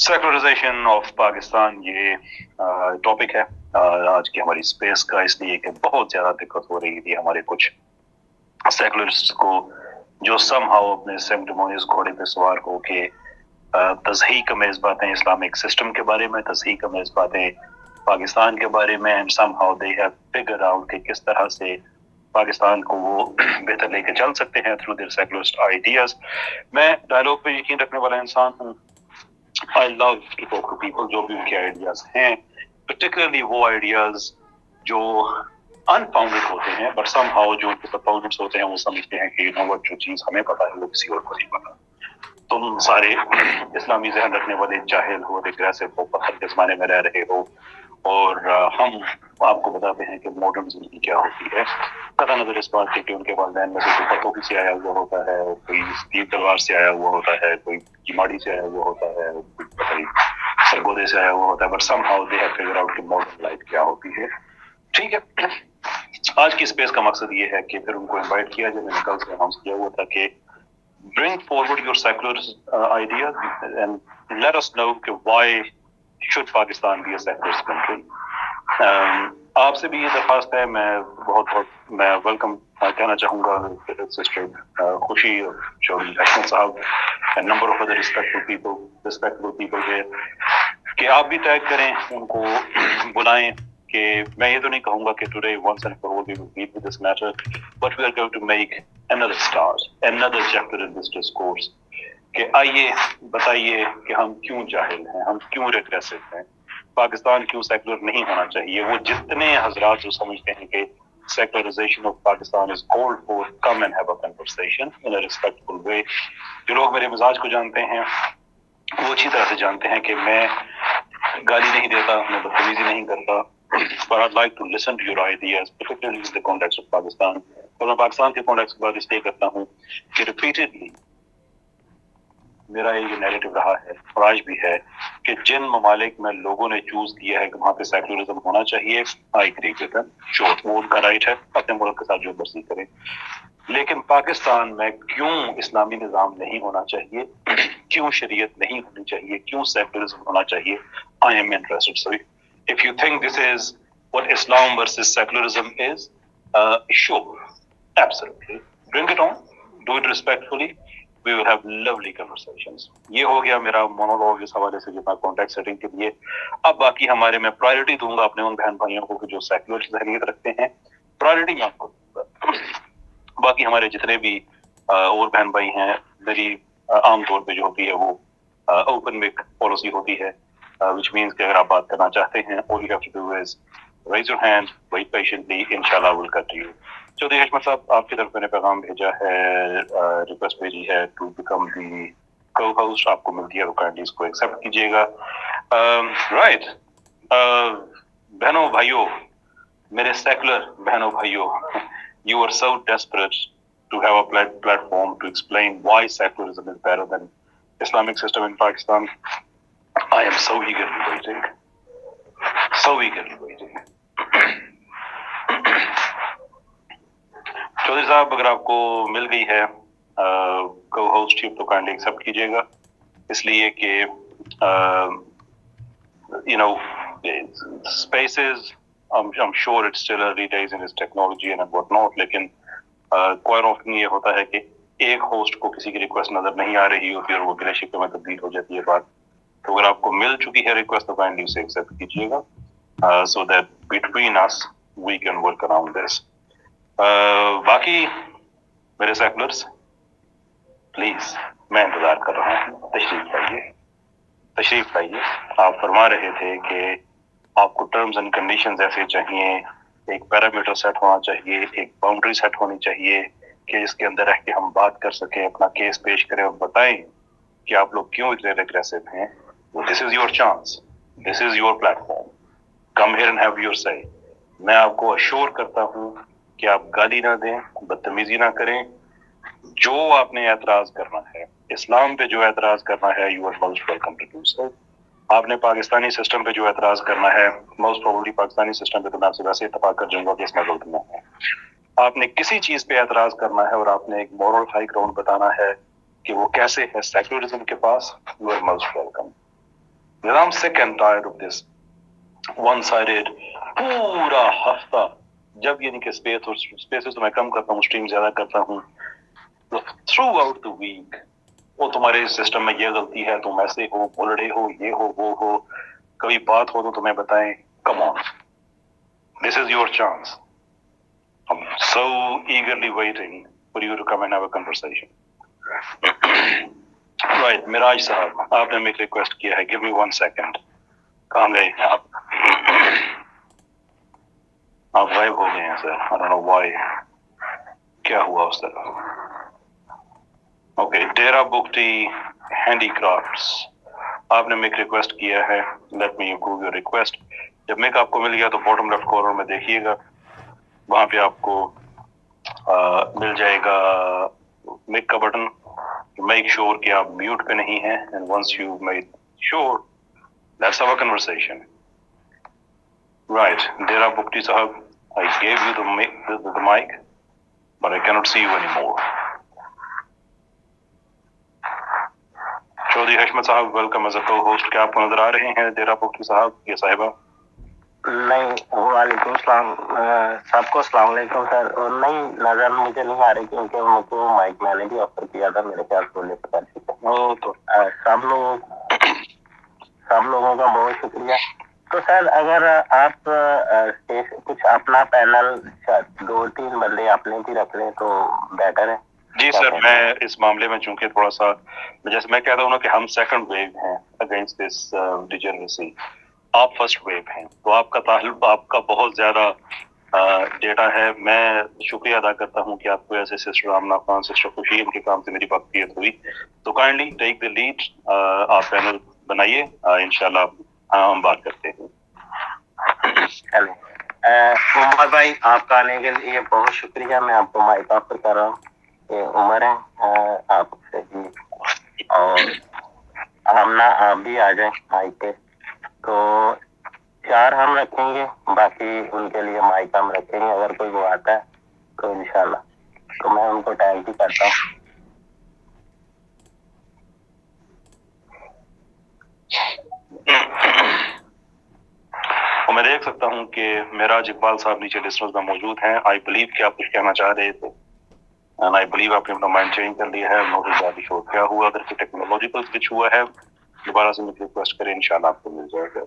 Secularisation of Pakistan ये topic है आज की हमारी स्पेस का, इसलिए कि बहुत ज्यादा दिक्कत हो रही थी हमारे कुछ सेकुलरिस्ट को, जो समहाउ अपने सेंटिमोनियस घोड़े पे सवार होके तज़हीक अमेज़ बातें इस्लामिक सिस्टम के बारे में, तज़हीक अमेज़ बातें पाकिस्तान के बारे में, and somehow they have figure out कि किस तरह से पाकिस्तान को वो बेहतर लेके चल सकते हैं थ्रू देयर सेकुलरिस्ट आइडियाज। मैं डायलॉग पे यकीन रखने वाला इंसान हूँ। I love to talk to people जो भी उनके आइडियाज हैं, पर्टिकुलरली वो आइडियाज जो अनफाउंडेड होते हैं, बट समहाउ जो उनके अपोनेंट्स होते हैं वो समझते हैं कि यू नो व्हाट, जो चीज हमें पता है वो किसी और को नहीं पता। तुम सारे इस्लामी ज़हन रखने वाले जाहिल हो, रिग्रेसिव हो, पत्थर के ज़माने में रह रहे हो, और हम आपको बताते हैं कि मॉडर्न जिंदगी क्या होती है। कथा नजर इस बात की कि उनके वालिदैन में से कोई पतोही से आया हुआ होता है, कोई तीर तलवार से आया हुआ होता है, कोई कीमाड़ी से आया हुआ होता है, कोई सरगोदे से आया हुआ होता है, but somehow they have figure out कि मॉडर्न लाइफ क्या होती है। ठीक है, आज की स्पेस का मकसद ये है कि फिर उनको इन्वाइट किया जाए। मैंने कल से अनाउंस किया हुआ था कि bring forward your secular ideas and let us know why should Pakistan be a secular country. आपसे भी ये दरख्वास्त है, मैं वेलकम कहना चाहूँगा सिस्टर खुशी और Chaudhry Ahmed sahab and number of other respectable people here कि आप भी टैग करें, उनको बुलाएं। कि मैं ये तो नहीं कहूँगा कि today once and for all we will meet with this matter, but we are going to make another start, another chapter in this discourse. कि आइए बताइए कि हम क्यों जाहिल हैं, हम क्यों रिग्रेसिव हैं, पाकिस्तान क्यों सेकुलर नहीं होना चाहिए। वो जितने हजरात जो समझते हैं कि secularization of Pakistan is called for, come and have a conversation in a respectful way. जो लोग मेरे मिजाज को जानते हैं वो अच्छी तरह से जानते हैं कि मैं गाली नहीं देता, मैं बदतमीजी नहीं करता, but I'd like to listen to your ideas, particularly in the context of Pakistan. और मैं पाकिस्तान के कॉन्टेक्स्ट की बात इसलिए करता हूँ कि रिपीटेडली मेरा ये नैरेटिव रहा है और आज भी है कि जिन ममालिक में लोगों ने चूज किया है कि वहाँ पे सेकुलरिज्म होना चाहिए, I agree with them, sure वो उनका राइट है, अपने मुल्क के साथ जो मर्जी करें। लेकिन पाकिस्तान में क्यों इस्लामी निज़ाम नहीं होना चाहिए, क्यों शरीयत नहीं होनी चाहिए, क्यों सेकुलरिज्म होना चाहिए, I am interested. So if you think this is what Islam versus secularism is, sure, absolutely, bring it on, do it respectfully, we will have lovely conversations. ये हो गया मेरा मोनोलॉग इस हवाले से, जो मैं कॉन्टेक्स्ट सेटिंग के लिए। अब बाकी हमारे मैं प्रायोरिटी दूंगा अपने उन बहन भाइयों को जो सेकुलर ज़हनियत रखते हैं, प्रायोरिटी मैं आपको दूंगा। बाकी हमारे जितने भी और बहन भाई हैं, मेरी आमतौर पे जो होती है वो ओपन मिक पॉलिसी होती है, which means कि अगर आप बात करना चाहते हैं, all you have to do is raise your hand, wait patiently, inshallah we'll cut to you. Chaudhary Ahmed साहब, आपकी तरफ मैंने पैगाम भेजा है, रिक्वेस्ट भेजी है टू बिकम दी co-host, आपको मिलती है तो काइंडली इसको एक्सेप्ट कीजिएगा। राइट, बहनों भाइयों, मेरे सेकुलर बहनों भाइयों, you are so desperate to have a platform to explain why secularism is better than Islamic system in Pakistan. I am so eagerly waiting. So eagerly waiting. Chaudhary साहब, अगर आपको मिल गई है co-hostship तो काइंडली एक्सेप्ट कीजिएगा, इसलिए कि you know spaces, I'm sure it's still early days in its technology and whatnot, लेकिन quite often ये होता है कि एक होस्ट को किसी की रिक्वेस्ट नजर नहीं आ रही होती और वो गिले शिकवे में तब्दील हो जाती है बात। तो अगर आपको मिल चुकी है रिक्वेस्ट तो काइंडली उसे एक्सेप्ट कीजिएगा, so that between us we can work around this. बाकी मेरे सेकुलर्स, प्लीज मैं इंतजार कर रहा हूँ, तशरीफ लाइए। आप फरमा रहे थे कि आपको टर्म्स एंड कंडीशंस ऐसे चाहिए, एक पैरामीटर सेट होना चाहिए, एक बाउंड्री सेट होनी चाहिए कि जिसके अंदर रह के हम बात कर सकें, अपना केस पेश करें और बताएं कि आप लोग क्यों इतने एग्रेसिव हैं। This is your chance. This is your platform. Come here and have your say. मैं आपको अश्योर करता हूँ कि आप गाली ना दें, बदतमीजी ना करें। जो आपने एतराज करना है, इस्लाम पे जो एतराज करना है, you are most welcome to do so. आपने पाकिस्तानी सिस्टम पे जो एतराज करना है, मोस्ट प्रोबेबली पाकिस्तानी सिस्टम पे तो मैं आपसे वैसे इत्तेफाक कर जाऊंगा कि इसमें गलत नहीं है। आपने किसी चीज पे एतराज करना है और आपने एक मॉरल हाई ग्राउंड बताना है कि वो कैसे है सेकुलरिज्म के पास, you are most welcome. I'm sick and tired of this one-sided पूरा हफ्ता, जब यानी कि स्पेसेस तो मैं कम करता हूँ, स्ट्रीम ज्यादा करता हूँ, तो थ्रू आउट द वीक वो तुम्हारे सिस्टम में ये गलती है, तुम ऐसे हो, बोलड़े हो, ये हो, वो हो, कभी बात हो तो तुम्हें बताएं. Come on, this is your chance. I'm so eagerly waiting for you to come and have a conversation. Right, Miraj sahab, आपने मेरे रिक्वेस्ट किया है. Give me 1 second. कहाँ गए आप? आप गायब हो गए हैं sir. I don't know why. क्या हुआ उस तरफ? Okay, डेरा बुकटी हैंडीक्राफ्ट्स, आपने मेक रिक्वेस्ट किया है. Let me approve your request. जब मेक आपको मिल गया तो बॉटम लेफ्ट कॉर्नर में देखिएगा, वहां पे आपको मिल जाएगा मेक का बटन. मेक श्योर कि आप म्यूट पे नहीं हैं, and once you make sure, let's have a conversation. Right, Dera Bugti sahab, I gave you the mic, but I cannot see you anymore. Chaudhary हशमत साहब, वेलकम एज अ co-host. क्या आपको नजर आ रहे हैं डेरा बुकटी साहब या साहिबा? नहीं, वालेकुम सलाम, सबको अस्सलाम वालेकुम सर. और नहीं, नजर मुझे नहीं आ रही क्योंकि मुझको माइक मैंने भी ऑफर किया था, मेरे ख्याल बोले पता नहीं. तो सब लोगों का बहुत शुक्रिया. तो सर, अगर आप कुछ अपना पैनल 2-3 बंदे अपने भी रख लें तो बेटर है. जी सर, मैं इस मामले में चूंकि थोड़ा सा, जैसे मैं कहता हूँ ना कि हम सेकंड वेव हैं अगेंस्ट दिस डिजेनरेसी, आप फर्स्ट वेव हैं, तो आपका ताल्लुक, आपका बहुत ज्यादा डेटा है. मैं शुक्रिया अदा करता हूँ कि आपको ऐसे सिस्टर आमना खान, सिस्टर खुशी, इनके काम से मेरी बातचीत हुई. तो काइंडली टेक द लीड, आप पैनल बनाइए, इंशाल्लाह हम बात करते हैं. चलो, उमर भाई, आपका आने के लिए बहुत शुक्रिया. मैं आपको माइक ऑफर कर रहा हूँ. ये उमर है आपसे ही, और आमना आप भी आ जाए माइक पे. तो 4 हम रखेंगे, बाकी उनके लिए माइक हम रखेंगे. अगर कोई वो आता है तो इंशाल्लाह, तो मैं उनको टैग भी करता हूँ. और मैं देख सकता हूँ कि मिराज इकबाल साहब नीचे लिस्टर्स में मौजूद हैं. आई बिलीव कि आप कुछ कहना चाह रहे थे, एंड आई बिलीव आपने अपना माइंड चेंज कर लिया है. नोटिस जारी शो क्या हुआ, अगर कोई टेक्नोलॉजिकल स्विच हुआ है दोबारा से मुझे रिक्वेस्ट करें, इंशाल्लाह आपको मिल जाएगा.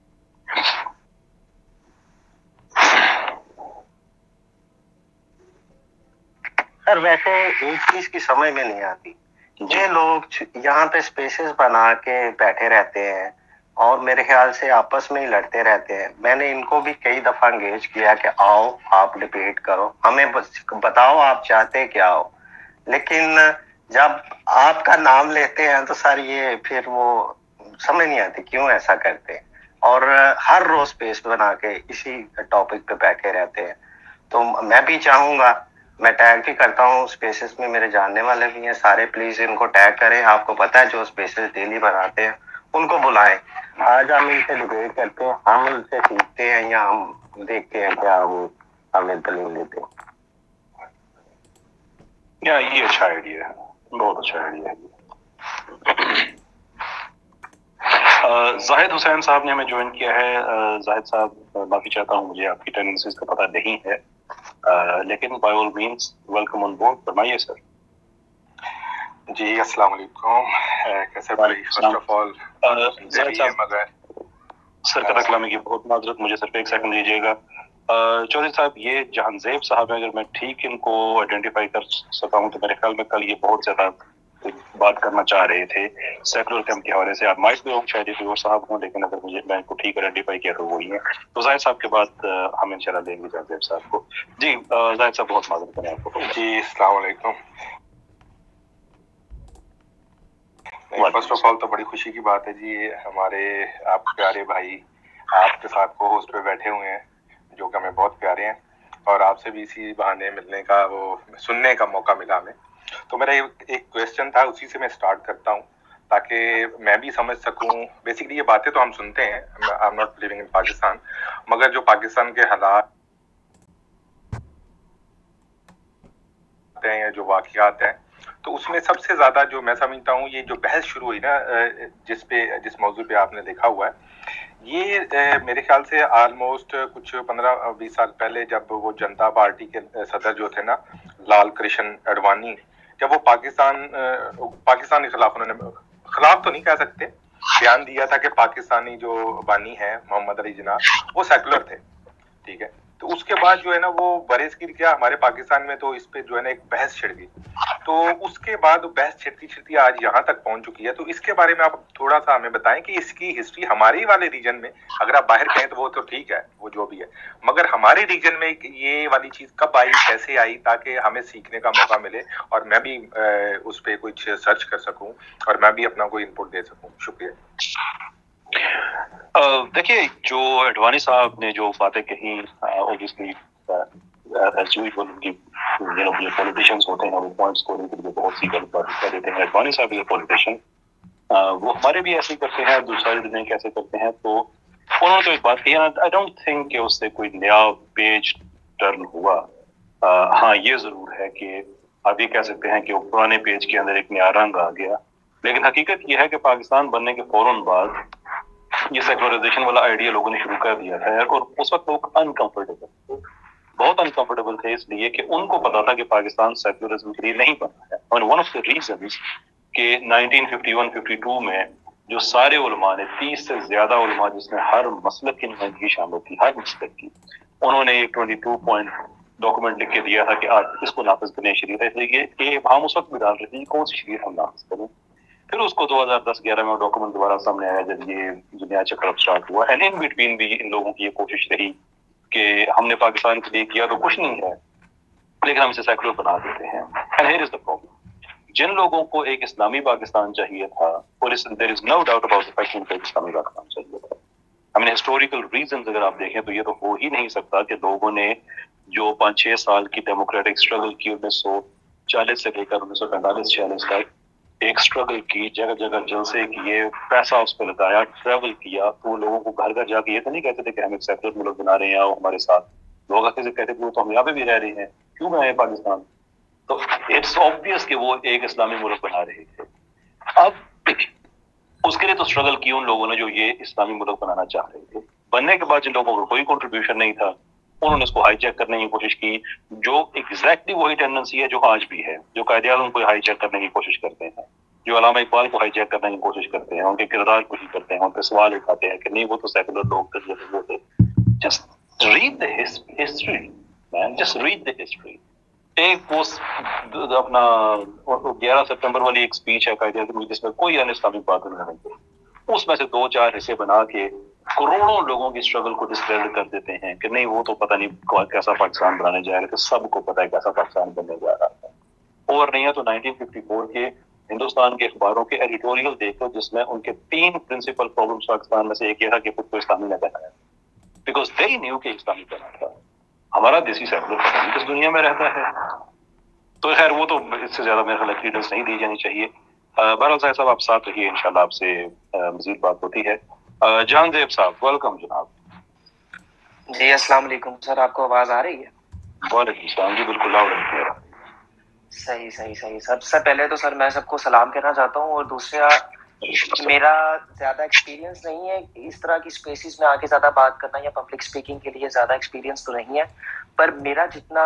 सर, वैसे एक चीज की समझ में नहीं आती, ये लोग यहाँ पे स्पेसेस बना के बैठे रहते हैं और मेरे ख्याल से आपस में ही लड़ते रहते हैं. मैंने इनको भी कई दफा एंगेज किया कि आओ, आप डिबेट करो, हमें बताओ आप चाहते क्या हो. लेकिन जब आपका नाम लेते हैं तो सर ये फिर वो समझ नहीं आती क्यों ऐसा करते हैं, और हर रोज स्पेस बना के इसी टॉपिक पे बैठे रहते हैं. तो मैं भी चाहूंगा, मैं टैग भी करता हूँ स्पेसेस में, मेरे जानने वाले भी हैं सारे, प्लीज इनको टैग करें. आपको पता है जो स्पेसेस डेली बनाते हैं उनको बुलाएं. आज हम इनसे डिबेट करते हैं, हम उनसे सीखते हैं, या हम देखते हैं क्या वो हमें दलील देते हैं. या ये अच्छा आइडिया है, बहुत अच्छा आइडिया है. जाहिद हुसैन साहब ने हमें ज्वाइन किया है. जाहिद साहब, माफी चाहता हूँ, मुझे आपकी टेंडेंसीज का पता नहीं है, लेकिन by all means welcome on board. फरमाइए सर. जी, अस्सलाम वालेकुम. कैसे भाई? फर्स्ट ऑफ ऑल जाहिद साहब, मगर सर का कलामी की बहुत माजरत, मुझे सिर्फ 1 सेकंड दीजिएगा. चौधरी साहब, ये जहांजेब साहब है, अगर मैं ठीक इनको आइडेंटिफाई कर सका हूँ तो मेरे ख्याल में कल ये बहुत ज्यादा बात करना चाह रहे थे सेकुलर कैंप के हवाले से. आप माइट भी हो, शायद ये और साहब हों, लेकिन अगर मुझे मैं इनको ठीक आइडेंटिफाई किया तो वही है. तो जाहिद साहब के बाद हम इंशाल्लाह देंगे जहांजेब साहब को. जी जाहिद साहब, बहुत माजरत करें आपको. जी, अस्सलाम वालेकुम. फर्स्ट ऑफ ऑल तो बड़ी खुशी की बात है जी, हमारे आप प्यारे भाई आपके साथ को होस्ट पे बैठे हुए हैं, जो कि हमें बहुत प्यारे हैं, और आपसे भी इसी बहाने मिलने का, वो सुनने का मौका मिला हमें. तो मेरा एक क्वेश्चन था, उसी से मैं स्टार्ट करता हूँ ताकि मैं भी समझ सकूं. बेसिकली ये बातें तो हम सुनते हैं, I am not living in Pakistan, मगर जो पाकिस्तान के हालात हैं या जो वाकयात हैं, تو اس میں سب سے زیادہ جو میں سمجھتا ہوں یہ جو بحث شروع ہوئی نا جس موضوع پہ آپ نے لکھا ہوا ہے، یہ میرے خیال سے آلموسٹ کچھ 15-20 سال پہلے جب وہ جنتا پارٹی کے صدر جو تھے نا لال کرشن اڈوانی، جب وہ پاکستان کے خلاف انہوں نے، خلاف تو نہیں کہہ سکتے، بیان دیا تھا کہ پاکستانی جو بانی ہے محمد علی جناح وہ سیکولر تھے، ٹھیک ہے، تو اس کے بعد جو ہے نا وہ برس گیر کیا ہمارے پاکستان میں، تو اس پہ جو ہے نا ایک بحث چھڑ گئی، تو اس کے بعد بحث چھڑتی آج یہاں تک پہنچ چکی ہے. تو اس کے بارے میں آپ تھوڑا سا ہمیں بتائیں کہ اس کی ہسٹری ہمارے والے ریجن میں، اگر آپ باہر کہیں تو وہ تو ٹھیک ہے، وہ جو بھی ہے، مگر ہمارے ریجن میں یہ والی چیز کب آئی، کیسے آئی، تاکہ ہمیں سیکھنے کا موقع ملے اور میں بھی اس پہ کچھ سرچ کر سکوں اور میں بھی اپنا کوئی انپٹ دے سکوں. شکریہ. دیکھیے، جو اڈوانی صاحب نے جو باتیں کہی، اوبویسلی پولیٹیشینس ہوتے ہیں وہ پوائنٹس کو لے کر بہت سی غلط باتیں کر دیتے ہیں. اڈوانی صاحب یہ پولیٹیشین، وہ ہمارے بھی ایسے ہی کرتے ہیں، دوسری دنیا کے ایسے کرتے ہیں. تو انہوں نے تو ایک بات کی، آئی ڈونٹ تھنک کہ اس سے کوئی نیا پیج ٹرن ہوا. ہاں یہ ضرور ہے کہ آپ یہ کہہ سکتے ہیں کہ وہ پرانے پیج کے اندر ایک نیا رنگ آ گیا، لیکن حقیقت یہ ہے کہ پاکستان بننے کے فوراً بعد یہ سیکولرائزیشن والا آئیڈیا لوگوں نے شروع کر دیا تھا، اور اس وقت لوگ انکمفرٹیبل، بہت انکمفرٹیبل تھے، اس لیے کہ ان کو پتا تھا کہ پاکستان سیکولرزم کے لیے نہیں بنا ہے. اور ون آف دا ریزنز کہ 1951-52 میں جو سارے علماء نے، 30 سے زیادہ علماء جس میں ہر مسلک کی نمائندگی شامل تھی، ہر مسلک کی، انہوں نے ایک 22 پوائنٹ ڈاکومنٹ لکھ کے دیا تھا کہ آپ اس کو نافذ کرنے شریعت ہے. یہ ہم اس وقت بھی ڈال رہے تھے کون سی شریعت ہم نافذ کریں. پھر اس کو 2010-11 میں ڈاکومنٹ دوبارہ سامنے آیا جب یہ دنیا چکر اب اسٹارٹ ہوا. اینڈ ان بٹوین بھی ان لوگوں کی یہ کوشش رہی کہ ہم نے پاکستان کے لیے کیا تو کچھ نہیں ہے، لیکن ہم اسے سیکولر بنا دیتے ہیں. And here is the problem, جن لوگوں کو ایک اسلامی پاکستان چاہیے تھا، اور there is no doubt about the fact کہ اسلامی پاکستان چاہیے تھا. ہم نے ہسٹوریکل ریزنز اگر آپ دیکھیں تو یہ تو ہو ہی نہیں سکتا کہ لوگوں نے جو 5-6 سال کی ڈیموکریٹک اسٹرگل کی 1940 سے لے کر 1945-46 تک ایک اسٹرگل کی، جگہ جگہ جلسے کیے، پیسہ اس پہ لگایا، ٹریول کیا، تو لوگوں کو گھر گھر جا کے یہ تو نہیں کہتے تھے کہ ہم ایک سیکولر ملک بنا رہے ہیں اور ہمارے ساتھ لوگ آتے سے کہتے تھے تو ہم یہاں پہ بھی رہ رہے ہیں، کیوں بنائے پاکستان. تو اٹس آبویس کہ وہ ایک اسلامی ملک بنا رہے تھے. اب اس کے لیے تو اسٹرگل کی ان لوگوں نے جو یہ اسلامی ملک بنانا چاہ رہے تھے. بننے کے بعد جن لوگوں کو کوئی کنٹریبیوشن نہیں تھا، انہوں نے اس کو ہائی جیک کرنے کی کوشش کی، جو ایگزیکٹلی وہی ٹینڈنسی ہے جو آج بھی ہے، جو قائد اعظم کو ہائی جیک کرنے کی کوشش کرتے ہیں، جو علامہ اقبال کو ہائی جیک کرنے کی کوشش کرتے ہیں، ان کے کردار کو ہی کرتے ہیں، ان پہ سوال اٹھاتے ہیں کہ نہیں وہ تو سیکولر لوگ تھے، وہ تھے. Just read the history man, just read the history. ایک وہ اپنا 11 سپٹمبر والی ایک اسپیچ ہے قائد اعظم کی جس میں کوئی ان اسلامک بات نہیں ہے، اس میں سے 2-4 حصے بنا کے کروڑوں لوگوں کی اسٹرگل کو ڈسکریڈٹ کر دیتے ہیں کہ نہیں وہ تو پتہ نہیں کیسا پاکستان بنانے جا رہے تھے. سب کو پتہ ہے کیسا پاکستان بننے جا رہا تھا. اور نہیں ہے تو 1954 کے ہندوستان کے اخباروں کے ایڈیٹوریل دیکھو جس میں ان کے 3 پرنسپل پرابلمس پاکستان میں سے ایک یہ تھا کہ خود کو اسلامی نہ بنایا، بیکاز دے نیو کہ اسلامی بنا تھا. ہمارا دیسی سیکولر پتہ نہیں کس دنیا میں رہتا ہے. تو خیر وہ تو اس سے زیادہ میرے خیال ڈیٹیلس نہیں دی جانی چاہیے. بہرحال صاحب آپ ساتھ رہیے، انشاءاللہ آپ سے مزید بات ہوتی ہے. جان زیب صاحب ویلکم جناب. جی السلام علیکم سر، آپ کو آواز آ رہی ہے؟ وعلیکم السلام جی، بالکل لاؤڈ اینڈ کلیئر. صحیح. سب سے پہلے تو سر میں سب کو سلام کہنا چاہتا ہوں، اور دوسرا میرا زیادہ ایکسپیرینس نہیں ہے اس طرح کی اسپیسیز میں آ کے زیادہ بات کرنا یا پبلک اسپیکنگ کے لیے زیادہ ایکسپیرینس تو نہیں ہے، پر میرا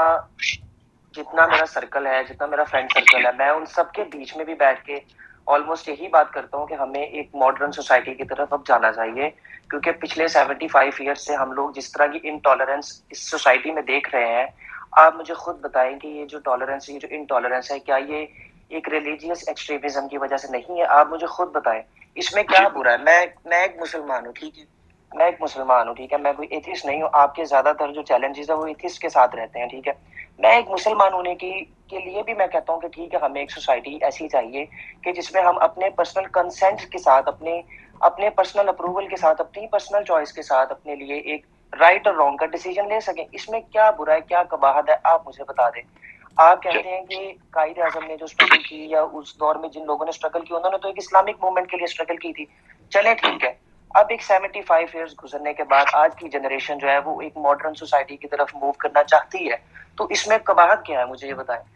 جتنا میرا سرکل ہے، جتنا میرا فرینڈ سرکل ہے، میں ان سب کے بیچ میں بھی بیٹھ کے آلموسٹ یہی بات کرتا ہوں کہ ہمیں ایک ماڈرن سوسائٹی کی طرف اب جانا چاہیے، کیونکہ پچھلے 75 ایئرس سے ہم لوگ جس طرح کی انٹالرنس اس سوسائٹی میں دیکھ رہے ہیں. آپ مجھے خود بتائیں کہ یہ جو ٹالرنس، یہ جو انٹالرنس ہے، کیا یہ ایک ریلیجیس ایکسٹریمزم کی وجہ سے نہیں ہے؟ آپ مجھے خود بتائیں اس میں کیا برا ہے. میں ایک مسلمان ہوں، ٹھیک ہے، میں کوئی ایتھیسٹ نہیں ہوں. آپ کے زیادہ تر جو چیلنجز ہیں وہ ایتھیسٹ کے ساتھ رہتے ہیں، ٹھیک ہے. میں ایک مسلمان ہونے کے لیے بھی میں کہتا ہوں کہ ٹھیک ہے، ہمیں ایک سوسائٹی ایسی چاہیے کہ جس میں ہم اپنے پرسنل کنسنٹ کے ساتھ، اپنے پرسنل اپروول کے ساتھ، اپنی پرسنل چوائس کے ساتھ اپنے لیے ایک رائٹ اور رانگ کا ڈیسیجن لے سکیں. اس میں کیا برا ہے، کیا قباحت ہے، آپ مجھے بتا دیں. آپ کہتے ہیں کہ قائد اعظم نے جو اسٹرگل کی یا اس دور میں جن لوگوں نے اسٹرگل کی انہوں نے تو ایک اسلامک موومنٹ کے لیے اسٹرگل کی تھی. چلے ٹھیک ہے، اب ایک 75 ایئرز گزرنے کے بعد آج کی جنریشن جو ہے وہ ایک ماڈرن سوسائٹی کی طرف موو کرنا چاہتی ہے، تو اس میں قباحت کیا ہے؟ مجھے یہ بتائیں.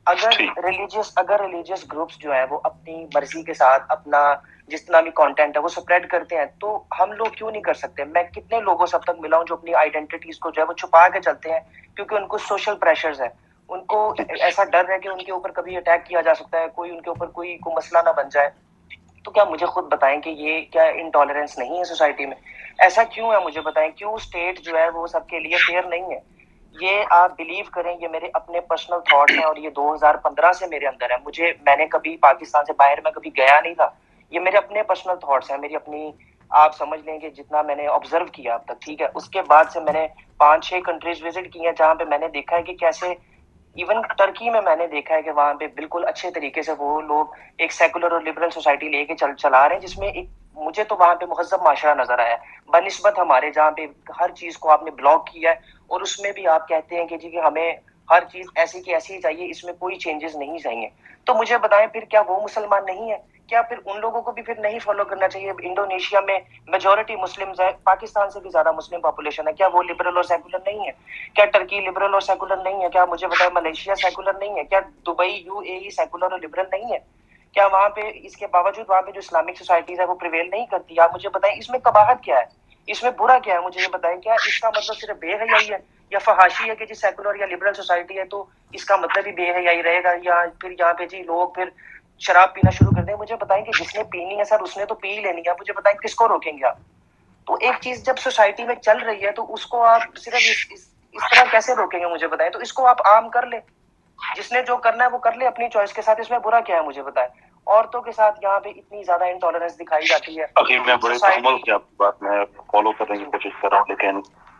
اگر ریلیجیس گروپس جو ہے وہ اپنی مرضی کے ساتھ اپنا جتنا بھی کانٹینٹ ہے وہ سپریڈ کرتے ہیں تو ہم لوگ کیوں نہیں کر سکتے؟ میں کتنے لوگوں سے اب تک ملا ہوں جو اپنی آئیڈینٹیٹیز کو جو ہے وہ چھپا کے چلتے ہیں کیونکہ ان کو سوشل پریشرز ہے، ان کو ایسا ڈر ہے کہ ان کے اوپر کبھی اٹیک کیا جا سکتا ہے، کوئی ان کے اوپر کوئی مسئلہ نہ بن جائے. تو کیا مجھے خود بتائیں کہ یہ کیا انٹالرنس نہیں ہے سوسائٹی میں؟ ایسا کیوں ہے؟ مجھے بتائیں کیوں اسٹیٹ جو ہے وہ سب کے لیے فیئر نہیں ہے؟ یہ آپ بلیو کریں، یہ میرے اپنے پرسنل تھاٹس ہیں اور یہ 2015 سے میرے اندر ہے. میں نے کبھی پاکستان سے باہر میں کبھی گیا نہیں تھا. یہ میرے اپنے پرسنل تھاٹس ہیں، میری اپنی، آپ سمجھ لیں کہ جتنا میں نے آبزرو کیا اب تک، ٹھیک ہے. اس کے بعد سے میں نے 5-6 کنٹریز وزٹ کی ہیں جہاں پہ میں نے دیکھا ہے کہ کیسے ایون ٹرکی میں نے دیکھا ہے کہ وہاں پہ بالکل اچھے طریقے سے وہ لوگ ایک سیکولر اور لبرل سوسائٹی لے کے چلا رہے ہیں، جس میں ایک مجھے تو وہاں پہ مہذب معاشرہ نظر آیا بنسبت ہمارے جہاں پہ ہر چیز کو آپ نے بلاک کیا ہے اور اس میں بھی آپ کہتے ہیں کہ جی کہ ہمیں ہر چیز ایسی کی ایسی ہی چاہیے، اس میں کوئی چینجز نہیں چاہیے. تو مجھے بتائیں پھر کیا وہ مسلمان نہیں ہے؟ کیا پھر ان لوگوں کو بھی پھر نہیں فالو کرنا چاہیے؟ انڈونیشیا میں میجورٹی مسلمز ہے، پاکستان سے بھی زیادہ مسلم پاپولیشن ہے، کیا وہ لبرل اور سیکولر نہیں ہے؟ کیا ٹرکی لبرل اور سیکولر نہیں ہے؟ کیا مجھے بتائیں ملیشیا سیکولر نہیں ہے؟ کیا دبئی UAE سیکولر اور لبرل نہیں ہے؟ کیا وہاں پہ اس کے باوجود وہاں پہ جو اسلامک سوسائٹیز ہے وہ پریویل نہیں کرتی؟ آپ مجھے بتائیں اس میں قباحت کیا ہے، اس میں برا کیا ہے؟ مجھے یہ بتائیں کیا اس کا مطلب صرف بے حیائی ہے یا فحاشی ہے کہ جی سیکولر یا لبرل سوسائٹی ہے تو اس کا مطلب ہی بے حیائی رہے گا، یا پھر یہاں پہ جی لوگ پھر شراب پینا شروع کر دیں؟ مجھے بتائیں کہ جس نے پینی ہے سر اس نے تو پی ہی لینی ہے، مجھے بتائیں کس کو روکیں گے آپ؟ تو ایک چیز جب سوسائٹی میں چل رہی ہے تو اس کو آپ صرف اس طرح کیسے روکیں گے؟ مجھے بتائیں. تو اس کو آپ عام کر لیں، جس نے جو کرنا ہے وہ کر لے اپنی چوائس کے ساتھ، اس میں برا کیا ہے؟ مجھے بتائیں. عورتوں کے ساتھ یہاں پہ اتنی زیادہ انٹالرنس دکھائی جاتی ہے. میں بڑے تحمل سے آپ کی بات میں فالو کرنے کی کوشش کر رہا ہوں، لیکن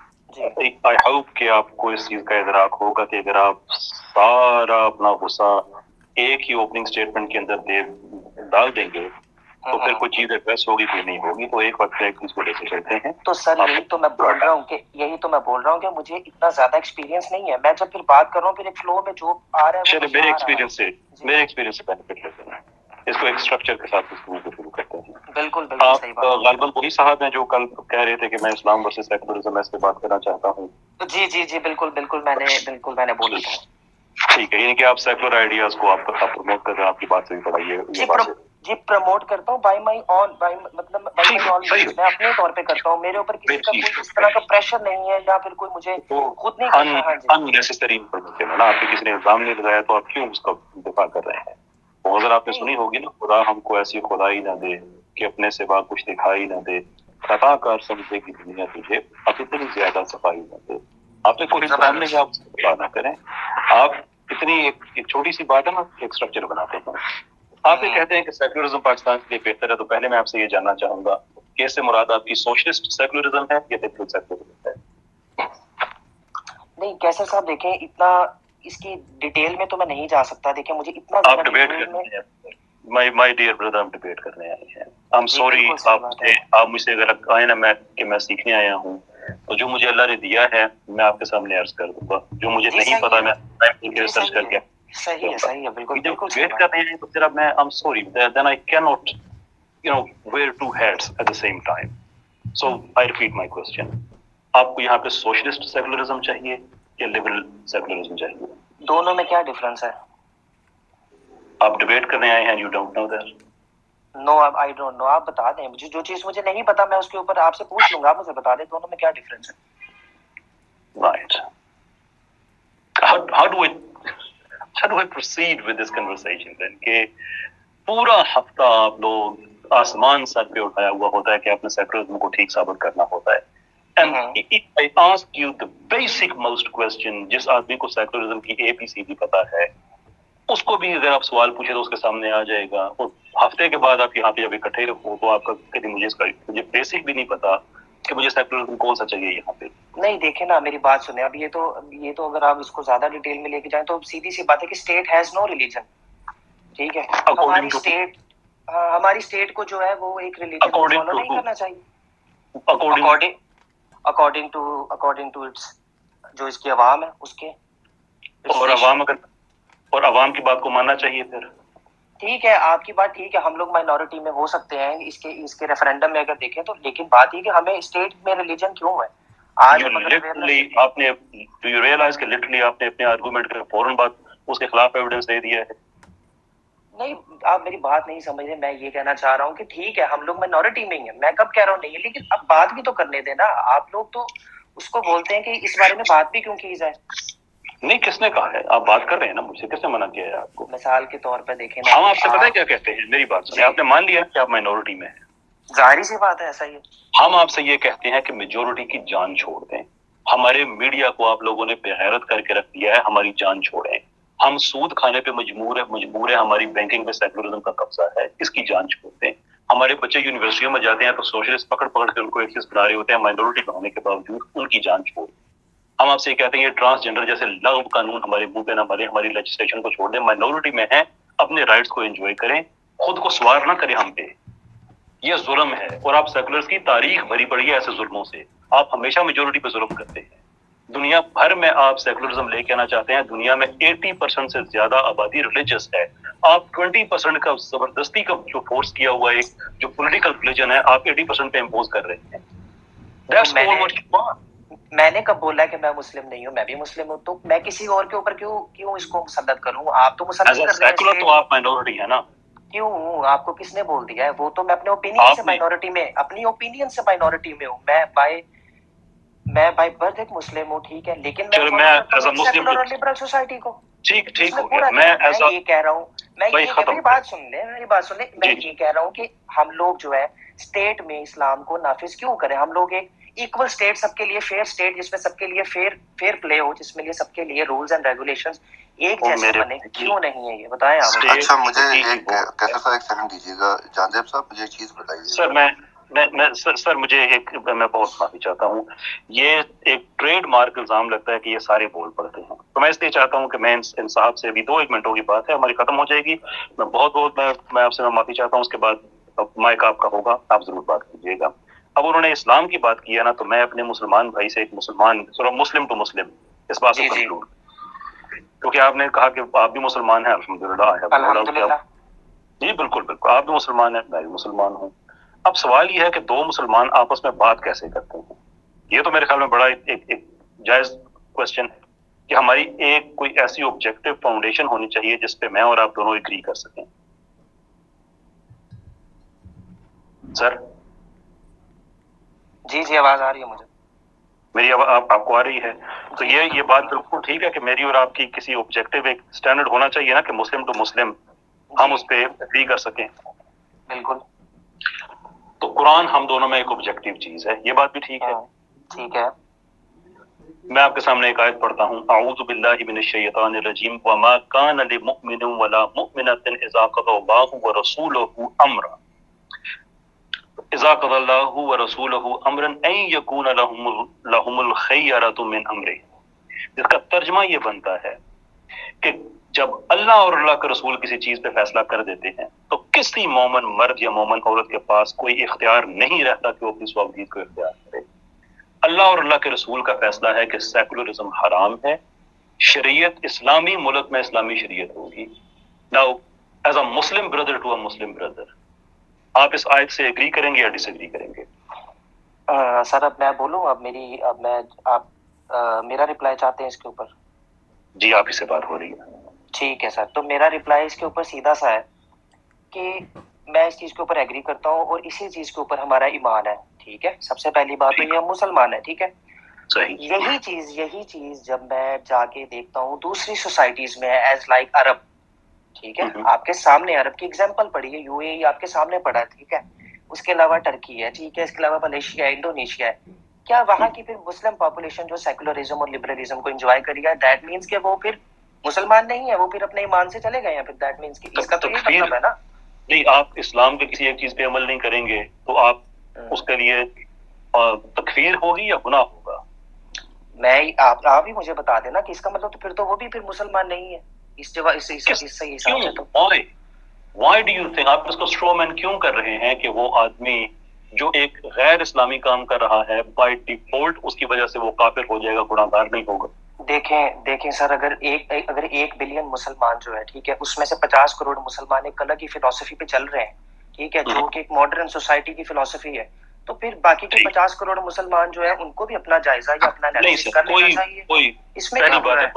آئی ہوپ کہ آپ کو اس چیز کا ادراک ہوگا کہ اگر آپ سارا اپنا غصہ ایک ہی اوپننگ اسٹیٹمنٹ کے اندر ڈال دیں گے تو پھر کوئی چیز ایڈریس ہوگی کوئی نہیں ہوگی. تو ایک وقت ایک چیز کو لے کے چلتے ہیں. تو سر یہی تو میں بول رہا ہوں کہ مجھے اتنا زیادہ ایکسپیرینس نہیں ہے. میں جب پھر بات کر رہا ہوں پھر ایک فلو میں جو آ رہا ہے میرے ایکسپیرینس سے بینیفٹ لیتے ہیں، اس کو ایک اسٹرکچر کے ساتھ شروع کرتے ہیں. بالکل صحیح بات. غالباً وہی صاحب ہیں جو کل کہہ رہے تھے کہ میں اسلام ورسز سیکولرزم اس پہ بات کرنا چاہتا ہوں. جی بالکل میں نے بولا تھا. ٹھیک ہے، یعنی کہ آپ سیکولر آئیڈیاز کو آپ پروموٹ کر رہے ہیں. آپ کی بات سے بھی پڑھائیے. جی پروموٹ کرتا ہوں بائی مائی آن، میں اپنے طور پہ کرتا ہوں. میرے اوپر کسی کا کوئی اس طرح کا پریشر نہیں ہے یا پھر کوئی مجھے خود نہیں کرتا. اننیسیسری انفارمیشن ہے نا، آپ پہ کسی نے الزام نہیں لگایا تو آپ کیوں اس کا دفاع کر رہے ہیں؟ وہ اگر آپ نے سنی ہوگی نا، خدا ہم کو ایسی خدائی نہ دے کہ اپنے سوا کچھ دکھائی نہ دے، خطا کار سمجھے کی دنیا تجھے اب اتنی زیادہ صفائی نہ دے. آپ نے کوئی الزام نہیں کہ آپ دفاع نہ کریں. آپ اتنی ایک چھوٹی سی بات ہے نا، ایک اسٹرکچر بناتے ہیں. آپ یہ کہتے ہیں کہ سیکولرزم پاکستان کے لیے بہتر ہے، تو پہلے میں آپ سے یہ جاننا چاہوں گا کہ اس سے مراد آپ کی سوشلسٹ سیکولرزم ہے یا لبرل سیکولرزم ہے؟ نہیں کیسر صاحب دیکھیں، اتنا اس کی ڈیٹیل میں تو میں نہیں جا سکتا. دیکھیں مجھے اتنا آپ ڈیبیٹ کرنے ہیں، مائی ڈیئر بردر، ہم ڈیبیٹ کرنے آئے ہیں. آئی ایم سوری، آپ مجھ سے اگر کہیں نا میں سیکھنے آیا ہوں تو جو مجھے اللہ نے دیا ہے میں آپ کے سامنے عرض کر دوں گا. جو مجھے نہیں پتا میں ریسرچ کر کے صحیح ہے بالکل ویٹ کر رہے ہیں. تو پھر اب میں I'm sorry, then I cannot wear two hats at the same time. So I repeat my question. آپ کو یہاں پہ سوشلسٹ سیکولرزم چاہیے یا لبرل سیکولرزم چاہیے؟ دونوں میں کیا ڈفرنس ہے؟ آپ ڈیبیٹ کرنے آئے ہیں، you don't know that. No, I don't know. آپ بتا دیں مجھے، جو چیز مجھے نہیں پتا میں اس کے اوپر آپ سے پوچھ لوں گا. آپ مجھے بتا دیں دونوں میں کیا ڈفرنس ہے. Right. How do I proceed with this conversation then? کہ پورا ہفتہ آپ لوگ آسمان سر پہ اٹھایا ہوا ہوتا ہے کہ اپنے سیکولرزم کو ٹھیک ثابت کرنا ہوتا ہے. And I ask you the basic most question، جس آدمی کو سیکولرزم کی ABCD پتا ہے اس کو بھی اگر آپ سوال پوچھے تو اس کے سامنے آ جائے گا. اور ہفتے کے بعد آپ یہاں پہ جب اکٹھے ہو تو آپ کا کبھی مجھے بیسک بھی نہیں پتا کہ مجھے سیکولرزم کون سا چاہیے یہاں پہ. نہیں دیکھیں نا، میری بات سنیں. اب یہ تو اگر آپ اس کو زیادہ ڈیٹیل میں لے کے جائیں تو سیدھی سی بات ہے کہ اسٹیٹ ہیز نو ریلیجن. ٹھیک ہے، ہماری اسٹیٹ کو جو ہے وہ ایک ریلیجن کو فالو نہیں کرنا چاہیے اکارڈنگ ٹو اٹس جو اس کی عوام ہے اس کے. اور عوام کی بات کو ماننا چاہیے. پھر ٹھیک ہے، آپ کی بات ٹھیک ہے، ہم لوگ مائنورٹی میں ہو سکتے ہیں اس کے ریفرینڈم میں اگر دیکھیں تو. لیکن بات یہ کہ ہمیں اسٹیٹ میں ریلیجن کیوں ہے؟ آج آپ نے ڈو یو ریئلائز کہ لٹرلی آپ نے اپنے آرگومنٹ کے فوراً بعد اس کے خلاف ایویڈنس دے دیا ہے. نہیں آپ میری بات نہیں سمجھ رہے. میں یہ کہنا چاہ رہا ہوں کہ ٹھیک ہے ہم لوگ مائنورٹی میں ہی ہیں, میں کب کہہ رہا ہوں نہیں ہے, لیکن اب بات بھی تو کرنے دینا. آپ لوگ تو اس کو بولتے ہیں کہ اس بارے میں بات بھی کیوں کی جائے. نہیں, کس نے کہا ہے؟ آپ بات کر رہے ہیں نا مجھ سے, کس نے منع کیا ہے آپ کو؟ مثال کے طور پہ دیکھیں نا, ہم آپ سے پتہ ہے کیا کہتے ہیں, میری بات سنیں, آپ نے مان لیا کہ آپ مائنورٹی میں ہیں, ظاہری سی بات ہے ایسا ہی ہے. ہم آپ سے یہ کہتے ہیں کہ میجورٹی کی جان چھوڑ دیں. ہمارے میڈیا کو آپ لوگوں نے بے غیرت کر کے رکھ دیا ہے, ہماری جان چھوڑیں. ہم سود کھانے پہ مجبور ہے, ہماری بینکنگ میں سیکولرزم کا قبضہ ہے, اس کی جان چھوڑ دیں. ہمارے بچے یونیورسٹیوں میں جاتے ہیں تو سوشلسٹ پکڑ کے ان کو ایک چیز بنا رہے ہوتے ہیں, مائنورٹی ہونے کے باوجود ان کی جان چھوڑ. ہم آپ سے یہ کہتے ہیں یہ ٹرانسجینڈر جیسے لغو قانون ہمارے منہ پہ نہ مارے, ہماری لیجسلیشن کو چھوڑ دیں. مائنورٹی میں ہیں, اپنے رائٹس کو انجوائے کریں, خود کو سوار نہ کریں ہم پہ. یہ ظلم ہے, اور آپ سیکولرز کی تاریخ بھری پڑی ہے ایسے ظلموں سے. آپ ہمیشہ میجورٹی پہ ظلم کرتے ہیں. دنیا بھر میں آپ سیکولرزم لے کے آنا چاہتے ہیں, دنیا میں 80% سے زیادہ آبادی ریلیجس ہے. آپ 20% کا زبردستی کا جو فورس کیا ہوا ہے, جو پولیٹیکل ریلیجن ہے, آپ 80% پہ امپوز کر رہے ہیں. That's all what you want. میں نے کب بولا کہ میں مسلم نہیں ہوں؟ میں بھی مسلم ہوں, تو میں کسی اور کے اوپر کیوں اس کو مسلط کروں؟ آپ تو مسلط کر رہے ہیں. سیکولر تو آپ مائنورٹی ہے نا. کیوں ہوں؟ آپ کو کس نے بول دیا ہے؟ وہ تو میں اپنے اوپینین سے مائنورٹی میں, اپنی اوپینین سے مائنورٹی میں ہوں. میں بائی برتھ ایک مسلم ہوں, ٹھیک ہے, لیکن میں سیکولر اور لبرل سوسائٹی کو. ٹھیک ہو گیا. میں یہ کہہ رہا ہوں, میری بات سن لیں, میں یہ کہہ رہا ہوں کہ ہم لوگ جو ہے اسٹیٹ میں اسلام کو نافذ کیوں کریں؟ ہم لوگ ایک ایکول اسٹیٹ, سب کے لیے فیئر اسٹیٹ, جس میں سب کے لیے فیئر پلے ہو, جس میں سب کے لیے رولز اینڈ ریگولیشنز ایک جیسے بنے, کیوں نہیں ہے یہ بتائیں آپ. اچھا مجھے ایک کیسر صاحب ایک سیکنڈ دیجیے گا. جانزیب صاحب مجھے ایک چیز بتائیے. سر مجھے میں بہت معافی چاہتا ہوں, یہ ایک ٹریڈ مارک الزام لگتا ہے کہ یہ سارے بول پڑتے ہیں, تو میں اس لیے چاہتا ہوں کہ میں ان صاحب سے ابھی 2-1 منٹوں کی بات ہے ہماری ختم ہو جائے گی. میں آپ سے معافی چاہتا ہوں, اس کے بعد مائک آپ کا ہوگا, آپ ضرور بات کیجیے گا. اب انہوں نے اسلام کی بات کی ہے نا, تو میں اپنے مسلمان بھائی سے, ایک مسلم ٹو مسلم, اس بات کو کنکلوڈ, کیونکہ آپ نے کہا کہ آپ بھی مسلمان ہیں. الحمدللہ. جی بالکل, آپ بھی مسلمان ہیں, میں بھی مسلمان ہوں. اب سوال یہ ہے کہ 2 مسلمان آپس میں بات کیسے کرتے ہیں؟ یہ تو میرے خیال میں بڑا ایک جائز کوشچن ہے کہ ہماری ایک کوئی ایسی آبجیکٹو فاؤنڈیشن ہونی چاہیے جس پہ میں اور آپ دونوں ایگری کر سکیں. سر جی آواز آ رہی ہے مجھے, میری آپ کو آ رہی ہے. تو یہ بات بالکل ٹھیک ہے کہ میری اور آپ کی کسی آبجیکٹو ایک اسٹینڈرڈ ہونا چاہیے نا, کہ مسلم ٹو مسلم ہم اس پہ ایگری کر سکیں. بالکل. تو قرآن ہم دونوں میں ایک آبجیکٹو چیز ہے, یہ بات بھی ٹھیک ہے. ٹھیک ہے. میں آپ کے سامنے ایک آیت پڑھتا ہوں. اعوذ باللہ من الشیطان الرجیم. وما کان لمؤمن ولا مؤمنۃ اذا قضى الله ورسوله امرا اذا قضى الله ورسوله امرا ان يكون لهم الخيرة من امره, جس کا ترجمہ یہ بنتا ہے کہ جب اللہ اور اللہ کے رسول کسی چیز پہ فیصلہ کر دیتے ہیں تو کسی مومن مرد یا مومن عورت کے پاس کوئی اختیار نہیں رہتا کہ وہ اپنی سوابدید کو اختیار کرے. اللہ اور اللہ کے رسول کا فیصلہ ہے کہ سیکولرزم حرام ہے, شریعت اسلامی ملک میں اسلامی شریعت ہوگی. Now as a Muslim brother to a Muslim brother, آپ اس آیت سے ایگری کریں گے یا ڈس ایگری کریں گے؟ سر اب میں بولوں, آپ میرا رپلائی چاہتے ہیں اس کے اوپر؟ جی آپ ہی سے بات ہو رہی ہے. ٹھیک ہے سر, تو میرا رپلائی اس کے اوپر سیدھا سا ہے کہ میں اس چیز کے اوپر ایگری کرتا ہوں, اور اسی چیز کے اوپر ہمارا ایمان ہے. ٹھیک ہے, سب سے پہلی بات تو یہ ہم مسلمان ہیں. ٹھیک ہے, یہی چیز جب میں جا کے دیکھتا ہوں دوسری سوسائٹیز میں, ایز لائک عرب, ٹھیک ہے, آپ کے سامنے عرب کی اگزامپل پڑھی ہے, یو اے ای آپ کے سامنے پڑھا ہے, ٹھیک ہے, اس کے علاوہ ٹرکی ہے, ٹھیک ہے, اس کے علاوہ ملیشیا ہے, انڈونیشیا ہے. کیا وہاں کی پھر مسلم پاپولیشن جو سیکولرزم اور لبرلزم کو انجوائے کرے گا, دیٹ مینس کہ وہ پھر مسلمان نہیں ہے, وہ پھر اپنے ایمان سے چلے گئے ہیں, پھر دیٹ مینس کہ اس کا تو یہ مطلب ہے نا. نہیں, آپ اسلام کے کسی ایک چیز پہ عمل نہیں کریں گے تو آپ اس کے لیے تکفیر ہوگی یا گناہ ہوگا؟ آپ ہی مجھے بتا دینا کہ اس کا مطلب تو پھر تو وہ بھی پھر مسلمان نہیں ہے اس سے حساب سے. تو وائی ڈو یو تھنک آپ اس کو اسٹرو مین کیوں کر رہے ہیں کہ وہ آدمی جو ایک غیر اسلامی کام کر رہا ہے بائی ڈیفالٹ اس کی وجہ سے وہ کافر ہو جائے گا, گناہ گار نہیں ہوگا؟ دیکھیں سر, اگر 1 بلین مسلمان جو ہے, ٹھیک ہے, اس میں سے 50 کروڑ مسلمان ایک الگ ہی فلسفی پہ چل رہے ہیں, ٹھیک ہے, جو کہ ایک ماڈرن سوسائٹی کی فلسفی ہے, تو پھر باقی کے 50 کروڑ مسلمان جو ہے ان کو بھی اپنا جائزہ یا اپنا انالیسس کر لینا چاہیے. اس میں کیا ہو رہا ہے؟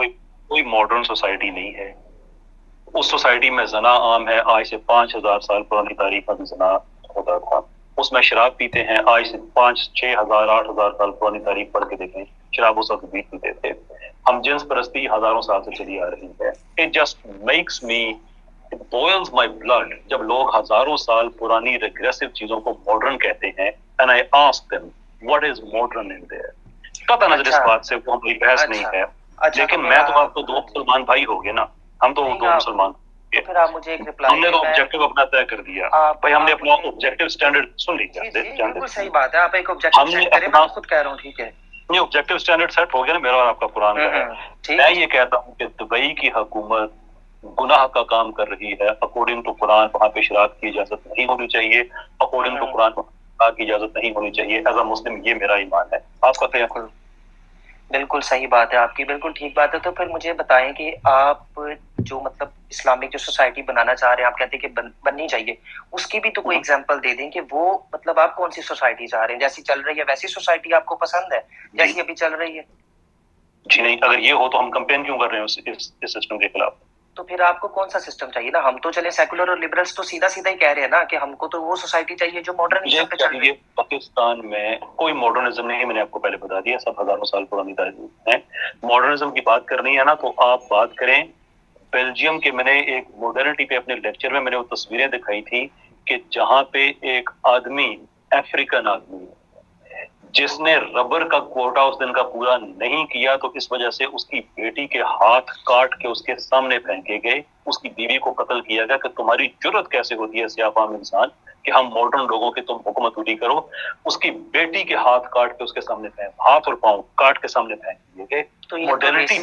कोई मॉडर्न सोसाइटी नहीं है। उस सोसाइटी में जना आम है, आज से 5000 साल पुरानी तारीख में जना होता था। उसमें शराब पीते हैं, आज से 5-6 हजार 8,000 साल पुरानी तारीख पढ़ के देखें, शराब उस वक्त भी पीते थे। हम जिन्स परस्ती हजारों साल से चली आ रही है। It just makes me, it boils my blood जब लोग हजारों साल पुरानी रिग्रेसिव चीजों को मॉडर्न कहते हैं। And I ask them what is modern in there. कतई नजर इस बात से वो हमारी बहस नहीं है, लेकिन मैं तो आपको दो मुसलमान भाई हो गए ना, हम तो दो मुसलमान। तो फिर आप मुझे एक रिप्लाई, हमने तो ऑब्जेक्टिव अपना तय कर दिया भाई, हमने अपना ऑब्जेक्टिव स्टैंडर्ड सुन लीजिए। बिल्कुल सही बात है, आप एक ऑब्जेक्टिव सेट करें, मैं खुद कह रहा हूँ, ठीक है ये ऑब्जेक्टिव स्टैंडर्ड सेट हो गया ना, मेरा और आपका कुरान का है। मैं ये कहता हूँ कि दुबई की हुकूमत गुनाह का काम कर रही है। अकॉर्डिंग टू कुरान वहाँ पे शराब की इजाजत नहीं होनी चाहिए, अकॉर्डिंग टू कुरान की इजाजत नहीं होनी चाहिए। एज अ मुस्लिम ये मेरा ईमान है। आपका क्या? बिल्कुल सही बात है आपकी, बिल्कुल ठीक बात है। तो फिर मुझे बताएं कि आप जो मतलब इस्लामिक जो सोसाइटी बनाना चाह रहे हैं, आप कहते हैं कि बननी चाहिए, उसकी भी तो कोई एग्जांपल दे दें कि वो मतलब आप कौन सी सोसाइटी चाह रहे हैं? जैसी चल रही है वैसी सोसाइटी आपको पसंद है जैसी अभी चल रही है? जी नहीं, अगर ये हो तो हम कंपेन क्यों कर रहे हैं इस सिस्टम के खिलाफ? तो फिर आपको कौन सा सिस्टम चाहिए ना? हम तो चले सेकुलर और लिबरल्स तो सीधा सीधा ही कह रहे हैं ना कि हमको तो वो सोसाइटी चाहिए जो मॉडर्निज्म पे चल रही है। पाकिस्तान में कोई मॉडर्निज्म नहीं है, मैंने आपको पहले बता दिया, सब हजारों साल पुरानी तारीख है। मॉडर्निज्म की बात करनी है ना तो आप बात करें बेल्जियम के। मैंने एक मॉडर्निटी पे अपने लेक्चर में मैंने वो तस्वीरें दिखाई थी कि जहाँ पे एक आदमी, अफ्रीकन आदमी, जिसने रबर का कोटा उस दिन का पूरा नहीं किया तो इस वजह से उसकी बेटी के हाथ काट के उसके सामने फेंके गए, उसकी बीवी को कत्ल किया गया कि तुम्हारी जुर्रत कैसे होती है सियाफाम इंसान कि हम मॉडर्न लोगों की तुम हुकूमत करो। उसकी बेटी के हाथ काट के उसके सामने फेंक, हाथ और पांव काट के सामने फेंक दिए गए। तो मॉडर्निटी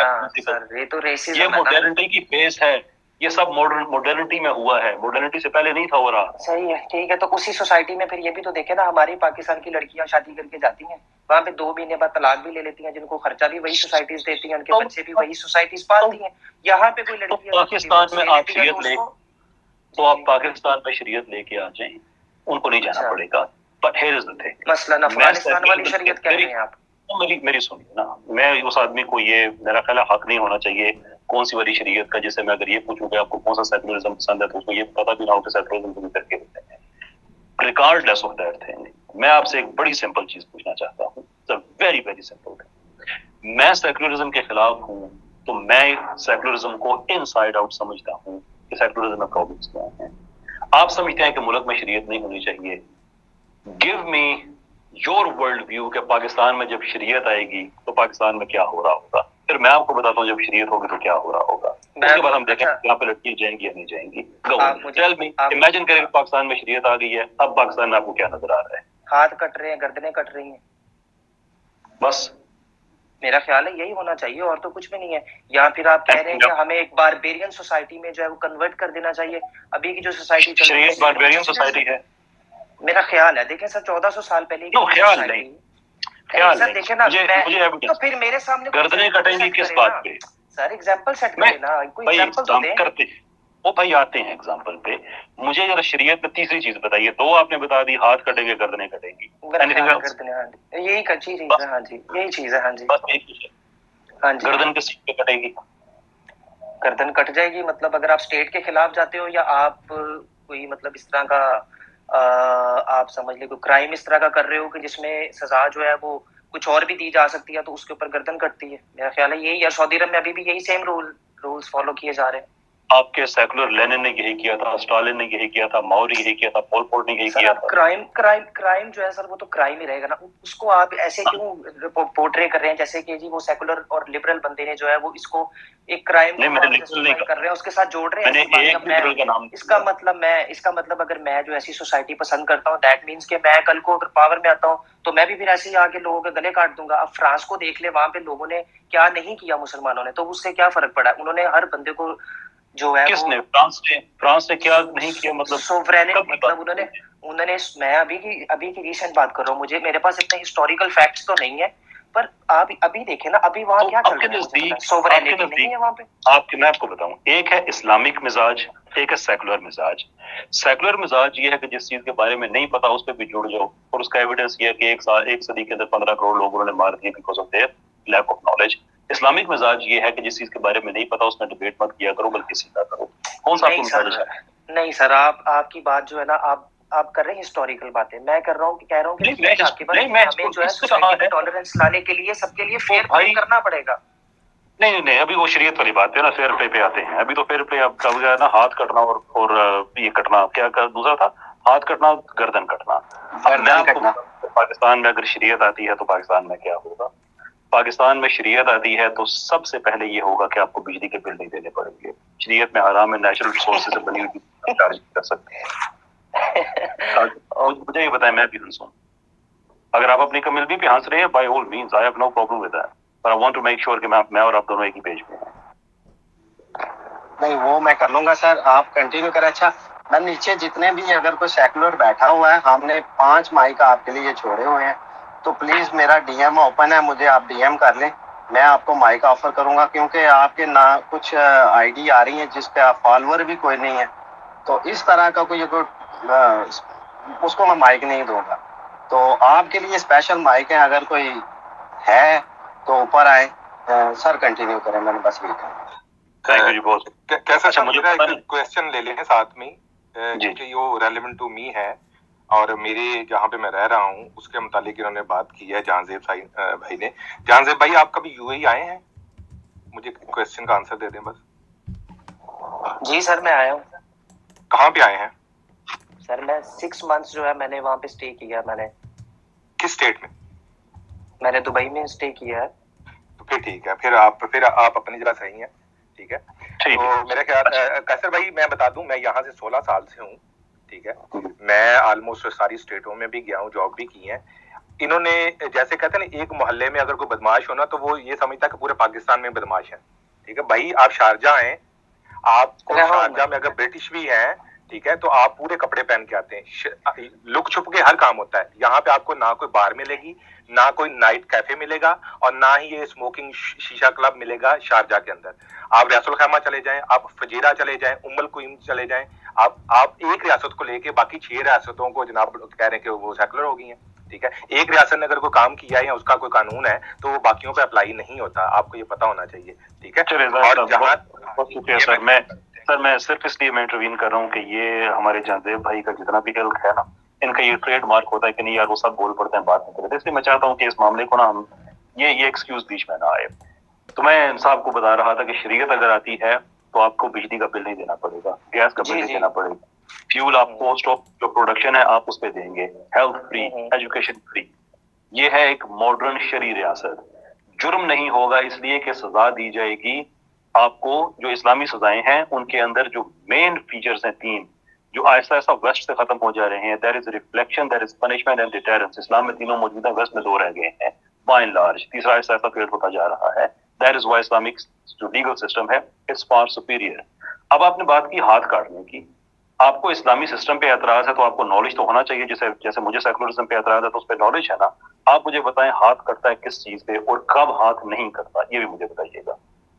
ये मॉडर्निटी की फेस है, ये सब मॉडर्निटी में हुआ है, मॉडर्निटी से पहले नहीं था हो रहा। सही है, ठीक है। तो उसी सोसाइटी में फिर ये भी तो देखे ना, हमारी पाकिस्तान की लड़कियां शादी करके जाती हैं, वहां पे 2 महीने बाद तलाक भी ले लेती हैं, जिनको खर्चा भी वही सोसाइटीज देती हैं, उनके बच्चे भी वही सोसाइटीज पालती हैं। यहाँ पे कोई लड़की पाकिस्तान में आप शरीयत ले तो आप पाकिस्तान में शरीयत लेके आ जाएं, उनको नहीं जाना पड़ेगा। But here is the thing, मसलन अफगानिस्तान वाली शरीयत कह रहे हैं आप। मेरी सुनिए ना, मैं उस आदमी को ये मेरा ख्याल हक नहीं होना चाहिए कौन सी वाली शरीयत का, जिससे मैं अगर ये पूछूंगा आपको कौन सा सेकुलरिज्म पसंद है तो उसको ये पता भी ना हो कि सेकुलरिज्म किस तरह के होते हैं। रिगार्डलेस ऑफ दैट थिंग, मैं आपसे एक बड़ी सिंपल चीज पूछना चाहता हूँ, वेरी वेरी सिंपल। मैं सेकुलरिज्म के खिलाफ हूँ तो मैं सेकुलरिज्म को इनसाइड आउट समझता हूँ कि सेकुलरिज्म में प्रॉब्लम्स क्या हैं। आप समझते हैं कि मुल्क में शरीयत नहीं होनी चाहिए। Give me your world view कि पाकिस्तान में जब शरीयत आएगी तो पाकिस्तान में क्या हो रहा होगा, फिर मैं आपको बताता हूँ जब शरीयत होगी तो क्या हो रहा होगा। उसके बाद हम देखें यहाँ पे लड़कियां जाएंगी या नहीं जाएंगी। टेल मी, इमेजिन करें पाकिस्तान में शरीयत आ गई है, अब पाकिस्तान में आपको क्या नजर आ रहा है? हाथ कट रहे हैं, गर्दनें कट रही हैं, बस मेरा ख्याल है यही होना चाहिए और तो कुछ भी नहीं है। या फिर आप कह रहे हैं कि हमें एक बारबेरियन सोसाइटी में जो है वो कन्वर्ट कर देना चाहिए। अभी की जो सोसाइटी चल रही है बारबेरियन सोसाइटी है, मेरा ख्याल है। देखें सर, 1400 साल पहले ख्याल नहीं सर, देखे ना, तो फिर मेरे सामने गर्दनें कटेंगी किस बात पे? सर एग्जांपल सेट करें ना, कोई एग्जांपल तो दें। करते वो भाई आते हैं एग्जांपल पे। मुझे जरा शरीयत में तीसरी चीज बताइए। 2 आपने बता दी, हाथ कटेंगे, गर्दनें कटेंगी, यही कच्ची चीज है। हाँ जी, यही चीज है। हाँ जी, बस एक चीज है। हाँ जी, गर्दन किस पे कटेगी? गर्दन कट जाएगी मतलब अगर आप स्टेट के खिलाफ जाते हो या आप कोई मतलब इस तरह का आप समझ ले कोई क्राइम इस तरह का कर रहे हो कि जिसमें सजा जो है वो कुछ और भी दी जा सकती है, तो उसके ऊपर गर्दन कटती है। मेरा ख्याल है यही, या सऊदी अरब में अभी भी यही सेम रूल्स फॉलो किए जा रहे हैं। आपके सेकुलर लेनिन ने यही किया था, स्टालिन ने यही किया था, माओ ने यही किया था, पोल पोट ने यही किया था। क्राइम जो है सर वो तो क्राइम ही रहेगा ना। उसको आप ऐसे क्यों पोर्ट्रे कर रहे हैं जैसे कि जी वो सेकुलर और लिबरल बंदे ने जो है वो इसको एक क्राइम कर रहे हैं, उसके साथ जोड़ रहे हैं। इसका मतलब अगर मैं जो ऐसी सोसाइटी पसंद करता हूँ, दैट मीन्स कि मैं कल को अगर पावर में आता हूँ तो मैं भी फिर ऐसे ही आके लोगों के गले काट दूंगा। अब फ्रांस को देख ले, वहां पे लोगों ने क्या नहीं किया मुसलमानों ने, तो उससे क्या फर्क पड़ा? उन्होंने हर बंदे को जो है किसने, फ्रांस ने क्या नहीं किया? मतलब सोवरेनिटी, मतलब उन्होंने मैं अभी की रीसेंट बात कर रहा हूँ, मेरे पास इतने हिस्टोरिकल फैक्ट्स तो नहीं है, पर आप अभी देखें ना अभी वहाँ क्या चल रहा है, सोवरेनिटी नहीं है वहाँ पे। आपके मैं आपको बताऊं, एक है इस्लामिक मिजाज, एक है सेकुलर मिजाज। सेकुलर मिजाज ये है कि जिस चीज के बारे में नहीं पता उस पर भी जुड़ जाओ, और उसका एविडेंस ये है कि एक सदी के अंदर 15 करोड़ लोग उन्होंने मार दिए because of their lack of knowledge. Islamic मिजाज ये है कि जिस चीज के बारे में नहीं पता उसमें डिबेट मत किया करो, बल्कि सीधा करो। कौन सा आपको मिसाल है? नहीं सर, आपकी बात जो है ना, आप कर रहे हैं हिस्टोरिकल बातें, मैं कर रहा हूँ कि कह रहा हूँ कि हमें जो है सोसाइटी में टॉलरेंस लाने के लिए सबके लिए फेयर प्ले करना पड़ेगा। नहीं, अभी वो शरीयत वाली बात है ना, फेयर प्ले पे आते हैं। अभी तो फेयर प्ले अब कब गया ना, हाथ कटना और ये कटना, क्या दूसरा था, हाथ कटना गर्दन कटना। पाकिस्तान में अगर शरीयत आती है तो पाकिस्तान में क्या होगा? पाकिस्तान में शरीयत आती है तो सबसे पहले ये होगा कि आपको बिजली के बिल नहीं देने पड़ेंगे। शरीयत में हराम में नेचुरल रिसोर्सेज से बनी हुई चार्ज कर सकते हैं। मुझे ये बताएं, मैं भी हंसूं, अगर आप अपनी कम्युनिटी पे हंस रहे हैं, by all means I have no problem with that, but I want to make sure कि मैं और आप दोनों एक ही पेज पे हैं। नहीं, वो मैं कर लूंगा सर, आप कंटिन्यू करें। अच्छा, मैं नीचे जितने भी अगर कोई सेकुलर बैठा हुआ है, हमने 5 माइक आपके लिए छोड़े हुए हैं, तो प्लीज मेरा डीएम ओपन है, मुझे आप डीएम कर लें, मैं आपको माइक ऑफर करूंगा, क्योंकि आपके ना कुछ आईडी आ रही है जिसपे आप फॉलोअर भी कोई नहीं है, तो इस तरह का कोई उसको मैं माइक नहीं दूंगा। तो आपके लिए स्पेशल माइक है, अगर कोई है तो ऊपर आए। सर कंटिन्यू करें, मैंने बस ये कहा। थैंक यू जी बहुत। कैसा अच्छा, मुझे एक क्वेश्चन ले लें साथ में, क्योंकि ये रेलेवेंट टू मी है और मेरे जहाँ पे मैं रह रहा हूँ उसके मुतालिक इन्होंने बात की है जहांजेब भाई ने। जहांजेब भाई, आप कभी यूएई आए हैं? मुझे क्वेश्चन का आंसर दे दें बस। जी सर, मैं आया हूँ। कहाँ पे आए हैं सर? मैं 6 मंथ्स जो है मैंने वहाँ पे स्टे किया। मैंने किस स्टेट में? मैंने दुबई में स्टे किया है। तो फिर ठीक है, फिर आप अपनी जगह सही हैं, ठीक है। तो मेरा ख्याल, कैसर भाई मैं बता दूं, मैं यहाँ से 16 साल से हूँ, ठीक है। मैं ऑलमोस्ट सारी स्टेटों में भी गया हूँ, जॉब भी की है। इन्होंने जैसे कहते हैं ना, एक मोहल्ले में अगर कोई बदमाश हो ना, तो वो ये समझता है कि पूरे पाकिस्तान में बदमाश है, ठीक है। भाई आप शारजा हैं, आपको शारजा में अगर ब्रिटिश भी हैं, ठीक है, तो आप पूरे कपड़े पहन के आते हैं, लुक छुप के हर काम होता है। यहाँ पे आपको ना कोई बार मिलेगी, ना कोई नाइट कैफे मिलेगा, और ना ही ये स्मोकिंग शीशा क्लब मिलेगा शारजा के अंदर। आप रियासुल खैमा चले जाएं, आप फजीरा चले जाएं, उम्मुल कुइम चले जाएं, आप एक रियासत को लेके बाकी 6 रियासतों को जनाब कह रहे हैं कि वो सेकुलर हो गई हैं, ठीक है। एक रियासत ने अगर कोई काम किया है या उसका कोई कानून है तो वो बाकियों पे अप्लाई नहीं होता, आपको ये पता होना चाहिए, ठीक है। और जहाँ सर मैं सिर्फ इसलिए मैं इंटरवीन कर रहा हूँ कि ये हमारे जहांजेब भाई का जितना भी इल्क है ना, इनका ये ट्रेड मार्क होता है कि नहीं यार वो सब बोल पड़ते हैं, बात नहीं करते। इसलिए मैं चाहता हूँ कि इस मामले को ना हम ये एक्सक्यूज बीच में ना आए। तो मैं साहब को बता रहा था कि शरीयत अगर आती है तो आपको बिजली का बिल नहीं देना पड़ेगा, गैस का बिल नहीं देना पड़ेगा, फ्यूल आप कॉस्ट ऑफ जो प्रोडक्शन है आप उस पर देंगे, हेल्थ फ्री, एजुकेशन फ्री। ये है एक मॉडर्न शरी रियासत। जुर्म नहीं होगा इसलिए कि सजा दी जाएगी आपको। जो इस्लामी सजाएं हैं उनके अंदर जो मेन फीचर्स हैं 3, जो आहिस्ता आहिस्ता वेस्ट से खत्म हो जा रहे हैं, there is reflection, there is punishment and deterrence. इस्लाम में 3 मौजूद है, वेस्ट में 2 रह गए हैं बाय एंड लार्ज, तीसरा आहिस्ता आहिस्ता फेल होता जा रहा है। दैट इज व्हाई इस्लामिक जो लीगल सिस्टम है इट्स फार सुपीरियर। अब आपने बात की हाथ काटने की, आपको इस्लामी सिस्टम पे एतराज है तो आपको नॉलेज तो होना चाहिए, जैसे मुझे सेकुलरिज्म पे एतराज है तो उस पर नॉलेज है ना। आप मुझे बताएं हाथ कटता है किस चीज पे और कब हाथ नहीं कटता, ये भी मुझे बताइएगा।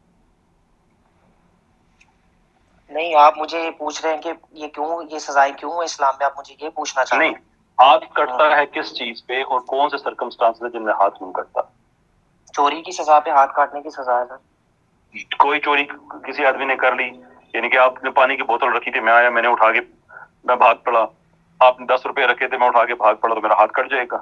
नहीं, आप मुझे ये पूछ रहे हैं कि ये सजाएं क्यों है इस्लाम में, आप मुझे ये पूछना चाहते हैं? नहीं, हाथ कटता है किस चीज पे और कौन से सर्कमस्टांसेस है जिनमें हाथ नहीं कटता? चोरी की सजा पे हाथ काटने की सजा है सर। कोई चोरी किसी आदमी ने कर ली, यानी कि आपने पानी की बोतल रखी थी, मैं आया, मैंने उठा के मैं भाग पड़ा, आपने 10 रुपए रखे थे, मैं उठा के भाग पड़ा, तो मेरा हाथ कट जाएगा?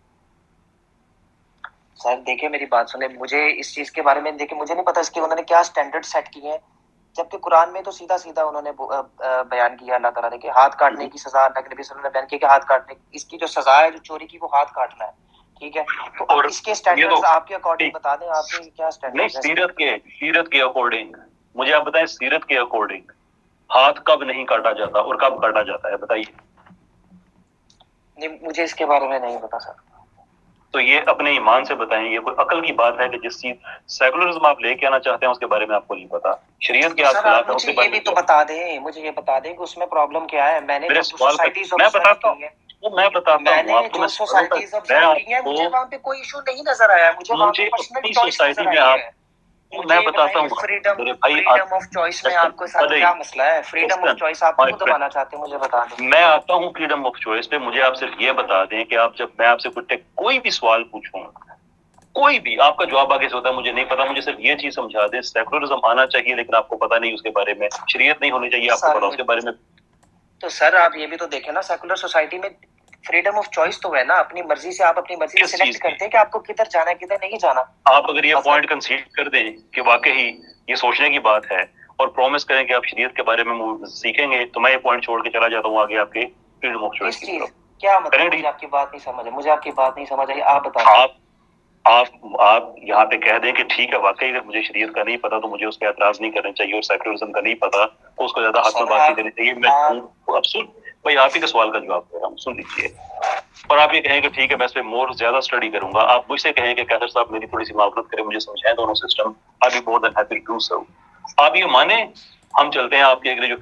सर देखिए मेरी बात सुने, मुझे इस चीज के बारे में देखिए मुझे नहीं पता इसके उन्होंने क्या स्टैंडर्ड सेट किए हैं, जबकि कुरान में तो सीधा सीधा उन्होंने बयान किया अल्लाह ताला ने कि हाथ काटने की सजा, नबी सल्लल्लाहु अलैहि वसल्लम ने बयान किया कि हाथ काटने इसकी जो सजा है जो चोरी की वो हाथ काटना है, ठीक है। तो और इसके स्टैंडर्ड्स आपके अकॉर्डिंग बता दें, आपके क्या स्टैंडर्ड्स हैं? सीरत के अकॉर्डिंग मुझे आप बताएं, सीरत के अकॉर्डिंग हाथ कब नहीं काटा जाता और कब काटा जाता है, बताइए। नहीं, मुझे इसके बारे में नहीं पता सर। तो ये अपने ईमान से बताएं, ये कोई अकल की बात है कि जिस चीज सेकुलरिज्म आप लेके आना चाहते हैं उसके बारे में आपको नहीं पता, शरीयत के आप खिलाफ है, मुझे ये भी तो बता दें, मुझे ये बता दें कि उसमें प्रॉब्लम क्या है। मैंने मैं बताता हूँ, मैंने जो सोसाइटीज ऑब्जर्व की है मुझे वहाँ पे कोई इशू नहीं नजर आया, मुझे वहाँ पे पर्सनल चॉइस नजर आई है। मैं बताता हूँ फ्रीडम ऑफ चॉइस में आपको साथ क्या मसला है? फ्रीडम ऑफ चॉइस आप क्यों दबाना चाहते हैं, मुझे बता दें। मैं आता हूँ फ्रीडम ऑफ चॉइस पे, मुझे आप सिर्फ ये बता दें कि आप जब मैं आपसे कोई भी सवाल पूछूं कोई भी आपका जवाब आगे से होता है मुझे नहीं पता, मुझे सिर्फ ये चीज समझा दे, सेकुलरिज्म आना चाहिए लेकिन आपको पता नहीं उसके बारे में, शरीयत नहीं होनी चाहिए आपको पता उसके बारे में। तो सर आप ये भी तो देखें ना, सेकुलर सोसाइटी में फ्रीडम ऑफ चॉइस तो है ना, अपनी मर्जी से आप अपनी मर्जी से सिलेक्ट करते हैं कि आपको किधर जाना है किधर नहीं जाना। आप अगर ये पॉइंट कंसीड कर दें कि वाकई ये सोचने की बात है और प्रॉमिस करें कि आप शरीयत के बारे में सीखेंगे, तो मैं ये पॉइंट छोड़ के चला जाता हूँ आगे आपके फ्रीडम ऑफ चॉइस की तरफ। क्या मतलब? मुझे आपकी बात नहीं समझ आई, मुझे आपकी बात नहीं समझ आई, आप बताओ। आप यहाँ पे कह दें कि ठीक है वाकई अगर मुझे शरीयत का नहीं पता तो मुझे उस पर एतराज नहीं करना चाहिए, और सेकुलरिज्म का नहीं पता तो उसको ज्यादा हाथ में बात देनी चाहिए। मैं अब सुन भाई, आप ही के सवाल का जवाब दे रहा हूँ, सुन लीजिए। और आप ये कहेंगे ठीक है मैं इस पे मोर ज्यादा स्टडी करूंगा, आप मुझसे कहेंगे कैसर साहब मेरी थोड़ी सी मावरत करें, मुझे समझाएं दोनों system, I be more than happy to do so. आप ये माने हम चलते हैं आपके अगले जो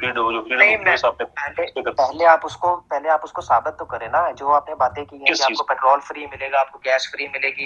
पहले आप उसको साबित तो करें ना, जो आपने बातें की हैं कि आपको पेट्रोल फ्री मिलेगा, आपको गैस फ्री मिलेगी,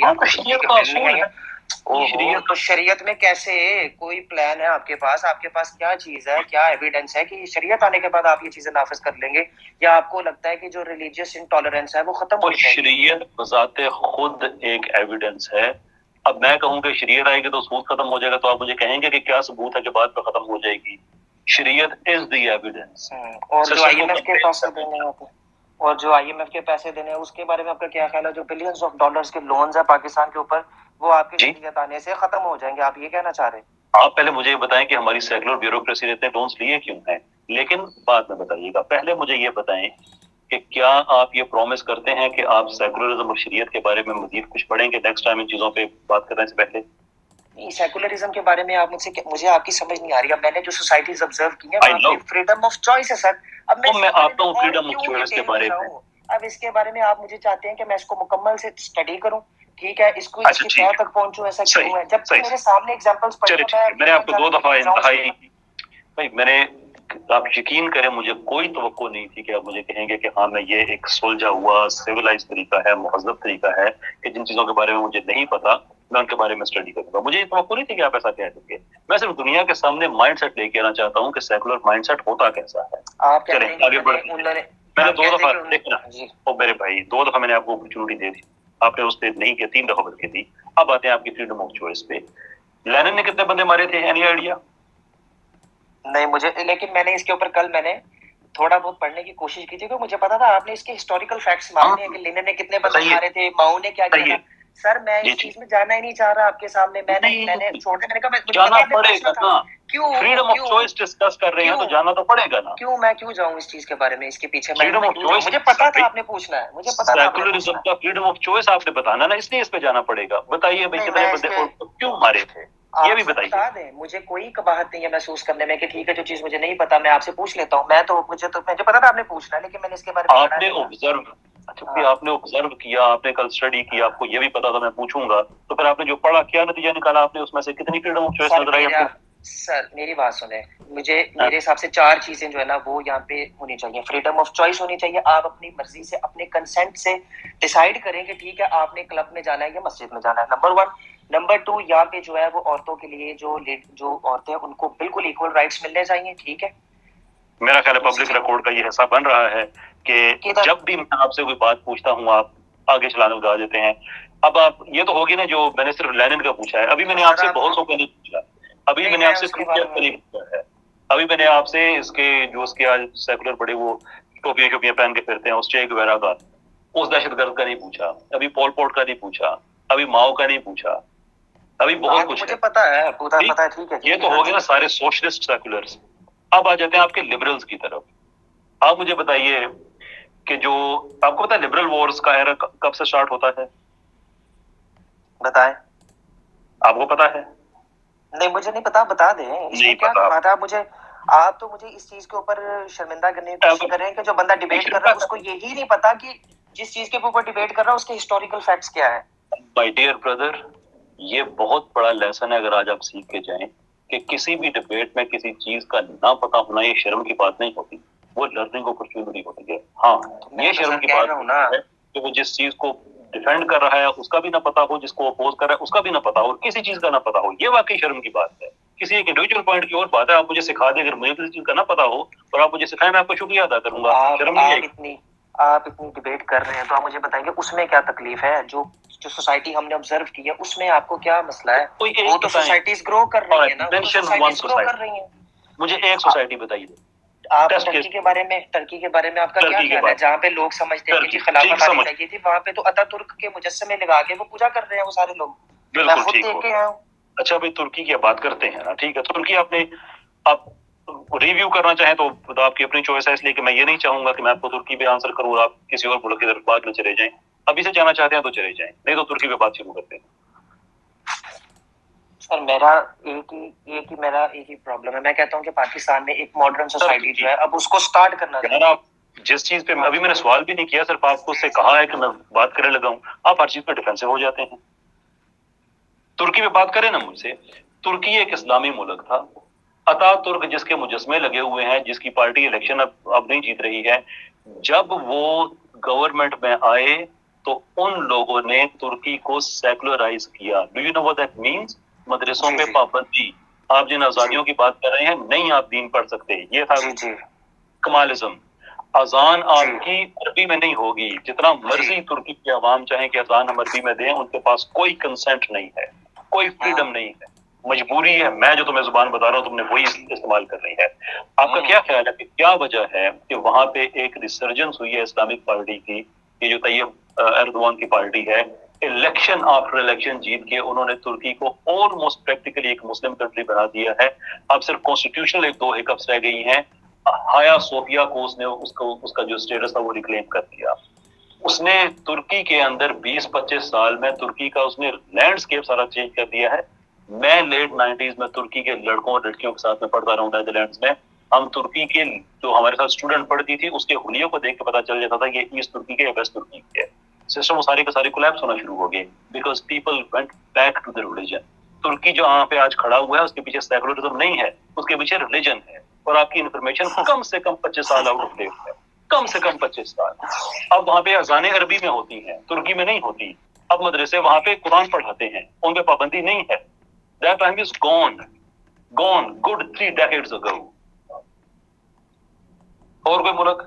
तो शरीयत में कैसे कोई प्लान है आपके पास क्या चीज है, क्या एविडेंस है कि शरीयत आने के बाद आप ये चीजें नाफिज कर लेंगे, या आपको लगता है कि जो रिलीजियस इंटॉलरेंस है वो खत्म हो जाएगी? शरीयत बजाते खुद एक एविडेंस है। अब मैं कहूँ कि शरीयत आएगी तो सबूत खत्म हो जाएगा, तो आप मुझे कहेंगे कि क्या सबूत है जो बाद में खत्म हो जाएगी? शरीयत इज द एविडेंस। और जो आईएमएफ के पैसे देने हैं, और जो आईएमएफ के पैसे देने हैं उसके बारे में आपका क्या ख्याल है? जो बिलियंस ऑफ डॉलर्स के लोन्स है पाकिस्तान के ऊपर, वो आपके शरीयत आने से खत्म हो जाएंगे, आप ये कहना चाह रहे हैं? आप पहले मुझे ये बताएं कि हमारी सेकुलर ब्यूरोक्रेसी ने इतने लोन्स लिए क्यों हैं, लेकिन बाद में बताइएगा। पहले मुझे ये बताएं कि क्या आप ये प्रॉमिस करते हैं कि आप सेकुलरिज्म और शरीयत के बारे में मजीद कुछ पढ़ेंगे नेक्स्ट टाइम इन चीजों पे बात करने से पहले? सेकुलरिज्म के बारे में आप मुझे आपकी समझ नहीं आ रही है। मैंने जो सोसाइटीज ऑब्जर्व की है फ्रीडम ऑफ चॉइस है सर। अब मैं आता हूँ फ्रीडम ऑफ चॉइस के बारे में। अब इसके बारे में आप मुझे चाहते हैं कि मैं इसको मुकम्मल से स्टडी करूं, ठीक है, इसको इसकी तह तक पहुंचूं, ऐसा क्यों है? जब मेरे सामने एग्जांपल्स पड़े हैं, मैंने आपको 2 दफा इंतहाई भाई मैंने, आप यकीन करें मुझे कोई तवक्को नहीं थी कि आप मुझे कहेंगे कि हाँ मैं ये एक सुलझा हुआ सिविलाइज तरीका है, मुहज़्ज़ब तरीका है कि जिन चीजों के बारे में मुझे नहीं पता मैं उनके बारे में स्टडी करूंगा। मुझे ये तवक्को नहीं थी कि आप ऐसा कह देंगे। मैं सिर्फ दुनिया के सामने माइंडसेट लेके आना चाहता हूँ कि सेकुलर माइंडसेट होता कैसा है। आप चलें आगे बढ़ते। मैंने 2 दफा देखना ओ मेरे भाई, 2 दफा मैंने आपको अपॉर्चुनिटी दे दी, आपने उस पर नहीं किया, 3 दफा बल्कि दी। अब आते हैं आपकी फ्रीडम ऑफ चॉइस पे। लेनिन ने कितने बंदे मारे थे, एनी आइडिया? नहीं मुझे, लेकिन मैंने इसके ऊपर कल मैंने थोड़ा बहुत पढ़ने की कोशिश की थी, क्योंकि मुझे पता था आपने इसके हिस्टोरिकल फैक्ट्स मांगे हैं कि लेनिन ने कितने बंदे मारे थे, माओ ने क्या किया। सर मैं इस चीज में जाना ही नहीं चाह रहा आपके सामने, मैंने छोड़ दिया, मैंने कहा जाना पड़ेगा ना, क्यों फ्रीडम ऑफ चॉइस डिस्कस कर रहे हैं तो जाना तो पड़ेगा ना। क्यों मैं क्यों जाऊं इस चीज के बारे में, इसके पीछे फ्रीडम ऑफ चॉइस? मुझे पता था आपने पूछना है, मुझे पता था सेकुलरिज्म का फ्रीडम ऑफ चॉइस आपने बताना ना, इसलिए इस पे जाना पड़ेगा। बताइए भाई कितने बंदे क्यों मारे थे, ये भी बताइए। बता दें, मुझे कोई कबाहत नहीं है महसूस करने में कि ठीक है जो चीज मुझे नहीं पता मैं आपसे पूछ लेता हूँ। मुझे पता था आपने पूछना है, लेकिन मैंने इसके बारे में आपने ऑब्जर्व आपने ऑब्जर्व किया, आपने कल स्टडी किया, आपको ये भी पता था मैं पूछूंगा, तो फिर आपने जो पढ़ा क्या नतीजा निकाला आपने, उसमें से कितनी फ्रीडम ऑफ चॉइस नजर आई आपको? सर मेरी बात सुने, मेरे हिसाब से 4 चीजें जो है ना वो यहाँ पे होनी चाहिए। फ्रीडम ऑफ चॉइस होनी चाहिए, आप अपनी मर्जी से अपने कंसेंट से डिसाइड करें कि ठीक है आपने क्लब में जाना है या मस्जिद में जाना है, नंबर 1। नंबर 2, यहाँ पे जो है वो औरतों के लिए जो औरतें उनको बिल्कुल इक्वल राइट्स मिलने चाहिए, ठीक है। मेरा ख्याल है पब्लिक रिकॉर्ड का ये हिस्सा बन रहा है कि जब भी मैं आपसे कोई बात पूछता हूँ आप आगे चलाने लगा देते हैं। अब आप ये तो होगी ना, जो मैंने सिर्फ लेनिन का पूछा है, अभी मैंने आपसे बहुत सौ का नहीं पूछा, अभी मैंने आपसे का नहीं पूछा है, अभी मैंने आपसे इसके जो उसके आज सेकुलर बड़े वो टोपियां पहन के फिरते हैं उस चे गुवेरा का, उस दहशतगर्द का नहीं पूछा, अभी पोल पोट का नहीं पूछा, अभी माओ का नहीं पूछा, अभी बहुत कुछ मुझे पता है, ठीक है। ये तो हो गया ना सारे सोशलिस्ट सेकुलर्स। अब आ जाते हैं आपके लिबरल्स की तरफ। आप मुझे बताइए कि जो आपको पता है लिबरल वॉर्स का एरा कब से स्टार्ट होता है? बताएं। आपको पता है? नहीं मुझे नहीं पता, बता दें। नहीं क्या पता मुझे। आप तो मुझे इस चीज के ऊपर शर्मिंदा करने की कोशिश कर रहे हैं कि जो बंदा डिबेट कर रहा है उसको यही नहीं पता कि जिस चीज के ऊपर डिबेट कर रहा है उसके हिस्टोरिकल फैक्ट्स क्या है। माय डियर ब्रदर, ये बहुत बड़ा लेसन है अगर आज आप सीख के जाएं कि किसी भी डिबेट में किसी चीज का ना पता होना ये शर्म की बात नहीं होती, वो लर्निंग अपॉर्चुनिटी होती है। हाँ ये शर्म की बात है कि वो जिस चीज को डिफेंड कर रहा है उसका भी ना पता हो, जिसको अपोज कर रहा है उसका भी ना पता हो, किसी चीज का ना पता हो, ये वाकई शर्म की बात है। किसी एक इंडिविजुअल पॉइंट की और बात है, आप मुझे सिखा दें, अगर मुझे किसी चीज का ना पता हो और आप मुझे सिखाएं मैं आपको शुक्रिया अदा करूंगा, शर्म नहीं आएगी। آپ اتنی ڈبیٹ کر رہے ہیں تو آپ مجھے بتائیں گے اس میں کیا تکلیف ہے؟ جو سوسائٹی ہم نے آبزرو کی ہے اس میں آپ کو کیا مسئلہ ہے؟ وہ تو سوسائٹیز گرو کر رہی ہیں نا، وہ تو سوسائٹیز گرو کر رہی ہیں. مجھے ایک سوسائٹی بتائیے آپ ٹرکی کے بارے میں آپ کا کیا خیال ہے؟ جہاں پہ لوگ سمجھتے ہیں کہ جی خلافت آنی چاہیے تھی، وہاں پہ تو اتا ترک کے مجسمے لگا کے وہ پوجا کر رہے ہیں وہ سارے لوگ. میں خود دیکھ کے آیا ہوں. اچھا بھائی ترکی کی بات کرتے ہیں نا، ٹھیک ہے. ترکی آپ ریویو کرنا چاہیں تو آپ کی اپنی چوائس ہے، اس لیے کہ میں یہ نہیں چاہوں گا کہ میں آپ کو ترکی پہ آنسر کروں اور آپ کسی اور ملک کی طرف بات میں چلے جائیں. ابھی سے جانا چاہتے ہیں تو چلے جائیں، نہیں تو ترکی پہ بات شروع کرتے ہیں. سر میرا ایک ہی پرابلم ہے. میں کہتا ہوں کہ پاکستان میں ایک ماڈرن سوسائٹی جو ہے اب اس کو سٹارٹ کرنا چاہیے. آپ جس چیز پہ ابھی میں نے سوال بھی نہیں کیا، صرف آپ کو اس سے کہا ہے کہ میں بات کرنے لگا ہوں، آپ ہر چیز پہ ڈیفینسو ہو جاتے ہیں. ترکی پہ بات کریں نا مجھ سے. ترکی ایک اسلامی ملک تھا. اتا ترک جس کے مجسمے لگے ہوئے ہیں، جس کی پارٹی الیکشن اب نہیں جیت رہی ہے، جب وہ گورنمنٹ میں آئے تو ان لوگوں نے ترکی کو سیکولرائز کیا. Do you know what that means? مدرسوں پہ پابندی. آپ جن آزادیوں کی بات کر رہے ہیں، نہیں آپ دین پڑھ سکتے، یہ تھا کمالزم. اذان آپ کی عربی میں نہیں ہوگی. جتنا مرضی ترکی کی عوام چاہیں کہ اذان ہم عربی میں دیں، ان کے پاس کوئی کنسنٹ نہیں ہے، کوئی فریڈم نہیں ہے، مجبوری ہے. میں جو تمہیں زبان بتا رہا ہوں تم نے وہی استعمال کر رہی ہے. آپ کا کیا خیال ہے کہ کیا وجہ ہے کہ وہاں پہ ایک ریسرجنس ہوئی ہے اسلامک پارٹی کی، یہ جو طیب ایردوان کی پارٹی ہے، الیکشن آفٹر الیکشن جیت کے انہوں نے ترکی کو آلموسٹ پریکٹیکلی ایک مسلم کنٹری بنا دیا ہے. اب صرف کانسٹیٹیوشنل ایک دو ہکپس رہ گئی ہیں. ہایا صوفیا کو اس کا جو اسٹیٹس تھا وہ ریکلیم کر دیا. اس نے ترکی کے اندر 20-25 سال میں ترکی کا اس نے لینڈسکیپ سارا چینج کر دیا ہے. میں لیٹ 90s میں ترکی کے لڑکوں اور لڑکیوں کے ساتھ میں پڑھتا رہا ہوں نیدرلینڈز میں. ہم ترکی کے جو ہمارے ساتھ اسٹوڈنٹ پڑھتی تھی اس کے حلیوں کو دیکھ کے پتا چل جاتا تھا کہ ایسٹ ترکی کے یا ویسٹ ترکی کے. سسٹم وہ سارے کے سارے کولیپس ہونا شروع ہو گئے because people went back to the religion. ترکی جو یہاں پہ آج کھڑا ہوا ہے اس کے پیچھے سیکولرزم نہیں ہے، اس کے پیچھے ریلیجن ہے. اور آپ کی انفارمیشن کم سے کم 25 سال آؤٹ آف ڈیٹ ہے، کم سے کم 25 سال. اب وہاں پہ اذانیں عربی میں ہوتی ہیں، ترکی میں نہیں ہوتی. اب مدرسے وہاں پہ قرآن پڑھاتے ہیں، ان پہ پابندی نہیں ہے. That time is gone good 3 decades ago. اور کوئی ملک؟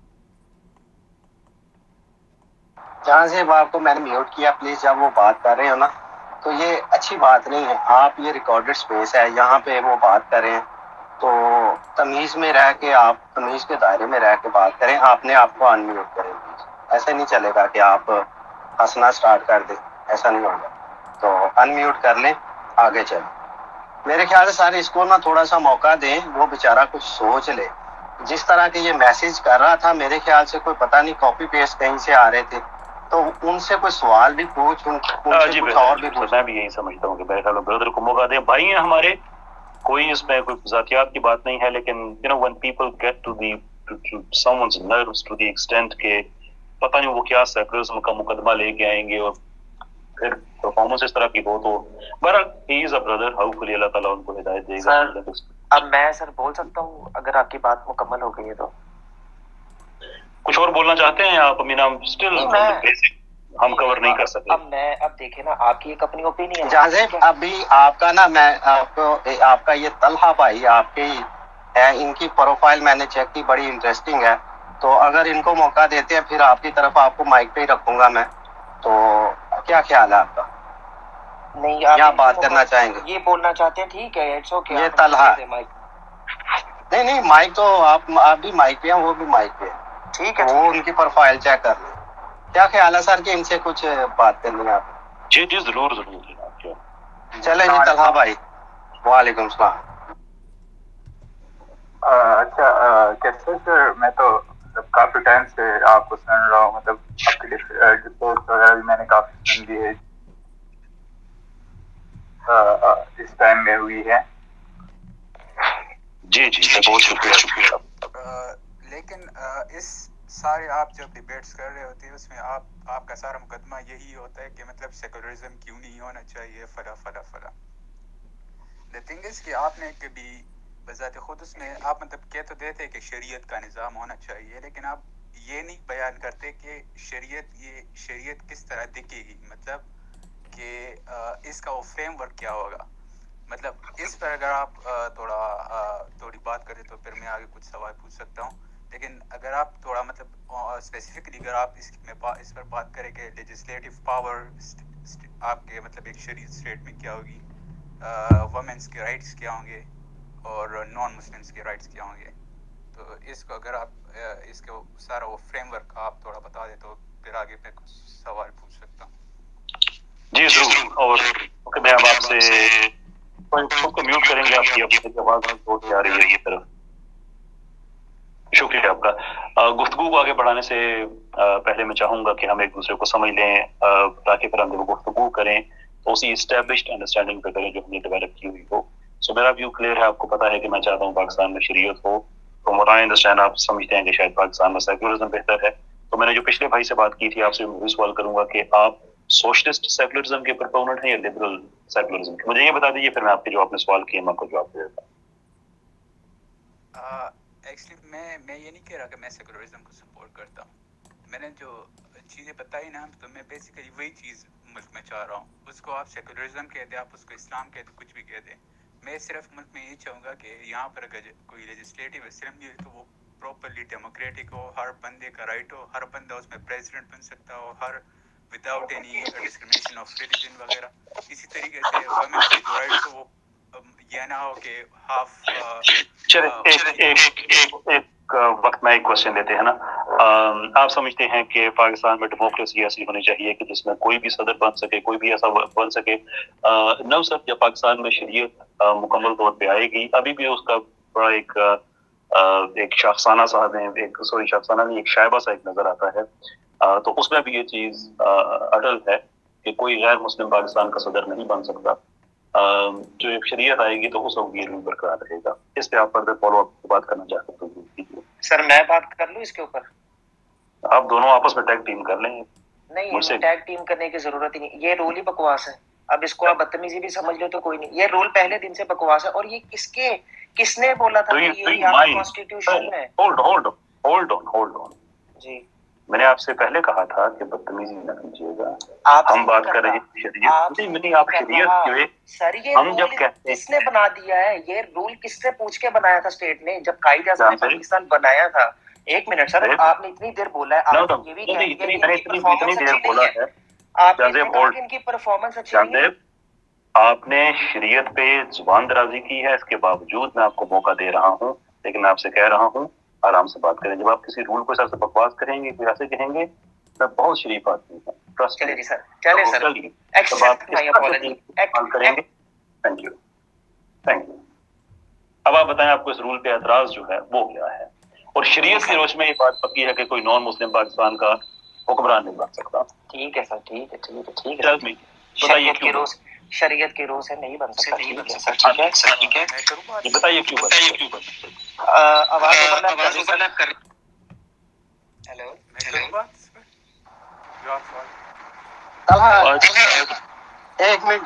جہاں سے آپ کو میں نے میوٹ کیا پلیز، جب وہ بات کر رہے ہو نا تو یہ اچھی بات نہیں ہے. آپ یہ ریکارڈڈ سپیس ہے، یہاں پہ وہ بات کریں تو تمیز میں رہ کے، آپ تمیز کے دائرے میں رہ کے بات کریں. آپ نے آپ کو ان میوٹ کریں پلیز. ایسا نہیں چلے گا کہ آپ ہنسنا سٹارٹ کر دیں، ایسا نہیں ہوگا. تو ان میوٹ کر لیں، آگے چلیں. میرے خیال سے سارے اس کو نا تھوڑا سا موقع دیں، وہ بیچارہ کچھ سوچ لے. جس طرح کے یہ میسج کر رہا تھا، میرے خیال سے کوئی پتہ نہیں کاپی پیسٹ کہیں سے آ رہے تھے، تو ان سے کوئی سوال بھی پوچھ، ان سے کچھ اور بھی پوچھ. میں بھی یہی سمجھتا ہوں کہ میرے خیال میں برادر کو موقع دیں. بھائی ہیں ہمارے، کوئی اس میں کوئی ذاتیات کی بات نہیں ہے، لیکن when people get to someone's nerves to the extent کہ پتہ نہیں وہ کیا سیکولرزم کا مقدمہ لے کے آئیں گے اور پھر پرفارمنس اس طرح کی ہو، تو بہرحال ہی از اے برادر، ہوپفلی اللہ تعالیٰ ان کو ہدایت دے گا. اب میں سر بول سکتا ہوں اگر آپ کی بات مکمل ہو گئی ہے تو؟ کچھ اور بولنا چاہتے ہیں آپ؟ ہم کور نہیں کر سکتے. اب دیکھیں نا، آپ کی ایک اپنی اوپینین ہے. ابھی آپ کا نا، میں آپ کا یہ طلحہ بھائی آپ کے ہے، ان کی پروفائل میں نے چیک کی، بڑی انٹرسٹنگ ہے. تو اگر ان کو موقع دیتے ہیں، پھر آپ کی طرف آپ کو مائک پہ ہی رکھوں گا میں. تو کیا خیال ہے آپ کا؟ نہیں آپ بات کرنا چاہیں گے؟ یہ بولنا چاہتے ہیں ٹھیک ہے، یہ طلحہ نہیں مائک تو آپ بھی مائک پہ ہیں، وہ بھی مائک پہ ہیں. ٹھیک ہے، وہ ان کی پروفائل چیک کر لیں. کیا خیال ہے سر کہ ان سے کچھ بات کرنی ہے آپ؟ جی ضرور. چلیں جی طلحہ بھائی. وعلیکم السلام. اچھا کیسے سر، میں تو کافی ٹائم سے آپ کو سن رہا ہوں، مطلب آپ کی ڈسکورس وغیرہ بھی میں نے کافی سن لی ہے، اس ٹائم میں ہوئی ہے. جی بہت شکریہ. لیکن اس سارے آپ جب ڈیبیٹس کر رہے ہوتے ہیں اس میں آپ کا سارا مقدمہ یہی ہوتا ہے کہ مطلب سیکولرزم کیوں نہیں ہونا چاہیے، فلا فلا فلا. دا تھنگ از کہ آپ نے کبھی بذات خود اس میں آپ مطلب کہہ تو دیتے کہ شریعت کا نظام ہونا چاہیے، لیکن آپ یہ نہیں بیان کرتے کہ شریعت کس طرح دکھے گی، مطلب کہ اس کا وہ فریم ورک کیا ہوگا. مطلب اس پر اگر آپ تھوڑی بات کریں تو پھر میں آگے کچھ سوال پوچھ سکتا ہوں. لیکن اگر آپ تھوڑا مطلب اسپیسیفکلی اگر آپ اس پر بات کریں کہ لیجسلیٹو پاور آپ کے مطلب ایک شریعت اسٹیٹ میں کیا ہوگی، وومنس کے رائٹس کیا ہوں گے اور نان مسلمس کے رائٹس کیا ہوں گے، تو اس کو اگر آپ اس کو سارا وہ فریم ورک آپ تھوڑا بتا دیں تو پھر آگے میں کچھ سوال پوچھ سکتا ہوں. جی ضرور. اور میں اب آپ سے خود کو میوٹ کریں گے، آپ کی اپنی آواز بہت آ رہی ہے یہ طرف. شکریہ آپ کا. گفتگو کو آگے بڑھانے سے پہلے میں چاہوں گا کہ ہم ایک دوسرے کو سمجھ لیں تاکہ پھر ہم جب گفتگو کریں تو اسی اسٹیبلشڈ انڈرسٹینڈنگ پہ کریں جو ہم نے ڈیولپ کی ہوئی ہو. سو میرا ویو کلیئر ہے، آپ کو پتا ہے کہ میں چاہتا ہوں پاکستان میں شریعت ہو. تو what I understand آپ سمجھتے ہیں کہ شاید پاکستان میں سیکولرزم بہتر ہے. تو میں نے جو پچھلے بھائی سے بات کی تھی، آپ سے بھی سوال کروں گا کہ آپ سوشلسٹ سیکولرزم کے پرپوننٹ ہیں یا لبرل سیکولرزم کے؟ مجھے یہ بتا دیجیے، پھر میں آپ کے جو آپ نے سوال کیے میں آپ کو جواب دے دیتا ہوں. ایکچولی میں یہ نہیں کہہ رہا کہ میں سیکولرزم کو سپورٹ کرتا ہوں. میں نے جو چیزیں بتائی نا، تو میں بیسیکلی وہی چیز ملک میں چاہ رہا ہوں. اس کو آپ سیکولرزم کہہ دیں، آپ اس کو اسلام کہہ دیں، کچھ بھی کہہ دیں. میں صرف ملک میں یہ چاہوں گا کہ یہاں پر اگر کوئی لیجسلیٹو اسمبلی ہو تو وہ پراپرلی ڈیموکریٹک ہو، ہر بندے کا رائٹ ہو، ہر بندہ اس میں پریزیڈنٹ بن سکتا ہو، ہر without any discrimination of religion وغیرہ. اسی طریقے سے وومنس کے جو رائٹس ہو وہ یہ نہ ہو کہ ہاف ایک وقت میں ایک کوشچن دیتے ہیں نا. آپ سمجھتے ہیں کہ پاکستان میں ڈیموکریسی ایسی ہونی چاہیے کہ جس میں کوئی بھی صدر بن سکے، کوئی بھی ایسا بن سکے؟ نو سر، جب پاکستان میں شریعت مکمل طور پہ آئے گی، ابھی بھی اس کا بڑا ایک شاخسانہ صاحب ہے، شاخسانہ نہیں، ایک شائبہ سا ایک نظر آتا ہے. تو اس میں بھی یہ چیز اٹل ہے کہ کوئی غیر مسلم پاکستان کا صدر نہیں بن سکتا. جو شریعت آئے گی تو اس وقت یہ رول برقرار رہے گا. اس پہ آپ فردر فالو اپ بات کرنا چاہتے تو کیجیے. سر میں بات کر لوں اس کے اوپر؟ آپ دونوں آپس میں ٹیگ ٹیم کر لیں. نہیں، ٹیگ ٹیم کرنے کی ضرورت ہی نہیں، یہ رول ہی بکواس ہے. اب اس کو آپ بدتمیزی بھی سمجھ لو تو کوئی نہیں، یہ رول پہلے دن سے بکواس ہے. اور یہ کس نے بولا تھا کہ یہ یہاں کا کانسٹیٹیوشن ہے؟ ہولڈ آن جی، میں نے آپ سے پہلے کہا تھا کہ بدتمیزی نہ کیجیے گا. ہم بات کر رہے ہیں شریعت. آپ شریعت جو سر یہ رول کس نے بنا دیا ہے؟ یہ رول کس سے پوچھ کے بنایا تھا اسٹیٹ نے جب قائد اعظم نے پاکستان بنایا تھا؟ ایک منٹ سر، آپ نے اتنی دیر بولا ہے، آپ نے یہ بھی کہہ دیا کہ ان کی پرفارمنس اچھی نہیں ہے. آپ نے کہا کہ ان کی پرفارمنس اچھی نہیں ہے. آپ نے شریعت پہ زبان درازی کی ہے، اس کے باوجود میں آپ کو موقع دے رہا ہوں. لیکن میں آپ سے کہہ رہا ہوں آرام سے بات کریں. جب آپ کسی رول کو سے بکواس کریں گے، کوئی ایسے کہیں گے، میں بہت شریف آدمی ہوں. چلے جی سر، چلے سر، کریں گے. Thank you. اب آپ بتائیں آپ کو اس رول پہ اعتراض جو ہے وہ کیا ہے؟ اور شریعت کی روش میں یہ بات پکی ہے کہ کوئی نان مسلم پاکستان کا حکمران نہیں بن سکتا. ٹھیک ہے سر، ٹھیک ہے. شریعت کے روح سے نہیں بن سکتا. ٹھیک ہے. بتائیے کیوں آواز اوورلیپ کر. ہیلو، ایک منٹ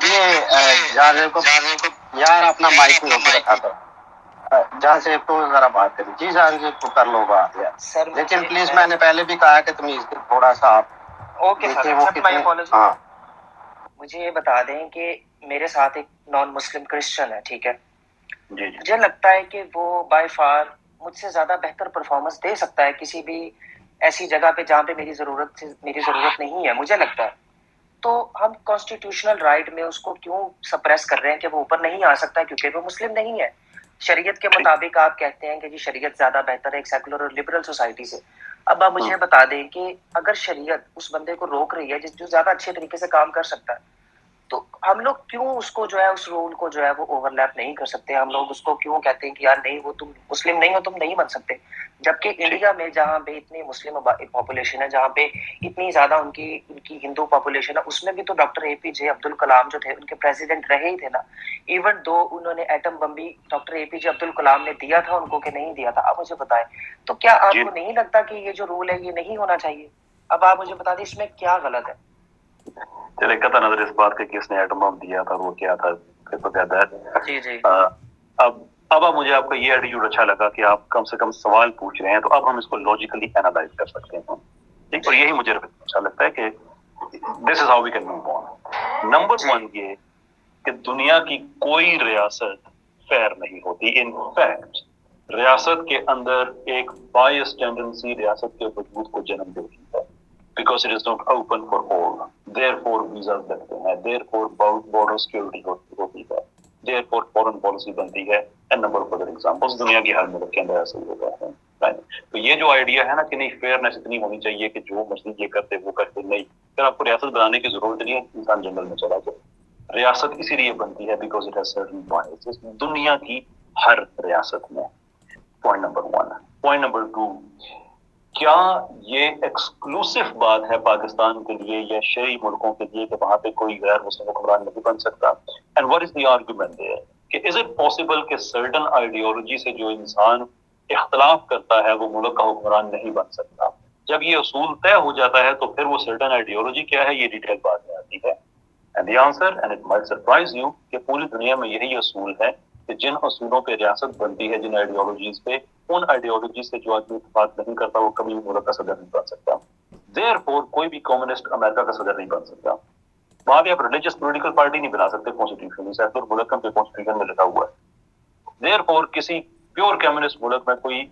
یار اپنا مائک رکھا تھا. جہاں سے تو ذرا بات کریں. جی جان جی کو کر لو بات یار سر، لیکن پلیز میں نے پہلے بھی کہا کہ تمیز تھوڑا سا آپ. اوکے سر، مجھے یہ بتا دیں کہ میرے ساتھ ایک نان مسلم کرسچن ہے، ٹھیک ہے. مجھے لگتا ہے کہ وہ بائی فار مجھ سے زیادہ بہتر پرفارمنس دے سکتا ہے کسی بھی ایسی جگہ پہ جہاں پہ میری ضرورت نہیں ہے، مجھے لگتا ہے. تو ہم کانسٹیٹیوشنل رائٹ میں اس کو کیوں سپریس کر رہے ہیں کہ وہ اوپر نہیں آ سکتا؟ کیونکہ وہ مسلم نہیں ہے. شریعت کے مطابق آپ کہتے ہیں کہ جی شریعت زیادہ بہتر ہے ایک سیکولر اور لبرل سوسائٹی سے. اب آپ مجھے بتا دیں کہ اگر شریعت اس بندے کو روک رہی ہے جو زیادہ اچھے طریقے سے کام کر سکتا ہے، تو ہم لوگ کیوں اس کو جو ہے اس رول کو جو ہے وہ اوور لیپ نہیں کر سکتے؟ ہم لوگ اس کو کیوں کہتے ہیں کہ یار نہیں، وہ تم مسلم نہیں ہو، تم نہیں بن سکتے. جبکہ انڈیا میں جہاں پہ اتنی مسلم پاپولیشن ہے، جہاں پہ اتنی زیادہ ان کی ہندو پاپولیشن ہے، اس میں بھی تو ڈاکٹر اے پی جے عبد الکلام جو تھے ان کے پریزیڈنٹ رہے ہی تھے نا. ایون دو انہوں نے ایٹم بم بھی ڈاکٹر اے پی جے عبد الکلام نے دیا تھا ان کو کہ نہیں دیا تھا. اب مجھے بتائیں، تو کیا آپ کو نہیں لگتا کہ یہ جو رول ہے یہ نہیں ہونا چاہیے؟ اب آپ مجھے بتا دیں اس میں کیا غلط ہے؟ چلے قطع نظر اس بات کے کس نے ایٹم بم دیا تھا، وہ کیا تھا، جی. اب مجھے آپ کا یہ ایٹیٹیوڈ اچھا لگا کہ آپ کم سے کم سوال پوچھ رہے ہیں، تو اب ہم اس کو لاجیکلی اینالائز کر سکتے ہیں. ٹھیک، اور یہی مجھے اچھا لگتا ہے کہ this is how we can move on. Number 1 یہ کہ دنیا کی کوئی ریاست فیئر نہیں ہوتی. ان فیکٹ रियासत के अंदर एक बायस टेंडेंसी रियासत के वजूद को जन्म देती है, because it is not open for all, therefore visa लगते हैं, देयरफॉर बॉर्डर सिक्योरिटी होती है, देयरफॉर फॉरेन पॉलिसी बनती है, and number of other examples दुनिया की हर मुल्क के अंदर ऐसा ही होता है, राइट। तो ये जो आइडिया है ना कि नहीं फेयरनेस इतनी होनी चाहिए कि जो मर्जी ये करते वो करते, नहीं, फिर आपको रियासत बनाने की जरूरत नहीं है, इंसान जंगल में चला जाए। रियासत इसीलिए बनती है because it has certain biases, दुनिया की हर रियासत में। Point number 1। पॉइंट नंबर 2, क्या ये एक्सक्लूसिव बात है पाकिस्तान के लिए या शहरी मुल्कों के लिए कि वहां पे कोई गैर मुस्लिम हुक्मरान नहीं बन सकता? And what is the argument there कि इज इट पॉसिबल कि सर्टेन आइडियोलॉजी से जो इंसान इख्तलाफ करता है वो मुल्क का हुक्मरान नहीं बन सकता? जब ये असूल तय हो जाता है तो फिर वो सर्टेन आइडियोलॉजी क्या है ये डिटेल बाद में आती है। And the answer, and it might surprise you, कि पूरी दुनिया में यही असूल है कि जिन असूलों पे रियासत बनती है, जिन आइडियोलॉजीज पे, उन आइडियोलॉजी से जो आदमी इत्तेफाक नहीं करता वो कभी मुल्क का सदर नहीं बन सकता। देयरफॉर कोई भी कम्युनिस्ट अमेरिका का सदर नहीं बन सकता। वहां पे आप रिलीजियस पॉलिटिकल पार्टी नहीं बना सकते कॉन्स्टिट्यूशन में, सेकुलर मुल्क के कॉन्स्टिट्यूशन में लिखा हुआ है। देयरफॉर किसी प्योर कम्युनिस्ट मुल्क में कोई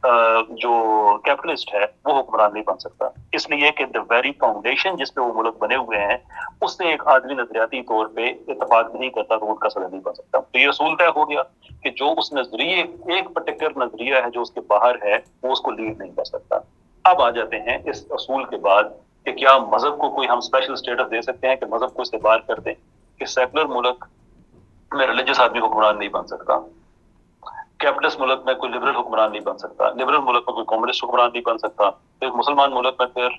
जो कैपिटलिस्ट है वो हुक्मरान नहीं बन सकता, इसलिए कि द वेरी फाउंडेशन जिस पे वो मुल्क बने हुए हैं उससे एक आदमी नजरियाती तौर पे इत्तेफाक नहीं करता तो उनका सदर नहीं बन सकता। तो ये असूल तय हो गया कि जो उस नजरिए, एक पर्टिकुलर नजरिया है जो उसके बाहर है, वो उसको लीड नहीं कर सकता। अब आ जाते हैं इस असूल के बाद कि क्या मजहब को कोई हम स्पेशल स्टेटस दे सकते हैं कि मजहब को इससे बाहर कर दें कि सेकुलर मुल्क में रिलीजियस आदमी हुक्मरान नहीं बन सकता, कैपिटलिस्ट मुल्क में कोई लिबरल हुक्मरान नहीं बन सकता, लिबरल मुल्क में कोई कम्युनिस्ट हुक्मरान नहीं बन सकता, तो एक मुसलमान मुल्क में फिर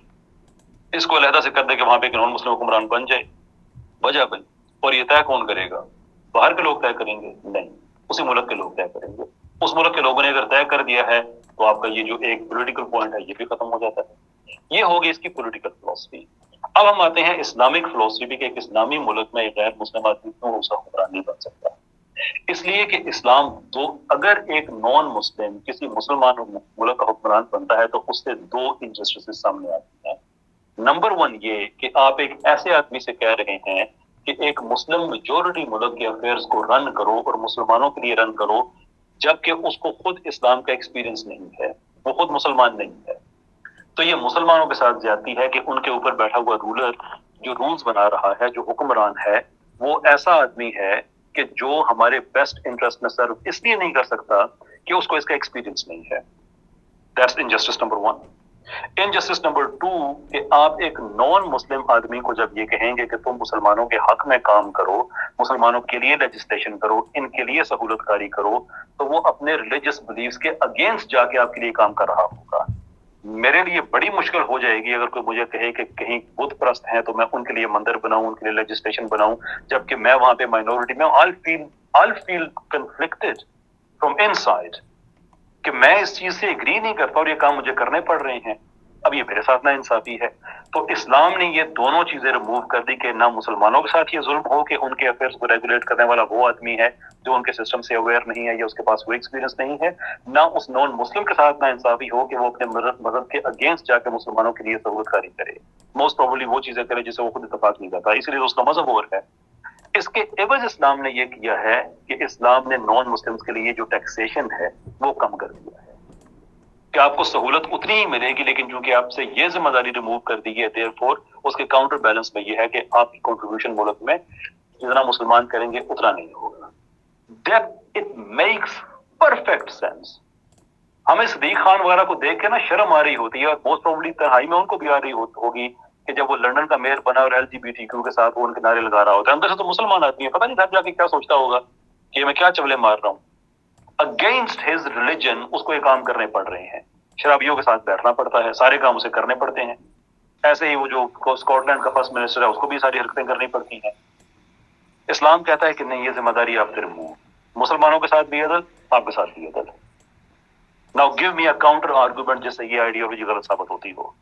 इसको अलहदा से कर दे कि वहां पे एक नॉन मुस्लिम हुक्मरान बन जाए। वजह भाई, और ये तय कौन करेगा? बाहर के लोग तय करेंगे? नहीं, उसी मुल्क के लोग तय करेंगे। उस मुल्क के लोगों ने अगर तय कर दिया है तो आपका ये जो एक पॉलिटिकल पॉइंट है ये भी खत्म हो जाता है। ये होगी इसकी पॉलिटिकल फिलॉसफी। अब हम आते हैं इस्लामिक फिलॉसफी के, एक इस्लामी मुल्क में एक गैर मुस्लिम आदमी क्यों उसका हुक्मरान नहीं बन सकता? इसलिए कि इस्लाम दो, अगर एक नॉन मुस्लिम किसी मुसलमान मुल्क का हुक्मरान बनता है तो उससे दो इनजस्टिस सामने आती हैं। नंबर 1 ये कि आप एक ऐसे आदमी से कह रहे हैं कि एक मुस्लिम मेजॉरिटी मुल्क के अफेयर्स को रन करो और मुसलमानों के लिए रन करो, जबकि उसको खुद इस्लाम का एक्सपीरियंस नहीं है, वो खुद मुसलमान नहीं है। तो ये मुसलमानों के साथ ज्यादती है कि उनके ऊपर बैठा हुआ रूलर जो रूल्स बना रहा है, जो हुक्मरान है, वो ऐसा आदमी है कि जो हमारे बेस्ट इंटरेस्ट में सर्व इसलिए नहीं कर सकता कि उसको इसका एक्सपीरियंस नहीं है। That's injustice number 1। Injustice number 2 कि आप एक नॉन मुस्लिम आदमी को जब ये कहेंगे कि तुम मुसलमानों के हक में काम करो, मुसलमानों के लिए लेजिस्लेशन करो, इनके लिए सहूलतकारी करो, तो वो अपने रिलीजियस बिलीव्स के अगेंस्ट जाके आपके लिए काम कर रहा होगा। मेरे लिए बड़ी मुश्किल हो जाएगी अगर कोई मुझे कहे कि कहीं बुत परस्त हैं तो मैं उनके लिए मंदिर बनाऊं, उनके लिए लेजिस्लेशन बनाऊं, जबकि मैं वहां पे माइनॉरिटी में I'll feel conflicted from inside कि मैं इस चीज से एग्री नहीं करता और ये काम मुझे करने पड़ रहे हैं। अब ये मेरे साथ ना इंसाफी है। तो इस्लाम ने ये दोनों चीजें रिमूव कर दी कि ना मुसलमानों के साथ ये जुल्म हो कि उनके अफेयर्स को रेगुलेट करने वाला वो आदमी है जो उनके सिस्टम से अवेयर नहीं है या उसके पास वो एक्सपीरियंस नहीं है, ना उस नॉन मुस्लिम के साथ ना इंसाफी हो कि वो अपने मजहब के अगेंस्ट जाकर मुसलमानों के लिए सहूलतकारी करे। मोस्ट प्रोबेबली वो चीजें करे जिसे वो खुद इत्तेफाक नहीं करता, इसलिए उसका मजहब और है। इसके एवज इस्लाम ने ये किया है कि इस्लाम ने नॉन मुस्लिम्स के लिए जो टैक्सेशन है वो कम कर दिया है कि आपको सहूलत उतनी ही मिलेगी, लेकिन चूंकि आपसे ये जिम्मेदारी रिमूव कर दी है, देयरफॉर उसके काउंटर बैलेंस में ये है कि आपकी कंट्रीब्यूशन मुल्क में जितना मुसलमान करेंगे उतना नहीं होगा। That it makes perfect sense. हमें सदीक खान वगैरह को देख के ना शर्म आ रही होती है, और मोस्ट प्रोबेबली तन्हाई में उनको भी आ रही होगी कि जब वो लंदन का मेयर बना और LGBTQ के साथ वो उनके नारे लगा रहा होता है, अंदर से तो मुसलमान आदमी है, पता नहीं घर जाके क्या सोचता होगा कि मैं क्या चवले मार रहा हूँ। अगेंस्ट हिज रिलीजन उसको ये काम करने पड़ रहे हैं, शराबियों के साथ बैठना पड़ता है, सारे काम उसे करने पड़ते हैं। ऐसे ही वो जो स्कॉटलैंड का फर्स्ट मिनिस्टर है उसको भी सारी हरकतें करनी पड़ती हैं। इस्लाम कहता है कि नहीं, ये जिम्मेदारी आप फिर मुसलमानों के साथ भी अदल, आपके साथ भी अदल। Now give me a counter argument जिससे ये आइडियोलॉजी गलत साबित होती हो।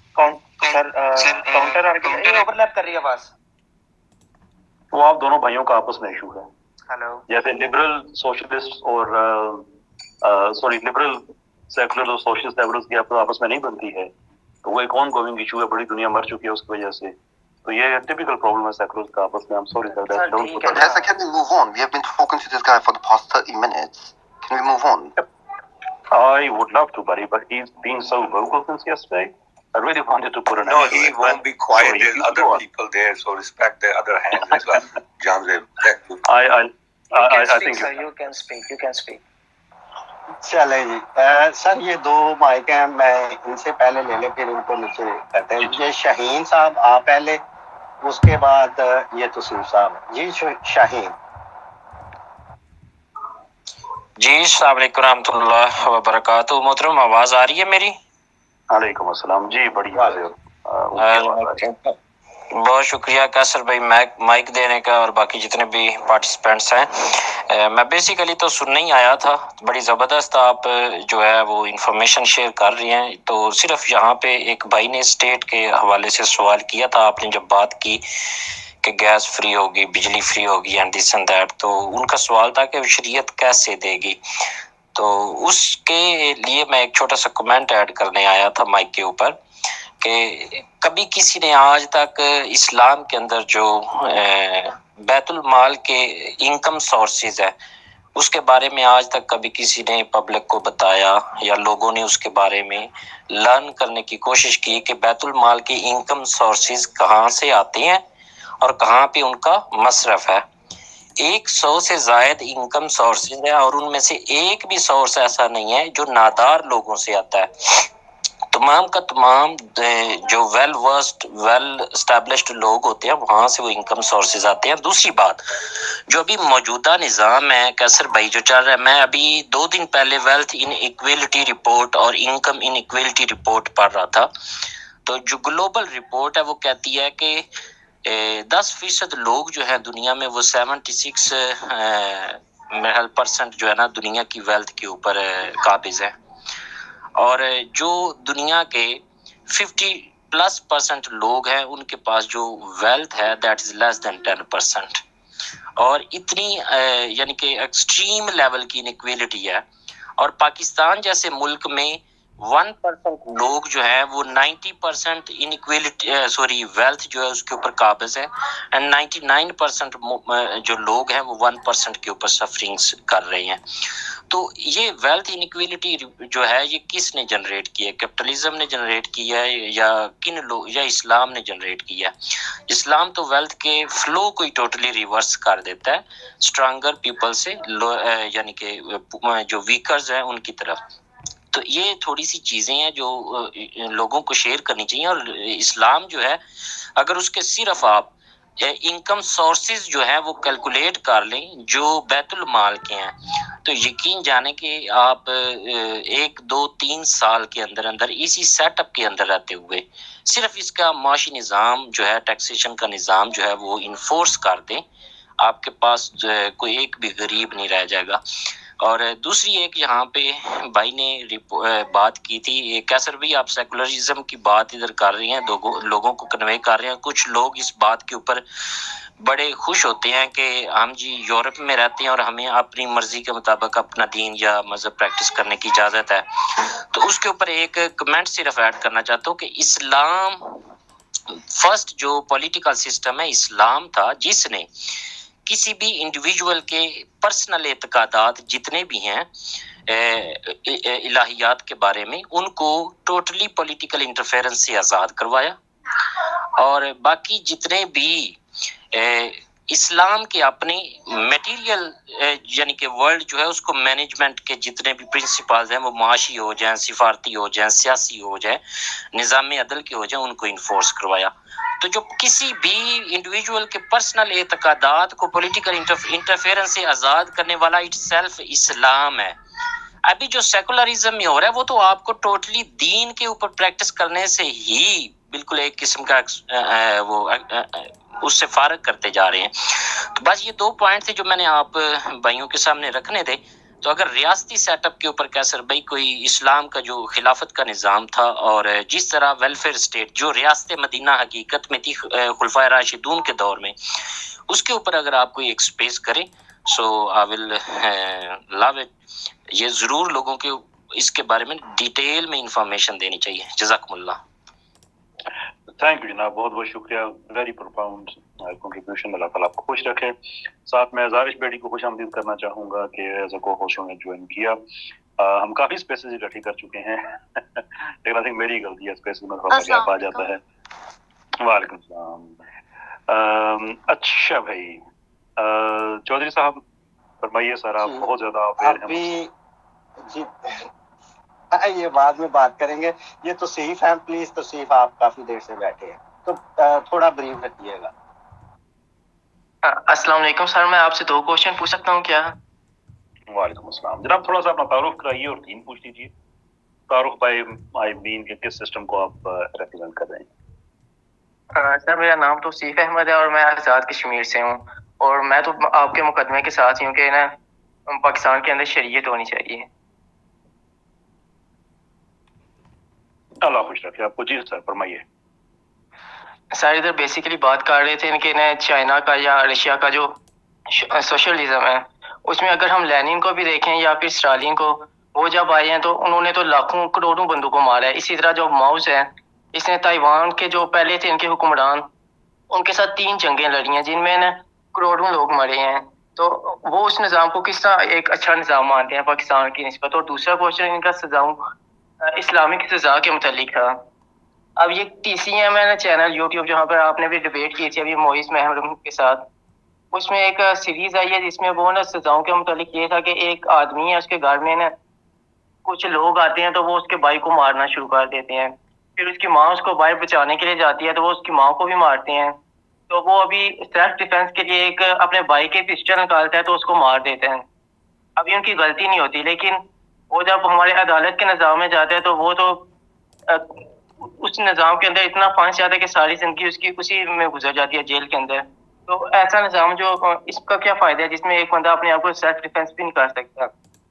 काउंटर आर्गुमेंट ये ओवरलैप कर रही है आवाज। वो आप दोनों भाइयों का आपस में इशू है। हेलो, जैसे लिबरल सोशलिस्ट और लिबरल सेकुलर और सोशलिस्ट लेबरल्स की आपस में नहीं बनती है, तो वो एक ऑन गोइंग इशू है, बड़ी दुनिया मर चुकी है उसकी वजह से। तो ये टिपिकल प्रॉब्लम है सेकुलर का आपस में। I am sorry for that. Professor, can we move on? We have been talking to this guy for the past 30 minutes. Can we move on? I would love to, buddy, but he's been so vocal since yesterday. I really wanted to put an No, end to he it, won't but- be quiet. Sorry, There's you other go on. people there, so respect the other hands as well. Janzeb, thank you. I think sir, you can speak. چلے جی سر یہ دو mic ہیں, میں ان سے پہلے لے لیں پھر ان کو نیچے کرتے ہیں. یہ شاہین صاحب آپ پہلے, اس کے بعد یہ تسیم صاحب. جی شاہین. جی السلام علیکم رحمۃ اللہ وبرکاتہ. محترم آواز آ رہی ہے میری؟ وعلیکم السلام جی, بڑی بہت شکریہ کیسر بھائی مائک دینے کا اور باقی جتنے بھی پارٹیسپینٹس ہیں. میں بیسیکلی تو سننے ہی آیا تھا, بڑی زبردست آپ جو ہے وہ انفارمیشن شیئر کر رہی ہیں. تو صرف یہاں پہ ایک بھائی نے اسٹیٹ کے حوالے سے سوال کیا تھا, آپ نے جب بات کی کہ گیس فری ہوگی, بجلی فری ہوگی اینڈ دس اینڈ دیٹ, تو ان کا سوال تھا کہ شریعت کیسے دے گی. تو اس کے لیے میں ایک چھوٹا سا کمنٹ ایڈ کرنے آیا تھا مائک کے اوپر کہ کبھی کسی نے آج تک اسلام کے اندر جو بیت المال کے انکم سورسز ہے اس کے بارے میں آج تک کبھی کسی نے پبلک کو بتایا یا لوگوں نے اس کے بارے میں لرن کرنے کی کوشش کی کہ بیت المال کے انکم سورسز کہاں سے آتے ہیں اور کہاں پہ ان کا مصرف ہے؟ 100 سے زائد انکم سورسز ہیں اور ان میں سے ایک بھی سورس ایسا نہیں ہے جو نادار لوگوں سے آتا ہے. تمام کا تمام جو ویل ورسڈ ویل اسٹیبلشڈ لوگ ہوتے ہیں وہاں سے وہ انکم سورسز آتے ہیں. دوسری بات, جو ابھی موجودہ نظام ہے کیسر بھائی جو چل رہا ہے, میں ابھی 2 دن پہلے ویلتھ ان ایکویلٹی رپورٹ اور انکم ان ایکویلٹی رپورٹ پڑھ رہا تھا. تو جو گلوبل رپورٹ ہے وہ کہتی ہے کہ 10% لوگ جو ہے دنیا میں وہ 76% جو ہے نا دنیا کی ویلتھ کے اوپر قابض ہے, اور جو دنیا کے 50% لوگ ہیں ان کے پاس جو ویلتھ ہے دیٹ از لیس دین 10%. اور اتنی یعنی کہ ایکسٹریم لیول کی انیکویلٹی ہے. اور پاکستان جیسے ملک میں 1% لوگ جو ہیں وہ 90% انیکویلٹی ویلتھ جو ہے اس کے اوپر قابض ہے, اینڈ 99% جو لوگ ہیں وہ 1% کے اوپر سفرنگس کر رہے ہیں. تو یہ ویلتھ انیکویلٹی جو ہے یہ کس نے جنریٹ کی ہے؟ کیپٹلزم نے جنریٹ کی ہے یا کن لوگ یا اسلام نے جنریٹ کی ہے؟ اسلام تو ویلتھ کے فلو کو ہی ٹوٹلی ریورس کر دیتا ہے اسٹرانگر پیپل سے یعنی کہ جو ویکرز ہیں ان کی طرف. تو یہ تھوڑی سی چیزیں ہیں جو لوگوں کو شیئر کرنی چاہیے. اور اسلام جو ہے اگر اس کے صرف آپ انکم سورسز جو ہے وہ کیلکولیٹ کر لیں جو بیت المال کے ہیں, تو یقین جانے کہ آپ 1 2 3 سال کے اندر اسی سیٹ اپ کے اندر رہتے ہوئے صرف اس کا معاشی نظام جو ہے ٹیکسیشن کا نظام جو ہے وہ انفورس کر دیں, آپ کے پاس کوئی ایک بھی غریب نہیں رہ جائے گا. اور دوسری ایک یہاں پہ بھائی نے بات کی تھی, کیسر بھی آپ سیکولرزم کی بات ادھر کر رہی ہیں, لوگوں کو کنوے کر رہے ہیں. کچھ لوگ اس بات کے اوپر بڑے خوش ہوتے ہیں کہ ہم جی یورپ میں رہتے ہیں اور ہمیں اپنی مرضی کے مطابق اپنا دین یا مذہب پریکٹس کرنے کی اجازت ہے. تو اس کے اوپر ایک کمنٹ صرف ایڈ کرنا چاہتا ہوں کہ اسلام فرسٹ جو پولیٹیکل سسٹم ہے اسلام تھا جس نے کسی بھی انڈیویجول کے پرسنل اعتقادات جتنے بھی ہیں الہیات کے بارے میں ان کو ٹوٹلی پولیٹیکل انٹرفیرنس سے آزاد کروایا. اور باقی جتنے بھی اسلام کے اپنے میٹیریل یعنی کہ ورلڈ جو ہے اس کو مینجمنٹ کے جتنے بھی پرنسپلز ہیں وہ معاشی ہو جائیں, سفارتی ہو جائیں, سیاسی ہو جائیں, نظام عدل کے ہو جائیں, ان کو انفورس کروایا. تو جو کسی بھی انڈیویجول کے پرسنل اعتقادات کو پولیٹیکل انٹرفیرنس سے آزاد کرنے والا اٹ سیلف اسلام ہے. ابھی جو سیکولرزم میں ہو رہا ہے وہ تو آپ کو ٹوٹلی دین کے اوپر پریکٹس کرنے سے ہی بالکل ایک قسم کا وہ اس سے فارغ کرتے جا رہے ہیں. تو بس یہ 2 پوائنٹ تھے جو میں نے آپ بھائیوں کے سامنے رکھنے تھے. تو اگر ریاستی سیٹ اپ کے اوپر کیسر بھائی کوئی اسلام کا جو خلافت کا نظام تھا اور جس طرح ویلفیئر اسٹیٹ جو ریاست مدینہ حقیقت میں تھی خلفائے راشدون کے دور میں, اس کے اوپر اگر آپ کوئی ایک اسپیس کریں سو آئی ول لو اٹ. یہ ضرور لوگوں کے اس کے بارے میں ڈیٹیل میں انفارمیشن دینی چاہیے. جزاکم اللہ. تھینک یو جناب, بہت بہت شکریہ, ویری پروفاؤنڈ کنٹریبیوشن. اللہ تعالیٰ آپ کو خوش رکھے. ساتھ میں زارش بیٹی کو خوش آمدید کرنا چاہوں گا کہ ایز اے کو ہوسٹ نے جوائن کیا. हम काफी स्पेसेस इकट्ठी कर चुके हैं लेकिन आई थिंक मेरी गलती है, स्पेसेस में थोड़ा सा गैप आ जाता है। वालेकुम सलाम। अच्छा भाई चौधरी साहब फरमाइए सर, आप बहुत ज्यादा अभी जी ये बाद में बात करेंगे। ये तो तौसीफ है, प्लीज तौसीफ आप काफी देर से बैठे हैं तो थोड़ा ब्रीफ रखिएगा। अस्सलाम वालेकुम सर, मैं आपसे 2 क्वेश्चन पूछ सकता हूँ क्या? वालेकुम अस्सलाम। जनाब थोड़ा सा अपना तारुफ कराइए और 3 पूछ लीजिए। तारुफ बाय आई मीन के किस सिस्टम को आप रिप्रेजेंट कर रहे हैं? सर मेरा नाम तो तौसीफ अहमद है और मैं आज़ाद कश्मीर से हूँ, और मैं तो आपके मुकदमे के साथ ही हूँ कि ना पाकिस्तान के अंदर शरीयत होनी चाहिए। अल्लाह खुश रखे आपको। जी सर फरमाइए। सर इधर बेसिकली बात कर रहे थे इनके ना चाइना का या रशिया का जो सोशलिज्म है, उसमें अगर हम लेनिन को भी देखें या फिर स्टालिन को, वो जब आए हैं तो उन्होंने तो लाखों करोड़ों बंदों को मारा है। इसी तरह जो माउस है, इसने ताइवान के जो पहले थे इनके हुक्मरान, उनके साथ 3 जंगें लड़ी हैं जिनमें ना करोड़ों लोग मरे हैं। तो वो उस निज़ाम को किस तरह एक अच्छा निज़ाम मानते हैं पाकिस्तान की निस्बत? और दूसरा क्वेश्चन इनका सजाऊं इस्लामिक सजा के मुतालिक था। अब ये TCM है ना चैनल यूट्यूब, जहाँ पर आपने भी डिबेट की थी अभी मोइस महमूद के साथ, उसमें एक सीरीज आई है जिसमें वो ना सजाओं के मुतालिक ये था कि एक आदमी है, उसके घर में ना कुछ लोग आते हैं तो वो उसके भाई को मारना शुरू कर देते हैं। फिर उसकी माँ उसको भाई बचाने के लिए जाती है तो वो उसकी माँ को भी मारते हैं। तो वो अभी सेल्फ डिफेंस के लिए एक अपने भाई के पिस्टल निकालता है तो उसको मार देते हैं। अभी उनकी गलती नहीं होती, लेकिन वो जब हमारे अदालत के निज़ाम में जाते हैं तो वो तो उस निज़ाम के अंदर इतना फंस जाता है कि सारी जिंदगी उसकी उसी में गुजर जाती है, जेल के अंदर। तो ऐसा निज़ाम जो इसका क्या फायदा है जिसमें एक बंदा अपने आप को सेल्फ डिफेंस भी नहीं कर सकता?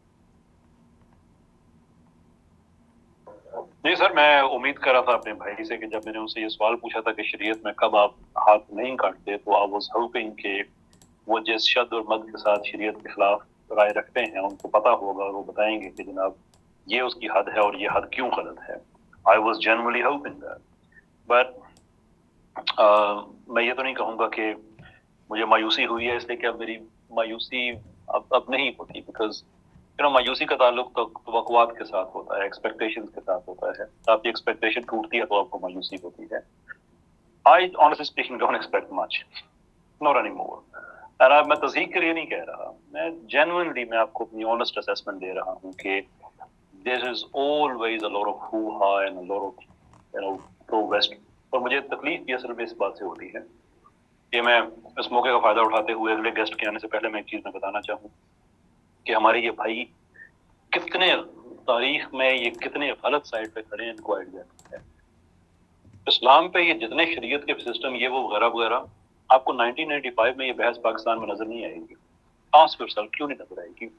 जी सर, मैं उम्मीद कर रहा था अपने भाई से कि जब मैंने उनसे ये सवाल पूछा था कि शरीयत में कब आप हाथ नहीं काटते, तो आप वाज होपिंग कि वो जिस शद और मद के साथ शरीयत के खिलाफ राय रखते हैं उनको पता होगा और वो बताएंगे कि जनाब ये उसकी हद है और ये हद क्यों गलत है। I was generally hoping that, but मैं ये तो नहीं कहूँगा कि मुझे मायूसी हुई है इसलिए कि अब मेरी मायूसी अब नहीं होती, बिकॉज मायूसी का ताल्लुक तो तवक्कुआत के साथ होता है, एक्सपेक्टेशंस के साथ होता है। आपकी एक्सपेक्टेशन टूटती है तो आपको मायूसी होती है। I honestly speaking don't expect much, not anymore. और मैं तस्दीक के लिए नहीं कह रहा, मैं जेन्युइनली मैं आपको अपनी ऑनेस्ट असेसमेंट दे रहा हूँ कि there is always a lot of hoo ha and a lot of pro west. और मुझे तकलीफ भी असल में इस बात से होती है कि मैं इस मौके का फायदा उठाते हुए अगले गेस्ट के आने से पहले मैं एक चीज में बताना चाहूँ कि हमारे ये भाई कितने तारीख में ये कितने गलत साइड पे खड़े हैं, इनको आइडिया नहीं है। इस्लाम पे ये जितने शरीयत के सिस्टम ये वो वगैरह वगैरह, आपको 1995 में ये बहस पाकिस्तान में नजर नहीं आएगी। आस्क योरसेल्फ क्यों नहीं नजर आएगी?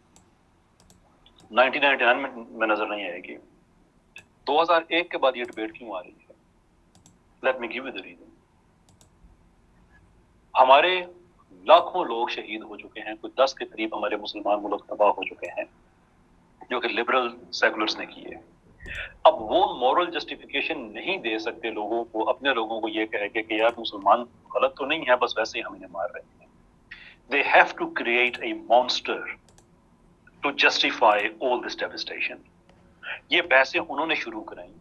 1999 में नजर नहीं आएगी। 2001 के बाद ये डिबेट क्यों आ रही है? Let me give you the reason. हमारे लाखों लोग शहीद हो चुके हैं, कुछ 10 के करीब हमारे मुसलमान मुल्क तबाह हो चुके हैं जो कि लिबरल सेकुलर्स ने किए। अब वो मॉरल जस्टिफिकेशन नहीं दे सकते लोगों को, अपने लोगों को ये कह के कि यार मुसलमान गलत तो नहीं है, बस वैसे ही हम इन्हें मार रहे हैं। They have to create a monster to justify all this devastation. ये बहसें उन्होंने शुरू कराई,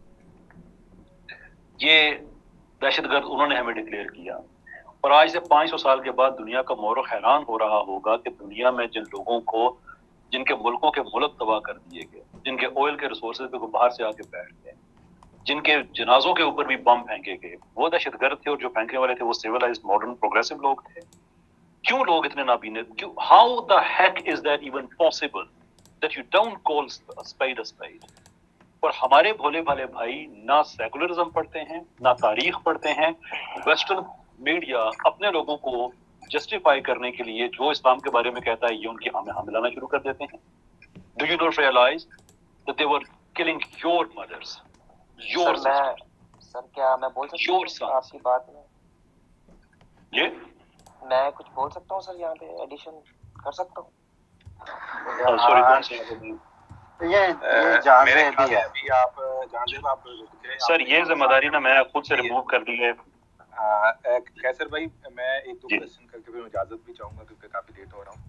ये दहशतगर्द उन्होंने हमें डिक्लेयर किया, और आज से 500 साल के बाद दुनिया का मौरख हैरान हो रहा होगा कि दुनिया में जिन लोगों को, जिनके मुल्कों के मुल्क तबाह कर दिए गए, जिनके ऑयल के रिसोर्सेज पे बाहर से आके बैठ गए, जिनके जनाजों के ऊपर भी बम फेंके गए, वो दहशतगर्द थे, और जो फेंकने वाले थे वो सिविलाइज्ड मॉडर्न प्रोग्रेसिव लोग थे। क्यों लोग इतने नाबीने, क्यों, how the heck is that even possible that you don't call spade a spade? और हमारे भोले भाले भाई ना सेकुलरिज्म पढ़ते हैं, ना तारीख पढ़ते हैं। वेस्टर्न मीडिया अपने लोगों को जस्टिफाई करने के लिए जो इस्लाम के बारे में कहता है ये उनकी हमें मिलाना शुरू कर देते हैं। Do you not realise that they were killing your mothers, your sisters? Sir क्या मैं बोल सकता हूँ आपकी बात में? ये मैं कुछ बोल सकता हूँ सर, यहाँ पे एडिशन कर सकता हूँ? सॉरी कौन सा ये जानजेब भी है अभी आप जानजेब आप सर, ये जिम्मेदारी ना मैं खुद से रिमूव कर दी है। कैसर भाई, मैं एक दो क्वेश्चन करके फिर इजाजत भी चाहूंगा क्योंकि काफी लेट हो रहा हूँ।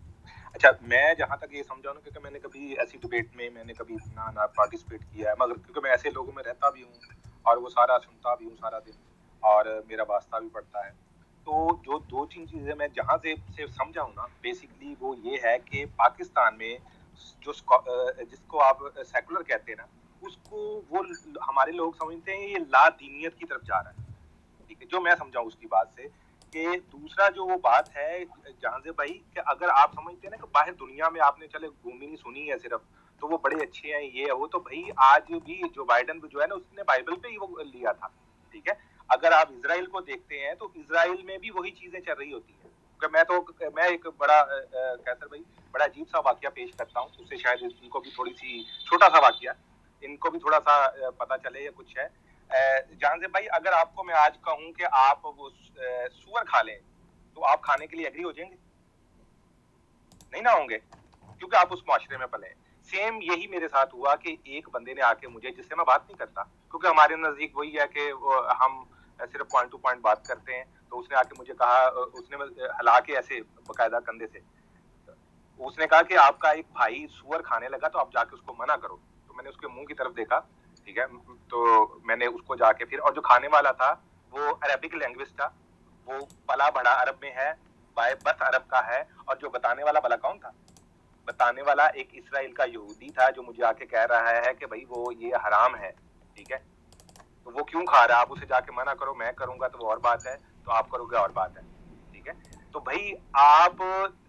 اچھا میں جہاں تک یہ سمجھا ہوں، کیونکہ میں نے کبھی ایسی ڈبیٹ میں میں نے کبھی اتنا نہ پارٹیسپیٹ کیا ہے، مگر کیونکہ میں ایسے لوگوں میں رہتا بھی ہوں اور وہ سارا سنتا بھی ہوں سارا دن، اور میرا واسطہ بھی پڑتا ہے. تو جو دو تین چیزیں میں جہاں سے سمجھا ہوں نا بیسکلی وہ یہ ہے کہ پاکستان میں جو جس کو آپ سیکولر کہتے ہیں نا، اس کو وہ ہمارے لوگ سمجھتے ہیں یہ لا دینیت کی طرف جا رہا ہے. ٹھیک ہے، جو میں سمجھا ہوں اس کی بات سے. کہ دوسرا جو وہ بات ہے جہاں سے بھائی کہ اگر آپ سمجھتے ہیں نا کہ باہر دنیا میں آپ نے چلے گھومی نہیں سنی ہے صرف تو وہ بڑے اچھے ہیں یہ وہ، تو بھائی آج بھی جو بائیڈن جو ہے نا اس نے بائبل پہ ہی وہ لیا تھا. ٹھیک ہے، اگر آپ اسرائیل کو دیکھتے ہیں تو اسرائیل میں بھی وہی چیزیں چل رہی ہوتی ہیں. میں ایک بڑا کیسر بھائی بڑا عجیب سا واقعہ پیش کرتا ہوں، اس سے شاید ان کو بھی تھوڑی سی چھوٹا سا واقعہ ان کو بھی تھوڑا سا پتہ چلے یا کچھ ہے. جہاں سے بھائی اگر آپ کو میں آج کہوں کہ آپ وہ سور کھا لیں تو آپ کھانے کے لیے ایگری ہو جائیں گے؟ نہیں نہ ہوں گے، کیونکہ آپ اس معاشرے میں پلے. سیم یہی میرے ساتھ ہوا کہ ایک بندے نے آ کے مجھے، جس سے میں بات نہیں کرتا کیونکہ ہمارے نزدیک وہی ہے کہ ہم صرف پوائنٹ ٹو پوائنٹ بات کرتے ہیں، تو اس نے آ کے مجھے کہا، اس نے ہلا کے ایسے باقاعدہ کندھے سے اس نے کہا کہ آپ کا ایک بھائی سور کھانے لگا تو آپ جا کے اس کو منع کرو. تو میں نے اس کے منہ کی طرف دیکھا، ٹھیک ہے، تو میں نے اس کو جا کے پھر، اور جو کھانے والا تھا وہ عربک لینگویج تھا، وہ پلا بڑا عرب میں ہے، بائے بس عرب کا ہے. اور جو بتانے والا بلا کون تھا؟ بتانے والا ایک اسرائیل کا یہودی تھا جو مجھے آ کے کہہ رہا ہے کہ بھائی وہ یہ حرام ہے. ٹھیک ہے، تو وہ کیوں کھا رہا ہے؟ آپ اسے جا کے منع کرو. میں کروں گا تو وہ اور بات ہے، تو آپ کرو گے اور بات ہے. ٹھیک ہے، تو بھائی آپ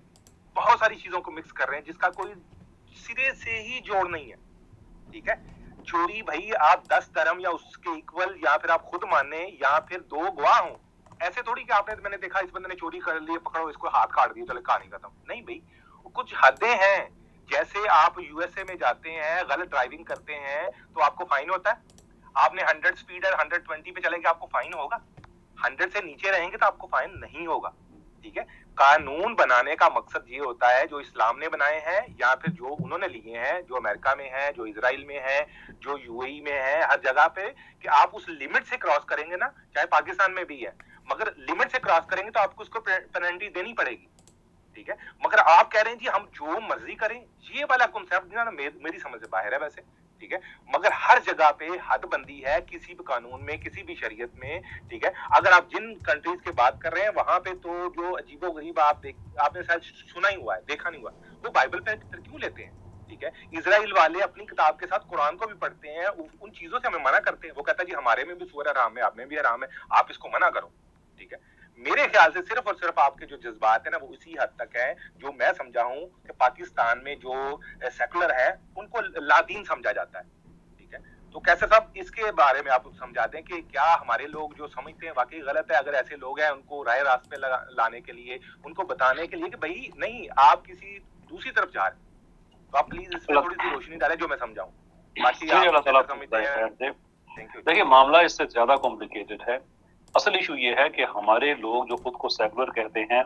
بہت ساری چیزوں کو مکس کر رہے ہیں جس کا کوئی سرے سے ہی جوڑ نہیں ہے. ٹھیک ہے، چوری بھائی آپ 10 درہم یا اس کے ایکول یا پھر آپ خود مانیں یا پھر 2 گواہ ہوں. ایسے تھوڑی کہ آپ نے، میں نے دیکھا اس بندے نے چوری کر لی، پکڑو اس کو ہاتھ کاٹ دیا چلے کہانی ختم. نہیں بھائی، کچھ حدیں ہیں. جیسے آپ یو ایس اے میں جاتے ہیں، غلط ڈرائیونگ کرتے ہیں تو آپ کو فائن ہوتا ہے. آپ نے 100 سپیڈ ہے 120 پہ چلے گا آپ کو فائن ہوگا. 100 سے نیچے رہیں گے تو آپ کو فائن نہیں ہوگا. ٹھیک ہے، قانون بنانے کا مقصد یہ ہوتا ہے جو اسلام نے بنائے ہیں یا پھر جو انہوں نے لیے ہیں، جو امریکہ میں ہے، جو اسرائیل میں ہے، جو یو اے ای میں ہے، ہر جگہ پہ، کہ آپ اس لمٹ سے کراس کریں گے نا، چاہے پاکستان میں بھی ہے، مگر لمٹ سے کراس کریں گے تو آپ کو اس کو پینلٹی دینی پڑے گی. ٹھیک ہے، مگر آپ کہہ رہے ہیں جی ہم جو مرضی کریں، یہ والا کنسیپٹ نا میری سمجھ سے باہر ہے ویسے. ٹھیک ہے، مگر ہر جگہ پہ حد بندی ہے کسی بھی قانون میں، کسی بھی شریعت میں. ٹھیک ہے، اگر آپ جن کنٹریز کی بات کر رہے ہیں وہاں پہ تو جو عجیب و غریب آپ نے شاید سنا ہی ہوا ہے، دیکھا نہیں ہوا، وہ بائبل پہ کیوں لیتے ہیں. ٹھیک ہے، اسرائیل والے اپنی کتاب کے ساتھ قرآن کو بھی پڑھتے ہیں، ان چیزوں سے ہمیں منع کرتے ہیں. وہ کہتا ہے جی ہمارے میں بھی سور حرام ہے، آپ میں بھی حرام ہے، آپ اس کو منع کرو. ٹھیک ہے، میرے خیال سے صرف اور صرف آپ کے جو جذبات ہیں نا وہ اسی حد تک ہے. جو میں سمجھا ہوں کہ پاکستان میں جو سیکولر ہے ان کو لادین سمجھا جاتا ہے. ٹھیک ہے، تو کیسے صاحب اس کے بارے میں آپ سمجھا دیں کہ کیا ہمارے لوگ جو سمجھتے ہیں واقعی غلط ہے؟ اگر ایسے لوگ ہیں ان کو رائے راست پہ لانے کے لیے، ان کو بتانے کے لیے کہ بھائی نہیں آپ کسی دوسری طرف جا رہے ہیں، تو آپ پلیز اس پہ تھوڑی سی روشنی ڈالیں جو میں سمجھاؤں. باقی آپ سمجھتے ہیں. دیکھیے معاملہ اس سے زیادہ کمپلیکیٹڈ ہے. اصل ایشو یہ ہے کہ ہمارے لوگ جو خود کو سیکولر کہتے ہیں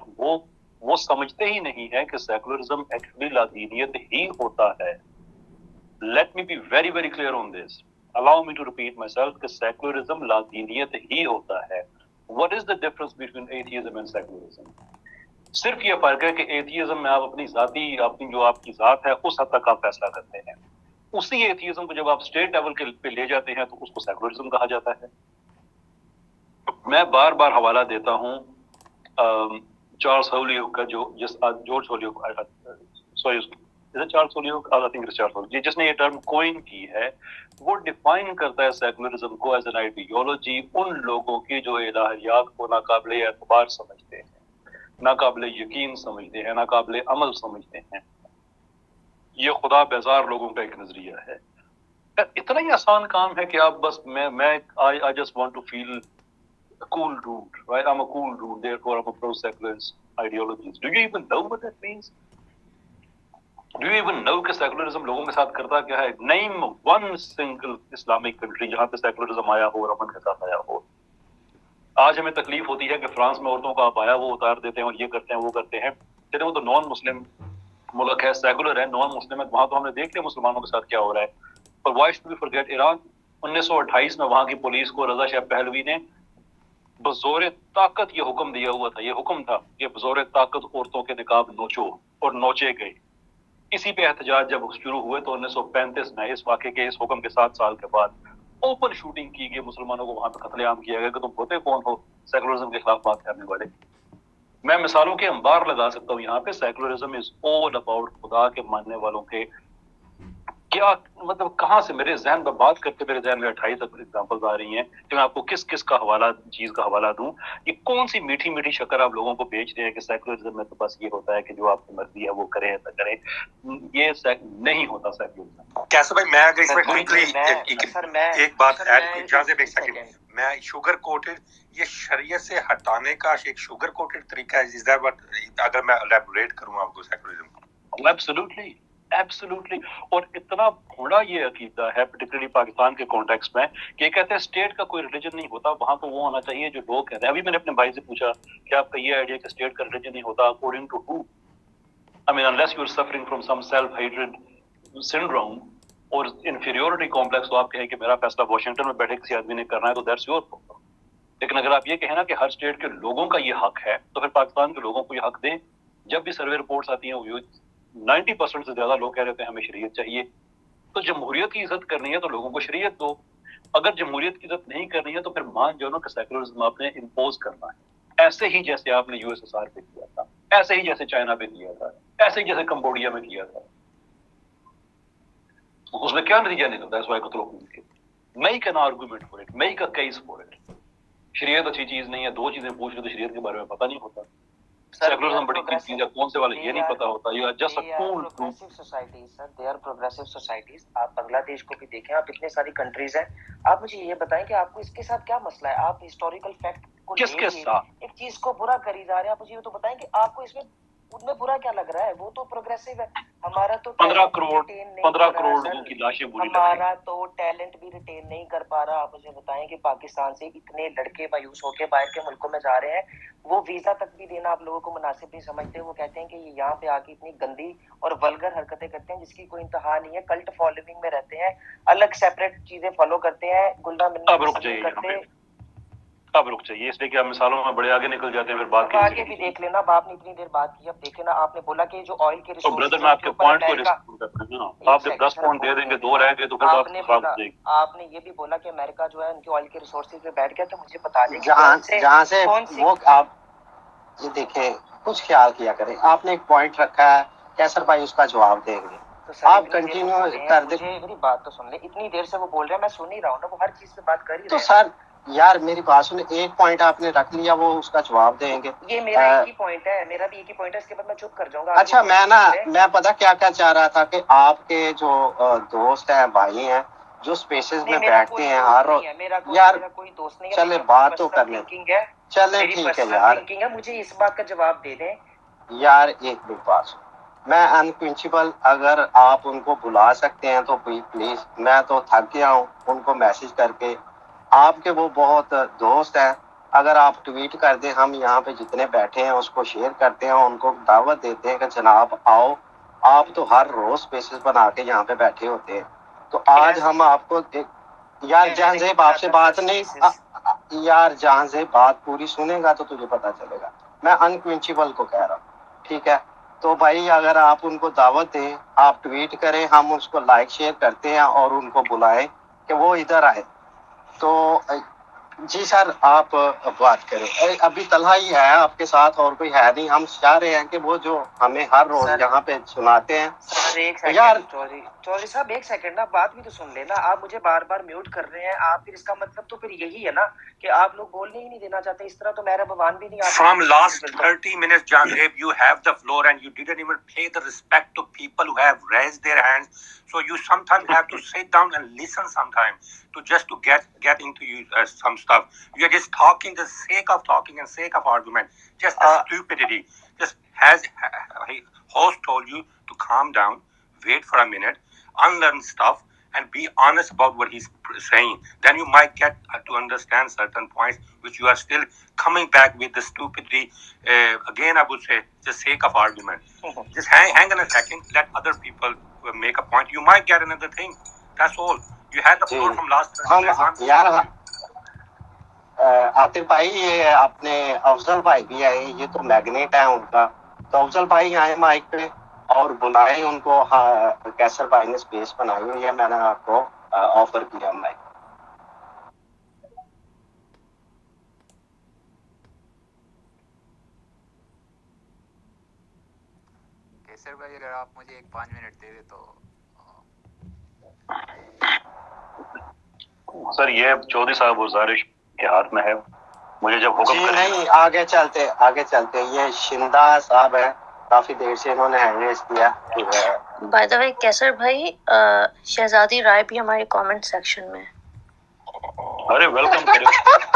وہ سمجھتے ہی نہیں ہے کہ سیکولرزم ایکچولی لادینیت ہی ہوتا ہے. Let me be very very clear on this. Allow me to repeat myself کہ سیکولرزم لادینیت ہی ہوتا ہے. What is the difference between atheism and secularism? صرف یہ فرق ہے کہ ایتھیزم میں آپ اپنی جو آپ کی ذات ہے اس حد تک آپ فیصلہ کرتے ہیں. اسی ایتھیزم کو جب آپ اسٹیٹ لیول کے پہ لے جاتے ہیں تو اس کو سیکولرزم کہا جاتا ہے. میں بار بار حوالہ دیتا ہوں چارلس ہولیوک کا، جارج ہولیوک، جس نے یہ ٹرم کوئن کی ہے. وہ ڈیفائن کرتا ہے سیکولرزم کو ایز این آئیڈیالوجی ان لوگوں کی جو الہیات کو ناقابل اعتبار سمجھتے ہیں، ناقابل یقین سمجھتے ہیں، ناقابل عمل سمجھتے ہیں. یہ خدا بیزار لوگوں کا ایک نظریہ ہے. اتنا ہی آسان کام ہے کہ آپ بس I just want to feel a cool dude, right? I'm a cool dude, therefore I'm a pro-secularist ideologies. Do you even know what that means? Do you even know کہ سیکولرزم لوگوں کے ساتھ کرتا کیا ہے؟ Name one single Islamic country جہاں پہ secularism آیا ہو اور امن کے ساتھ آیا ہو. آج ہمیں تکلیف ہوتی ہے کہ فرانس میں عورتوں کا ابایا وہ اتار دیتے ہیں اور یہ کرتے ہیں وہ کرتے ہیں. چلے وہ تو نان مسلم ملک ہے، سیکولر ہے، نان مسلم ہے، وہاں تو ہم نے دیکھ لیا مسلمانوں کے ساتھ کیا ہو رہا ہے. اور why should we forget Iran? 1928 میں وہاں کی پولیس کو رضا شاہ پہلوی نے बज़ोर ताकत ये हुक्म दिया हुआ था, ये हुक्म था कि बज़ोर ताकत औरतों के निकाब नोचो, और नोचे गए। इसी पे एहतजाज जब शुरू हुए तो 1935 में इस वाक़े के, इस हुक्म के 7 साल के बाद ओपन शूटिंग की गई, मुसलमानों को वहां पे कत्लेआम किया गया कि तुम होते कौन हो सेकुलरिज्म के खिलाफ बात करने वाले। मैं मिसालों के अंबार लगा सकता हूँ यहाँ पे। सेकुलरिज्म इज ऑल अबाउट खुदा के मानने वालों के क्या, मतलब कहाँ से मेरे जहन में बात करते मेरे जहन में 28 तक एग्जांपल्स आ रही हैं कि मैं आपको किस किस का हवाला, चीज का हवाला दूं। ये कौन सी मीठी मीठी शक्कर आप लोगों को बेच रहे हैं कि सेकुलरिज्म में तो बस ये होता है कि जो आपकी मर्जी है वो करें या करें। ये नहीं होता सेकुलरिज्म। कैसे भाई, मैं अगर इसमें क्विकली एक बात ऐड, जाज़िब एक सेकंड, मैं शुगर कोटेड, ये शरीयत से हटाने का एक शुगर कोटेड तरीका है, इज दैट व्हाट, अगर मैं एलैबोरेट करूं आपको सेकुलरिज्म? Absolutely, absolutely. और इतना भोंडा ये अकीदा है पर्टिकुलरली पाकिस्तान के कॉन्टेक्स्ट में कि कहते हैं स्टेट का कोई रिलीजन नहीं होता, वहां तो वो होना चाहिए जो लोग कहते हैं। अभी मैंने अपने भाई से पूछा कि आपका ये आइडिया कि स्टेट का रिलीजन नहीं होता, according to who? I mean unless you are suffering from some self hatred syndrome और इंफीरियोरिटी कॉम्प्लेक्स, तो आप कहें कि मेरा फैसला वॉशिंगटन में बैठे किसी आदमी ने करना है तो दैट्स योर प्रॉब्लम। लेकिन अगर आप ये कहें ना कि हर स्टेट के लोगों का ये हक है, तो फिर पाकिस्तान के लोगों को ये हक दें। जब भी सर्वे रिपोर्ट्स आती हैं 90% से ज्यादा लोग कह रहे हैं हमें शरीयत चाहिए। तो जमहूरियत की इज्जत करनी है तो लोगों को शरीयत दो। अगर जमहूरियत की इज्जत नहीं करनी है तो फिर मान जाओ ना कि सेकुलरिज्म आपने इम्पोज करना है, ऐसे ही जैसे आपने यूएसएसआर पे किया था, ऐसे ही जैसे चाइना पे किया था, ऐसे ही जैसे कंबोडिया में किया था। उसमें क्या नतीजा निकलता है? Make an argument for it, make a case for it. शरीयत अच्छी चीज नहीं है, दो चीजें पूछ लो तो शरीयत के बारे में पता नहीं होता। सेकुलरिज्म बड़ी चीज है, कौन से वाले ये नहीं पता होता। ये just a tool to societies sir, they are progressive societies. आप बांग्लादेश को भी देखें, आप इतने सारी कंट्रीज हैं। आप मुझे ये बताएं कि आपको इसके साथ क्या मसला है? आप हिस्टोरिकल फैक्ट को किसके साथ एक चीज को बुरा करी जा रहे हैं। आप मुझे ये तो बताएं कि आपको इसमें उनमें बुरा क्या लग रहा है? वो तो प्रोग्रेसिव है। हमारा तो 15 करोड़ लोगों की लाशें बुरी लग रही हैं। हमारा तो टैलेंट भी रिटेन नहीं कर पा रहा। आप मुझे बताएं कि पाकिस्तान से इतने लड़के मायूस होकर बाहर के मुल्कों में जा रहे हैं, वो वीजा तक भी देना आप लोगों को मुनासिब नहीं समझते। वो कहते हैं कि ये यहाँ पे आके इतनी गंदी और वल्गर हरकतें करते हैं जिसकी कोई इंतहा नहीं है। कल्ट फॉलोइंग में रहते हैं, अलग सेपरेट चीजें फॉलो करते हैं, गुल्डा मिलना करते हैं। अब रुक जाइए, इसलिए कि आप मिसालों में बड़े आगे निकल जाते हैं, फिर बात आगे भी देख लेना। आपने इतनी देर बात की, अब देखे ना, आपने बोला कि जो ऑयल के रिसोर्स, ब्रदर मैं आपके पॉइंट को रिस्पॉन्ड करता हूं। आप जब 10 पॉइंट दे देंगे, 2 रह गए तो फिर आपने ये भी बोला कि अमेरिका जो है उनके ऑयल के रिसोर्सेज पे बैठ गया। तो मुझे बता दें जहाँ से वो, आप ये देखें, कुछ ख्याल किया करें। आपने एक पॉइंट रखा है, कैसर भाई उसका जवाब देंगे। तो आप कंटिन्यू कर दे। मेरी बात तो सुन ले, इतनी देर से वो बोल रहे हैं, मैं सुन ही रहा हूँ ना, वो हर चीज पे बात कर ही रहे हैं। तो सर यार मेरी बात सुने, एक पॉइंट आपने रख लिया, वो उसका जवाब देंगे। ये मेरा एक ही पॉइंट है, मेरा भी एक ही पॉइंट है, इसके बाद मैं चुप कर जाऊंगा। अच्छा, मैं पता क्या चाह रहा था कि आपके जो दोस्त हैं, भाई हैं, जो स्पेसेस में बैठते हैं हर रोज, यार कोई दोस्त नहीं है, चले बात तो कर ले, चले ठीक है यार, मुझे इस बात का जवाब दे दें यार। एक मिनट बात सुन, मैं अनप्रिंसिपल, अगर आप उनको बुला सकते हैं तो प्लीज, मैं तो थक गया हूँ उनको मैसेज करके। आपके वो बहुत दोस्त हैं, अगर आप ट्वीट कर दें, हम यहाँ पे जितने बैठे हैं उसको शेयर करते हैं, उनको दावत देते हैं कि जनाब आओ। आप तो हर रोज स्पेसेस बना के यहाँ पे बैठे होते हैं। तो आज हम आपको यार जहांजेब आपसे बात नहीं, यार जहांजेब बात पूरी सुनेगा तो तुझे पता चलेगा। मैं अनप्रिंसिपल को कह रहा हूँ, ठीक है? तो भाई अगर आप उनको दावत दें, आप ट्वीट करें, हम उसको लाइक शेयर करते हैं और उनको बुलाएं कि वो इधर आए। तो जी सर, आप बात करें। अभी तलहा ही है आपके साथ, और कोई है नहीं। हम चाह रहे हैं कि वो जो हमें हर रोज यहाँ पे सुनाते हैं। सर एक सेकंड यार, चौधरी साहब एक सेकंड ना, बात भी तो सुन लेना। आप मुझे बार बार म्यूट कर रहे हैं आप, फिर इसका मतलब तो फिर यही है ना कि आप लोग बोलने ही नहीं देना चाहते। इस तरह तो मेरा भगवान भी नहीं आता। From last 30 minutes, Jandeep, you have the floor and you didn't even pay the respect to people who have raised their hands. So you sometimes have to sit down and listen sometimes to get into some stuff. You are just talking the sake of talking and sake of argument. Just stupidity. Just has host told you to calm down, wait for a minute, unlearn stuff, and be honest about what he's saying. Then you might get to understand certain points which you are still coming back with the stupidity. Again, I would say, the sake of argument. Just hang on a second, let other people make a point. You might get another thing. That's all. You had the floor from last 30 minutes. Atif भाई, ये अपने अफजल भाई भी आए, ये तो magnet है उनका, तो अफजल भाई आए माइक पे और बुलाए उनको। हाँ, कैसर भाई ने स्पेस बनाई हुई है, मैंने आपको ऑफर किया माइक। कैसर भाई, अगर आप मुझे 5 मिनट दे दे तो। सर ये चौधरी साहब गुजारिश के हाथ में है, मुझे जब हुक्म जी नहीं, आगे चलते ये शिंदा साहब है, काफी देर से इन्होंने हैंड रेज किया। बाय द वे कैसर भाई, शहजादी राय भी हमारे कमेंट सेक्शन में। अरे वेलकम करें।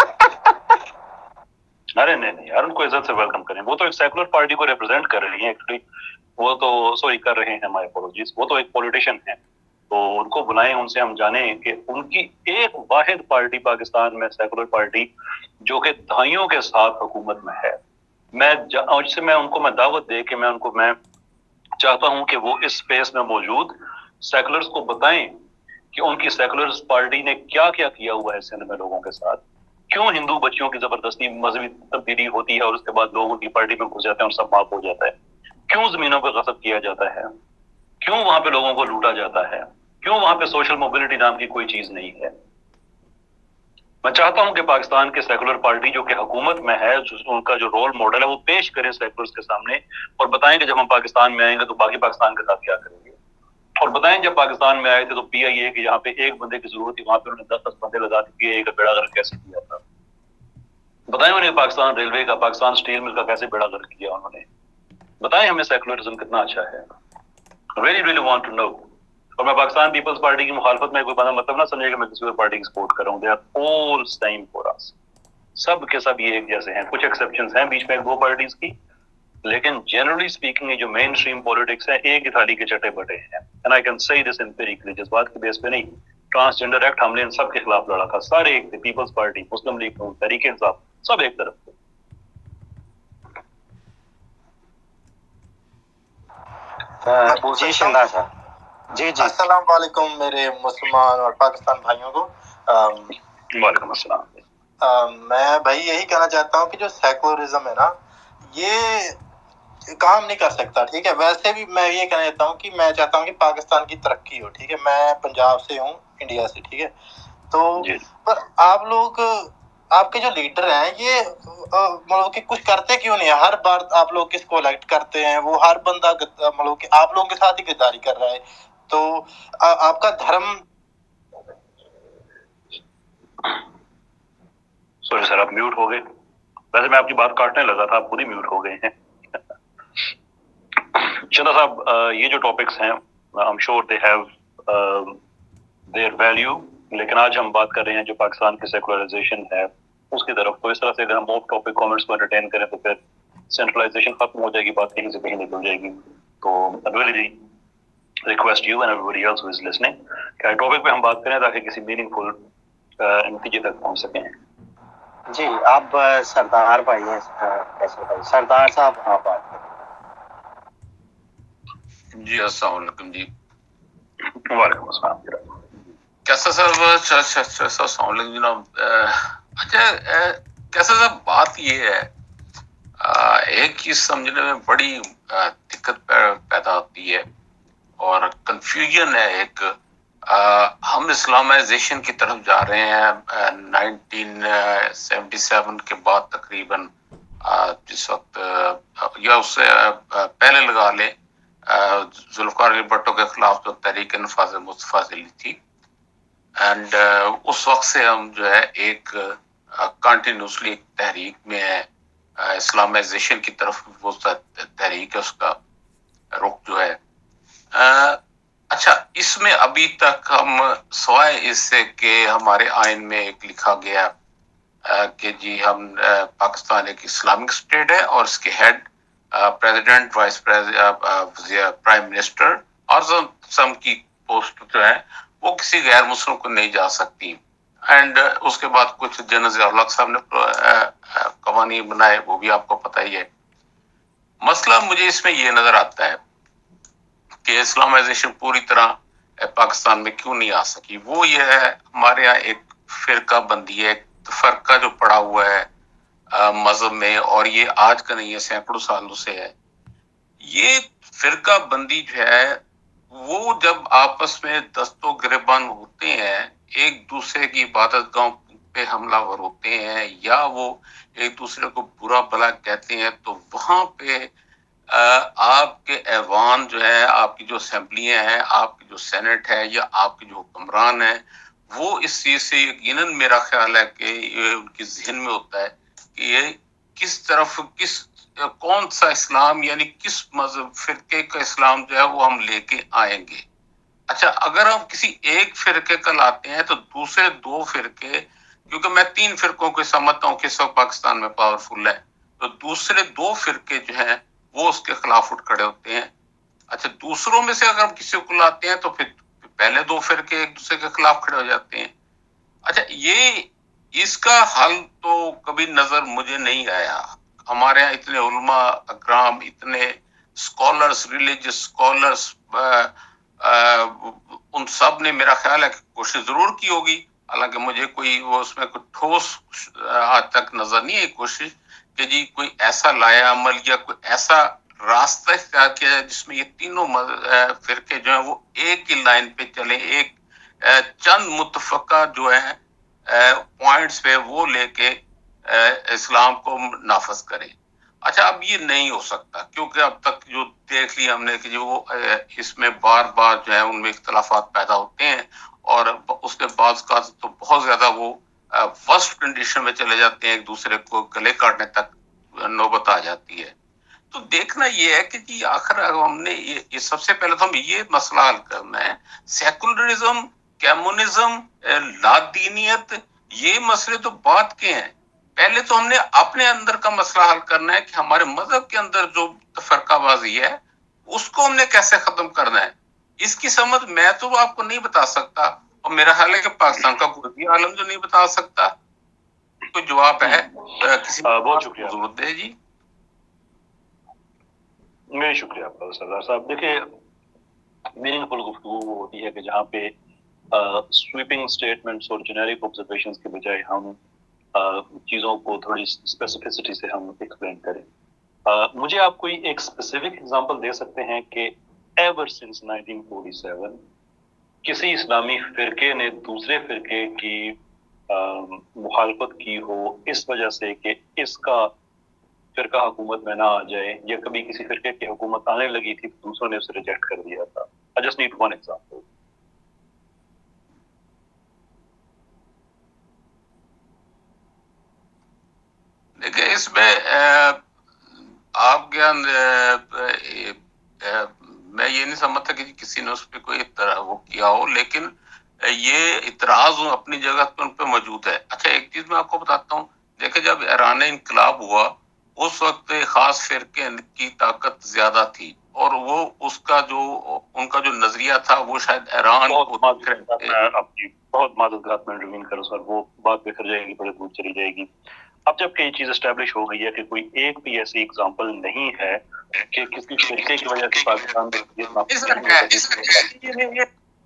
अरे नहीं यार, उनको इज्जत से वेलकम करें, वो तो एक सेकुलर पार्टी को रिप्रेजेंट कर रही है एक्चुअली, वो तो सॉरी कर रहे हैं, माय अपोलॉजीज, वो तो एक पॉलिटिशियन है, तो उनको बुलाएं, उनसे हम जाने कि उनकी एक वाहिद पार्टी पाकिस्तान में, सेकुलर पार्टी, जो कि दहाइयों के साथ हुकूमत में है। मैं उनको दावत दे के मैं चाहता हूं कि वो इस स्पेस में मौजूद सेकुलर्स को बताएं कि उनकी सेकुलर पार्टी ने क्या क्या किया हुआ है सिंध में लोगों के साथ, क्यों हिंदू बच्चियों की जबरदस्ती मजहबी तब्दीली होती है और उसके बाद लोग उनकी पार्टी में घुस जाते हैं और सब माफ हो जाता है, क्यों जमीनों पर गसब किया जाता है, क्यों वहां पे लोगों को लूटा जाता है, क्यों वहां पे सोशल मोबिलिटी नाम की कोई चीज नहीं है। मैं चाहता हूं कि पाकिस्तान के सेकुलर पार्टी जो कि हुकूमत में है, उनका जो रोल मॉडल है वो पेश करें सेकुलर्स के सामने और बताएं कि जब हम पाकिस्तान में आएंगे तो बाकी पाकिस्तान के साथ क्या करेंगे, और बताएं जब पाकिस्तान में आए थे तो PIA के यहाँ पे एक बंदे की जरूरत थी, वहां पे उन्होंने 10-10 बंदे लगा के PIA का बेड़ा गर्क कैसे किया था। बताएं उन्हें पाकिस्तान रेलवे का, पाकिस्तान स्टील मिल का कैसे बेड़ा गर्क किया उन्होंने। बताएं हमें सेकुलरिज्म कितना अच्छा है, रियली वांट टू नो। और मैं पाकिस्तान पीपल्स पार्टी की मुखालफत में कोई बंदा मतलब ना समझे कि मैं किसी और पार्टी की सपोर्ट कर रहा हूँ। They are all same for us, सब के सब ये एक जैसे हैं, कुछ एक्सेप्शंस हैं बीच में एक दो पार्टीज की, लेकिन जनरली स्पीकिंग ये जो मेन स्ट्रीम पॉलिटिक्स है एक ही थाली के चटे बटे हैं। And I can say this empirically, जिस बात के बेस पे नहीं, ट्रांसजेंडर एक्ट हमने इन सब के खिलाफ लड़ा था, सारे एक थे, पीपल्स पार्टी, मुस्लिम लीग, तहरीक इंसाफ, सब एक तरफ थे। जी शिंदा साहब। जी अस्सलाम वालेकुम मेरे मुसलमान और पाकिस्तान भाइयों को। वालेकुम अस्सलाम। मैं भाई यही कहना चाहता हूँ कि जो सेकुलरिज्म है ना, ये काम नहीं कर सकता, ठीक है। वैसे भी मैं ये कहना चाहता हूँ कि मैं चाहता हूँ कि पाकिस्तान की तरक्की हो, ठीक है। मैं पंजाब से हूँ, इंडिया से, ठीक है। तो पर आप लोग, आपके जो लीडर हैं ये मतलब कि कुछ करते क्यों नहीं है? हर बार आप लोग किसको इलेक्ट करते हैं, वो हर बंदा मतलब कि आप लोगों के साथ ही गद्दारी कर रहा है। तो आपका धर्म, सॉरी सर आप म्यूट हो गए, वैसे मैं आपकी बात काटने लगा था, आप खुद ही म्यूट हो गए हैं। चंदा साहब, ये जो टॉपिक्स हैं I am sure they have their value, लेकिन आज हम बात कर रहे हैं जो पाकिस्तान की सेकुलराइजेशन है उसकी तरफ। तो इस तरह से अगर हम ऑफ टॉपिक कमेंट्स को एंटरटेन करें तो फिर सेंट्रलाइजेशन खत्म हो जाएगी, बात कहीं से कहीं निकल जाएगी। तो really request you and everybody else who is listening कि टॉपिक पे हम बात करें ताकि किसी मीनिंगफुल नतीजे तक पहुंच सकें। जी आप सरदार भाई हैं, कैसे भाई सरदार साहब आप बात करें। जी अस्सलाम वालेकुम जी। वालेकुम अस्सलाम कैसा साहब जनाब। अच्छा कैसा साहब, बात ये है, एक चीज समझने में बड़ी दिक्कत पैदा होती है और कंफ्यूजन है एक। हम इस्लामाइजेशन की तरफ जा रहे हैं 1977 के बाद तकरीबन, जिस वक्त या उससे पहले लगा ले, जुल्फ़िकार अली भुट्टो के खिलाफ जो तहरीक नफ़ाज़ मुस्तफ़ा चली थी, एंड उस वक्त से हम जो है एक कंटिन्यूसली एक तहरीक में है, इस्लामाइजेशन की तरफ वो तहरीक है, उसका रुख जो है। अच्छा, इसमें अभी तक हम सवाए इससे कि हमारे आइन में एक लिखा गया कि जी हम पाकिस्तान एक इस्लामिक स्टेट है और इसके head president, vice president, prime minister और सम की पोस्ट जो है वो किसी गैर मुस्लिम को नहीं जा सकती। एंड उसके बाद कुछ जनरल साहब ने कवानीन बनाए, वो भी आपको पता ही है। मसला मुझे इसमें ये नजर आता है कि इस्लामाइजेशन पूरी तरह पाकिस्तान में क्यों नहीं आ सकी। वो ये है, हमारे यहाँ एक फिरका बंदी है, فرقہ جو پڑا ہوا ہے مذہب میں، اور یہ آج کا نہیں ہے، سینکڑوں سالوں سے ہے. یہ فرقہ بندی جو ہے وہ جب آپس میں دست و گریبان ہوتے ہیں، ایک دوسرے کی عبادت گاہوں پہ حملہ ور ہوتے ہیں، یا وہ ایک دوسرے کو برا بھلا کہتے ہیں، تو وہاں پہ آپ کے ایوان جو ہے، آپ کی جو اسمبلیاں ہیں، آپ کی جو سینٹ ہے، یا آپ کے جو حکمران ہیں، وہ اس چیز سے یقیناً میرا خیال ہے کہ یہ ان کی ذہن میں ہوتا ہے کہ یہ کس طرف کون سا اسلام، یعنی کس مذہب فرقے کا اسلام جو ہے وہ ہم لے کے آئیں گے. اچھا، اگر ہم کسی ایک فرقے کا لاتے ہیں تو دوسرے دو فرقے، کیونکہ میں 3 فرقوں کو سمجھتا ہوں کہ سب پاکستان میں پاورفل ہے، تو دوسرے 2 فرقے جو ہیں وہ اس کے خلاف اٹھ کھڑے ہوتے ہیں. اچھا، دوسروں میں سے اگر ہم کسی کو لاتے ہیں تو پھر پہلے 2 فرقے ایک دوسرے کے خلاف کھڑے ہو جاتے ہیں. اچھا، یہ اس کا حل تو کبھی نظر مجھے نہیں آیا. ہمارے یہاں اتنے علماء اکرام، اتنے اسکالرس، ریلیجس اسکالرس، ان سب نے میرا خیال ہے کہ کوشش ضرور کی ہوگی، حالانکہ مجھے کوئی وہ اس میں کوئی ٹھوس آج تک نظر نہیں آئی کوشش کہ جی کوئی ایسا لایا عمل یا کوئی ایسا راستہ اختیار کیا جائے جس میں یہ تینوں فرقے جو ہیں وہ ایک ہی لائن پہ چلیں، ایک چند متفقہ جو ہیں پوائنٹس پہ وہ لے کے اسلام کو نافذ کریں. اچھا، اب یہ نہیں ہو سکتا، کیونکہ اب تک جو دیکھ لیا ہم نے کہ جو وہ اس میں بار بار جو ہے ان میں اختلافات پیدا ہوتے ہیں، اور اس کے بعد کا تو بہت زیادہ وہ ورسٹ کنڈیشن میں چلے جاتے ہیں، ایک دوسرے کو گلے کاٹنے تک نوبت آ جاتی ہے. تو دیکھنا یہ ہے کہ جی آخر ہم نے یہ سب سے پہلے تو ہم یہ مسئلہ حل کرنا ہے. سیکولرزم، کمیونزم، لادینیت، یہ مسئلے تو بات کے ہیں. پہلے تو ہم نے اپنے اندر کا مسئلہ حل کرنا ہے کہ ہمارے مذہب کے اندر جو فرقہ بازی ہے اس کو ہم نے کیسے ختم کرنا ہے. اس کی سمجھ میں تو آپ کو نہیں بتا سکتا، اور میرا خیال ہے کہ پاکستان کا کوئی بھی عالم جو نہیں بتا سکتا. کوئی جواب ہے کسی بہت شکریہ، ضرورت ہے. جی میں شکریہ آپ کا سردار صاحب. دیکھیے، میننگ فل گفتگو وہ ہوتی ہے کہ جہاں پہ سویپنگ سٹیٹمنٹس اور جنیرک آبزرویشنز کے بجائے ہم چیزوں کو تھوڑی اسپیسیفسٹی سے ہم ایکسپلین کریں. مجھے آپ کوئی ایک اسپیسیفک ایگزامپل دے سکتے ہیں کہ ایور سنس 1947 کسی اسلامی فرقے نے دوسرے فرقے کی مخالفت کی ہو اس وجہ سے کہ اس کا فرقہ حکومت میں نہ آ جائے، یا کبھی کسی فرقے کی حکومت آنے لگی تھی تو دوسروں نے اسے ریجیکٹ کر دیا تھا؟ I just need one example. دیکھیں، اس میں آپ کے میں یہ نہیں سمجھتا کہ کسی نے اس پہ کوئی وہ کیا ہو، لیکن یہ اعتراض اپنی جگہ پہ ان پہ موجود ہے. اچھا، ایک چیز میں آپ کو بتاتا ہوں. دیکھیں، جب ایران انقلاب ہوا اس وقت خاص فرقے کی طاقت زیادہ تھی، اور وہ اس کا جو ان کا جو نظریہ تھا وہ شاید ایران بہت معذرت میں انٹروین کروں سر، وہ بات بکھر جائے گی، بڑے دور چلی جائے گی. اب جب کہ یہ چیز اسٹیبلش ہو گئی ہے کہ کوئی ایک بھی ایسی ایگزامپل نہیں ہے کہ کسی فرقے کی وجہ سے پاکستان میں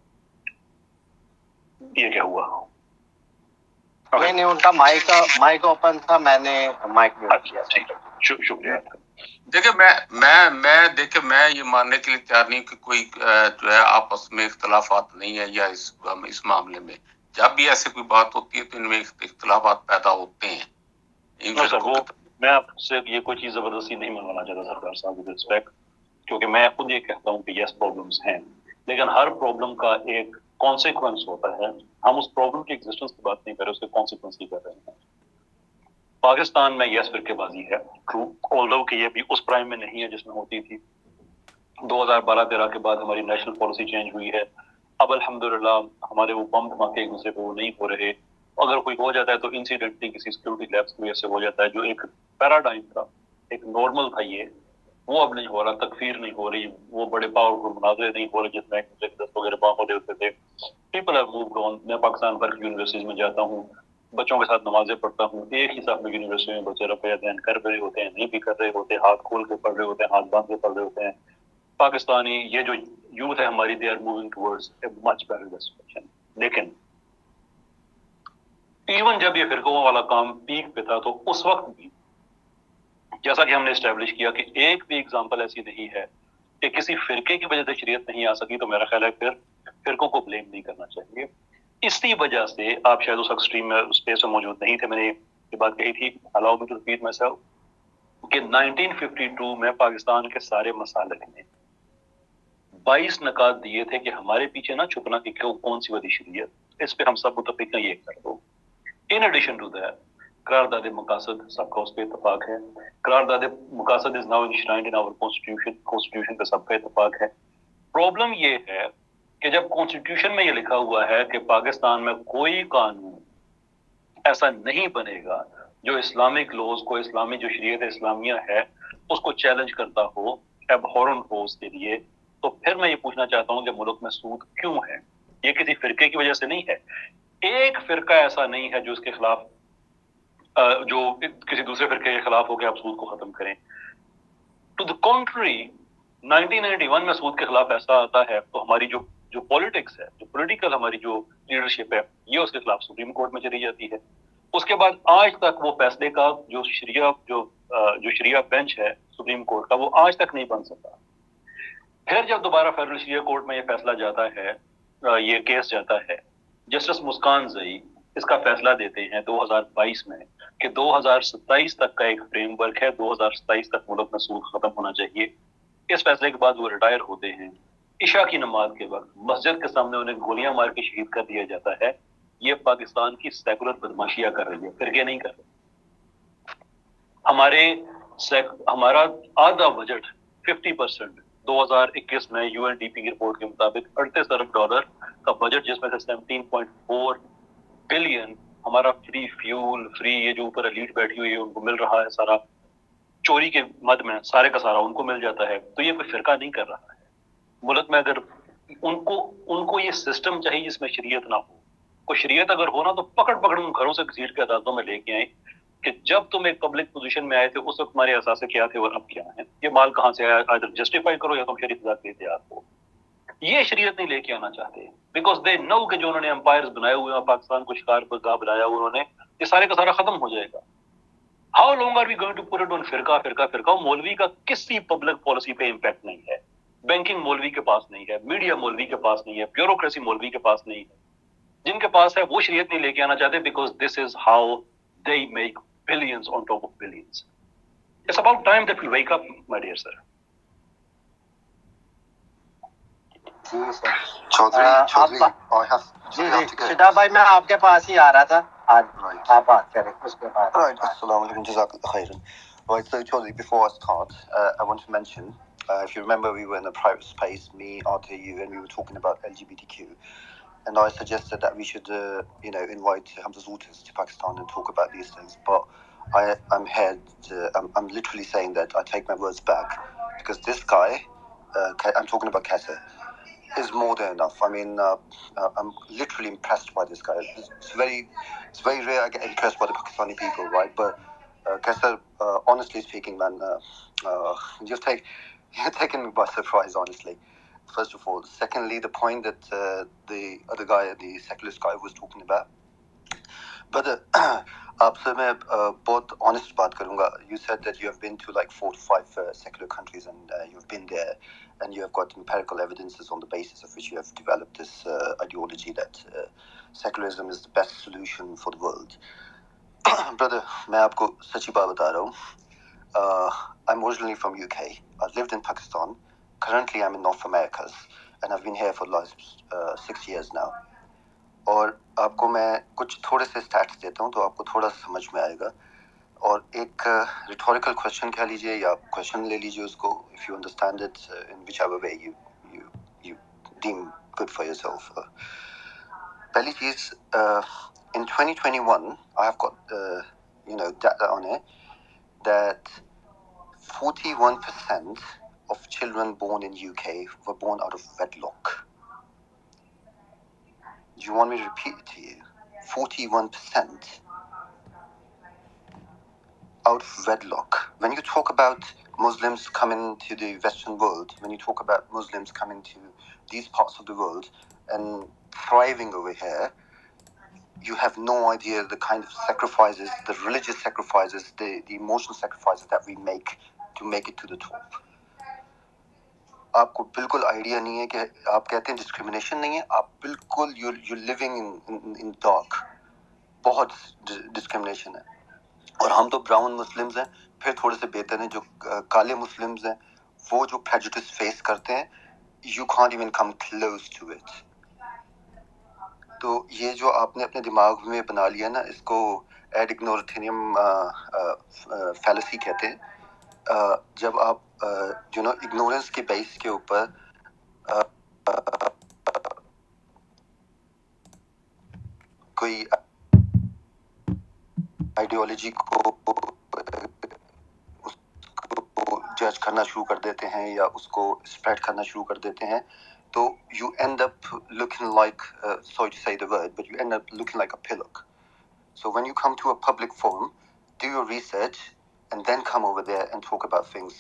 یہ کیا ہوا؟ نہیں، ان کا مائک اوپن تھا، میں نے مائک میوٹ کیا. شکریہ. دیکھیں، میں یہ ماننے کے لیے تیار نہیں کہ کوئی جو ہے آپس میں اختلافات نہیں ہے، یا اس معاملے میں جب بھی ایسی کوئی بات ہوتی ہے تو ان میں اختلافات پیدا ہوتے ہیں. میں آپ سے یہ کوئی چیز زبردستی نہیں منوانا چاہتا سرکار صاحب، ود ریسپیکٹ، کیونکہ میں خود یہ کہتا ہوں کہ یس پرابلمس ہیں، لیکن ہر پرابلم کا ایک کانسیکوینس ہوتا ہے. ہم اس پرابلم کی ایگزسٹنس کی بات نہیں کر رہے، اس کے کانسیکوینس کی کر رہے ہیں. پاکستان میں یس فرقے بازی ہے، ٹرو، آلدو کہ یہ بھی اس پرائم میں نہیں ہے جس میں ہوتی تھی. 2012-13 کے بعد ہماری نیشنل پالیسی چینج ہوئی ہے. اب الحمدللہ ہمارے وہ بم دھماکے ایک دوسرے پہ وہ نہیں ہو رہے. اگر کوئی ہو جاتا ہے تو انسیڈنٹلی کسی سیکورٹی لیبس کی وجہ سے ہو جاتا ہے. جو ایک پیراڈائم تھا، ایک نارمل تھا، یہ وہ اب نہیں ہو رہا. تکفیر نہیں ہو رہی، وہ بڑے پاورفل مناظرے نہیں ہو رہے جس میں ایک دوسرے کے 10 وغیرہ بام ہوتے ہوتے تھے. People have moved on. میں پاکستان بھر کی یونیورسٹیز میں جاتا ہوں، بچوں کے ساتھ نمازیں پڑھتا ہوں. ایک ہی صاحب میں یونیورسٹی میں بچے رفع دین کر رہے ہوتے ہیں، نہیں بھی کر رہے ہوتے، ہاتھ کھول کے پڑھ رہے ہوتے ہیں، ہاتھ باندھ کے پڑھ رہے ہوتے ہیں. پاکستانی یہ جو یوتھ ہے ہماری، they are moving towards a much better destination. لیکن ایون جب یہ فرقوں والا کام پیک پہ تھا تو اس وقت بھی جیسا کہ ہم نے اسٹیبلش کیا کہ ایک بھی اگزامپل ایسی نہیں ہے کہ کسی فرقے کی وجہ سے شریعت نہیں آ سکی، تو میرا خیال ہے پھر فرقوں کو بلیم نہیں کرنا چاہیے. اسی وجہ سے آپ شاید اس ایکسٹریم اسپیس میں موجود نہیں تھے، میں نے یہ بات کہی تھی، allow me to repeat myself, کہ 1952 میں پاکستان کے سارے مسالک نے 22 نکات دیے تھے کہ ہمارے پیچھے نہ چھپنا کہ کون سی ولی شریعت، اس پہ ہم سب متفق ہیں، یہ کر دو. ان ایڈیشن ٹو دیٹ قرارداد مقاصد سب کا اس پہ اتفاق ہے. قرارداد مقاصد is now انشرائنڈ in our constitution پہ سب کا اتفاق ہے. پرابلم یہ ہے کہ جب کانسٹیٹیوشن میں یہ لکھا ہوا ہے کہ پاکستان میں کوئی قانون ایسا نہیں بنے گا جو اسلامک لوز کو، اسلامی جو شریعت اسلامیہ ہے اس کو چیلنج کرتا ہو، ایبہورنٹ ہو اس کے لیے، تو پھر میں یہ پوچھنا چاہتا ہوں کہ ملک میں سود کیوں ہے؟ یہ کسی فرقے کی وجہ سے نہیں ہے. ایک فرقہ ایسا نہیں ہے جو اس کے خلاف جو کسی دوسرے فرقے کے خلاف ہو کہ آپ سود کو ختم کریں. ٹو دا کنٹری 1991 میں سود کے خلاف ایسا آتا ہے تو ہماری جو پولیٹکس ہے، جو پولیٹیکل ہماری جو لیڈرشپ ہے، یہ اس کے خلاف سپریم کورٹ میں چلی جاتی ہے. اس کے بعد آج تک وہ فیصلے کا جو شریعہ بینچ ہے سپریم کورٹ کا، وہ آج تک نہیں بن سکا. پھر جب دوبارہ فیڈرل شریعہ کورٹ میں یہ فیصلہ جاتا ہے، یہ کیس جاتا ہے، جسٹس مسکان زئی اس کا فیصلہ دیتے ہیں 2022 میں کہ 2027 تک کا ایک فریم ورک ہے، 2027 تک ملک میں سود ختم ہونا چاہیے. اس فیصلے کے بعد وہ ریٹائر ہوتے ہیں. عشاء کی نماز کے وقت مسجد کے سامنے انہیں گولیاں مار کے شہید کر دیا جاتا ہے. یہ پاکستان کی سیکولر بدماشیاں کر رہی ہے، فرقے نہیں کر رہے. ہمارا آدھا بجٹ 50% 2021 میں یو این ڈی پی کی رپورٹ کے مطابق $38 ارب کا بجٹ، جس میں سے 17.4 بلین ہمارا فری فیول، فری یہ جو اوپر ایلیٹ بیٹھی ہوئی ہے ان کو مل رہا ہے، سارا چوری کے مد میں سارے کا سارا ان کو مل جاتا ہے. تو یہ کوئی فرقہ نہیں کر رہا ہے ملک میں. اگر ان کو یہ سسٹم چاہیے جس میں شریعت نہ ہو. کوئی شریعت اگر ہو نا تو پکڑ ان گھروں سے گھسیٹ کے عدالتوں میں لے کے آئیں کہ جب تم ایک پبلک پوزیشن میں آئے تھے اس وقت تمہارے اثاثے کیا تھے اور اب کیا ہیں، یہ مال کہاں سے آیا، ادھر جسٹیفائی کرو یا تم شریعت کے ساتھ تیار ہو. یہ شریعت نہیں لے کے آنا چاہتے بیکاز دے نو کہ جو انہوں نے امپائرز بنائے ہوئے ہیں، پاکستان کو شکار گاہ بنایا ہوا انہوں نے، یہ سارے کا سارا ختم ہو جائے گا. How long are we going to put it on فرقہ فرقہ فرقہ؟ مولوی کا کسی پبلک پالیسی پہ امپیکٹ نہیں ہے. بینکنگ مولوی کے پاس نہیں ہے، میڈیا مولوی کے پاس نہیں ہے، بیوروکریسی مولوی کے پاس نہیں ہے. جن کے پاس ہے وہ شریعت نہیں لے کے آنا چاہتے because this is how they make billions on top of billions. It's about time that we wake up my dear sir. شدا بھائی میں آپ کے پاس ہی آ رہا تھا، آپ بات کریں اس کے بعد. السلام علیکم، جزاک اللہ خیرن. Right, so Chaudhry, before I start, I want to mention, if you remember, we were in a private space, me, Arthur, you, and we were talking about LGBTQ, and I suggested that we should, invite Hamza Zultas to Pakistan and talk about these things. But I'm literally saying that I take my words back, because this guy, I'm talking about Kesa, is more than enough. I mean, I'm literally impressed by this guy. It's very rare I get impressed by the Pakistani people, right? But Kesa, honestly speaking, man, you're taking me by surprise, honestly. First of all. Secondly, the point that the other guy, the secularist guy, was talking about. But آپ سے میں بہت honest بات کروں گا. You said that you have been to like 4 to 5 secular countries and you've been there and you have got empirical evidences on the basis of which you have developed this ideology that secularism is the best solution for the world. Brother, میں آپ کو سچی بات بتا رہا ہوں. I'm originally from UK. I've lived in Pakistan. Currently I'm in North Americas and I've been here for the last 6 years now. اور آپ کو میں کچھ تھوڑے سے اسٹیٹس دیتا ہوں تو آپ کو تھوڑا سا سمجھ میں آئے گا. اور ایک ریٹوریکل کوشچن کہہ لیجیے یا کوشچن لے لیجیے اس کو, if you understand it in whichever way you deem good for yourself. پہلی چیز, in 2021 I have got data on it that 41% of children born in UK were born out of wedlock. Do you want me to repeat it to you? 41% out of wedlock. When you talk about Muslims coming to the Western world, when you talk about Muslims coming to these parts of the world and thriving over here, you have no idea the kind of sacrifices, the religious sacrifices, the emotional sacrifices that we make to make it to the top. आपको बिल्कुल idea नहीं है कि आप कहते हैं discrimination नहीं है, आप बिल्कुल यू लिविंग इन डार्क. बहुत डिस्क्रिमिनेशन है. और हम तो ब्राउन मुस्लिम्स हैं, फिर थोड़े से बेहतर हैं. जो काले मुस्लिम्स हैं वो जो प्रेजुडिस फेस करते हैं, you can't even come close to it. तो ये जो आपने अपने दिमाग में बना लिया ना, इसको एड इग्नोरेथेनियम फैलेसी कहते हैं. जब आप इग्नोरेंस के बेस के ऊपर कोई आइडियोलॉजी को जज करना शुरू कर देते हैं या उसको स्प्रेड करना शुरू कर देते हैं, तो you end up looking like, sorry to say the word, but you end up looking like a pillock. So when you come to a public forum, do your research and then come over there and talk about things.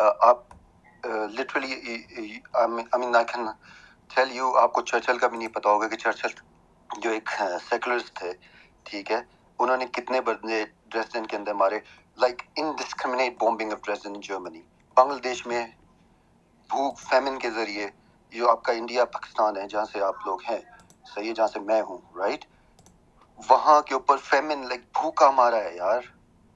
Literally, I mean, I can tell you, आपको Churchill का भी नहीं पता होगा कि Churchill जो एक secularist थे, ठीक है, उन्होंने कितने बंदे ड्रेसडेन के अंदर मारे, like indiscriminate bombing of Dresden in Germany. Bangladesh में भूख फैमिन के जरिए, जो आपका इंडिया पाकिस्तान है जहाँ से आप लोग हैं, सही है, जहाँ से मैं हूँ, राइट, वहाँ के ऊपर फैमिन लाइक भूखा मारा है यार.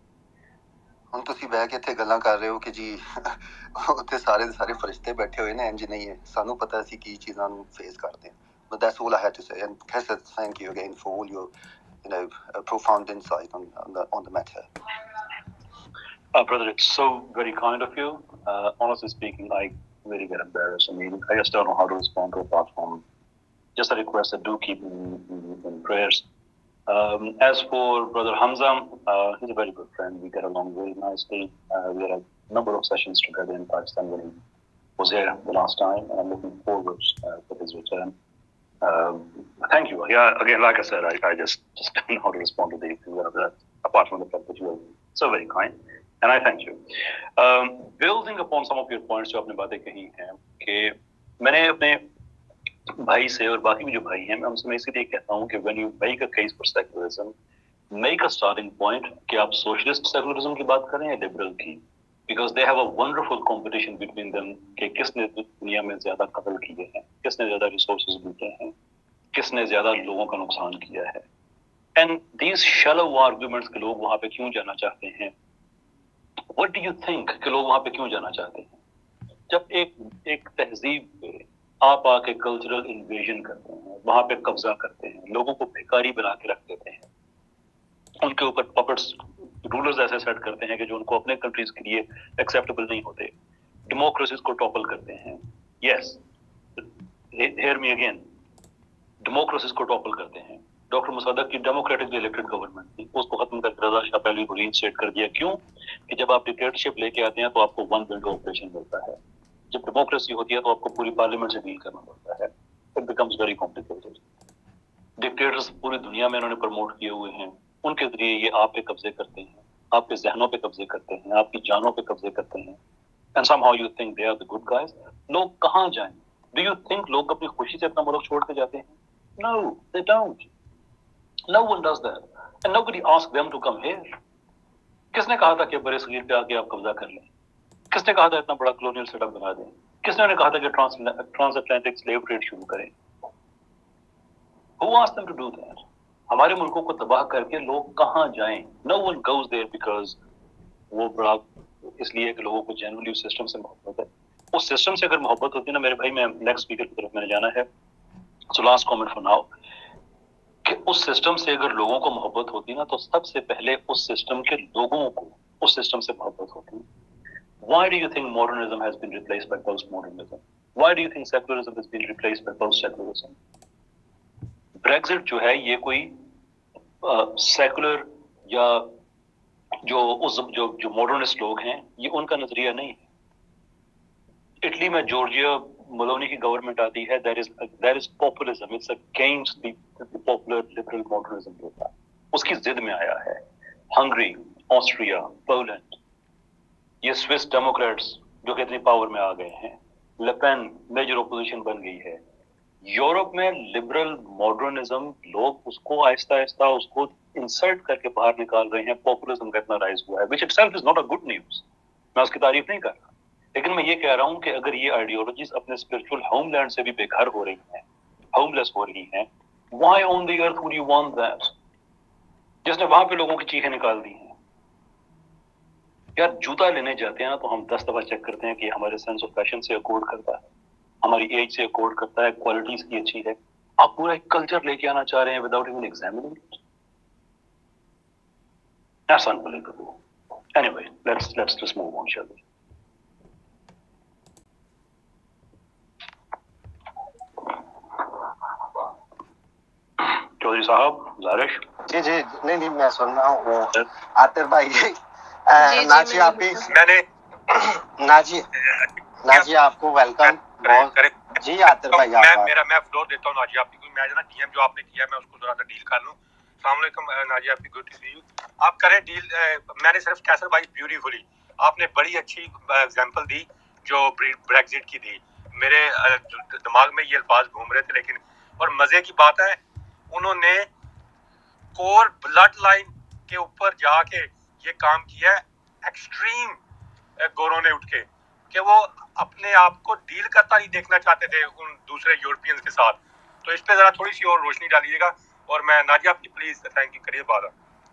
हम तो सी बह के थे गल्ला कर रहे हो कि जी उत्थे सारे फरिश्ते बैठे हुए ने, इंज नहीं है, सानू पता सी की चीज़ां नू फेस करते हैं. But that's all I had to say, and Kesa, thank you again for all your profound insight on the matter. Brother, it's so very kind of you. Honestly speaking, I really get embarrassed. I mean, I just don't know how to respond to apart from just a request that do keep in prayers. As for Brother Hamza, he's a very good friend. We get along very nicely. We had a number of sessions together in Pakistan when he was here the last time, and I'm looking forward for his return. Thank you. Yeah, again, like I said, I just don't know how to respond to that, apart from the fact that you are so very kind. And I thank you. Building upon some of your points जो आपने बातें कही हैं, कि मैंने अपने भाई से और बाकी भी जो भाई हैं, मैं उनसे इसलिए कहता हूँ कि when you make a case for secularism, make a starting point कि आप socialist secularism की बात करें या liberal की, because they have a wonderful competition between them कि किसने दुनिया में ज़्यादा कत्ल किए हैं, किसने ज़्यादा resources लूटे हैं, किसने ज़्यादा लोगों का नुकसान किया है. And these shallow arguments के लोग वहाँ पे क्यों जाना चाहते हैं? What do you think कि लोग वहाँ पे क्यों जाना चाहते हैं? जब एक तहजीब पे आप आके कल्चरल इन्वेजन करते हैं, वहाँ पे कब्जा करते हैं, लोगों को भिखारी बना के रख देते हैं, उनके ऊपर पपेट्स रूलर्स ऐसे सेट करते हैं कि जो उनको अपने कंट्रीज के लिए एक्सेप्टेबल नहीं होते, डेमोक्रेसीज को टॉपल करते हैं. Yes, hear me again, democracies को टॉपल करते हैं. डॉक्टर मुसद्दक की डेमोक्रेटिकली इलेक्टेड गवर्नमेंट थी, उसको खत्म करके रजा शाह पहलवी को रीइंस्टेट कर दिया. क्यों? कि जब आप डिक्टेटरशिप लेके आते हैं तो आपको वन विंडो ऑपरेशन मिलता है. जब डेमोक्रेसी होती है तो आपको पूरी पार्लियामेंट से डील करना पड़ता है. It becomes very complicated. Dictators पूरी दुनिया में इन्होंने प्रमोट किए हुए हैं, उनके जरिए ये आप पे कब्जे करते हैं, आपके जहनों पे कब्जे करते हैं, आपकी जानों पे कब्जे करते हैं. And somehow you think they are the good guys. लोग कहाँ जाएं? डू यू थिंक लोग अपनी खुशी से अपना मुल्क छोड़ के जाते हैं? No, they don't. No one does that, and nobody asked them to come here. किसने कहा था कि बड़े सगीर पे आके आप कब्जा कर लें? किसने कहा था इतना बड़ा कॉलोनियल सेटअप बना दें? किसने कहा था कि ट्रांसअटलांटिक स्लेव ट्रेड शुरू करें? Who asked them to do that? हमारे मुल्कों को तबाह करके लोग कहाँ जाएं? No one goes there because वो बड़ा इसलिए कि लोगों को जनरली उस सिस्टम से मोहब्बत है. उस सिस्टम से अगर मोहब्बत होती है ना मेरे भाई, मैं नेक्स्ट स्पीकर की तरफ मैंने जाना है, so last comment for now, कि उस सिस्टम से अगर लोगों को मोहब्बत होती ना तो सबसे पहले उस सिस्टम के लोगों को उस सिस्टम से मोहब्बत होती. Why do you think modernism has been replaced by postmodernism? Why do you think secularism has been replaced by post-secularism? Brexit जो है ये कोई सेकुलर या जो मॉडर्निस्ट लोग हैं ये उनका नजरिया नहीं है. इटली में जॉर्जिया Maloney की गवर्नमेंट आती है, there is populism, it's against the popular liberal modernism होता है, उसकी जिद में आया है. हंगरी, ऑस्ट्रिया, पोलैंड, ये स्विस डेमोक्रेट्स जो कि इतनी पावर में आ गए हैं, लेपेन मेजर ओपोजिशन बन गई है, यूरोप में लिबरल मॉडर्निज्म लोग उसको आहिस्ता आहिस्ता उसको इंसर्ट करके बाहर निकाल रहे हैं, पॉपुलिज्म का इतना राइज हुआ है, which itself is not a good news. मैं उसकी तारीफ नहीं कर रहा, लेकिन मैं ये कह रहा हूं कि अगर ये आइडियोलॉजीज अपने स्पिरिचुअल होमलैंड से भी बेघर हो रही हैं, होमलेस हो रही हैं, why on the earth would you want that? जिसने वहां पे लोगों की चीखें निकाल दी हैं। यार जूता लेने जाते हैं ना तो हम 10 दफा चेक करते हैं कि हमारे सेंस ऑफ फैशन से अकॉर्ड करता है, हमारी एज से अकॉर्ड करता है, क्वालिटीज की अच्छी है। आप पूरा एक कल्चर लेके आना चाह रहे हैं without even examining it. That's unbelievable. Anyway, let's just move on, shall we? Chaudhry साहब, जारिश जी जी, नहीं मैं सुन रहा हूँ। आतिर भाई नाजी आप भी, मैंने नाजी आपको वेलकम। जी आतिर भाई, मैं फ्लोर देता हूँ नाजी आपकी, क्योंकि मैं ना डीएम जो आपने किया मैं उसको जरा सा डील कर लूँ। अस्सलाम वालेकुम नाजी आपकी, गुड टू सी यू। आप करें डील। मैंने सिर्फ कैसर भाई ब्यूटीफुली आपने बड़ी अच्छी एग्जांपल दी जो ब्रेक्जिट की दी। मेरे दिमाग में ये अल्फाज घूम रहे थे, लेकिन और मजे की बात है उन्होंने कोर ब्लड लाइन के ऊपर जाके ये काम किया है। एक्सट्रीम गोरों ने उठ के कि वो अपने आप को डील करता नहीं देखना चाहते थे उन दूसरे यूरोपियंस के साथ। तो इस पे जरा थोड़ी सी और रोशनी डालिएगा। और मैं नाजिया आपकी प्लीज थैंक यू करिए बात।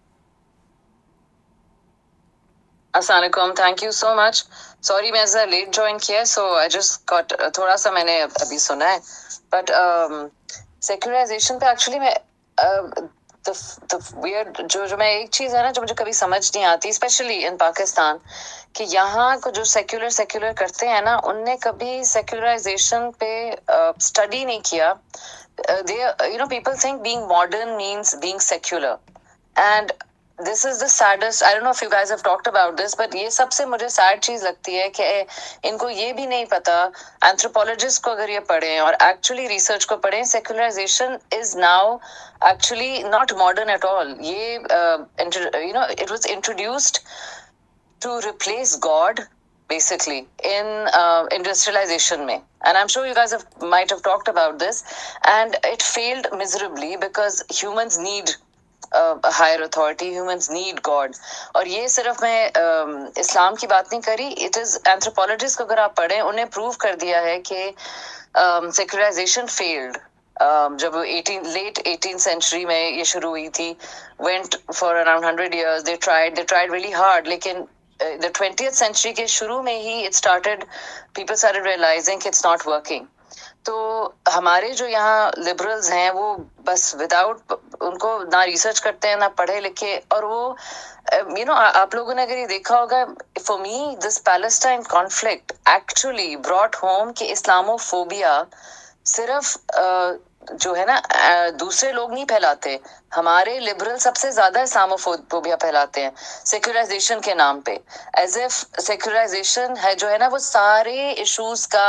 अस्सलाम वालेकुम, thank you so much. Sorry मैं जरा लेट ज्वाइन किया, सो आई जस्ट गॉट थोड़ा सा मैंने अभी सुना है, बट सेक्युलराइजेशन पे एक्चुअली मैं the weird जो मैं एक चीज है ना जो मुझे कभी समझ नहीं आती, स्पेशली इन पाकिस्तान, कि यहाँ को जो सेक्युलर करते हैं ना, उनने कभी सेक्युलराइजेशन पे स्टडी नहीं किया। they you know people think being modern means being secular, and this is the saddest. I don't know if you guys have talked about this, but ये सबसे मुझे सैड चीज लगती है कि इनको ये भी नहीं पता, एंथ्रोपोलॉजिस्ट को अगर ये पढ़ें और एक्चुअली रिसर्च को पढ़ें, secularization is now actually not modern at all. ये it was introduced to replace God basically in industrialization mein, and I'm sure you guys might have talked about this, and it failed miserably because humans need a higher authority, humans need God. और ये सिर्फ मैं इस्लाम की बात नहीं करी, it is anthropologists को अगर आप पढ़ें उन्हें प्रूव कर दिया है कि सेक्युलराइजेशन failed. जब late 18th century में ये शुरू हुई थी, went for around 100 years, they tried really hard, लेकिन the 20th century के शुरू में ही people started realizing कि it's not working. तो हमारे जो यहाँ लिबरल्स हैं वो बस विदाउट, उनको ना रिसर्च करते हैं ना पढ़े लिखे, और वो आप लोगों ने अगर ये देखा होगा, for me this Palestine conflict actually brought home कि इस्लामोफोबिया सिर्फ जो है ना दूसरे लोग नहीं फैलाते, हमारे लिबरल सबसे ज्यादा इस्लामोफोबिया फैलाते हैं सेक्युलराइजेशन के नाम पे, एज इफ सेक्युलराइजेशन है जो है ना वो सारे इश्यूज का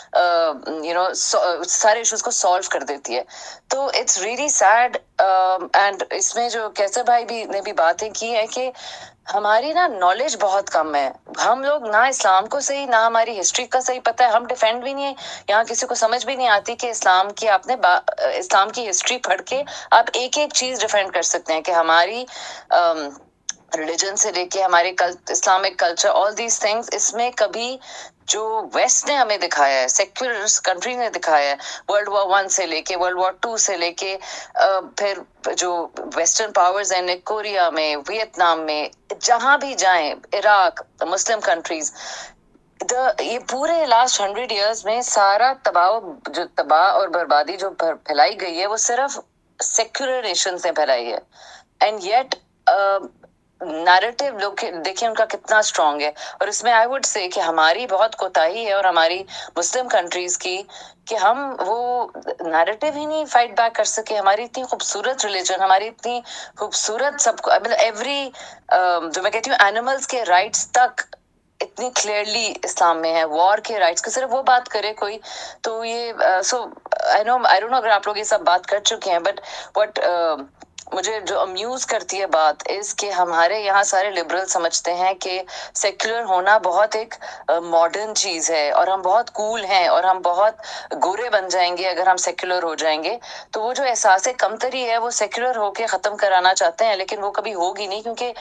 सारे इश्यूज को सॉल्व कर देती है। तो इट्स रियली सैड। एंड इसमें जो कैसर भाई ने भी बातें की है कि हमारी ना नॉलेज बहुत कम है, हम लोग ना इस्लाम को सही ना हमारी हिस्ट्री का सही पता है, हम डिफेंड भी नहीं है, यहाँ किसी को समझ भी नहीं आती कि इस्लाम की आपने इस्लाम की हिस्ट्री पढ़ के आप एक एक चीज डिफेंड कर सकते हैं कि हमारी रिलीजन से लेके हमारे Islamic culture, all these things, इसमें कभी जो वेस्ट ने हमें दिखाया है, सेक्युलर कंट्री ने दिखाया है, वर्ल्ड वॉर 1 से लेके वर्ल्ड वॉर 2 से लेके फिर जो वेस्टर्न पावर्स हैं कोरिया में, वियतनाम में, जहां भी जाएं, इराक, मुस्लिम कंट्रीज, ये पूरे लास्ट 100 इयर्स में सारा तबाह और बर्बादी जो फैलाई गई है वो सिर्फ सेक्युलर नेशंस ने फैलाई है। एंड येट नैरेटिव लोग देखिए उनका कितना स्ट्रांग है, और इसमें आई वुड से कि हमारी बहुत कोताही है और हमारी मुस्लिम कंट्रीज की कि हम वो नैरेटिव ही नहीं फाइट बैक कर सके। हमारी इतनी खूबसूरत रिलीजन, हमारी इतनी खूबसूरत सबको, मतलब एवरी जो मैं कहती हूँ एनिमल्स के राइट्स तक इतनी क्लियरली इस्लाम में है, वॉर के राइट्स की सिर्फ वो बात करे कोई तो ये सो आई डोंट नो अगर आप लोग ये सब बात कर चुके हैं, बट مجھے جو امیوز کرتی ہے بات اس کہ ہمارے یہاں سارے لبرل سمجھتے ہیں کہ سیکولر ہونا بہت ایک ماڈرن چیز ہے اور ہم بہت کول ہیں اور ہم بہت گورے بن جائیں گے اگر ہم سیکولر ہو جائیں گے. تو وہ جو احساس کمتری ہے وہ سیکولر ہو کے ختم کرانا چاہتے ہیں, لیکن وہ کبھی ہوگی نہیں کیونکہ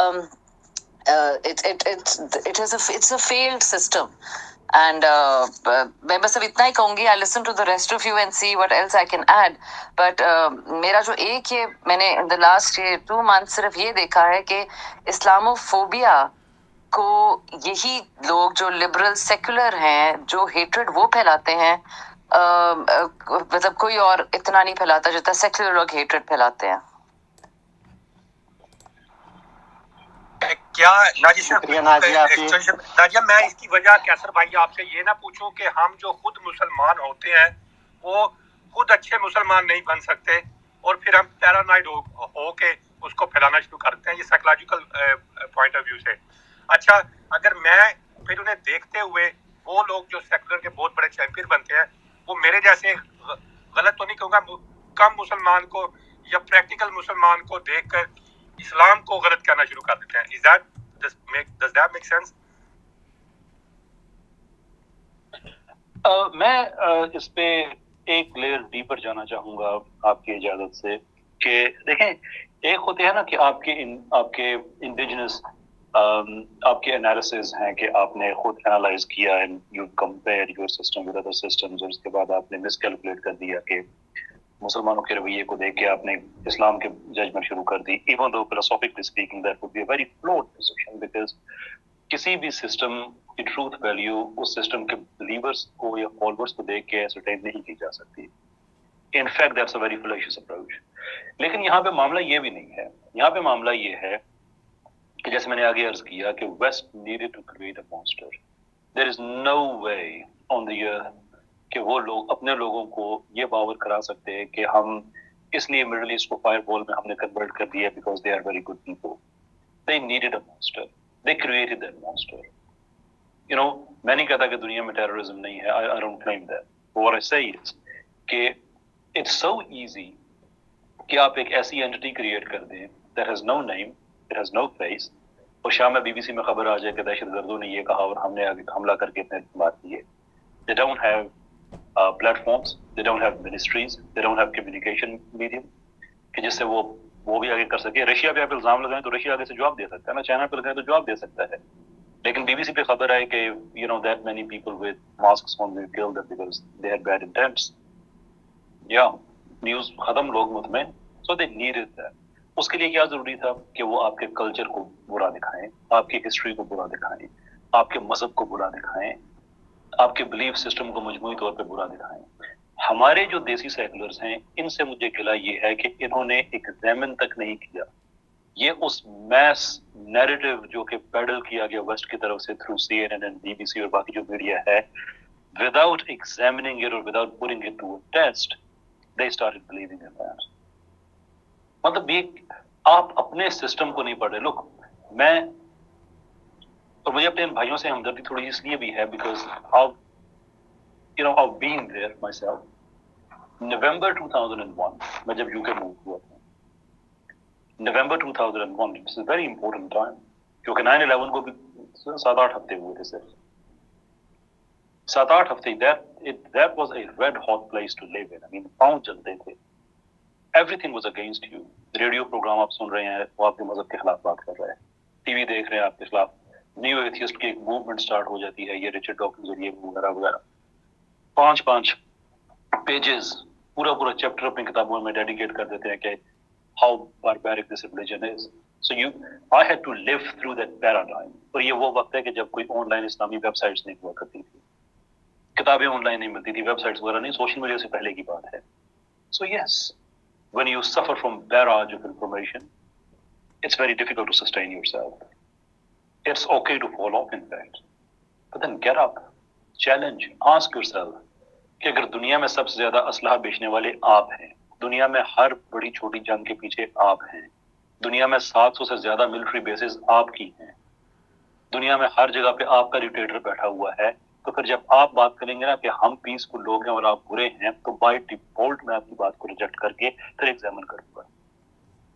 it's a failed system. And میں بس اب اتنا ہی کہوں گی. I listen to the rest of you and see what else I can add. But میرا جو ایک یہ میں نے in the last 2 months صرف یہ دیکھا ہے کہ اسلاموفوبیا کو یہی لوگ جو لبرل سیکولر ہیں جو ہیٹرڈ وہ پھیلاتے ہیں, مطلب کوئی اور اتنا نہیں پھیلاتا جتنا سیکولر لوگ ہیٹرڈ پھیلاتے ہیں. کیا ناجیہ میں اس کی وجہ کیسر بھائی آپ سے یہ نہ پوچھوں کہ ہم جو خود مسلمان ہوتے ہیں وہ خود اچھے مسلمان نہیں بن سکتے اور پھر ہم پیرانوائڈ ہو کے اس کو پھیلانا شروع کرتے ہیں, یہ سائیکولوجیکل پوائنٹ آف ویو سے. اچھا اگر میں پھر انہیں دیکھتے ہوئے وہ لوگ جو سیکولر کے بہت بڑے چیمپئن بنتے ہیں وہ میرے جیسے غلط تو نہیں کہوں گا کم مسلمان کو یا پریکٹیکل مسلمان کو دیکھ کر اسلام کو غلط کرنا شروع کر دیتے ہیں. Does that make sense? میں اس پہ ایک لیئر ڈیپر جانا چاہوں گا آپ کی اجازت سے کہ دیکھیں ایک ہوتے ہیں نا کہ آپ کے انڈیجنس آپ کے انالیسز ہیں کہ آپ نے خود انالائز کیا and you compare your system with other systems, اور اس کے بعد آپ نے مس کیلکولیٹ کر دیا کہ مسلمانوں کے رویے کو دیکھ کے آپ نے اسلام کے ججمنٹ شروع کر دی. Even though philosophically speaking that would be a very flawed position, because کسی بھی سسٹم کی ٹروتھ ویلیو اس سسٹم کے بلیورز کو یا فالوورز کو دیکھ کے ایسرٹین نہیں کی جا سکتی. In fact that's a very fallacious approach. لیکن یہاں پہ معاملہ یہ بھی نہیں ہے, یہاں پہ معاملہ یہ ہے کہ جیسے میں نے آگے عرض کیا کہ west needed to create a monster. There is no way on the earth کہ وہ لوگ اپنے لوگوں کو یہ باور کرا سکتے ہیں کہ ہم اس لیے مڈل ایسٹ کو فائر بال میں ہم نے کنورٹ کر دیا because they are very good people. They needed a monster, they created that monster. You know میں نہیں کہتا کہ دنیا میں ٹیررزم نہیں ہے, I don't claim that. What I say is کہ it's so easy کہ آپ ایک ایسی اینٹی کریٹ کر دیں that has no name, it has no face, اور شام میں BBC میں خبر آ جائے کہ دہشت گردوں نے یہ کہا اور ہم نے حملہ کر کے اتنے بات کیے. They don't have platforms, they don't have ministries, they don't have communication medium کہ جس سے وہ بھی آگے کر سکے. رشیا پہ آپ الزام لگائیں تو رشیا آگے سے جواب دے سکتا ہے نا, چائنا پہ لگائیں تو جواب دے سکتا ہے. لیکن BBC پہ خبر آئے کہ you know that many people with masks on were killed because they had bad intents. Yeah, news ختم, لوگ مطمئن. So they needed that. اس کے لیے کیا ضروری تھا کہ وہ آپ کے کلچر کو برا دکھائیں, آپ کی ہسٹری کو برا دکھائیں, آپ کے مذہب کو برا دکھائیں, آپ کے بلیف سسٹم کو مجموعی طور پہ برا دکھائیں. ہمارے جو دیسی سیکولرز ہیں ان سے مجھے گلہ یہ ہے کہ انہوں نے ایگزامن تک نہیں کیا. یہ اس میس نیریٹو جو کہ پیڈل کیا گیا ویسٹ کی طرف سے تھرو CNN اینڈ BBC اور باقی جو میڈیا ہے, without examining it or without putting it to a test, they started believing in that. مطلب یہ آپ اپنے سسٹم کو نہیں پڑھ رہے. لوگ میں اور مجھے اپنے بھائیوں سے ہمدردی تھوڑی اس لیے بھی ہے because I've been there myself. November 2001 میں جب UK موو ہوا تھا, November 2001 it's a very important time کیونکہ 9/11 کو بھی 7-8 ہفتے ہوئے تھے صرف 7-8 ہفتے. That was a red hot place to live in. I mean پاؤں چلتے تھے, everything was against you. Radio programme آپ سن رہے ہیں وہ آپ کے مذہب کے خلاف بات کر رہے ہیں, ٹی وی دیکھ رہے ہیں آپ کے خلاف, نیو ایتھیسٹ کی ایک موومنٹ سٹارٹ ہو جاتی ہے, یہ رچرڈ ڈاکنز اور یہ وغیرہ وغیرہ. 5 پیجز پورا چیپٹر اپنی کتابوں میں ڈیڈیکیٹ کر دیتے ہیں کہ how barbaric this religion is. So I had to live through that paradigm. اور یہ وہ وقت ہے کہ جب کوئی آن لائن اسلامی ویب سائٹس نہیں ہوا کرتی تھی, کتابیں آن لائن نہیں ملتی تھی, ویب سائٹس وغیرہ نہیں, سوشل میڈیا سے پہلے کی بات ہے. سو یس, when you suffer from barrage of information, it's very difficult to sustain yourself. It's okay to fall off in fact, but then get up, challenge, ask yourself کہ اگر دنیا میں سب سے زیادہ اسلحہ بیچنے والے آپ ہیں, دنیا میں ہر بڑی چھوٹی جنگ کے پیچھے آپ ہیں, دنیا میں 700 سے زیادہ ملٹری بیسز آپ کی ہیں, دنیا میں ہر جگہ پہ آپ کا ڈکٹیٹر بیٹھا ہوا ہے, تو پھر جب آپ بات کریں گے نا کہ ہم پیسفل لوگ ہیں اور آپ برے ہیں, تو بائی ڈیفالٹ میں آپ کی بات کو ریجیکٹ کر کے پھر ایگزامن کروں گا.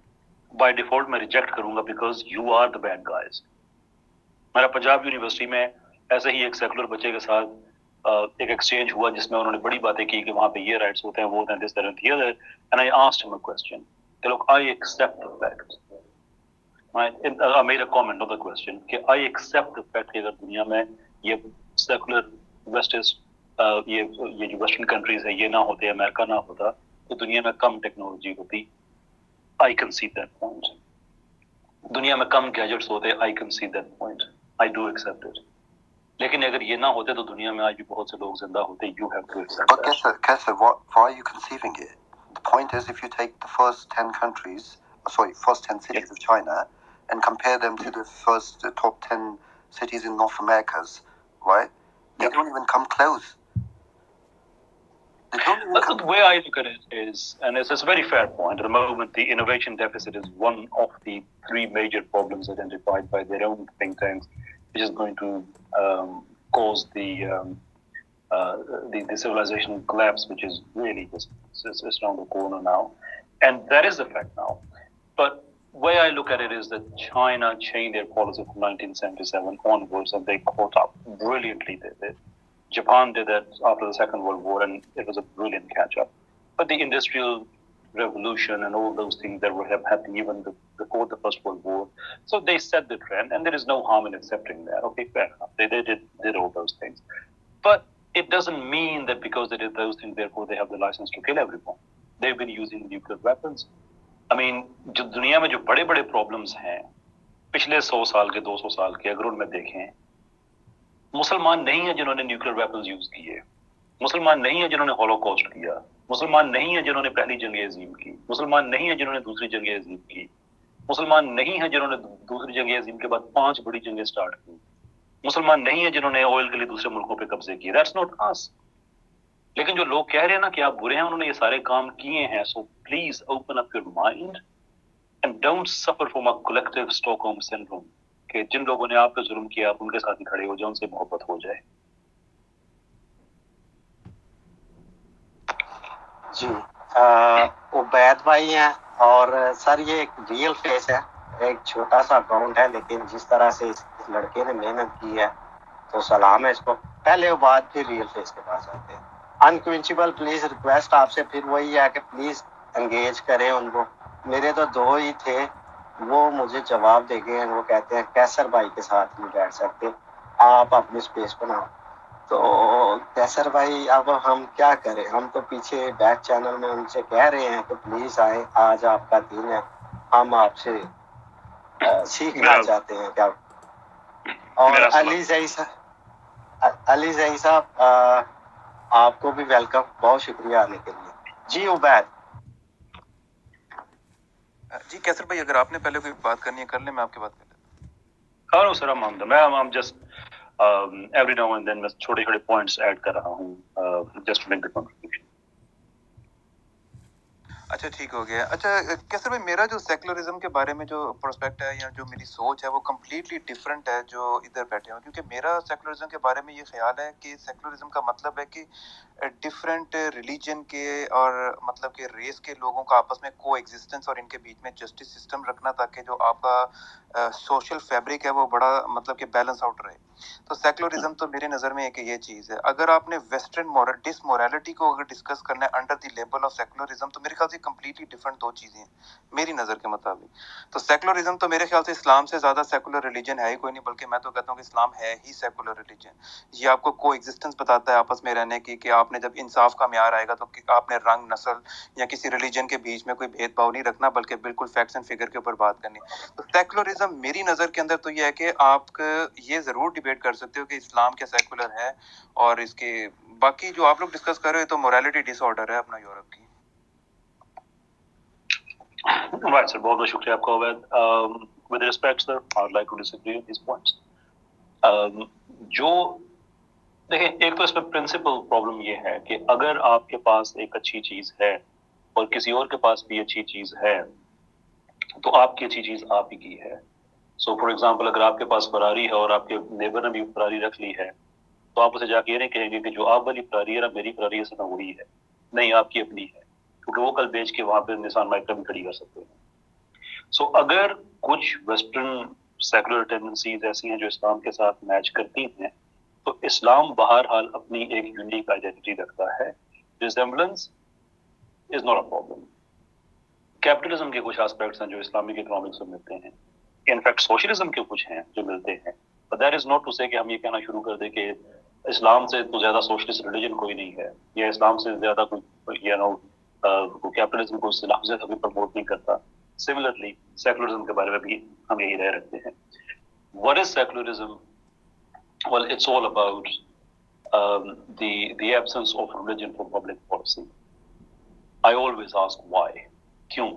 बाय डिफॉल्ट मैं रिजेक्ट करूंगा because you are the bad guys. मेरा पंजाब यूनिवर्सिटी में ऐसे ही एक सेकुलर बच्चे के साथ एक एक्सचेंज हुआ जिसमें उन्होंने बड़ी बातें की कि वहां पे ये राइट्स होते हैं, वो होते हैं, this that and the other, and I asked him a question कि लोग I accept the fact, I made a comment on the question कि I accept the fact कि अगर दुनिया में ये secular westist ये जो western countries है ये ना होते, अमेरिका ना होता, तो दुनिया में कम टेक्नोलॉजी होती। I concede that point. दुनिया में कम गैजेट्स होते, I concede that point. I do accept it. लेकिन अगर ये ना होते तो दुनिया में आज भी बहुत से लोग जिंदा होते। You have to accept that. But Kesser, why are you conceiving it? The point is, if you take the first 10 cities of China and compare them to the first top 10 cities in North Americas, right? They don't even come close. The way I look at it is, and it's a very fair point, at the moment the innovation deficit is one of the 3 major problems identified by their own think tanks, which is going to cause the civilizational collapse, which is really just around the corner now. And that is the fact now. But the way I look at it is that China changed their policy from 1977 onwards, and they caught up brilliantly. They did. Japan did that after the Second World War, and it was a brilliant catch-up. But the Industrial Revolution and all those things that were happening even before the First World War, so they set the trend, and there is no harm in accepting that. Okay, fair enough. They did all those things. But it doesn't mean that because they did those things, therefore they have the license to kill everyone. They've been using nuclear weapons. I mean, जो दुनिया में जो बड़े बड़े problems हैं पिछले 100 साल के 200 साल के, अगर उनमें देखें, मुसलमान नहीं है जिन्होंने न्यूक्लियर वेपन्स यूज किए, मुसलमान नहीं है जिन्होंने हॉलोकॉस्ट किया, मुसलमान नहीं है जिन्होंने पहली जंग अजीम की, मुसलमान नहीं है जिन्होंने दूसरी जंग अजीम की, मुसलमान नहीं है जिन्होंने दूसरी जंग अजीम के बाद 5 बड़ी जंगें स्टार्ट की, मुसलमान नहीं है जिन्होंने ऑयल के लिए दूसरे मुल्कों पे कब्जे किए। That's not us. लेकिन जो लोग कह रहे हैं ना कि आप बुरे हैं, उन्होंने ये सारे काम किए हैं। So please open up your mind and don't suffer from a collective Stockholm syndrome कि जिन लोगों ने आप पे जुल्म किया आप उनके साथ ही खड़े हो जाए, उनसे मोहब्बत हो जाए। जी उबैद भाई हैं, और सर ये एक रियल फेस है, एक छोटा सा अकाउंट है, लेकिन जिस तरह से इस लड़के ने मेहनत की है तो सलाम है इसको। पहले वो बाद फिर रियल फेस के पास आते हैं। अनक्विंचेबल प्लीज रिक्वेस्ट आपसे फिर वही है कि प्लीज एंगेज करें उनको। मेरे तो 2 ही थे, वो मुझे जवाब दे गए, वो कहते हैं कैसर भाई के साथ नहीं बैठ सकते, आप अपनी स्पेस बनाओ। तो कैसर भाई अब हम क्या करें, हम तो पीछे बैक चैनल में उनसे कह रहे हैं कि प्लीज आए, आज आपका दिन है, हम आपसे सीखना चाहते हैं क्या। और अली जई साहब आपको भी वेलकम, बहुत शुक्रिया आने के लिए। जी उबैद जी कैसर भाई, अगर आपने पहले कोई बात करनी है कर ले, मैं आपकी बात कर लेता हूँ। Sir I'm just every now and then मैं छोटे-छोटे पॉइंट्स ऐड कर रहा हूँ just to make the contribution। अच्छा ठीक हो गया। अच्छा कैसर भाई, मेरा जो सेकुलरिज्म के बारे में जो प्रोस्पेक्ट है या जो मेरी सोच है वो कम्प्लीटली डिफरेंट है जो इधर बैठे हैं, क्योंकि मेरा सेकुलरिज्म के बारे में ये ख्याल है कि सेकुलरिज्म का मतलब है कि डिफरेंट रिलीजन के और मतलब के रेस के लोगों का आपस में को एग्जिस्टेंस और इनके बीच में जस्टिस सिस्टम रखना, ताकि जो आपका सोशल फैब्रिक है वो बड़ा मतलब कि बैलेंस आउट रहे। तो सेकुलरिज्म तो मेरे नज़र में एक ये चीज़ है। अगर आपने वेस्टर्न डिसमोरलिटी को अगर डिस्कस करना है under the label of secularism, तो मेरे ख्याल से कम्प्लीटली डिफरेंट 2 चीज़ें हैं मेरी नज़र के मुताबिक। तो सेकुलरिज्म तो मेरे ख्याल से इस्लाम से ज़्यादा सेकुलर रिलीजन है ही कोई नहीं, बल्कि मैं तो कहता हूँ कि इस्लाम है ही सेकुलर रिलीजन। ये आपको को एग्जिस्टेंस बताता है आपस में रहने की, कि आपने जब इंसाफ का म्यार आएगा तो आपने रंग, नस्ल या किसी रिलीजन के बीच में कोई भेदभाव नहीं रखना, बल्कि बिल्कुल फैक्ट्स एंड फिगर के ऊपर बात करनी। तो सेकुलरिज्म मेरी नज़र के अंदर तो ये है कि आप ये ज़रूर डिबेट कर सकते हो कि इस्लाम क्या सेकुलर है, और इसके बाकी जो आप लोग डिस्कस कर रहे हो तो मोरालिटी डिसऑर्डर है अपना यूरोप की। राइट सर, बहुत बहुत शुक्रिया आपका Ubaid. With respect sir, I would like to disagree with this points. जो देखें, एक तो इसमें प्रिंसिपल प्रॉब्लम ये है कि अगर आपके पास एक अच्छी चीज है और किसी और के पास भी अच्छी चीज है, तो आपकी अच्छी चीज आप ही की है। सो फॉर एग्जांपल, अगर आपके पास फरारी है और आपके नेबर ने भी फरारी रख ली है, तो आप उसे जाके ये नहीं कहेंगे कि जो आप वाली फरारी है ना मेरी फरारी से ना वही है, नहीं आपकी अपनी है, क्योंकि वो कल बेच के वहां पे निशान माइक्रो भी खड़ी कर सकते हैं। सो अगर कुछ वेस्टर्न सेकुलर टेंडेंसीज ऐसी हैं जो इस्लाम के साथ मैच करती हैं, तो इस्लाम बहरहाल अपनी एक यूनिक आइडेंटिटी रखता है. Resemblance is not a problem. Capitalism के कुछ एस्पेक्ट्स हैं जो इस्लामिक इकोनॉमिक्स में मिलते हैं, इनफैक्ट सोशलिज्म के कुछ हैं जो मिलते हैं, but that is not to say कि हम ये कहना शुरू कर दें कि इस्लाम से तो ज्यादा सोशलिस्ट रिलीजन कोई नहीं है, या इस्लाम से ज्यादा कोई कैपिटलिज्म को इस्लाम से कभी प्रमोट नहीं करता. सिमिलरली सेकुलरिज्म के बारे में भी हम यही राय रखते हैं. What is secularism? Well, it's all about the absence of religion from public policy. I always ask why. क्यों?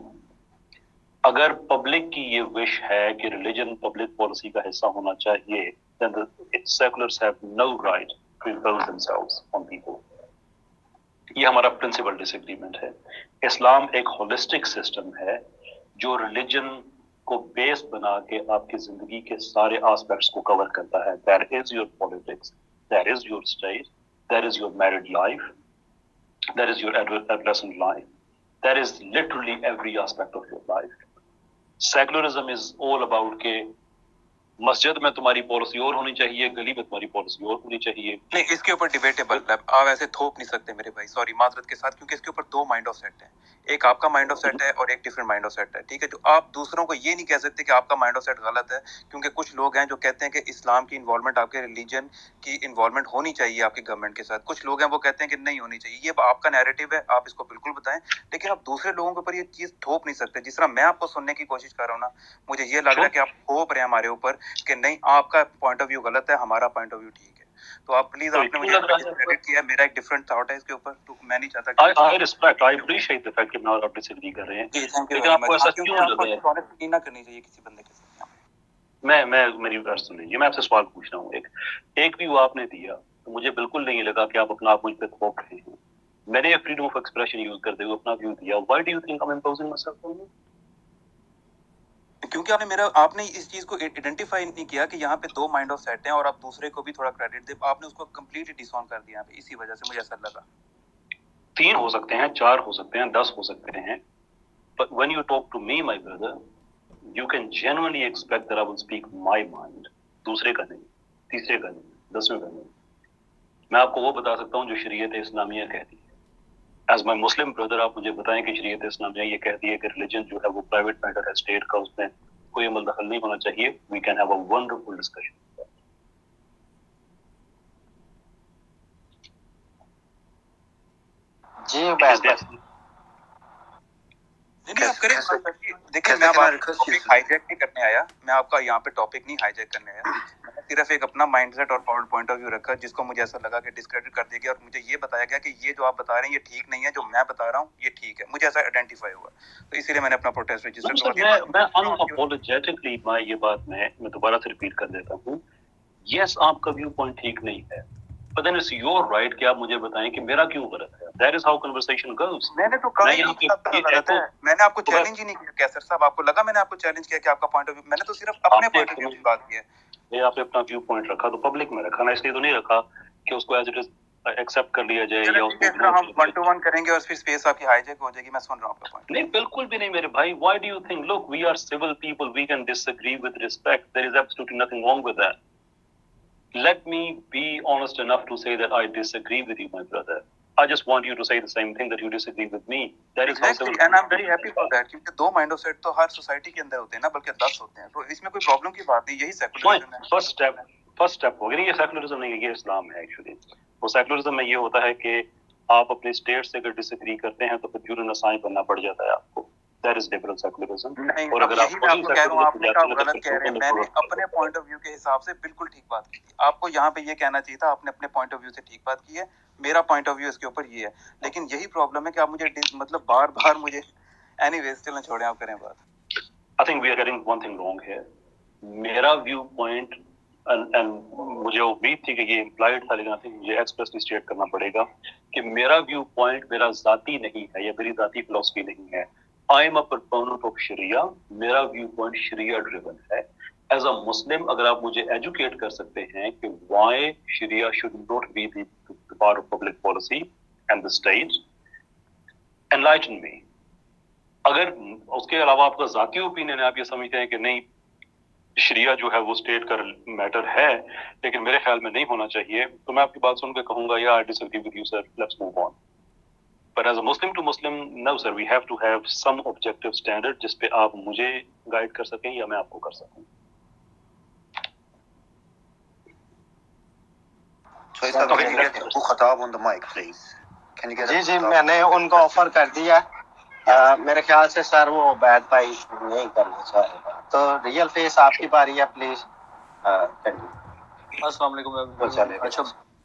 अगर पब्लिक की ये विश है कि रिलीजन पब्लिक पॉलिसी का हिस्सा होना चाहिए, then the seculars have no right to impose themselves on people. ये हमारा प्रिंसिपल डिसएग्रीमेंट है. इस्लाम एक होलिस्टिक सिस्टम है जो रिलीजन को बेस बना के आपकी जिंदगी के सारे एस्पेक्ट्स को कवर करता है. That is your politics, that is your state, that is your married life, that is your adolescent life, that is literally every aspect of your life. Secularism is all about के मस्जिद में तुम्हारी policy और होनी चाहिए, गली में तुम्हारी पॉलिसी और होनी चाहिए. नहीं, इसके ऊपर डिबेटेबल आप ऐसे थोप नहीं सकते मेरे भाई, सॉरी माजरत के साथ, क्योंकि इसके ऊपर दो माइंड ऑफ सेट है. एक आपका माइंड ऑफ सेट है और एक डिफरेंट माइंड ऑफ सेट है. ठीक है, जो आप दूसरों को ये नहीं कह सकते कि आपका माइंड ऑफ सेट गलत है, क्योंकि कुछ लोग हैं जो कहते हैं कि इस्लाम की इन्वॉल्वमेंट, आपके रिलीजन की इन्वॉल्वमेंट होनी चाहिए आपकी गवर्नमेंट के साथ. कुछ लोग हैं वो कहते हैं कि नहीं होनी चाहिए. ये आपका नैरेटिव है, आप इसको बिल्कुल बताएं, लेकिन आप दूसरे लोगों के ऊपर ये चीज थोप नहीं सकते. जिस तरह मैं आपको सुनने की कोशिश कर रहा हूँ ना, मुझे ये लग रहा है कि आप थोप रहे हैं हमारे ऊपर कि नहीं आपका पॉइंट ऑफ व्यू गलत है, हमारा पॉइंट ऑफ व्यू ठीक है. तो आप प्लीज, आपने मुझे क्रेडिट किया, मेरा एक डिफरेंट थॉट है इसके ऊपर, तो मैं नहीं चाहता. I respect, I appreciate the fact कि मैं और आप डिसएग्री कर रहे हैं, लेकिन आपको ऐसा क्यों लग रहा है? ऑनेस्टली ना करनी चाहिए किसी बंदे के साथ. मैं मेरी बात सुन लीजिए, मैं आपसे सवाल पूछ रहा हूँ. एक व्यू आपने दिया तो मुझे बिल्कुल नहीं लगा कि आप अपना आप मुझ पे थोप रहे हैं. मैंने फ्रीडम ऑफ एक्सप्रेशन यूज करते हुए अपना व्यू दिया. Why do you think I am imposing myself on you? क्योंकि आपने इस चीज को आइडेंटिफाई नहीं किया कि यहाँ पे दो माइंड ऑफ सेट हैं और आप दूसरे को भी थोड़ा क्रेडिट दे. आपने उसको कंप्लीटली डिसऑन कर दिया. इसी वजह से मुझे ऐसा लगा. 3 हो सकते हैं, 4 हो सकते हैं, 10 हो सकते हैं, but when you talk to me, my brother, you can genuinely expect that I will speak my mind. दूसरे का नहीं, तीसरे का नहीं, 10वें का नहीं. मैं आपको वो बता सकता हूँ जो शरीयत इस्लामिया कहती है. एज माई मुस्लिम ब्रदर, आप मुझे बताएं कि शरीयत इस्लामिया ये कहती है कि रिलीजन जो है वो प्राइवेट मैटर है, स्टेट का उसमें कोई अमल दखल नहीं होना चाहिए. We can have a wonderful discussion. जी नहीं, आप करें. देखिए, मैं टॉपिक हाईजैक नहीं करने आया, मैं आपका यहाँ पे टॉपिक नहीं हाईजैक करने आया. मैंने सिर्फ एक अपना माइंडसेट और पॉइंट ऑफ व्यू रखा, जिसको मुझे ऐसा लगा कि डिस्क्रेडिट कर दिया गया, और मुझे ये बताया गया कि ये जो आप बता रहे हैं ये ठीक नहीं है, जो मैं बता रहा हूँ ये ठीक है. मुझे ऐसा आइडेंटिफाई हुआ, तो इसीलिए मैंने अपना प्रोटेस्ट रजिस्टर किया. मैं अनअपोलोजेटिकली ये बात मैं दोबारा से रिपीट कर देता हूँ. यस, आपका व्यू पॉइंट ठीक नहीं है, but then it's your right कि आप मुझे बताएं कि मेरा क्यों गलत है. That is how conversation goes. मैंने तो कहा ही नहीं गलत है. मैंने आपको चैलेंज ही नहीं किया. कैसर साहब, आपको लगा मैंने आपको चैलेंज किया कि आपका पॉइंट ऑफ व्यू? मैंने तो सिर्फ अपने पॉइंट ऑफ व्यू की बात की है. ये आपने अपना व्यू पॉइंट रखा तो पब्लिक में रखा ना, इसलिए तो नहीं रखा कि उसको एज इट इज एक्सेप्ट कर लिया जाए या उसको हम 1-to-1 करेंगे और फिर स्पेस आपकी हाईजैक हो जाएगी. मैं सुन रहा हूं आपका पॉइंट. नहीं, बिल्कुल भी नहीं मेरे भाई. Why do you think? Look, we are civil people, we can disagree with respect. There is absolutely nothing wrong with that. Let me be honest enough to say that I disagree with you, my brother. I just want you to say the same thing, that you disagree with me. That is exactly, and I'm very happy for that. क्योंकि दो mind of set तो हर society के अंदर होते हैं ना, बल्कि 10 होते हैं, तो इसमें कोई प्रॉब्लम की बात नहीं. यही सेकुलरिज्म है. फर्स्ट स्टेप हो गया. ये सेकुलरिज्म नहीं है, ये इस्लाम है एक्चुअली. वो सेकुलरिज्म में ये होता है कि आप अपने स्टेट से अगर डिसएग्री करते हैं तो फिर यूरन असाइन बनना पड़ जाता है आपको. That is liberal secularism. और अगर आप कह रहा हूं, आपने कहा गलत कह रहे हैं. मैंने अपने पॉइंट ऑफ व्यू के हिसाब से बिल्कुल ठीक बात की थी. आपको यहाँ पे ये कहना चाहिए था, आपने अपने पॉइंट ऑफ व्यू से ठीक बात की है. मेरा पॉइंट ऑफ व्यू इसके ऊपर ये है, लेकिन यही प्रॉब्लम है कि आप मुझे मतलब बार मुझे. एनीवेज, चलो छोड़ें, आप करें बात. I think we are getting one thing wrong here. मेरा व्यू पॉइंट एंड मुझे उम्मीद थी कि ये इम्प्लाइड था, लेकिन आई थिंक मुझे एक्सप्रेसली स्टेट करना पड़ेगा कि मेरा व्यू पॉइंट मेरा जाती नहीं है या मेरी जाती फिलॉसफी नहीं है. I am a proponent of Sharia. मेरा व्यू पॉइंट शरिया ड्रिवन है. एज अ मुस्लिम अगर आप मुझे एजुकेट कर सकते हैं कि why Sharia should not be the part of public policy and the state, enlighten me. اگر اس کے علاوہ آپ کا ذاتی اوپینین ہے, آپ یہ سمجھتے ہیں کہ نہیں شریعہ جو ہے وہ اسٹیٹ کا میٹر ہے لیکن میرے خیال میں نہیں ہونا چاہیے, تو میں آپ کی بات سن کے کہوں گا یا I disagree with you sir, let's move on. But as a Muslim to Muslim, no sir, we have to have some objective standard جس پہ آپ مجھے گائیڈ کر سکیں یا میں آپ کو کر سکوں. خطاب on the mic please. Can you get جی میں نے ان کو آفر کر دیا. میرے خیال سے سر وہ عبید بھائی نہیں کرنا چاہے گا, تو ریئل فیس آپ کی باری ہے پلیز. السلام علیکم. اچھا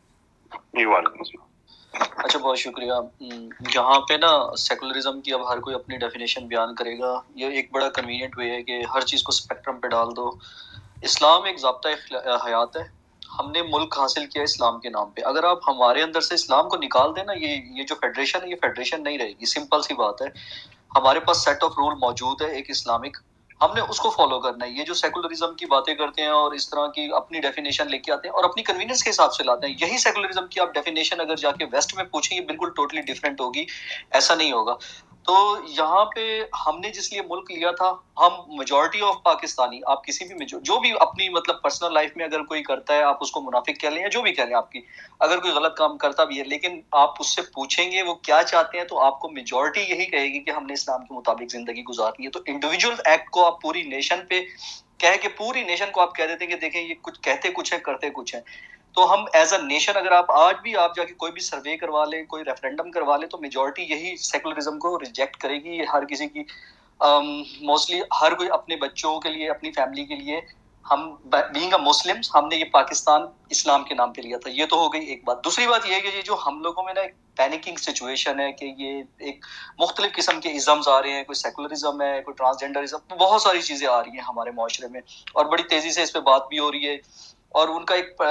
وعلیکم السلام. اچھا بہت شکریہ. یہاں پہ نا سیکولرزم کی اب ہر کوئی اپنی ڈیفینیشن بیان کرے گا. یہ ایک بڑا کنوینئنٹ وے ہے کہ ہر چیز کو اسپیکٹرم پہ ڈال دو. اسلام ایک ضابطۂ حیات ہے. ہم نے ملک حاصل کیا اسلام کے نام پہ. اگر آپ ہمارے اندر سے اسلام کو نکال دیں نا, یہ جو فیڈریشن ہے یہ فیڈریشن نہیں رہے گی. سمپل سی بات ہے. ہمارے پاس سیٹ آف رول موجود ہے ایک اسلامک, ہم نے اس کو فالو کرنا ہے. یہ جو سیکولرزم کی باتیں کرتے ہیں اور اس طرح کی اپنی ڈیفینیشن لے کے آتے ہیں اور اپنی کنوینئنس کے حساب سے لاتے ہیں, یہی سیکولرزم کی آپ ڈیفینیشن اگر جا کے ویسٹ میں پوچھیں یہ بالکل ٹوٹلی ڈفرینٹ ہوگی. ایسا نہیں ہوگا. تو یہاں پہ ہم نے جس لیے ملک لیا تھا, ہم میجورٹی آف پاکستانی, آپ کسی بھی جو بھی اپنی مطلب پرسنل لائف میں اگر کوئی کرتا ہے آپ اس کو منافق کہہ لیں یا جو بھی کہہ لیں, آپ کی اگر کوئی غلط کام کرتا بھی ہے, لیکن آپ اس سے پوچھیں گے وہ کیا چاہتے ہیں تو آپ کو میجورٹی یہی کہے گی کہ ہم نے اسلام کے مطابق زندگی گزارنی ہے. تو انڈیویجول ایکٹ کو آپ پوری نیشن پہ کہہ کے پوری نیشن کو آپ کہہ دیتے ہیں کہ دیکھیں یہ کچھ کہتے کچھ ہے کرتے کچھ ہے. تو ہم ایز اے نیشن اگر آپ آج بھی آپ جا کے کوئی بھی سروے کروا لیں, کوئی ریفرینڈم کروا لیں, تو میجورٹی یہی سیکولرزم کو ریجیکٹ کرے گی. ہر کسی کی موسٹلی ہر کوئی اپنے بچوں کے لیے اپنی فیملی کے لیے, ہم بینگ اے مسلمس ہم نے یہ پاکستان اسلام کے نام پہ لیا تھا. یہ تو ہو گئی ایک بات. دوسری بات یہ ہے کہ یہ جو ہم لوگوں میں نا ایک پینکنگ سچویشن ہے کہ یہ ایک مختلف قسم کے ازمز آ رہے ہیں, کوئی سیکولرزم ہے, کوئی ٹرانسجینڈرزم, بہت ساری چیزیں آ رہی ہیں ہمارے معاشرے میں اور بڑی تیزی سے اس پہ بات بھی ہو رہی ہے. اور ان کا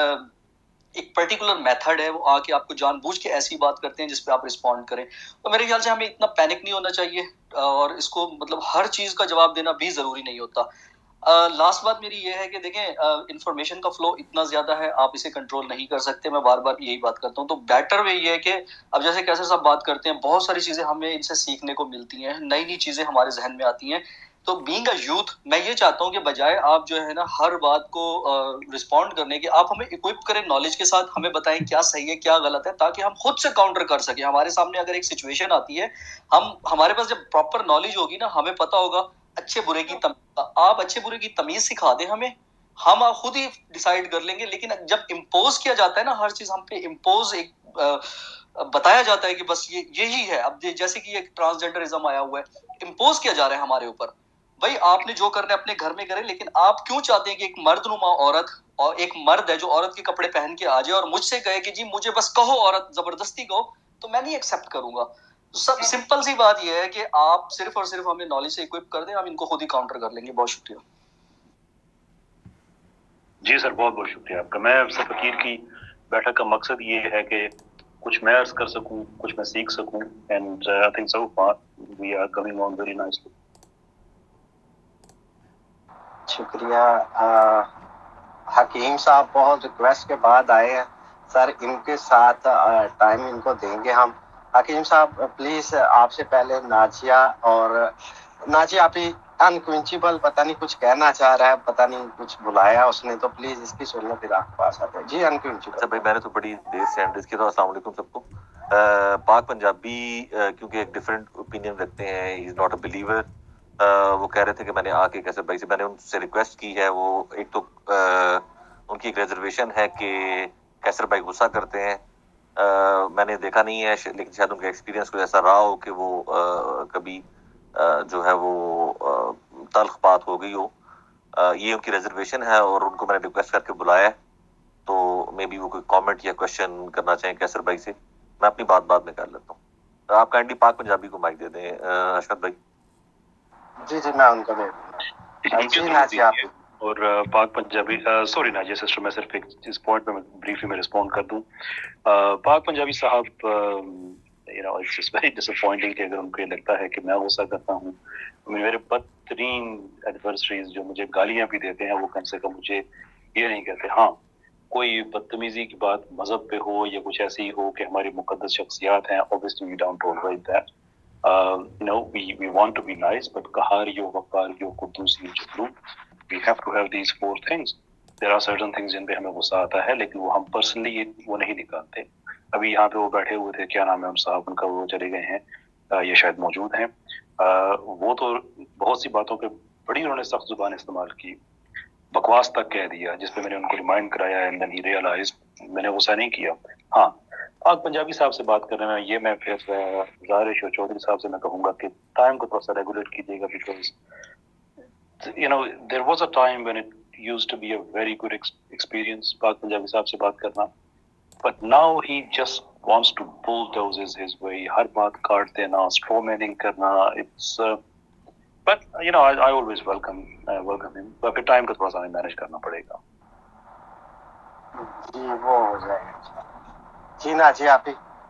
ایک پرٹیکولر میتھڈ ہے, وہ آ کے آپ کو جان بوجھ کے ایسی بات کرتے ہیں جس پہ آپ رسپونڈ کریں. تو میرے خیال سے ہمیں اتنا پینک نہیں ہونا چاہیے اور اس کو مطلب ہر چیز کا جواب دینا بھی ضروری نہیں ہوتا. لاسٹ بات میری یہ ہے کہ دیکھیں انفارمیشن کا فلو اتنا زیادہ ہے, آپ اسے کنٹرول نہیں کر سکتے. میں بار بار یہی بات کرتا ہوں. تو بیٹر وے یہ ہے کہ اب جیسے کیسے صاحب بات کرتے ہیں, بہت ساری چیزیں ہمیں ان سے سیکھنے کو ملتی ہیں, نئی نئی چیزیں ہمارے ذہن میں آتی ہیں. تو بینگ اے یوتھ میں یہ چاہتا ہوں کہ بجائے آپ جو ہے نا ہر بات کو رسپونڈ کرنے کے, آپ ہمیں اکوپ کریں نالج کے ساتھ, ہمیں بتائیں کیا صحیح ہے کیا غلط ہے, تاکہ ہم خود سے کاؤنٹر کر سکیں. ہمارے سامنے اگر ایک سچویشن آتی ہے, ہمارے پاس جب پراپر نالج ہوگی نا, ہمیں پتا ہوگا اچھے برے کی تمیز. آپ اچھے برے کی تمیز سکھا دیں ہمیں, ہم خود ہی ڈیسائیڈ کر لیں گے. لیکن جب امپوز کیا جاتا ہے نا ہر چیز, ہم پہ امپوز ایک بتایا جاتا ہے کہ بس یہی ہے. اب جیسے کہ ایک ٹرانسجینڈرزم آیا ہوا ہے, امپوز کیا جا رہا ہے ہمارے اوپر. بھائی آپ نے جو کرنا ہے اپنے گھر میں کریں, لیکن آپ کیوں چاہتے ہیں کہ ایک مرد نما عورت اور ایک مرد ہے جو عورت کے کپڑے پہن کے آ جائے اور مجھ سے کہے کہ جی مجھے بس کہو عورت, زبردستی کہو, تو میں نہیں ایکسیپٹ کروں گا. سب سمپل سی بات یہ ہے کہ آپ صرف اور صرف ہمیں نالج سے اکوپ کر دیں, ہم ان کو خود ہی کاؤنٹر کر لیں گے. بہت شکریہ. جی سر بہت بہت شکریہ آپ کا. میں سر فقیر کی بیٹھک کا مقصد یہ ہے کہ کچھ میں عرض کر سکوں, کچھ میں سیکھ سکوں. And I think so far we are coming on very nicely. شکریہ. حکیم صاحب بہت ریکویسٹ کے بعد آئے ہیں سر, ان کے ساتھ ٹائم ان کو دیں گے ہم. حکیم صاحب پلیز, آپ سے پہلے ناجیہ, اور ناجیہ آپ ہی انکوینچیبل پتہ نہیں کچھ کہنا چاہ رہا ہے, پتہ نہیں کچھ بلایا اس نے, تو پلیز اس کی سنو پھر آپ کے پاس آتے ہیں. جی انکوینچیبل. اچھا بھائی, میں نے تو بڑی دیر سے ہینڈ ریز کیا تھا. السلام علیکم سب کو. پاک پنجابی کیونکہ ایک ڈفرینٹ اوپینین رکھتے ہیں, ہی از ناٹ اے بلیور. وہ کہہ رہے تھے کہ میں نے آ کے کیسر بھائی سے, میں نے ان سے ریکویسٹ کی ہے. وہ ایک تو ان کی ایک ریزرویشن ہے کہ کیسر بھائی غصہ کرتے ہیں. میں نے دیکھا نہیں ہے, لیکن شاید ان کا ایکسپیرینس کوئی ایسا رہا ہو کہ وہ کبھی جو ہے وہ تلخ بات ہو گئی ہو. یہ ان کی ریزرویشن ہے اور ان کو میں نے ریکویسٹ کر کے بلایا ہے. تو مے بی وہ کوئی کامنٹ یا کوشچن کرنا چاہیں کیسر بھائی سے, میں اپنی بات میں کر لیتا ہوں. آپ کائنڈلی پاک پنجابی کو مائک دے دیں اشرف بھائی. جی میں ان کو دے دوں. اور پاک پنجابی, سوری ناجیہ سسٹر, میں صرف اس پوائنٹ پہ بریفلی میں رسپونڈ کر دوں. پاک پنجابی صاحب, اٹس جسٹ ویری ڈسپوائنٹنگ کہ اگر ان کو یہ لگتا ہے کہ میں غصہ کرتا ہوں. میرے بدترین ایڈورسریز جو مجھے گالیاں بھی دیتے ہیں وہ کم سے کم مجھے یہ نہیں کہتے. ہاں کوئی بدتمیزی کی بات مذہب پہ ہو یا کچھ ایسی ہو کہ ہماری مقدس شخصیات ہیں, obviously we don't tolerate that. we want to be nice, but kahariyo, wakariyo, kudusi, jablu, we have to have these 4 things. There are certain things जिन पे हमें गुस्सा आता है, लेकिन वो हम पर्सनली वो नहीं निकालते. अभी यहाँ पे वो बैठे हुए थे, क्या नाम है उन साहब, उनका वो चले गए हैं, ये शायद मौजूद हैं. वो तो बहुत सी बातों पे बड़ी उन्होंने सख्त जुबान इस्तेमाल की, बकवास तक कह दिया, जिस पे मैंने उनको रिमाइंड कराया, एंड देन ही रियलाइज मैंने गुस्सा नहीं किया. हाँ, पाक पंजाबी साहब से बात कर रहे हैं, ये मैं फिर ज़ाहिर चौधरी साहब से मैं कहूँगा कि टाइम को थोड़ा सा रेगुलेट कीजिएगा, because there was a time when it used to be a very good experience Pak Punjabi साहब से बात करना, but now he just wants to bulldoze his way, हर बात काट देना, straw manning करना. It's but I always welcome him, but फिर टाइम को थोड़ा सा मैनेज करना पड़ेगा. जी वो हो जाएगा. जी ना जी आप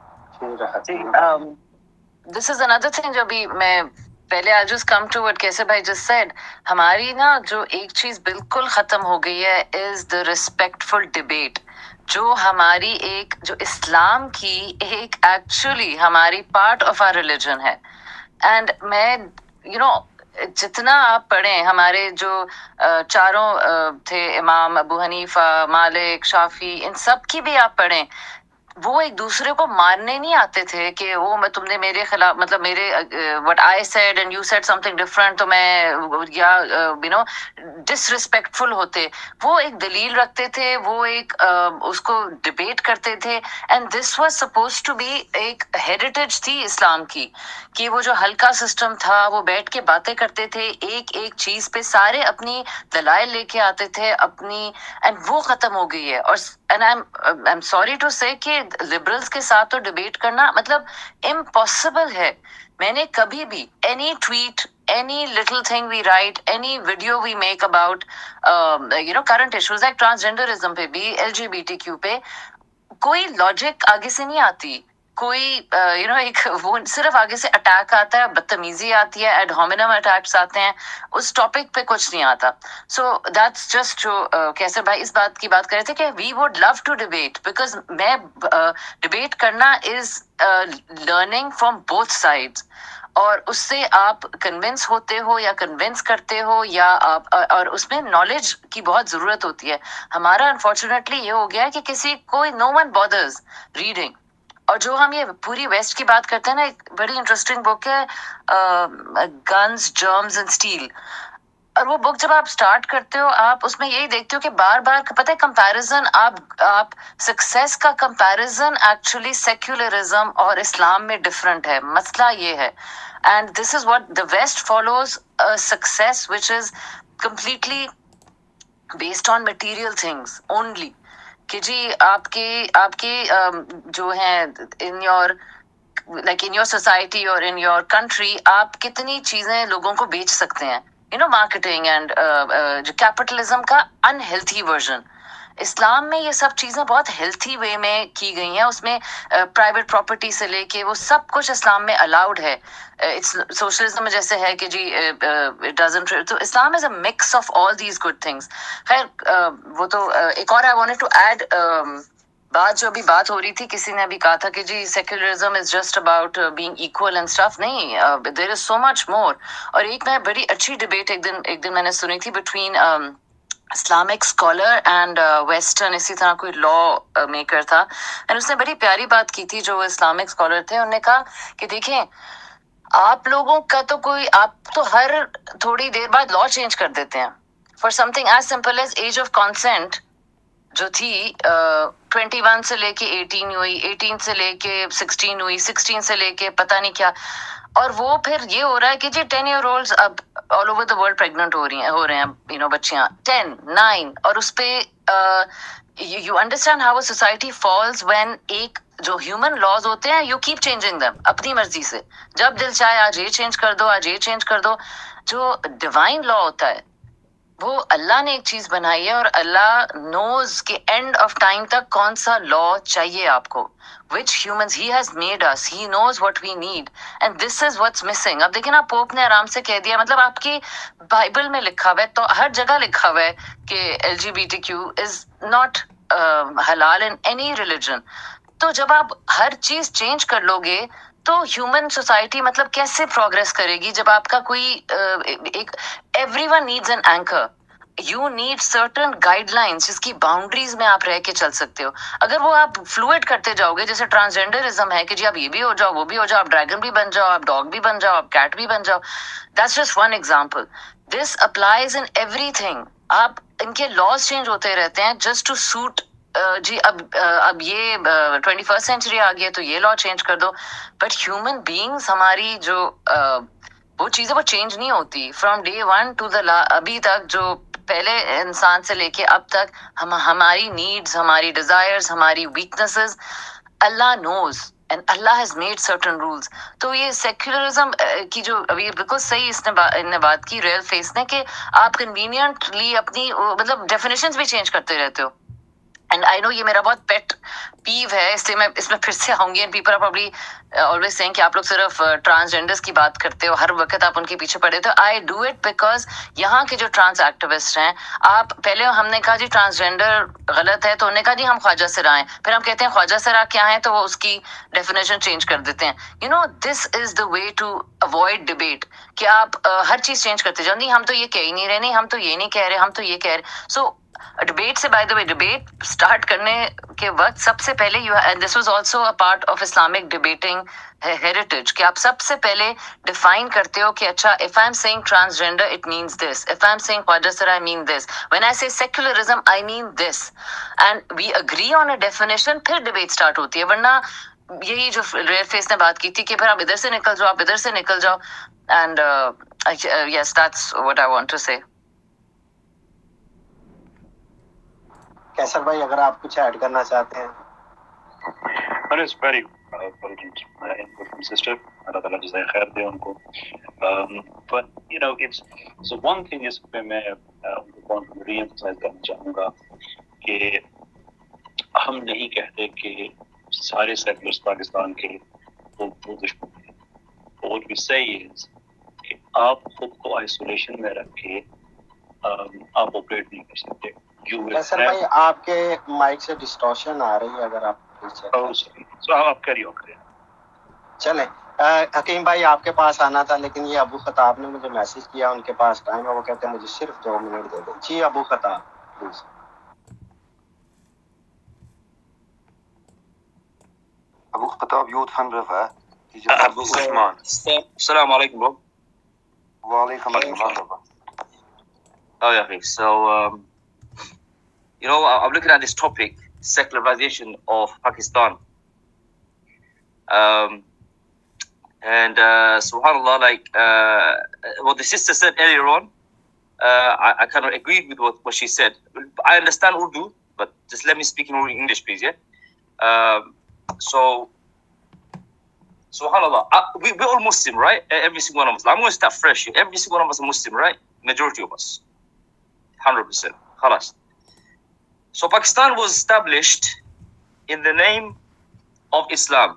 ही. This is another thing जो भी मैं पहले I'll just come to what कैसे भाई just said. हमारी ना जो एक चीज बिल्कुल खत्म हो गई है is the respectful debate. जो हमारी एक जो इस्लाम की एक एक्चुअली हमारी पार्ट ऑफ आवर रिलीजन है. एंड मैं जितना आप पढ़ें, हमारे जो चारों थे इमाम, अबू हनीफा, मालिक, शाफी, इन सब की भी आप पढ़ें, वो एक दूसरे को मारने नहीं आते थे कि वो तुमने मेरे खिलाफ, मतलब मेरे what I said and you said something different, तो मैं या डिसरिस्पेक्टफुल होते. वो एक दलील रखते थे, वो एक उसको डिबेट करते थे. And this was supposed to be एक हेरिटेज थी इस्लाम की, कि वो जो हल्का सिस्टम था, वो बैठ के बातें करते थे, एक एक चीज पे सारे अपनी दलाइल लेके आते थे अपनी, एंड वो खत्म हो गई है. और and I am sorry to say कि लिबरल्स के साथ तो डिबेट करना मतलब इम्पॉसिबल है. मैंने कभी भी any tweet, any little thing we write, any video we make about current issues like transgenderism पे भी, LGBTQ पे, कोई लॉजिक आगे से नहीं आती, कोई एक वो सिर्फ आगे से अटैक आता है, बदतमीजी आती है, एड होमिनम अटैक्स आते हैं, उस टॉपिक पे कुछ नहीं आता. सो दैट्स जस्ट जो कैसे भाई इस बात की बात कर रहे थे कि we would love to debate, because मैं डिबेट करना is learning from both sides, और उससे आप कन्विंस होते हो या कन्विंस करते हो, या आप और उसमें नॉलेज की बहुत ज़रूरत होती है. हमारा अनफॉर्चुनेटली ये हो गया है कि किसी कोई नो वन बॉदर्स रीडिंग. और जो हम ये पूरी वेस्ट की बात करते हैं ना, एक बड़ी इंटरेस्टिंग बुक है गन्स, जर्म्स एंड स्टील, और वो बुक जब आप स्टार्ट करते हो, आप उसमें यही देखते हो कि बार बार पता है कंपैरिजन, आप सक्सेस का कंपैरिजन एक्चुअली सेक्युलरिज्म और इस्लाम में डिफरेंट है. मसला ये है, and this is what the west follows a success which is completely based on material things only, कि जी आपके जो है इन योर सोसाइटी और इन योर कंट्री आप कितनी चीजें लोगों को बेच सकते हैं, मार्केटिंग एंड जो कैपिटलिज्म का अनहेल्थी वर्जन. इस्लाम में ये सब चीजें बहुत हेल्थी वे में की गई हैं, उसमें प्राइवेट प्रॉपर्टी से लेके वो सब कुछ इस्लाम में अलाउड है. सोशलिज्म में जैसे है कि जी इट डजंट, तो Islam is a mix of all these good things. खैर वो तो एक और आई वांटेड टू ऐड बात, जो अभी बात हो रही थी, किसी ने अभी कहा था कि जी secularism is just about being equal and stuff. नहीं, there is so much more. और एक मैं बड़ी अच्छी डिबेट एक दिन मैंने सुनी थी between Islamic scholar and western, इसी तरह कोई लॉ मेकर था, एंड उसने बड़ी प्यारी बात की थी. जो इस्लामिक स्कॉलर थे उन्होंने कहा कि देखें, आप लोगों का तो कोई, आप तो हर थोड़ी देर बाद लॉ चेंज कर देते हैं for something as simple as age of consent जो थी 21 से लेके 18 हुई, 18 से लेके 16 हुई, 16 से लेके पता नहीं क्या, और वो फिर ये हो रहा है कि जी 10 year olds अब all over the world pregnant हो रहे हैं बच्चियां 10, 9, और उस पे you understand how a society falls when एक जो ह्यूमन लॉज होते हैं यू कीप चेंजिंग देम अपनी मर्जी से, जब दिल चाहे आज ये चेंज कर दो, आज ये चेंज कर दो. जो डिवाइन लॉ होता है वो अल्लाह ने एक चीज बनाई है, और अल्लाह नोज के एंड ऑफ टाइम तक कौन सा लॉ चाहिए आपको, which humans he has made us, he knows what we need, and this is what's missing. अब देखिए ना, पोप ने आराम से कह दिया, मतलब आपकी बाइबल में लिखा हुआ है, तो हर जगह लिखा हुआ है कि LGBTQ is not halal in any religion. तो जब आप हर चीज चेंज कर लोगे तो ह्यूमन सोसाइटी मतलब कैसे प्रोग्रेस करेगी जब आपका कोई एक everyone needs an anchor, you need certain guidelines जिसकी बाउंड्रीज में आप रह के चल सकते हो. अगर वो आप फ्लूइड करते जाओगे, जैसे ट्रांसजेंडरिज्म है कि जी आप ये भी हो जाओ, वो भी हो जाओ, आप ड्रैगन भी बन जाओ, आप डॉग भी बन जाओ, आप कैट भी बन जाओ, that's just one example. This applies in everything. आप इनके लॉज चेंज होते रहते हैं जस्ट टू सूट जी अब ये 21st सेंचुरी आ गई है तो ये लॉ चेंज कर दो. बट ह्यूमन बीइंग्स हमारी जो वो चीजें वो चेंज नहीं होती from day one to the अभी तक. जो पहले इंसान से लेके अब तक हमारी नीड्स, हमारी डिजायर्स, हमारी वीकनेसेस अल्लाह नोज एंड अल्लाह हैज मेड सर्टेन रूल्स. तो ये सेक्युलरिज्म की जो अभी बिल्कुल सही इनने बात की रियल फेस ने कि आप कन्वीनियंटली अपनी मतलब डेफिनेशंस भी चेंज करते रहते हो. एंड आई नो ये मेरा बहुत पेट पीव है, इसलिए मैं इसमें फिर से आऊंगी. And people are probably always saying कि आप लोग सिर्फ ट्रांसजेंडर्स की बात करते हो, हर वक्त आप उनके पीछे पड़े. तो आई डू इट बिकॉज यहाँ के जो ट्रांस एक्टिविस्ट हैं, आप पहले हमने कहा जी ट्रांसजेंडर गलत है, तो उन्होंने कहा जी हम ख्वाजा सरा हैं. फिर हम कहते हैं ख्वाजा सरा क्या है, तो वो उसकी डेफिनेशन चेंज कर देते हैं. You know this is the way to avoid debate कि आप हर चीज चेंज करते जाओ. नहीं हम तो ये कह ही नहीं रहे, नहीं हम तो ये नहीं कह रहे, हम तो ये कह रहे. सो डिबेट से by the way debate start करने के वक्त सबसे पहले you and this was also a part of Islamic debating heritage कि आप सबसे पहले डिफाइन करते हो कि अच्छा if I am saying transgender it means this, if I am saying ख्वाजा सरा I mean this, when I say secularism I mean this, and we agree on a definition. फिर डिबेट स्टार्ट होती है. वरना यही जो रेयर फेस ने बात की थी कि फिर आप इधर से निकल जाओ, आप इधर से निकल जाओ. And yes that's what I want to say. Qaiser भाई अगर आप कुछ ऐड करना चाहते हैं. It's very important input from sister. Allah Taala jazaak khair दे उनको. But you know it's so one thing is पे मैं उनको re-emphasize करना चाहूँगा कि हम नहीं कहते कि सारे सेकुलर्स पाकिस्तान के वो दुश्मन हैं. What we say is कि आप खुद को आइसोलेशन में रख के आप ऑपरेट नहीं कर सकते. सर भाई आपके माइक से डिस्टॉर्शन आ रही है, अगर आप आप कैरी ऑन करें. चले हकीम भाई आपके पास आना था, लेकिन ये अबू खताब ने मुझे मैसेज किया, उनके पास टाइम है, वो कहते हैं मुझे सिर्फ 2 मिनट दे दो. जी Abu Khattab please. Abu Khattab youth hundred है. अबू उस्मान. अस्सलाम वालेकुम ब्रो. वालेकुम अस्सलाम. Oh yeah, so you know, I'm looking at this topic, secularization of Pakistan. And subhanallah, like what the sister said earlier on, I kind of agreed with what she said. I understand Urdu, but just let me speak in English, please, yeah? So, subhanallah, we're all Muslim, right? Every single one of us. I'm going to start fresh. Every single one of us is Muslim, right? Majority of us. 100%. Khalas. So Pakistan was established in the name of Islam,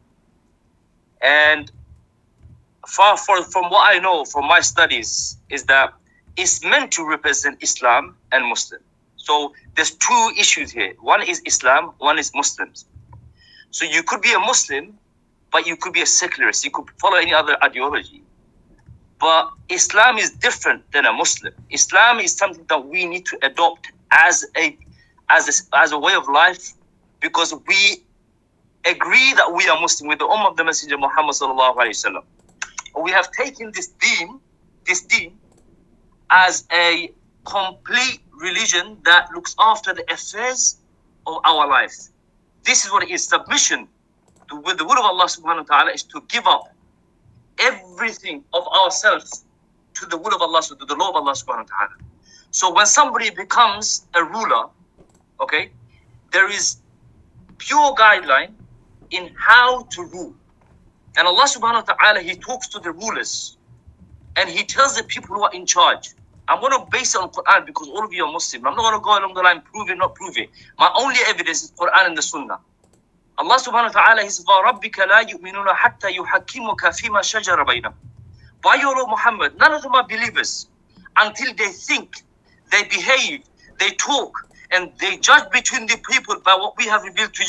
and from what I know from my studies is that it's meant to represent Islam and Muslim. So there's 2 issues here. One is Islam, one is Muslims. So you could be a Muslim, but you could be a secularist. You could follow any other ideology. But Islam is different than a Muslim. Islam is something that we need to adopt as a way of life, because we agree that we are Muslim with the Ummah of the Messenger Muhammad sallallahu alaihi wasallam. We have taken this deen as a complete religion that looks after the affairs of our life. This is what it is. Submission with the will of Allah subhanahu wa ta'ala is to give up everything of ourselves to the will of Allah, to the law of Allah subhanahu wa ta'ala. So when somebody becomes a ruler, okay, there is pure guideline in how to rule. And Allah subhanahu wa ta'ala, He talks to the rulers and He tells the people who are in charge. I'm going to base it on Quran because all of you are Muslim. I'm not going to go along the line, prove it, not prove it. My only evidence is Quran and the Sunnah. Allah subhanahu wa ta'ala, He says, وَرَبِّكَ لَا يُؤْمِنُونَ حَتَّى يُحَكِّمُكَ فِي مَا شَجَرَ بَيْنَهُمْ. By your Lord Muhammad, none of them are believers until they think, they behave, they talk, and they judge between the people by what we have revealed to you.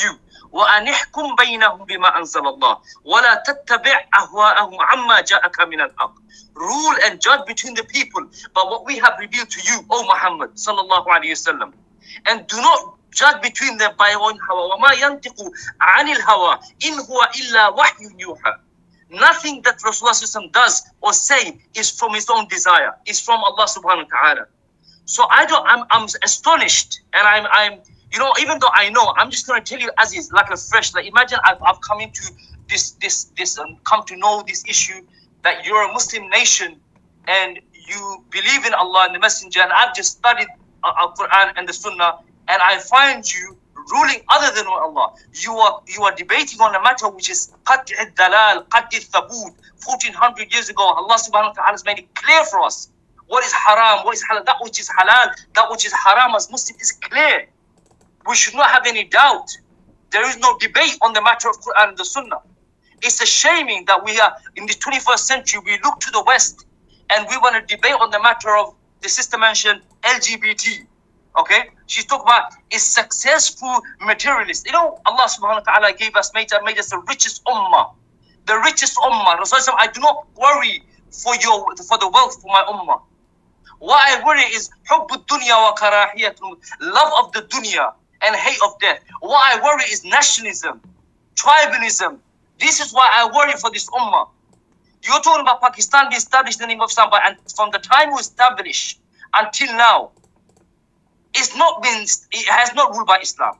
وأن احكم بينهم بما أنزل الله ولا تتبع أهواءهم عما جاءك من الحق. Rule and judge between the people by what we have revealed to you, O Muhammad sallallahu alayhi wasallam, and do not judge between them by your own hawa. وَمَا يَنْتِقُ عَنِ الْهَوَى إِنْ هُوَ إِلَّا وَحْيٌ يُوحَى. Nothing that Rasulullah does or say is from his own desire. It's from Allah subhanahu wa ta'ala. So I'm astonished, and I'm even though I know, I'm just going to tell you as is, like a fresh, like imagine I've come into this come to know this issue, that you're a Muslim nation and you believe in Allah and the Messenger, and I've just studied Al-Quran and the Sunnah, and I find you ruling other than Allah. You are debating on a matter which is qat' al-dalal, qat' al-thabut. 1400 years ago, Allah subhanahu wa ta'ala has made it clear for us what is haram, what is halal. That which is halal, that which is haram as Muslim is clear. We should not have any doubt. There is no debate on the matter of Quran and the Sunnah. It's a shaming that we are in the 21st century, we look to the West and we want to debate on the matter of, the sister mentioned LGBT. Okay, she's talking about is successful materialist. You know, Allah subhanahu wa ta'ala made us the richest ummah. The richest ummah. Rasulullah, I do not worry for the wealth for my ummah. What I worry is hubb dunya wa karahiyatul, love of the dunya and hate of death. What I worry is nationalism, tribalism. This is why I worry for this ummah. You're talking about Pakistan being established in the name of Islam, and from the time we established until now, it has not ruled by Islam.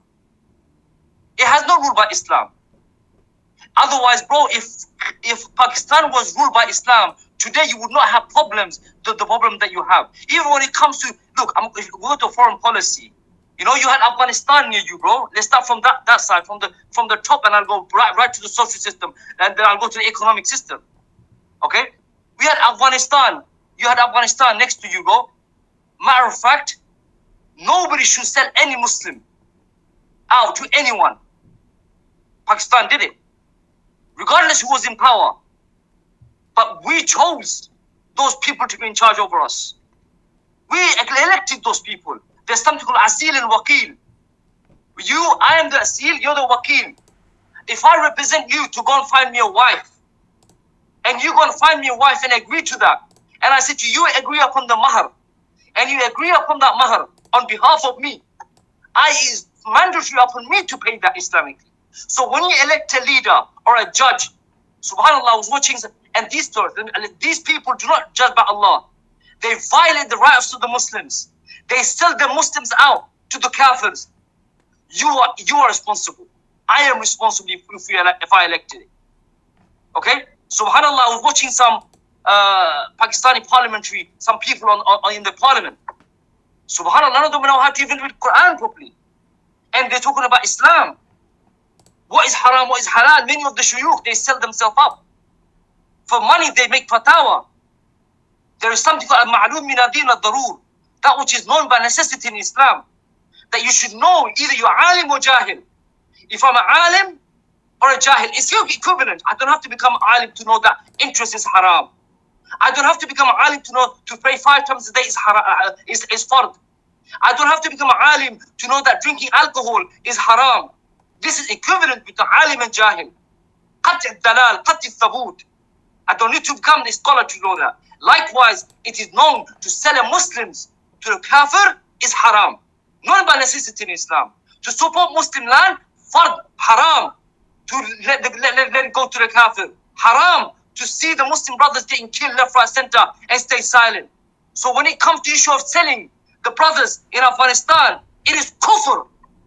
It has not ruled by Islam. Otherwise, bro, if Pakistan was ruled by Islam, today you would not have problems, the problem that you have. Even when it comes to, look, if you go to foreign policy, you know, you had Afghanistan near you, bro. Let's start from that side, from the top, and I'll go right to the social system, and then I'll go to the economic system. Okay? We had Afghanistan. You had Afghanistan next to you, bro. Matter of fact, nobody should sell any Muslim out to anyone. Pakistan did it, regardless who was in power. But we chose those people to be in charge over us. We elected those people. There's something called Asil and Wakil. I am the Asil, you're the Wakil. If I represent you to go and find me a wife, and you go and find me a wife and agree to that, and I said to you, agree upon the mahar, and you agree upon that mahar on behalf of me, it is mandatory upon me to pay that Islamically. So when you elect a leader or a judge, subhanAllah, I was watching, and these people do not judge by Allah. They violate the rights of the Muslims. They sell the Muslims out to the Kafirs. You are responsible. I am responsible if I elected it. Okay? Subhanallah, I was watching some Pakistani parliamentary, some people in the parliament. Subhanallah, none of them know how to even read Quran properly. And they're talking about Islam. What is haram, what is halal? Many of the shuyukh, they sell themselves up. For money, they make fatawa. There is something called al-ma'lum min ad-din ad-darur, that which is known by necessity in Islam. That you should know either you're alim or jahil. If I'm an alim or a jahil, it's equivalent. I don't have to become alim to know that interest is haram. I don't have to become alim to know to pray 5 times a day is fard. I don't have to become alim to know that drinking alcohol is haram. This is equivalent between alim and jahil. Qat' al-dalal, qat' al-thabut. I don't need to become a scholar to know that. Likewise, it is known to sell Muslims to the kafir is haram. Not by necessity in Islam. To support Muslim land, fard, haram. To let it go to the kafir, haram. To see the Muslim brothers getting killed left, right, center, and stay silent. So when it comes to the issue of selling the brothers in Afghanistan, it is kufr.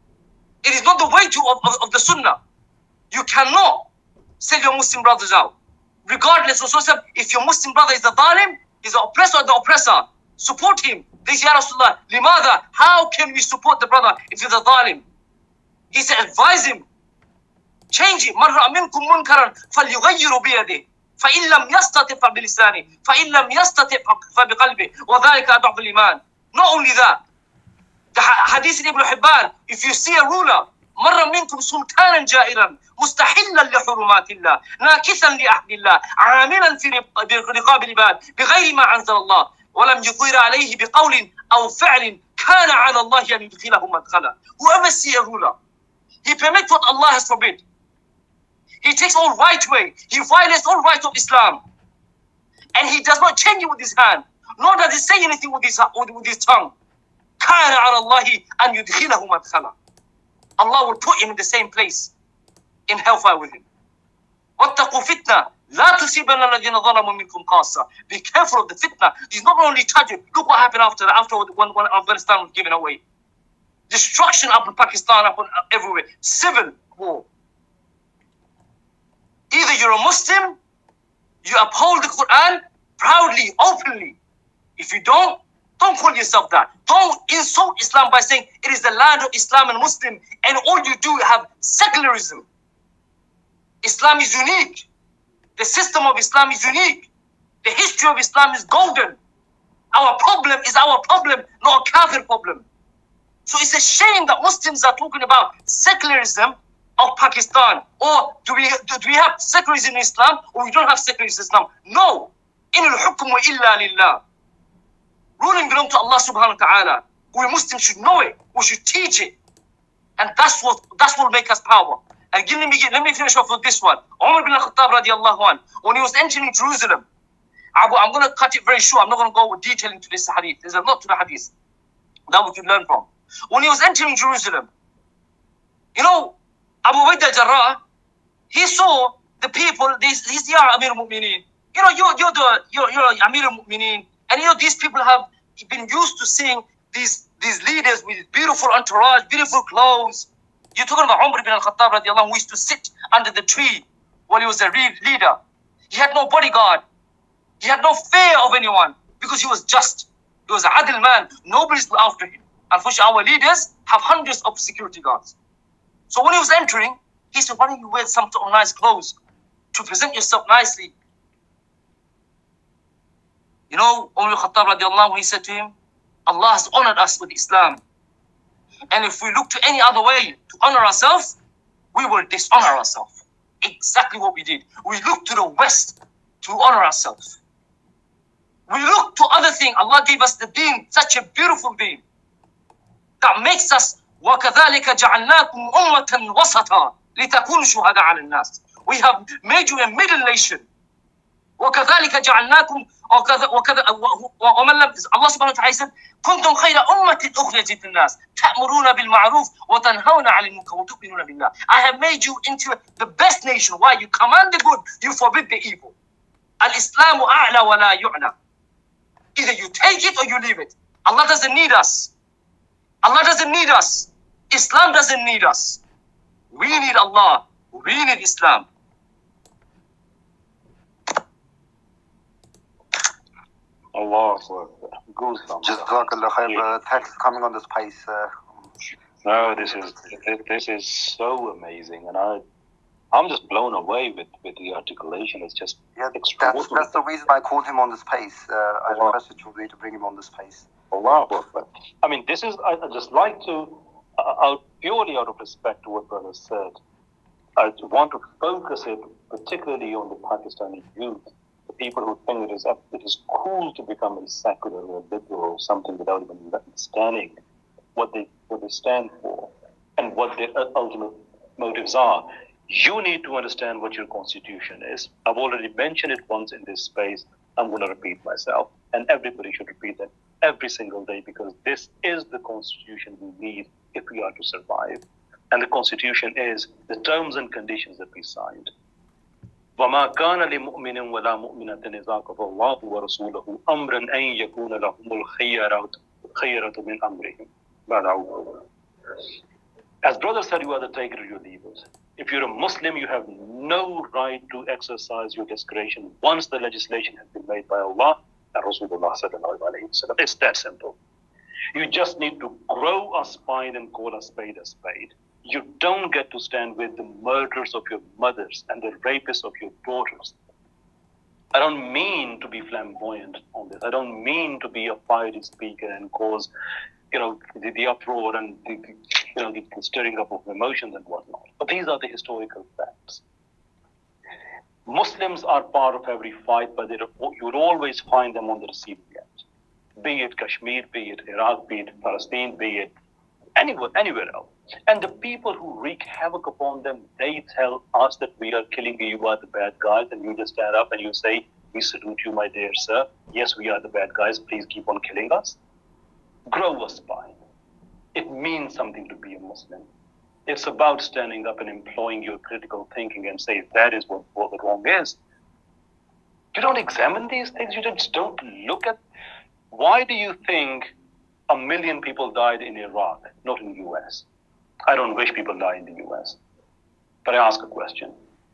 It is not the way of the sunnah. You cannot sell your Muslim brothers out. Regardless of if your Muslim brother is the zalim, is the oppressor or the oppressor, support him. They say, Ya Rasulullah, limada, how can we support the brother if he's the zalim? He said, advise him. Change it. مَنْ رَأَ مِنْكُمْ مُنْكَرًا فَلْيُغَيِّرُ بِيَدِهِ فَإِنْ لَمْ يَسْتَطِعْ فَبِلِسَانِهِ فَإِنْ لَمْ يَسْتَطِعْ فَبِقَلْبِهِ وَذَلِكَ أَضْعَفُ الْإِيمَانِ. Not only that, the hadith in Ibn Hibban, if you see a ruler, مَرَّ مِنْكُمْ سُلْطَانًا جَائِرًا مستحلا لحرمات الله ناكثا لعهد الله عاملا في رقاب العباد بغير ما أنزل الله ولم يقر عليه بقول أو فعل كان على الله أن يدخله مدخلا. Whoever see a ruler He permits what Allah has forbid. He takes all right way. He violates all rights of Islam. And he does not change it with his hand. Nor does he say anything with his tongue. كَانَ عَلَى اللَّهِ أَنْ يُدْخِلَهُ مَدْخَلًا. Allah will put him in the same place in hellfire with him. وَاتَّقُوا فِتْنَةً لَا تُصِيبَنَّ الَّذِينَ ظَلَمُوا مِنْكُمْ خَاصَّةً. Be careful of the fitna. He's not only tragic. Look what happened after when Afghanistan was given away. Destruction up in Pakistan, up everywhere. Civil war. Either you're a Muslim, you uphold the Quran proudly, openly. If you don't call yourself that. Don't insult Islam by saying it is the land of Islam and Muslim, and all you do have secularism. Islam is unique. The system of Islam is unique. The history of Islam is golden. Our problem is our problem, not a kafir problem. So it's a shame that Muslims are talking about secularism of Pakistan. Or do we have secularism in Islam, or we don't have secularism in Islam? No. In al-hukmu illa lillah. Ruling belongs to Allah subhanahu wa ta'ala. We Muslims should know it. We should teach it. And that's what will make us power. And let me finish off with this one. Umar bin al-Khattab radiallahu anh, when he was entering Jerusalem, I'm going to cut it very short. I'm not going to go with detail into this hadith. There's a lot to the hadith that we can learn from. When he was entering Jerusalem, you know, Abu Ubaidah al-Jarrah, he saw the people, he's the Amir al-Mu'mineen. You know, you're Amir al-Mu'mineen. And you know, these people have been used to seeing these leaders with beautiful entourage, beautiful clothes. You're talking about Umar bin al-Khattab radiallahu anh, who used to sit under the tree while he was a real leader. He had no bodyguard. He had no fear of anyone because he was just. He was an adil man. Nobody's after him. Unfortunately, our leaders have hundreds of security guards. So when he was entering, he said, why don't you wear some nice clothes to present yourself nicely? You know, Umar bin al-Khattab radiallahu anh, he said to him, Allah has honored us with Islam. And if we look to any other way to honor ourselves, we will dishonor ourselves. Exactly what we did. We look to the West to honor ourselves. We look to other things. Allah gave us the deen, such a beautiful deen, that makes us وَكَذَلِكَ جَعَلْنَاكُمْ أُمَّةً وَسَطًا لِتَكُونُوا شُهَدَاءَ عَلَى النَّاسِ. We have made you a middle nation. وَكَذَلِكَ جَعَلْنَاكُمْ Allah subhanahu wa ta'ala said, كنتم خير أمة أخرجت للناس تأمرون بالمعروف وتنهون عن المنكر وتؤمنون بالله. I have made you into the best nation. Why? You command the good, you forbid the evil. Al-Islam أعلى ولا يعلى. Either you take it or you leave it. Allah doesn't need us. Allah doesn't need us. Islam doesn't need us. We need Allah. We need Islam. Allah goosebumps. Jazakallah khair, brother. Thanks for coming on this space. No, this is so amazing, and I'm just blown away with the articulation. It's just extraordinary. That's the reason I called him on the space. I requested Chaudhry to bring him on the space. Allah Akbar. I mean, this is, I just like to, purely out of respect to what brother said, I want to focus it particularly on the Pakistani youth. The people who think it is cool to become a secular or liberal or something without even understanding what they stand for and what their ultimate motives are. You need to understand what your constitution is. I've already mentioned it once in this space. I'm going to repeat myself, and everybody should repeat that every single day, because this is the constitution we need if we are to survive. And the constitution is the terms and conditions that we signed. وَمَا كَانَ لِمُؤْمِنٍ وَلَا مُؤْمِنَةٍ إِذَا قَضَى اللَّهُ وَرَسُولُهُ أَمْرًا أَن يَكُونَ لَهُمُ الْخِيَرَةُ مِنْ أَمْرِهِمْ. As brother said, you are the taker or you leave it. If you're a Muslim, you have no right to exercise your discretion once the legislation has been made by Allah and Rasulullah sallallahu alayhi wa sallam. It's that simple. You just need to grow a spine and call a spade a spade. You don't get to stand with the murderers of your mothers and the rapists of your daughters. I don't mean to be flamboyant on this. I don't mean to be a fiery speaker and cause, the uproar and the stirring up of emotions and whatnot. But these are the historical facts. Muslims are part of every fight, but you would always find them on the receiving end. Be it Kashmir, be it Iraq, be it Palestine, be it anywhere else. And the people who wreak havoc upon them, they tell us that we are killing you, you are the bad guys, and you just stand up and you say, we salute you, my dear sir. Yes, we are the bad guys. Please keep on killing us. Grow a spine. It means something to be a Muslim. It's about standing up and employing your critical thinking and say that is what the wrong is. You don't examine these things. You just don't look at. Why do you think 1 million people died in Iraq, not in the US? I don't wish people die in the US. But I ask a question.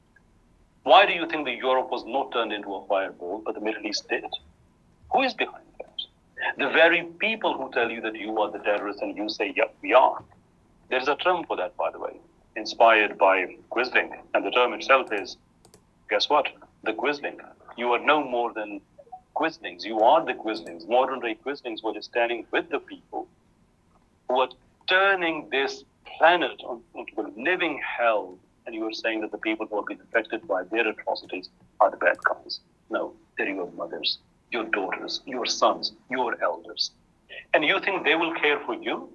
Why do you think that Europe was not turned into a fireball, but the Middle East did? Who is behind that? The very people who tell you that you are the terrorists and you say, yeah, we are. There is a term for that, by the way, inspired by Quisling. And the term itself is, guess what? The Quisling. You are no more than Quislings. You are the Quislings. Modern day Quislings were just standing with the people who are turning this planet into a living hell. And you are saying that the people who have been affected by their atrocities are the bad guys. No, they're your mothers, your daughters, your sons, your elders. And you think they will care for you?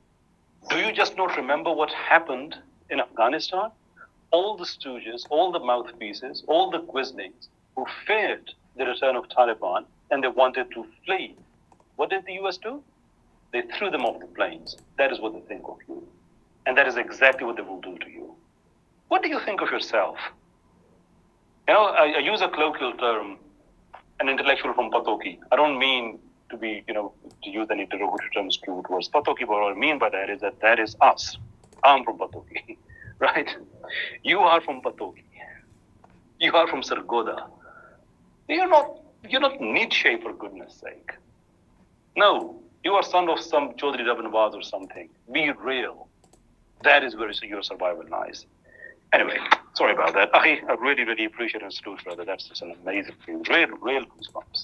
Do you just not remember what happened in Afghanistan? All the stooges, all the mouthpieces, all the Quislings who feared the return of Taliban and they wanted to flee. What did the US do? They threw them off the planes. That is what they think of you. And that is exactly what they will do to you. What do you think of yourself? You know, I use a colloquial term, an intellectual from Patoki. I don't mean to be, to use any derogatory terms towards Patoki, but what I mean by that is us. I'm from Patoki, right? You are from Patoki. You are from Sargodha. You're not Nietzsche, for goodness sake. No, you are son of some Chaudhry Rabinawaz or something. Be real. That is where your survival lies. Anyway, sorry about that. I really, really appreciate and salute, brother. That's just an amazing thing. Real goosebumps.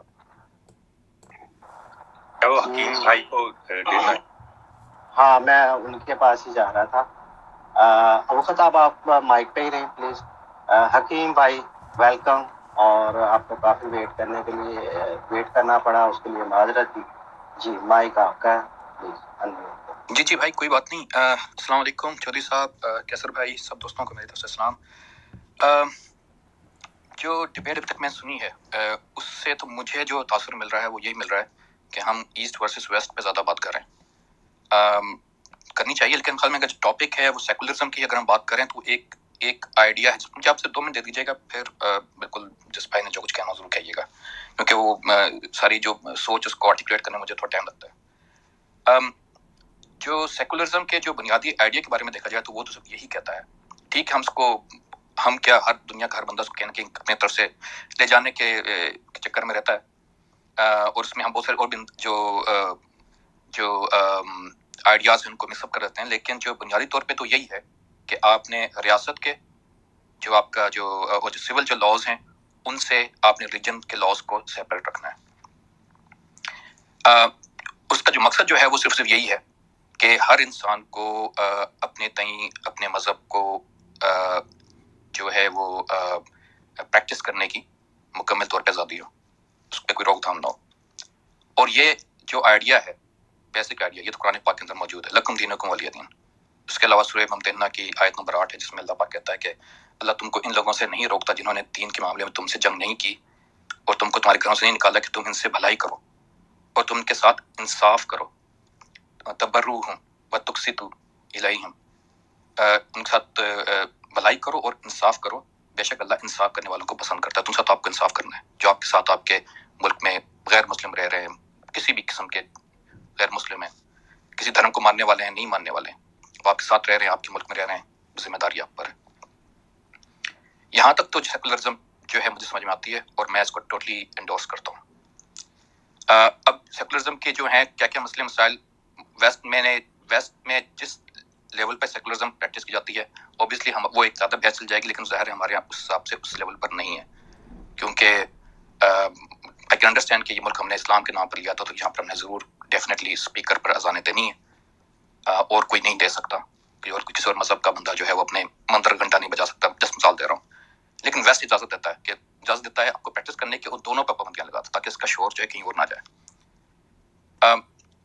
हाँ, मैं उनके पास ही जा रहा था। अबू खताब, आप mic पे ही रहें please. हकीम भाई वेलकम, और आपको काफी वेट करना पड़ा, उसके लिए माजरत दी। जी, माइक आपका, प्लीज। जी भाई, कोई बात नहीं। अस्सलाम वालेकुम चौधरी साहब, कैसर भाई, सब दोस्तों को मेरी तरफ से सलाम। जो डिबेट अभी तक मैं सुनी है, उससे तो मुझे जो तासुर मिल रहा है वो यही मिल रहा है कि हम ईस्ट वर्सेस वेस्ट पे ज़्यादा बात कर रहे हैं। करनी चाहिए, लेकिन ख्याल में अगर जो टॉपिक है वो सेकुलरिज्म की अगर हम बात करें तो एक आइडिया है। मुझे आपसे 2 मिनट दे दीजिएगा, फिर बिल्कुल जिस भाई ने जो कुछ कहना जरूर कहिएगा, क्योंकि वो सारी जो सोच उसको आर्टिकुलेट करने में मुझे थोड़ा टाइम लगता है। जो सेकुलरिज्म के जो बुनियादी आइडिया के बारे में देखा जाए तो वो तो सब यही कहता है, ठीक है, हम क्या हर दुनिया का हर बंदा उसको कहीं अपने तरफ से ले जाने के चक्कर में रहता है, और उसमें हम बहुत सारे और भी जो आइडियाज हैं उनको मिक्सअप कर देते हैं। लेकिन जो बुनियादी तौर पे तो यही है कि आपने रियासत के जो आपका जो सिविल जो लॉज हैं उनसे आपने रिलीजन के लॉज को सेपरेट रखना है। उसका जो मकसद जो है वो सिर्फ यही है कि हर इंसान को अपने तई अपने मज़हब को जो है वो प्रैक्टिस करने की मुकम्मल तौर पे आज़ादी हो, उस पर कोई रोकथाम ना हो। और ये जो आइडिया है, बेसिक आइडिया, ये तो कुरान पाक के अंदर मौजूद है, लकुम दीनुकुम वलिय दीन। उसके अलावा सूरह मुमतहन्ना की आयत नंबर 8 है, जिसमें अल्लाह पाक कहता है कि अल्लाह तुमको इन लोगों से नहीं रोकता जिन्होंने दीन के मामले में तुमसे जंग नहीं की और तुमको तुम्हारे घरों से नहीं निकाला कि तुम इनसे भलाई करो और तुम उनके साथ इंसाफ करो। तबर्रुहुम व तुक़सितू इलैहिम, उनके साथ भलाई करो और इंसाफ करो, बेशक अल्लाह इंसाफ करने वालों को पसंद करता है। तुम साथ आपको इंसाफ करना है। जो आपके साथ आपके मुल्क में गैर मुस्लिम रह रहे हैं, किसी भी किस्म के गैर मुस्लिम हैं, किसी धर्म को मानने वाले हैं, नहीं मानने वाले हैं, वो आपके साथ रह रहे हैं, आपके मुल्क में रह रहे हैं, जिम्मेदारी आप पर है। यहाँ तक तो सेकुलरिज्म जो है मुझे समझ में आती है और मैं इसको टोटली एंडोर्स करता हूँ। अब सेकुलरिज्म के जो हैं क्या क्या मसले मसाइल वेस्ट में जिस लेवल पर सेकुलरिज्म प्रैक्टिस की जाती है, ऑब्वियसली हम वो एक ज़्यादा बहस चल जाएगी, लेकिन ज़ाहिर है हमारे यहाँ उस हिसाब से उस लेवल पर नहीं है, क्योंकि आई कैन अंडरस्टैंड कि ये मुल्क हमने इस्लाम के नाम पर लिया था, तो यहाँ पर हमने ज़रूर डेफिनेटली स्पीकर पर अजानें देनी है, और कोई नहीं दे सकता, और किसी और मज़हब का बंदा जो है वो अपने मंत्र घंटा नहीं बजा सकता। जस्ट मिसाल दे रहा हूँ। लेकिन वेस्ट इजाज़त देता है आपको प्रैक्टिस करने की, और दोनों पर पाबंदियाँ लगाता ताकि इसका शोर जो है कहीं और ना जाए।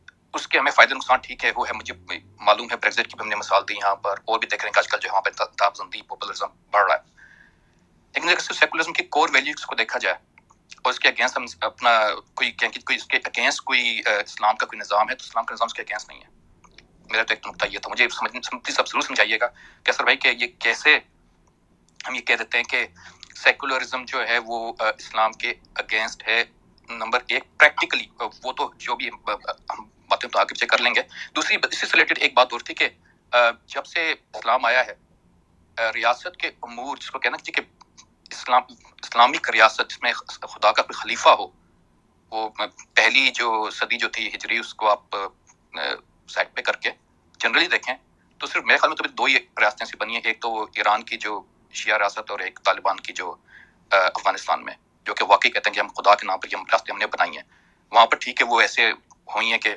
کے ہمیں فائدے نقصان ٹھیک ہے وہ ہے, مجھے معلوم ہے بریگزٹ کی بھی ہم نے مثال دی یہاں پر, اور بھی دیکھ رہے ہیں کہ آج کل جو یہاں پہ تابزندی پاپولرزم بڑھ رہا ہے. لیکن اگر سیکولرزم کی کور ویلیوز کو دیکھا جائے اور اس کے اگینسٹ ہم اپنا کوئی اس کے اگینسٹ کوئی اسلام کا کوئی نظام ہے تو اسلام کا نظام اس کے اگینسٹ نہیں ہے. میرا تو ایک نقطہ یہ تھا, مجھے سب ضرور سمجھائیے گا کہ سر بھائی کہ یہ کیسے ہم یہ کہہ دیتے ہیں کہ سیکولرزم جو ہے وہ اسلام کے اگینسٹ ہے. نمبر ایک پریکٹیکلی وہ تو جو بھی ہم باتیں تو آگے پیچھے کر لیں گے. دوسری اس سے ریلیٹڈ ایک بات اور تھی کہ جب سے اسلام آیا ہے ریاست کے امور, جس کو کہنا چاہیے کہ اسلامک ریاست جس میں خدا کا کوئی خلیفہ ہو, وہ پہلی جو صدی جو تھی ہجری اس کو آپ سائڈ پہ کر کے جنرلی دیکھیں تو صرف میرے خیال میں تو دو ہی ریاستیں سی بنی ہیں, ایک تو ایران کی جو شیعہ ریاست اور ایک طالبان کی جو افغانستان میں, جو کہ واقعی کہتے ہیں کہ ہم خدا کے نام پر یہ ریاستیں ہم نے بنائی ہیں. وہاں پر ٹھیک ہے وہ ایسے ہوئی ہیں کہ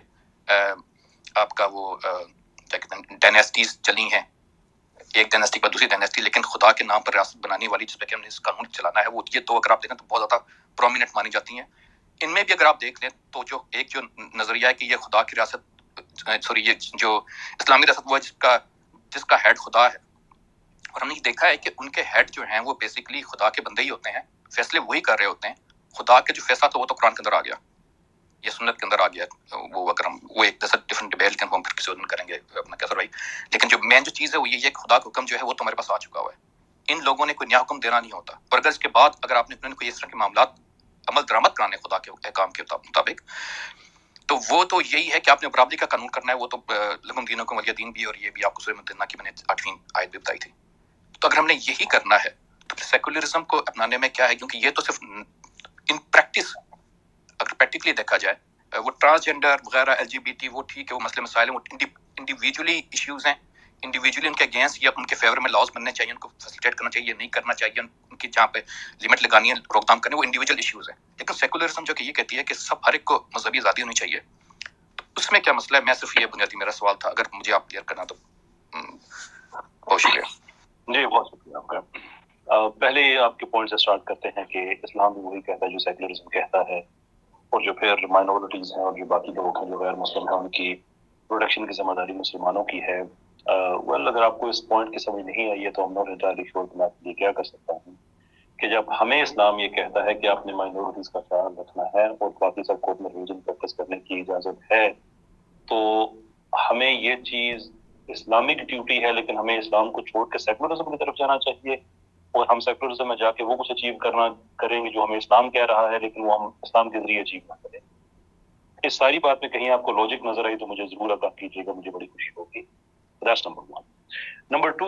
آپ کا وہ کیا کہتے ہیں ڈائنیسٹیز چلی ہیں, ایک ڈائنیسٹی پر دوسری ڈائنیسٹی, لیکن خدا کے نام پر ریاست بنانے والی جس پہ کہ ہم نے اس قانون چلانا ہے وہ یہ دو اگر آپ دیکھیں تو بہت زیادہ پرومیننٹ مانی جاتی ہیں. ان میں بھی اگر آپ دیکھ لیں تو جو ایک جو نظریہ ہے کہ یہ خدا کی ریاست سوری یہ جو اسلامی ریاست وہ جس کا ہیڈ خدا ہے, اور ہم نے دیکھا ہے کہ ان کے ہیڈ جو ہیں وہ بیسیکلی خدا کے بندے ہی ہوتے ہیں, فیصلے وہی کر رہے ہوتے ہیں. خدا کے جو فیصلہ تھا وہ تو قرآن کے اندر آ گیا, یہ سنت کے اندر آ گیا. وہ اگر ہم وہ ایک ڈفرنٹ ڈبیٹ لیکن ہم پھر کسی اور دن کریں گے اپنا کیسر بھائی. لیکن جو مین جو چیز ہے وہ یہ ہے کہ خدا کا حکم جو ہے وہ تو ہمارے پاس آ چکا ہوا ہے. ان لوگوں نے کوئی نیا حکم دینا نہیں ہوتا, اور اگر اس کے بعد اگر آپ نے کوئی اس طرح کے معاملات عمل درآمد کرانے خدا کے احکام کے مطابق تو وہ تو یہی ہے کہ آپ نے برابری کا قانون کرنا ہے. وہ تو لکم دینکم ولی دین بھی, اور یہ بھی آپ کو سورہ مدینہ کی میں نے 8ویں آیت بھی بتائی تھی. تو اگر ہم نے یہی کرنا ہے تو سیکولرزم کو اپنانے میں کیا ہے, کیونکہ یہ تو صرف ان پریکٹس اگر پریکٹیکلی دیکھا جائے وہ ٹرانسجینڈر وغیرہ ایل جی بی ٹی وہ ٹھیک ہے وہ مسئلے مسائل ہیں, وہ انڈیویجولی ایشوز ہیں, انڈیویجولی ان کے اگینسٹ یا ان کے فیور میں لاز بننے چاہیے, ان کو فیسیلیٹیٹ کرنا چاہیے, نہیں کرنا چاہیے, ان کی جہاں پہ لمٹ لگانی ہے روک تھام کرنی, وہ انڈیویجول ایشوز ہیں. لیکن سیکولرزم جو کہ یہ کہتی ہے کہ سب ہر ایک کو مذہبی آزادی ہونی چاہیے, تو اس میں کیا مسئلہ ہے؟ میں صرف یہ بنیادی میرا سوال تھا, اگر مجھے آپ کلیئر کرنا تو بہت شکریہ. جی بہت شکریہ آپ کا. پہلے آپ کے پوائنٹ سے اسٹارٹ کرتے ہیں کہ اسلام بھی وہی کہتا ہے جو سیکولرزم کہتا ہے, اور جو پھر مائنورٹیز ہیں اور جو باقی لوگ ہیں جو غیر مسلم ہیں ان کی پروٹیکشن کی ذمہ داری مسلمانوں کی ہے. ویل اگر آپ کو اس پوائنٹ کی سمجھ نہیں آئی ہے تو ہم نوٹ انٹائرلی شیور کہ میں آپ کے لیے کیا کر سکتا ہوں کہ جب ہمیں اسلام یہ کہتا ہے کہ آپ نے مائنورٹیز کا خیال رکھنا ہے اور باقی سب کو اپنے ریلیجن پریکٹس کرنے کی اجازت ہے, تو ہمیں یہ چیز اسلامک ڈیوٹی ہے, لیکن ہمیں اسلام کو چھوڑ کے سیکولرزم کی طرف جانا چاہیے, اور ہم سیکولرزم میں جا کے وہ کچھ اچیو کریں گے جو ہمیں اسلام کہہ رہا ہے, لیکن وہ ہم اسلام کے ذریعے اچیو نہ کریں. اس ساری بات میں کہیں آپ کو لاجک نظر آئی تو مجھے ضرور آگاہ کیجیے گا, مجھے بڑی خوشی ہوگی. That's number 1. نمبر 2,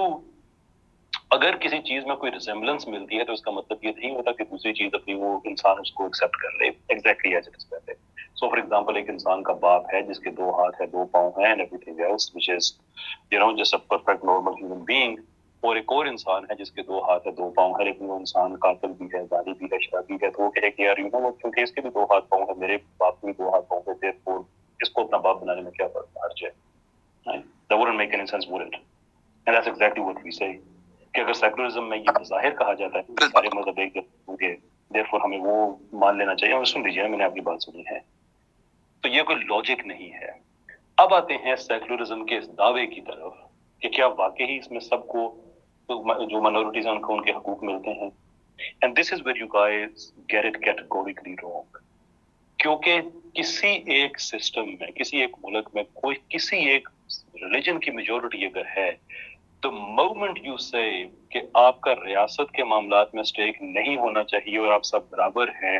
اگر کسی چیز میں کوئی ریزمبلنس ملتی ہے تو اس کا مطلب یہ نہیں ہوتا کہ دوسری چیز اپنی وہ انسان اس کو ایکسیپٹ کر لے ایگزیکٹلی ایز اٹ از کہتے. سو فار ایگزامپل ایک انسان کا باپ ہے جس کے 2 ہاتھ ہے 2 پاؤں ہیں and everything else which is just a perfect normal human being, اور ایک اور انسان ہے جس کے 2 ہاتھ ہے 2 پاؤں ہے لیکن وہ انسان قاتل بھی ہے, زانی بھی ہے, شرابی ہے, تو وہ کہے کہ یار کیونکہ اس کے بھی 2 ہاتھ پاؤں ہیں, میرے باپ کے بھی 2 ہاتھ پاؤں ہیں, therefore اس کو اپنا باپ بنانے میں کیا فرق حرج ہے. That wouldn't make any sense, would it? And that's exactly what we say. کہ اگر سیکولرزم میں یہ ظاہر کہا جاتا ہے کہ سارے مذہب ایک ہوں گے, therefore ہمیں وہ مان لینا چاہیے. سن لیجیے, میں نے آپ کی بات سنی ہے, تو یہ کوئی لاجک نہیں ہے. اب آتے ہیں سیکولرزم کے اس دعوے کی طرف کہ کیا واقعی اس میں سب کو جو مائنورٹیز ہیں ان کو ان کے حقوق ملتے ہیں. And this is where you guys get it categorically wrong. کیونکہ کسی ایک سسٹم میں, کسی ایک ملک میں کوئی کسی ایک ریلیجن کی میجورٹی اگر ہے, تو مومنٹ یو سے کہ آپ کا ریاست کے معاملات میں اسٹیک نہیں ہونا چاہیے اور آپ سب برابر ہیں,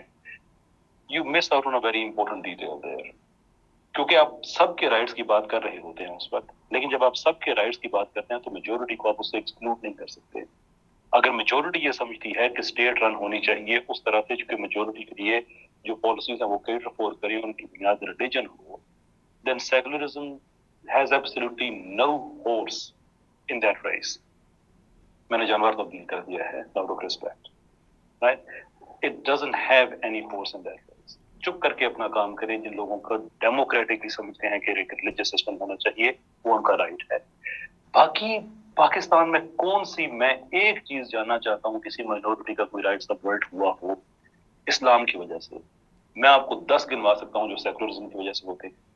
you miss out on a very important detail there. کیونکہ آپ سب کے رائٹس کی بات کر رہے ہوتے ہیں اس وقت, لیکن جب آپ سب کے رائٹس کی بات کرتے ہیں تو میجورٹی کو آپ اس سے ایکسکلوڈ نہیں کر سکتے. اگر میجورٹی یہ سمجھتی ہے کہ اسٹیٹ رن ہونی چاہیے اس طرح سے چونکہ میجورٹی کے لیے جو پالیسیز ہیں وہ کیٹر فور کریں, ان کی بنیاد ریلیجن ہو, then secularism has absolutely no horse in that race. میں نے جانور تبدیل کر دیا ہے, out of respect, right? It doesn't have any horse in that race. چپ کر کے اپنا کام کریں. جن لوگوں کو ڈیموکریٹکلی سمجھتے ہیں کہ ایک ریلیجس سسٹم ہونا چاہیے, وہ ان کا رائٹ ہے. باقی پاکستان میں کون سی, میں ایک چیز جاننا چاہتا ہوں, کسی مائنورٹی کا کوئی رائٹ سبورٹ ہوا ہو اسلام کی وجہ سے. میں آپ کو 10 گنوا سکتا ہوں جو سیکولرزم کی وجہ سے ہوتے.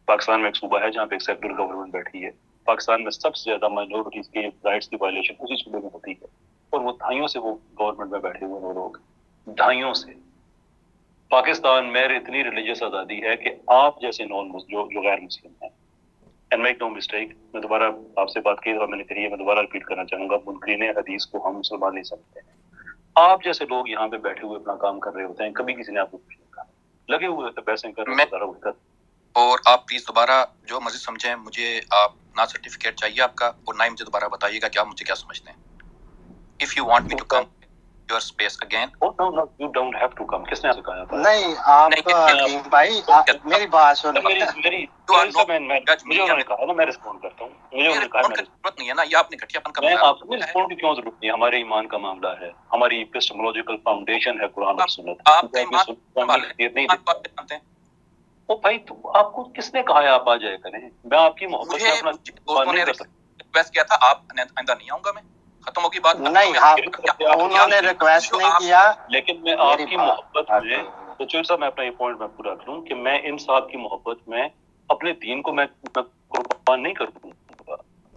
پاکستان میں ایک صوبہ ہے جہاں پہ ایک سیکولر گورنمنٹ بیٹھی ہے. پاکستان میں سب سے زیادہ مائنورٹیز کے رائٹس کی وائلیشن اسی صوبے میں ہوتی ہے, اور وہ دہائیوں سے وہ گورنمنٹ میں بیٹھے ہوئے وہ لوگ, دہائیوں سے. پاکستان میں اتنی ریلیجیس آزادی ہے کہ آپ جیسے جو غیر مسلم ہیں, اینڈ میک نو مسٹیک, میں دوبارہ آپ سے بات کی اور میں نے کہی ہے, میں دوبارہ ریپیٹ کرنا چاہوں گا, منکرین حدیث کو ہم مسلمان نہیں سمجھتے ہیں. آپ جیسے لوگ یہاں پہ بیٹھے ہوئے اپنا کام کر رہے ہوتے ہیں, کبھی کسی نے آپ کو کچھ نہیں کہا, لگے ہوئے ہوتے پیسے کر رہے ہوتے. اور آپ پلیز دوبارہ جو مزید سمجھیں, مجھے آپ نہ سرٹیفکیٹ چاہیے آپ کا, اور نہ ہی مجھے دوبارہ بتائیے گا کہ آپ مجھے کیا سمجھتے ہیں. If you want me to come your space again. Oh no, you don't have to come. کس نے آپ کہا؟ نہیں آپ حکیم بھائی میری بات سنیں. مجھے انہوں نے کہا نا, میں رسپونڈ کرتا ہوں. مجھے انہوں نے کہا ضرورت نہیں ہے نا, یہ آپ نے گھٹیا پن کا میں آپ کو رسپونڈ کی کیوں ضرورت نہیں ہے, ہمارے ایمان کا معاملہ ہے, ہماری ایپسٹمولوجیکل فاؤنڈیشن ہے قرآن اور سنت. آپ کا ایمان ہیں او بھائی, آپ کو کس نے کہا ہے آپ آ جائے کریں؟ میں آپ کی محبت سے اپنا دوستوں نے ریکویسٹ کیا تھا, آپ آئندہ نہیں آؤں گا, میں ختم ہوگی بات. نہیں انہوں نے ریکویسٹ نہیں کیا, لیکن میں آپ کی محبت میں, تو چور صاحب میں اپنا یہ پوائنٹ میں پورا کروں کہ میں ان صاحب کی محبت میں اپنے دین کو میں قربان نہیں کروں گا.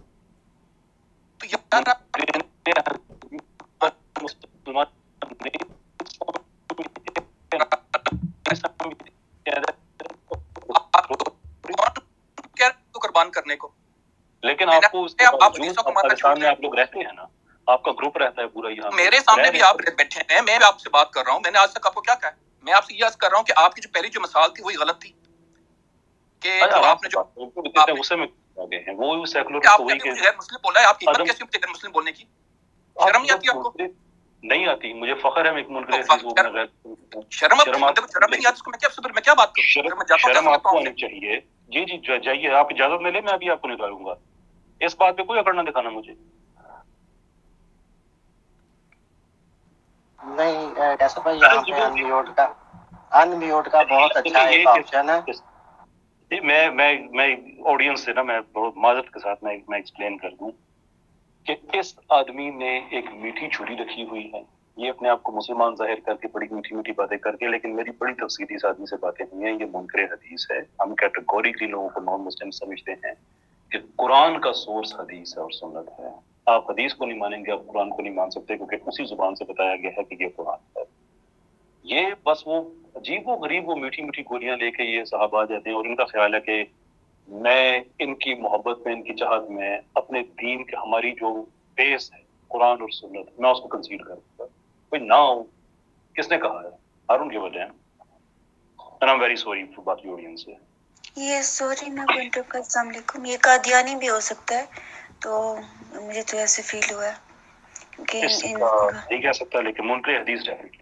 قربان کرنے کو, لیکن آپ کو پاکستان میں آپ لوگ رہتے ہیں نا, آپ کا گروپ رہتا ہے پورا یہاں, میرے سامنے بھی آپ بیٹھے ہیں, میں آپ سے بات کر رہا ہوں. میں نے آج تک آپ کو کیا کہا ہے؟ میں آپ سے یہ عرض کر رہا ہوں کہ آپ کی جو پہلی جو مثال تھی وہی غلط تھی, کہ آپ نے جو غصے میں آگے ہیں وہ سیکولر آپ نے غیر مسلم بولا ہے, آپ کی ہمت کیسے ہوتی ہے غیر مسلم بولنے کی؟ شرم نہیں آتی آپ کو؟ نہیں آتی, مجھے فخر ہے میں ایک منکر شرم نہیں آتی, میں کیا بات کروں؟ شرم آپ کو آنی چاہیے. جی جی جائیے, آپ اجازت لے لیں, میں ابھی آپ کو نکالوں گا. اس بات پہ کوئی اکڑ نہ دکھانا مجھے. نہیں کیسے بھائی, یہاں پہ انمیوٹ کا بہت اچھا ایک آپشن ہے. میں آڈینس سے نا, میں بہت معذرت کے ساتھ میں ایکسپلین کر دوں کہ اس آدمی نے ایک میٹھی چھری رکھی ہوئی ہے, یہ اپنے آپ کو مسلمان ظاہر کر کے بڑی میٹھی میٹھی باتیں کر کے, لیکن میری بڑی تفصیلی اس آدمی سے باتیں ہوئی ہیں. یہ منکر حدیث ہے. ہم کیٹیگوریکلی لوگوں کو نان مسلم سمجھتے ہیں کہ قرآن کا سورس حدیث ہے اور سنت ہے. آپ حدیث کو نہیں مانیں گے, آپ قرآن کو نہیں مان سکتے, کیونکہ اسی زبان سے بتایا گیا ہے کہ یہ قرآن ہے. یہ بس وہ عجیب و غریب وہ میٹھی میٹھی گولیاں لے کے یہ صحابہ آ جاتے ہیں, اور ان کا خیال ہے کہ میں ان کی محبت میں, ان کی چاہت میں اپنے دین کے ہماری جو بیس ہے قرآن اور سنت, میں اس کو کنسیڈ کروں گا. کوئی نہ ہو, کس نے کہا ہے؟ ہارون کی وجہ ہے. And I'm very sorry for what your audience ہے. یہ سوری میں گنٹو کا السلام علیکم, یہ قادیانی بھی ہو سکتا ہے, تو مجھے تو ایسے فیل ہوا ہے کہ نہیں کہہ سکتا, لیکن منکر حدیث ڈیفینیٹلی.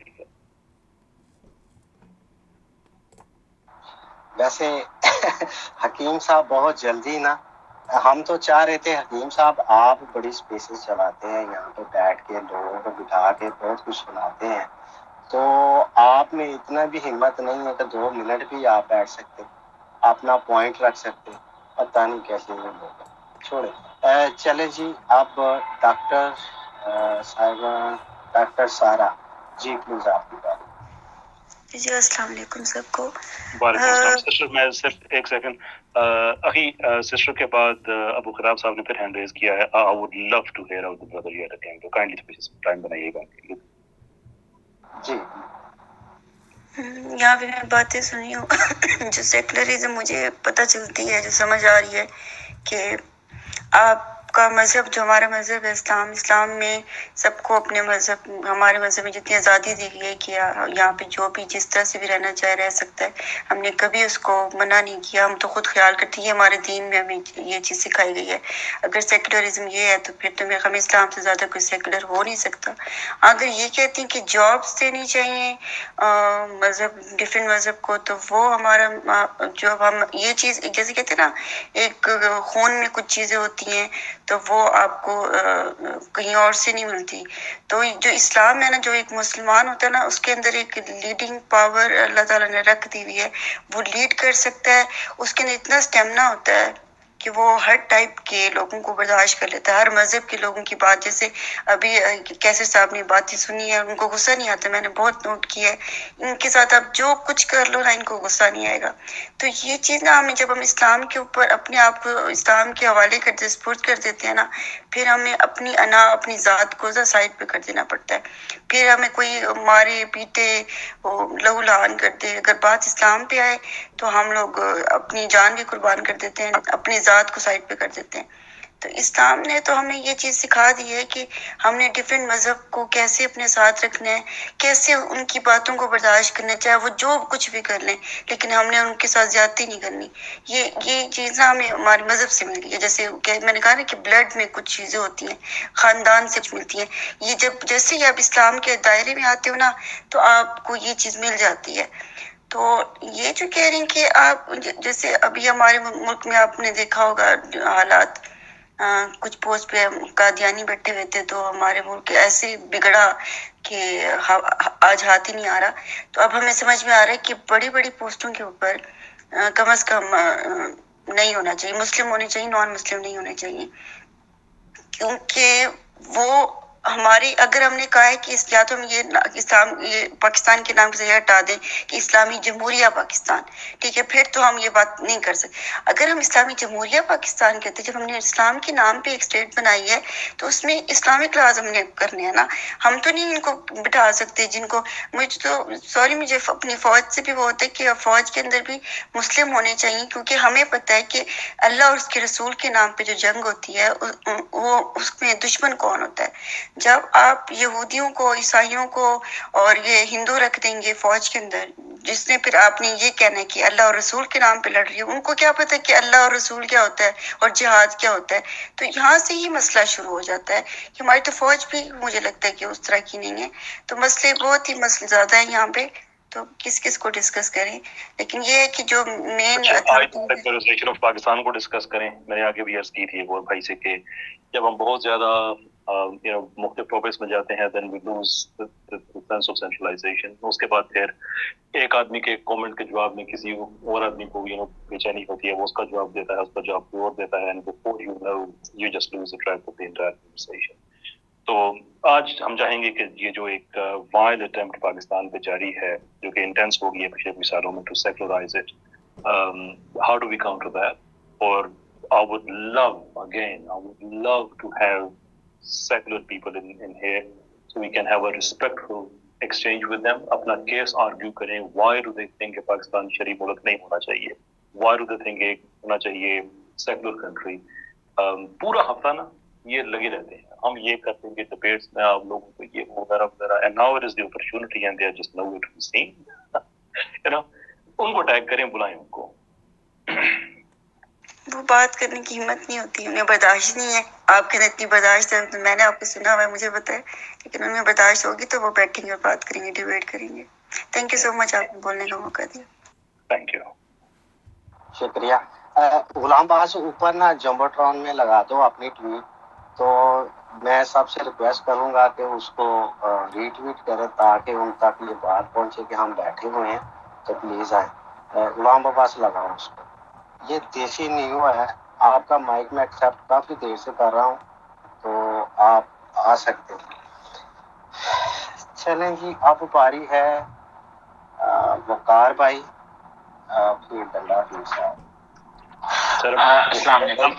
ویسے حکیم صاحب بہت جلدی نا, ہم تو چاہ رہے تھے حکیم صاحب آپ بڑی سپیسز چلاتے ہیں, یہاں پہ بیٹھ کے لوگوں کو بٹھا کے بہت کچھ سناتے ہیں, تو آپ میں اتنا بھی ہمت نہیں ہے کہ 2 منٹ بھی آپ بیٹھ سکتے, اپنا پوائنٹ رکھ سکتے. پتہ نہیں کیسے یہ لوگ چھوڑے. چلے جی, اب ڈاکٹر صاحبہ, ڈاکٹر سارا جی پلیز آپ کی بات. جی السلام علیکم سب کو. وعلیکم السلام. سسٹر میں صرف ایک سیکنڈ, اخی سسٹر کے بعد ابو خراب صاحب نے پھر ہینڈ ریز کیا ہے. I would love to hear out the brother yet again, تو کائنڈلی ٹائم بنائیے گا. جی یہاں پہ میں باتیں سنی ہوں جو سیکولرزم مجھے پتہ چلتی ہے, جو سمجھ آ رہی ہے کہ آپ کا مذہب, جو ہمارا مذہب ہے اسلام, اسلام میں سب کو اپنے مذہب, ہمارے مذہب میں جتنی آزادی دی گئی ہے کہ یہاں پہ جو بھی جس طرح سے بھی رہنا چاہے رہ سکتا ہے. ہم نے کبھی اس کو منع نہیں کیا, ہم تو خود خیال کرتے ہیں, ہمارے دین میں ہمیں یہ چیز سکھائی گئی ہے. اگر سیکولرزم یہ ہے تو پھر تو میرے خیال اسلام سے زیادہ کوئی سیکولر ہو نہیں سکتا. اگر یہ کہتے ہیں کہ جابس دینی چاہیے مذہب, ڈفرینٹ مذہب کو, تو وہ ہمارا جو ہم یہ چیز جیسے کہتے ہیں نا, ایک خون میں کچھ چیزیں ہوتی ہیں تو وہ آپ کو کہیں اور سے نہیں ملتی. تو جو اسلام ہے نا, جو ایک مسلمان ہوتا ہے نا, اس کے اندر ایک لیڈنگ پاور اللہ تعالیٰ نے رکھ دی ہوئی ہے, وہ لیڈ کر سکتا ہے. اس کے اندر اتنا اسٹیمنا ہوتا ہے कि वो हर टाइप के लोगों को बर्दाश्त कर लेता है, हर मज़हब के लोगों की बात। जैसे अभी कैसर साहब ने बातें सुनी है, उनको गुस्सा नहीं आता, मैंने बहुत नोट किया है। इनके साथ आप जो कुछ कर लो ना, इनको गुस्सा नहीं आएगा। तो ये चीज़ ना हमें, जब हम इस्लाम के ऊपर अपने आप को इस्लाम के हवाले करते, स्पुर्द कर देते हैं ना, फिर हमें अपनी अपनी ज़ात को साइड पे कर देना पड़ता है। फिर हमें कोई मारे पीटे लहू लहान कर दे, अगर बात इस्लाम पे आए तो हम लोग अपनी जान भी कुर्बान कर देते हैं, अपनी ज़ात को साइड पे कर देते हैं। तो इस्लाम ने तो हमें ये चीज़ सिखा दी है कि हमने डिफरेंट मज़हब को कैसे अपने साथ रखना है, कैसे उनकी बातों को बर्दाश्त करना, चाहे वो जो कुछ भी कर लें, लेकिन हमने उनके साथ ज़्यादती नहीं करनी। ये चीज़ ना हमें हमारे मज़हब से मिल गई है। जैसे मैंने कहा ना कि ब्लड में कुछ चीज़ें होती हैं, ख़ानदान से कुछ मिलती हैं। ये जब जैसे ही आप इस्लाम के दायरे में आते हो ना, तो आपको ये चीज़ मिल जाती है। तो ये जो कह रही हैं कि आप, जैसे अभी हमारे मुल्क में आपने देखा होगा हालात, कुछ पोस्ट पे कादियानी बैठे हुए थे, तो हमारे मुल्क ऐसे बिगड़ा कि आज हाथ ही नहीं आ रहा। तो अब हमें समझ में आ रहा है कि बड़ी बड़ी पोस्टों के ऊपर कम से कम नहीं होना चाहिए, मुस्लिम होने चाहिए, नॉन मुस्लिम नहीं होने चाहिए। क्योंकि वो हमारी, अगर हमने कहा है कि या तो हम ये पाकिस्तान के नाम से हटा दें कि इस्लामी जमहूरिया पाकिस्तान, ठीक है, फिर तो हम ये बात नहीं कर सकते। अगर हम इस्लामी जमहूरिया पाकिस्तान कहते हैं, जब हमने इस्लाम के नाम पे एक स्टेट बनाई है, तो उसमें इस्लामिक लाज हमने करने हैं ना। हम तो नहीं इनको बिठा सकते जिनको, मुझे तो सॉरी, मुझे अपनी फ़ौज से भी वो होता है कि फ़ौज के अंदर भी मुस्लिम होने चाहिए, क्योंकि हमें पता है कि अल्लाह और उसके रसूल के नाम पे जो जंग होती है, वो उसमें दुश्मन कौन होता है। जब आप यहूदियों को, ईसाइयों को और ये हिंदू रख देंगे फौज के अंदर, जिसने फिर आपने ये कहना है कि अल्लाह और रसूल के नाम पे लड़ रही है, उनको क्या पता कि अल्लाह और रसूल क्या होता है और जिहाद क्या होता है। तो यहाँ से ही मसला शुरू हो जाता है कि हमारी तो फौज भी मुझे लगता है कि उस तरह की नहीं है। तो मसले बहुत ही मसले ज्यादा है यहाँ पे, तो किस किस को डिस्कस करें। लेकिन ये है कि जो मेन सेक्युलराइजेशन ऑफ पाकिस्तान को डिस्कस करें। मैंने आगे भी अर्ज की थी वो भाई से कि जब हम बहुत ज्यादा मुख्तलिफ टॉपिक्स में जाते हैं, then we lose the sense of centralization. उसके बाद फिर एक आदमी के कमेंट के जवाब में किसी और आदमी को बेचैनी होती है, वो उसका जवाब देता है, उसका जवाब कोई और देता है, and before you know you just lose the track of the entire conversation. तो आज हम चाहेंगे कि ये जो एक वाइल्ड अटेम्प्ट पाकिस्तान पे जारी है, जो कि इंटेंस हो गई है पिछले कुछ सालों में, to secularize it, how do we counter that? और I would love to have secular people in here so we can have a respectful exchange with them. अपना केस आर्ग्यू करें, why do they think कि पाकिस्तान शरीफ मुल्क नहीं होना चाहिए, why do they think एक होना चाहिए सेकुलर कंट्री। पूरा हफ्ता ना ये लगे रहते हैं, हम ये करते हैं कि डिबेट्स में आप लोगों को ये वगैरह वगैरह, and now it is the opportunity and they are just nowhere to be seen. You know, उनको टैग करें, बुलाएं उनको। वो बात करने की हिम्मत नहीं होती, उन्हें बर्दाश्त नहीं है। आपके अंदर इतनी बर्दाश्त है, तो मैंने आपको सुना हुआ है, मुझे पता है, लेकिन उन्हें बर्दाश्त होगी तो वो बैठेंगे और बात करेंगे, डिबेट करेंगे। थैंक यू सो मच, आपने बोलने का मौका दिया। थैंक यू, शुक्रिया। गुलाम बास ऊपर ना जम्बोट्रॉन में लगा दो अपनी ट्वीट, तो मैं सबसे रिक्वेस्ट करूंगा कि उसको रीट्वीट करें ताकि उन तक ये बात पहुंचे कि हम बैठे हुए हैं, तो प्लीज आए। गुलाम बास लगाओ उसको। ये देसी न्यू है, आपका माइक में एक्सेप्ट काफी देर से कर रहा हूँ, तो आप आ सकते हैं। चलें जी, अब बारी है वकार भाई, फिर डंडा फिर साहब। अस्सलाम वालेकुम।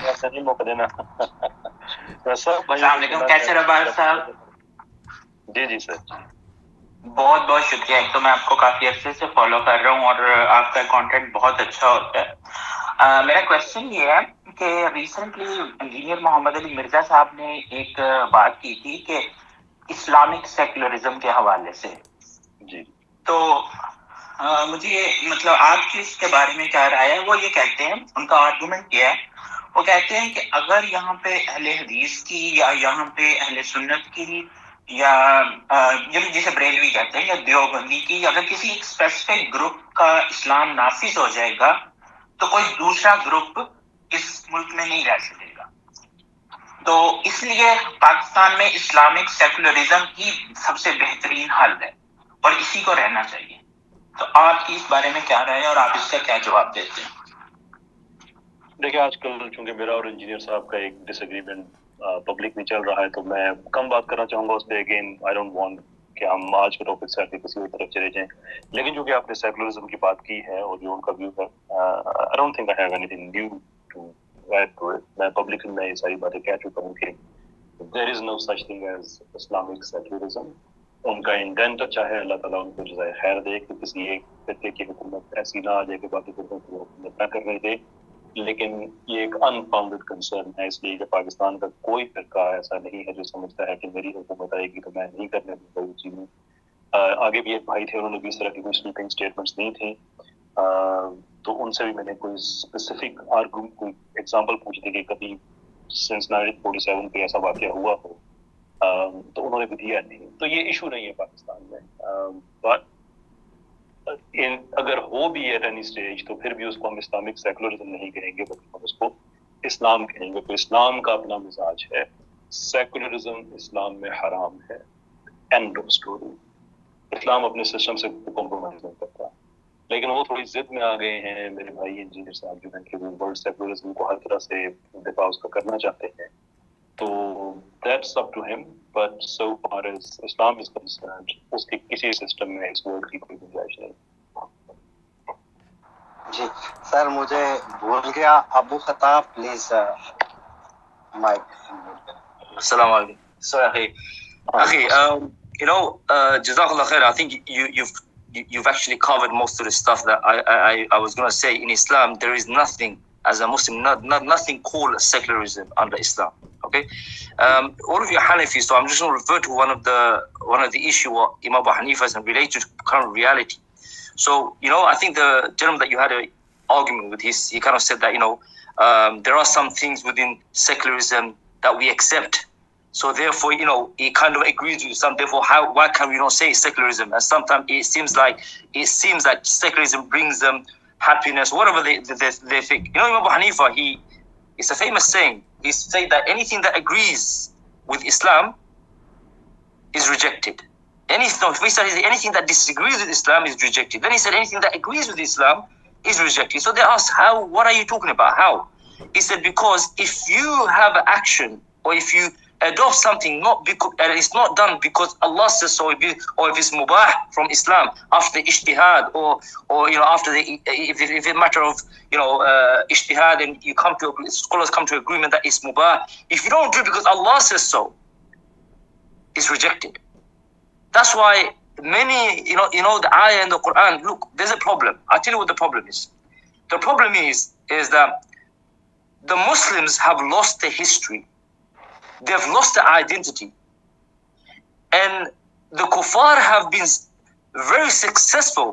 कैसे रबार साहब? जी जी सर, बहुत बहुत शुक्रिया। एक तो मैं आपको काफी अच्छे से फॉलो कर रहा हूँ और आपका कंटेंट बहुत अच्छा होता है। मेरा क्वेश्चन ये है कि रिसेंटली इंजीनियर मोहम्मद अली मिर्जा साहब ने एक बात की थी कि इस्लामिक सेक्युलरिज्म के हवाले से जी, तो मुझे मतलब आपकी इसके बारे में क्या राय है? वो ये कहते हैं, उनका आर्गुमेंट ये है, वो कहते हैं कि अगर यहाँ पे अहले हदीस की या यहाँ पे अहले सुन्नत की या जिसे बरेलवी कहते हैं या देवबंदी की, अगर किसी एक स्पेसिफिक ग्रुप का इस्लाम नाफिज हो जाएगा तो कोई दूसरा ग्रुप इस मुल्क में नहीं रह सकेगा। तो इसलिए पाकिस्तान में इस्लामिक सेकुलरिज्म ही सबसे बेहतरीन हल है और इसी को रहना चाहिए। तो आपकी इस बारे में क्या राय है और आप इसका क्या जवाब देते हैं? देखिए आजकल चूंकि मेरा और इंजीनियर साहब का एक डिसएग्रीमेंट पब्लिक में चल रहा है, तो मैं कम बात करना चाहूंगा उस पर। अगेन आई डोंट वांट कि हम आज के टॉपिक से आगे किसी और तरफ चले जाएं, लेकिन जो कि आपने सेकुलरिज्म की बात की है और जो उनका व्यू है, I don't think I have anything new to add to it. मैं पब्लिक में ये सारी बातें कह चुका हूँ कि there is no such thing as Islamic secularism. उनका इंटेंट अच्छा है, अल्लाह ताला उनको जज़ाए खैर दे कि किसी एक फिरके की हुकूमत ऐसी ना आ जाए कि बाकी फिरकों को हुकूमत ना करने दे, लेकिन ये एक अनफाउंडेड कंसर्न है, इसलिए कि पाकिस्तान का कोई फिरका ऐसा नहीं है जो समझता है कि मेरी हुकूमत आएगी तो मैं नहीं करने दूंगा वो चीज़ें। आगे भी एक भाई थे, उन्होंने भी इस तरह की कोई स्वीपिंग स्टेटमेंट्स दी थी, तो उनसे भी मैंने कोई स्पेसिफिक आर्गूमेंट, कोई एग्जांपल पूछी थी कि कभी सिंस 1947 पे ऐसा वाक़या हुआ हो, तो उन्होंने भी दिया नहीं। तो ये इशू नहीं है पाकिस्तान में, बट अगर हो भी एट एनी स्टेज तो फिर भी उसको हम इस्लामिक सेकुलरिज्म नहीं कहेंगे, बल्कि हम उसको इस्लाम कहेंगे। तो इस्लाम का अपना मिजाज है, सेकुलरिज्म इस्लाम में हराम है, एंड ऑफ स्टोरी। इस्लाम अपने सिस्टम से कॉम्प्रोमाइज नहीं करता, लेकिन वो थोड़ी जिद में आ गए हैं मेरे भाई इंजीनियर साहब जो हैं कि वो वर्ल्ड सेकुलरिज्म को हर तरह से दिफा उसका करना चाहते हैं, तो that's up to him. But so far as Islam is concerned, उसके किसी सिस्टम में इस वर्ल्ड की कोई गुंजाइश नहीं। जी सर, मुझे भूल गया, अबू खताब प्लीज माइक। अस्सलाम वालेकुम। Sorry, akhi, you know, Jazakallah khair. I think you've actually covered most of the stuff that I was going to say. In Islam, there is nothing as a Muslim, nothing called secularism under Islam. Okay, all of you are Hanafis, so I'm just going to refer to one of the issue what Imam Abu Hanifa is related to current reality. So, you know, I think the gentleman that you had an argument with, he kind of said that, you know, there are some things within secularism that we accept. So therefore, you know, he kind of agrees with some. Therefore, why can we not say secularism? And sometimes it seems like secularism brings them happiness, whatever they think. You know, Imam Abu Hanifa, it's a famous saying. He said that anything that agrees with Islam is rejected. Anything that disagrees with Islam is rejected. Then he said anything that agrees with Islam is rejected. So they asked, how? What are you talking about? How? He said, because if you have an action or if you adopt something not because and it's not done because Allah says so, or if it's mubah from Islam after the ijtihad, or you know, after if it's a matter of, you know, ijtihad, and you scholars come to agreement that it's mubah, if you don't do it because Allah says so, it's rejected. That's why many, you know the ayah in the Quran. Look, there's a problem. I'll tell you what the problem is. The problem is that the Muslims have lost their history. They've lost their identity. And the kuffar have been very successful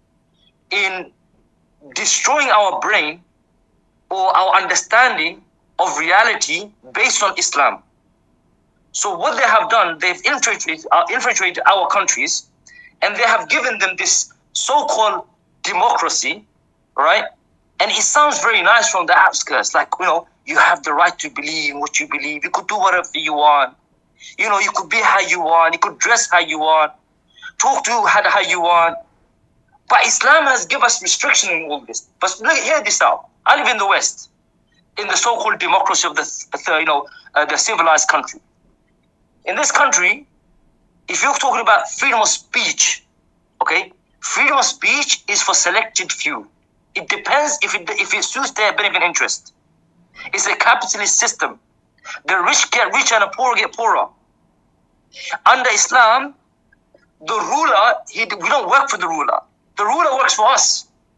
in destroying our brain or our understanding of reality based on Islam. So what they have done, they've infiltrated our countries, and they have given them this so-called democracy, right? And it sounds very nice from the outskirts, like, you know, you have the right to believe what you believe. You could do whatever you want. You know, you could be how you want. You could dress how you want. Talk to how you want. But Islam has given us restriction in all this. But hear this out. I live in the West, in the so-called democracy of the civilized country. In this country, if you're talking about freedom of speech, okay, freedom of speech is for selected few. It depends if it suits their benefit interest. It's a capitalist system. The rich get richer and the poor get poorer. Under Islam, the ruler, we don't work for the ruler. The ruler works for us.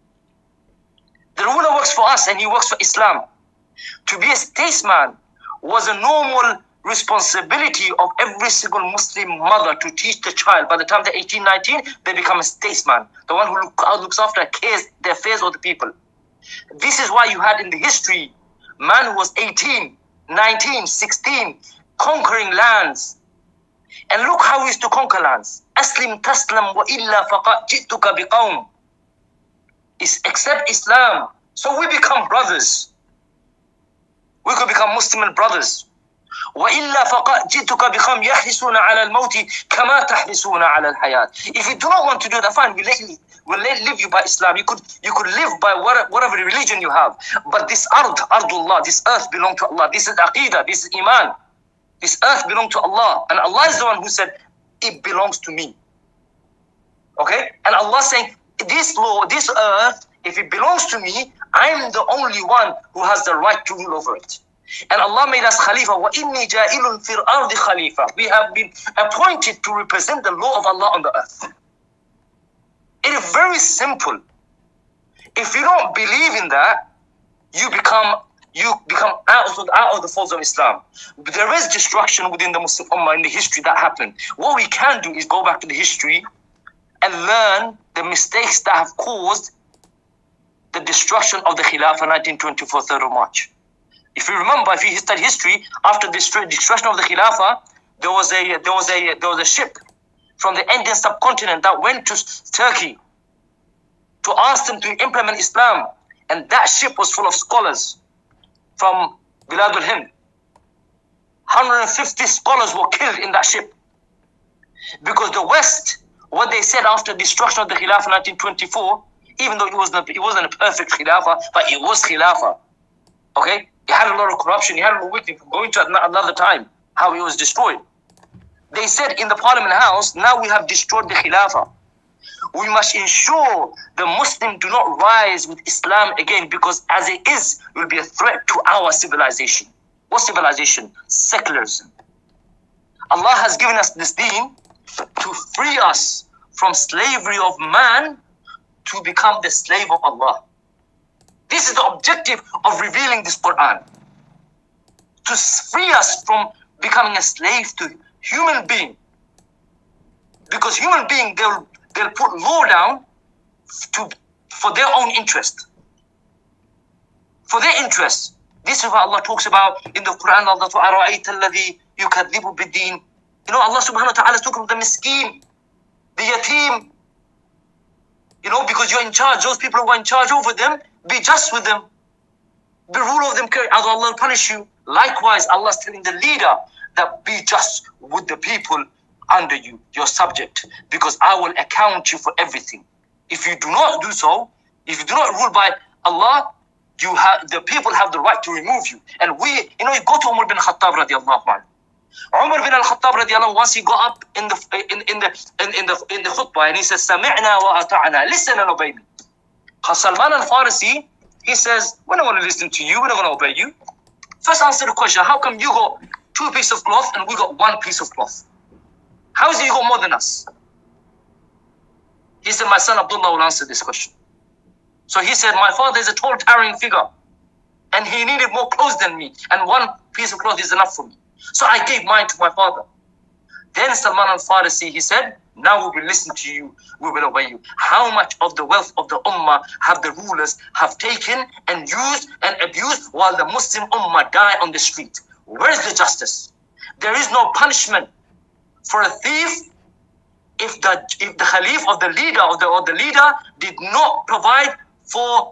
The ruler works for us, and he works for Islam. To be a statesman was a normal responsibility of every single Muslim mother to teach the child. By the time they're 18, 19, they become a statesman. The one who looks after the affairs of the people. This is why you had in the history man who was 18, 19, 16, conquering lands. And look how he used to conquer lands. Aslim taslam wa illa faqat jituka biqawm. Accept Islam. So we become brothers. We could become Muslim brothers. وإلا فقد جئتك بقوم يحرصون على الموت كما تحرصون على الحياة. If you do not want to do that, fine, we'll live you by Islam. You could live by whatever religion you have. But this ardullah, this earth belongs to Allah. This is aqidah, this is iman. This earth belongs to Allah. And Allah is the one who said, it belongs to me. Okay? And Allah saying, this earth, if it belongs to me, I am the only one who has the right to rule over it. And Allah made us Khalifa. وَإِنِّي جَائِلٌ فِي الْأَرْضِ خَلِيفَةً. We have been appointed to represent the law of Allah on the earth. It is very simple. If you don't believe in that, you become out of the folds of Islam. There is destruction within the Muslim Ummah in the history that happened. What we can do is go back to the history and learn the mistakes that have caused the destruction of the Khilafah 1924, 3rd of March. If you remember, if you study history, after the destruction of the Khilafah, there was a ship from the Indian subcontinent that went to Turkey to ask them to implement Islam, and that ship was full of scholars from Bilad al-Hind. 150 scholars were killed in that ship because the West, what they said after destruction of the Khilafah 1924, even though it wasn't a perfect Khilafah, but it was Khilafah. Okay, it had a lot of corruption. It had a lot of wickedness. Going to another time, how it was destroyed. They said in the Parliament House, now we have destroyed the Khilafah. We must ensure the Muslims do not rise with Islam again, because as it is, it will be a threat to our civilization. What civilization? Secularism. Allah has given us this deen to free us from slavery of man to become the slave of Allah. This is the objective of revealing this Quran. To free us from becoming a slave to human being. Because human being, they'll put law down for their own interest. For their interest. This is what Allah talks about in the Quran. Allah subhanahu wa ta'ala is talking about the miskin, the yatim. Because you're in charge, those people who are in charge over them, be just with them. Be rule of them, otherwise Allah will punish you. Likewise, Allah is telling the leader that be just with the people under you, your subject, because I will account you for everything. If you do not do so, if you do not rule by Allah, the people have the right to remove you. And you go to Umar bin Khattab radiallahu anhu. Umar bin al-Khattab radiallahu anhu, once he got up in the khutbah and he says, "Sami'na wa ata'na," listen and obey me. Salman al-Farisi, he says, we're not going to listen to you, we're not going to obey you. First answer the question, how come you got 2 pieces of cloth and we got 1 piece of cloth? How is it you got more than us? He said, my son Abdullah will answer this question. So he said, my father is a tall, towering figure, and he needed more clothes than me, and 1 piece of cloth is enough for me. So I gave mine to my father. Then Salman al-Farisi, he said, now we will listen to you, we will obey you. How much of the wealth of the Ummah have the rulers have taken and used and abused while the Muslim Ummah die on the street? Where is the justice? There is no punishment for a thief if the Khalif of the leader or the leader did not provide for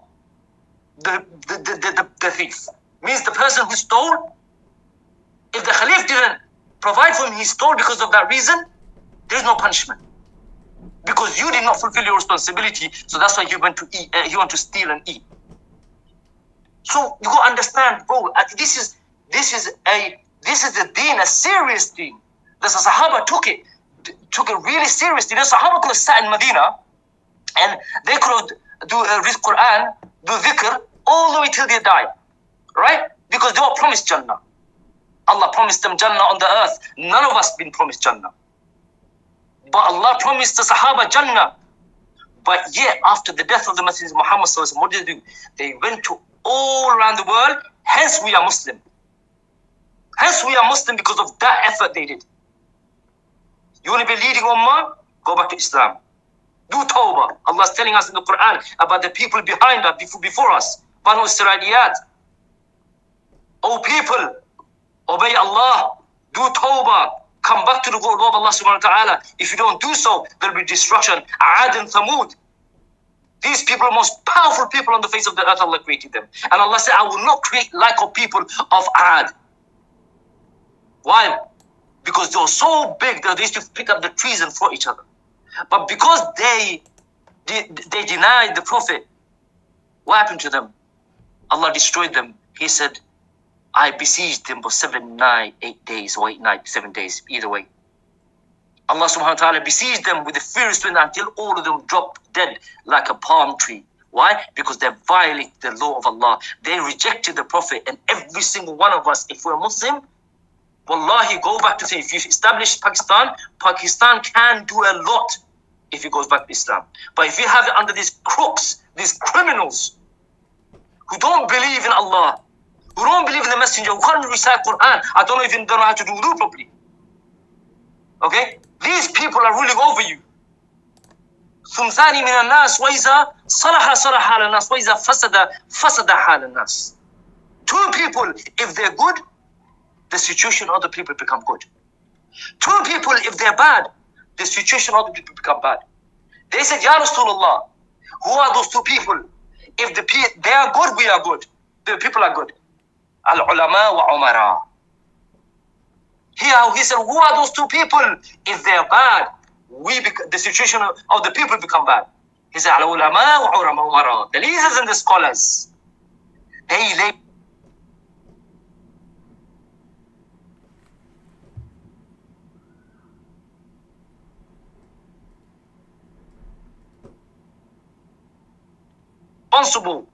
the thief. Means the person who stole, if the Khalif didn't provide for him, he stole because of that reason, there is no punishment. Because you did not fulfill your responsibility, so that's why you went to eat, you want to steal and eat. So you got to understand, bro, this is a deen, a serious deen. The Sahaba took it really seriously. The Sahaba could have sat in Medina and they could read Quran, do dhikr all the way till they die, right? Because they were promised Jannah. Allah promised them Jannah on the earth. None of us been promised Jannah. But Allah promised the Sahaba Jannah. But yet, after the death of the Messenger Muhammad, what did they do? They went to all around the world. Hence we are Muslim. Hence we are Muslim because of that effort they did. You want to be leading Ummah? Go back to Islam. Do Tawbah. Allah is telling us in the Quran about the people behind us, before us. Banu Israiliyat. O people, obey Allah. Do Tawbah. Come back to the law of Allah subhanahu wa ta'ala. If you don't do so, there will be destruction. Aad and Thamud. These people are the most powerful people on the face of the earth. Allah created them. And Allah said, I will not create like of people of Aad. Why? Because they were so big that they used to pick up the trees and throw each other. But because they denied the Prophet, what happened to them? Allah destroyed them. He said, I besieged them for 8 days or 8 nights, 7 days, either way. Allah subhanahu wa ta'ala besieged them with the fierce wind until all of them dropped dead like a palm tree. Why? Because they violated the law of Allah. They rejected the Prophet, and every single one of us, if we're Muslim, wallahi, go back to say, if you establish Pakistan, Pakistan can do a lot if it goes back to Islam. But if you have it under these crooks, these criminals, who don't believe in Allah, who don't believe in the Messenger, who can't recite Quran, I don't even know how to do wudu properly. Okay? These people are ruling over you. ثمثاني من الناس وإذا صلح صلح حال الناس وإذا فسد فسد حال الناس. Two people, if they're good, the situation of the people become good. Two people, if they're bad, the situation of the people become bad. They said, Ya Rasulullah, who are those two people? If they are good, we are good. The people are good. Al-ulama wa umara. Here he said, who are those two people? If they are bad, the situation of the people become bad. He said, Al-ulama wa umara. The leaders and the scholars, they responsible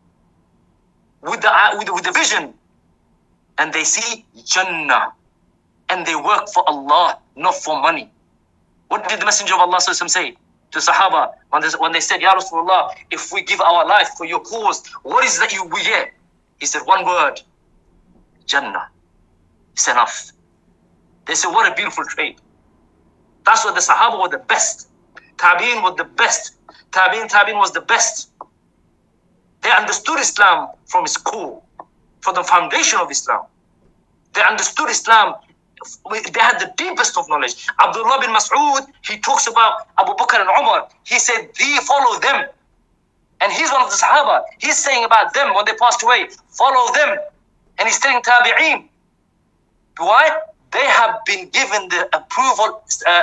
with the vision, and they see Jannah, and they work for Allah, not for money. What did the Messenger of Allah say to Sahaba when they said, Ya Rasulullah, if we give our life for your cause, what is that we get? He said, one word, Jannah. It's enough. They said, what a beautiful trait. That's what the Sahaba were the best. Tabi'in was the best. Tabi'in was the best. They understood Islam from its core, from the foundation of Islam. They understood Islam. They had the deepest of knowledge. Abdullah bin Mas'ud, he talks about Abu Bakr and Umar. He said, they follow them. And he's one of the Sahaba. He's saying about them when they passed away, follow them. And he's telling Tabi'een. Why? They have been given the approval,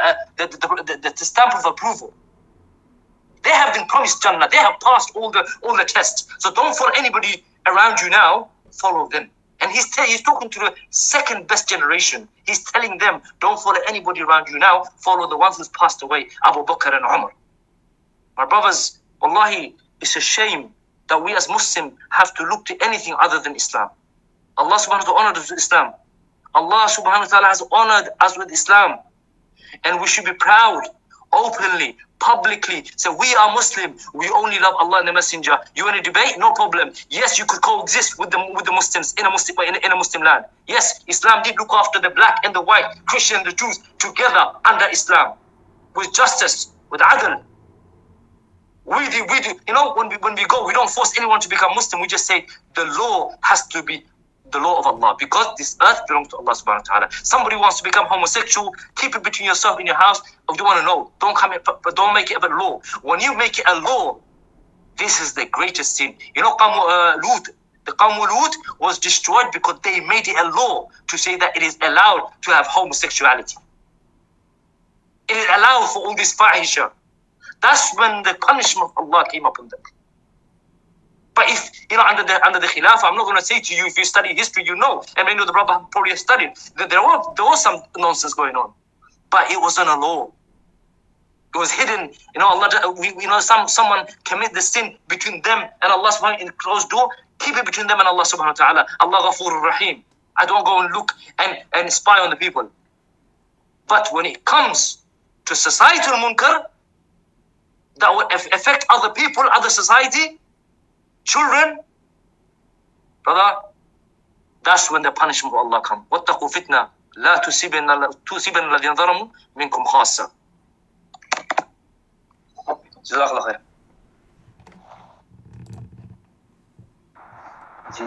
the stamp of approval. They have been promised Jannah. They have passed all the tests. So don't follow anybody around you now. Follow them. And he's talking to the second best generation. He's telling them, don't follow anybody around you now. Follow the ones who's passed away, Abu Bakr and Umar. My brothers, wallahi, it's a shame that we as Muslims have to look to anything other than Islam. Allah subhanahu wa ta'ala honored us with Islam. Allah subhanahu wa ta'ala has honored us with Islam. And we should be proud, openly, publicly, say we are Muslim, we only love Allah and the Messenger. You want to debate? No problem. Yes, you could coexist with the Muslims in a Muslim land. Yes, Islam did look after the black and the white, Christian and the Jews together under Islam, with justice, with adl. We do. You know, when we go, we don't force anyone to become Muslim. We just say the law has to be the law of Allah, because this earth belongs to Allah subhanahu wa ta'ala. Somebody wants to become homosexual, keep it between yourself in your house. If you want to know, don't make it a law. When you make it a law, this is the greatest sin. You know, the Qawm Lut was destroyed because they made it a law to say that it is allowed to have homosexuality. It is allowed for all this fahisha. That's when the punishment of Allah came upon them. But if, you know, under the Khilafah, I'm not going to say to you, if you study history, you know, and many of the brother probably have studied, that there was some nonsense going on. But it wasn't a law. It was hidden. You know, Allah, someone commit the sin between them and Allah subhanahu wa ta'ala in closed door, keep it between them and Allah subhanahu wa ta'ala. Allah Ghafurur Rahim. I don't go and look and spy on the people. But when it comes to societal munkar, that will affect other people, other society, children, brother, that's when the punishment of Allah comes. وَاتَّقُوا فِتْنَةً لَا تُصِيبَنَّ الَّذِينَ ظَلَمُوا مِنكُمْ خَاصَّةً. جزاkallah khair. जी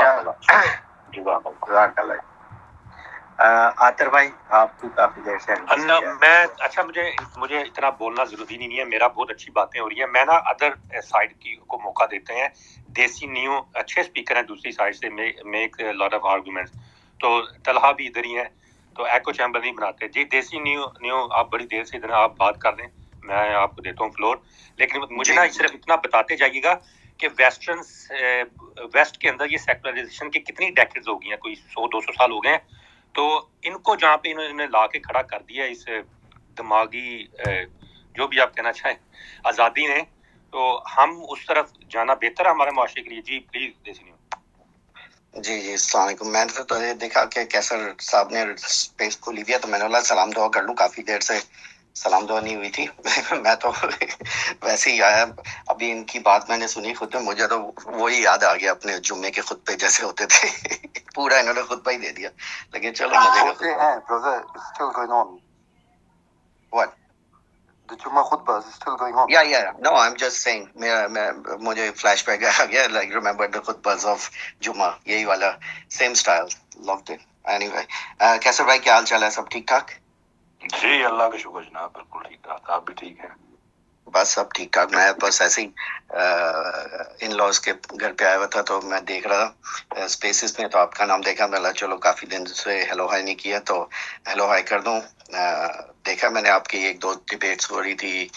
शुक्रिया आतर भाई, आपको काफी देर से मैं अच्छा मुझे इतना बोलना जरूरी नहीं है, मेरा बहुत अच्छी बातें हो रही हैं। मैं ना अदर साइड को मौका देते हैं। देसी न्यू अच्छे स्पीकर हैं दूसरी साइड से, मेक लॉट ऑफ आर्गुमेंट्स। तो तलहा भी इधर ही हैं, तो एको चैम्बर नहीं बनाते जी। देसी न्यू आप बड़ी देर से इधर आप बात कर रहे हैं, मैं आपको देता हूँ फ्लोर, लेकिन मुझे ना सिर्फ इतना बताते जाइएगा कि वेस्ट के अंदर ये सेकुलराइजेशन की कितनी डेकेड्स हो गई हैं, कोई 100-200 साल हो गए हैं, तो इनको जहाँ पे इन्होंने ला के खड़ा कर दिया इस दिमागी जो भी आप कहना चाहें आज़ादी ने, तो हम उस तरफ जाना बेहतर है हमारे माशरे के लिए। जी प्लीज देसी न्यू। जी अस्सलाम वालेकुम। मैंने तो ये देखा कि कैसर साहब ने स्पेस को ली दिया, तो मैंने बोला सलाम दुआ कर लूँ, काफ़ी देर से सलाम दुआ नहीं हुई थी मैं तो वैसे ही आया, अभी इनकी बात मैंने सुनी खुद में, मुझे तो वही याद आ गया अपने जुम्मे के खुतबे जैसे होते थे पूरा इन्होंने खुतबा ही दे दिया, लेकिन चलो मजे का। What? The Jummah khutbah is still going on. Yeah. No, I'm just saying. मुझे flashback आ गया. Like remember the khutbahs of Jummah. यही वाला same style. Loved it. Anyway, कैसर भाई क्या हाल चाल है? सब ठीक ठाक? जी अल्लाह का शुक्र जनाब, बिल्कुल ठीक ठाक। आप भी ठीक हैं? बस सब ठीक ठाक। मैं बस ऐसे ही इन लॉज के घर पे आया हुआ था, तो मैं देख रहा स्पेसिस में, तो आपका नाम देखा, मैं चलो काफ़ी दिन से हेलो हाई नहीं किया, तो हेलो हाई कर दूं। देखा मैंने आपकी 1-2 डिबेट्स हो रही थी,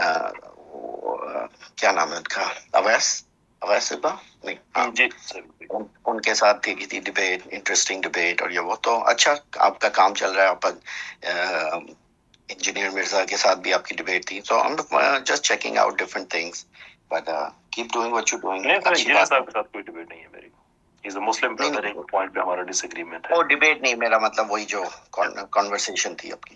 क्या नाम है उनका, अवैस सिब्बा नहीं, हाँ जी उनके साथ थी डिबेट, इंटरेस्टिंग डिबेट, और ये वो तो अच्छा आपका काम चल रहा है। आप इंजीनियर मिर्जा के साथ भी आपकी डिबेट थी, so I'm just checking out different things, but keep doing what you're doing। नहीं सर, इंजीनियर साहब के साथ कोई डिबेट नहीं है मेरी, he's a Muslim brother, एक पॉइंट पे हमारा डिसएग्रीमेंट है। वो डिबेट नहीं, मेरा मतलब वही जो कॉन्वर्सेशन थी आपकी।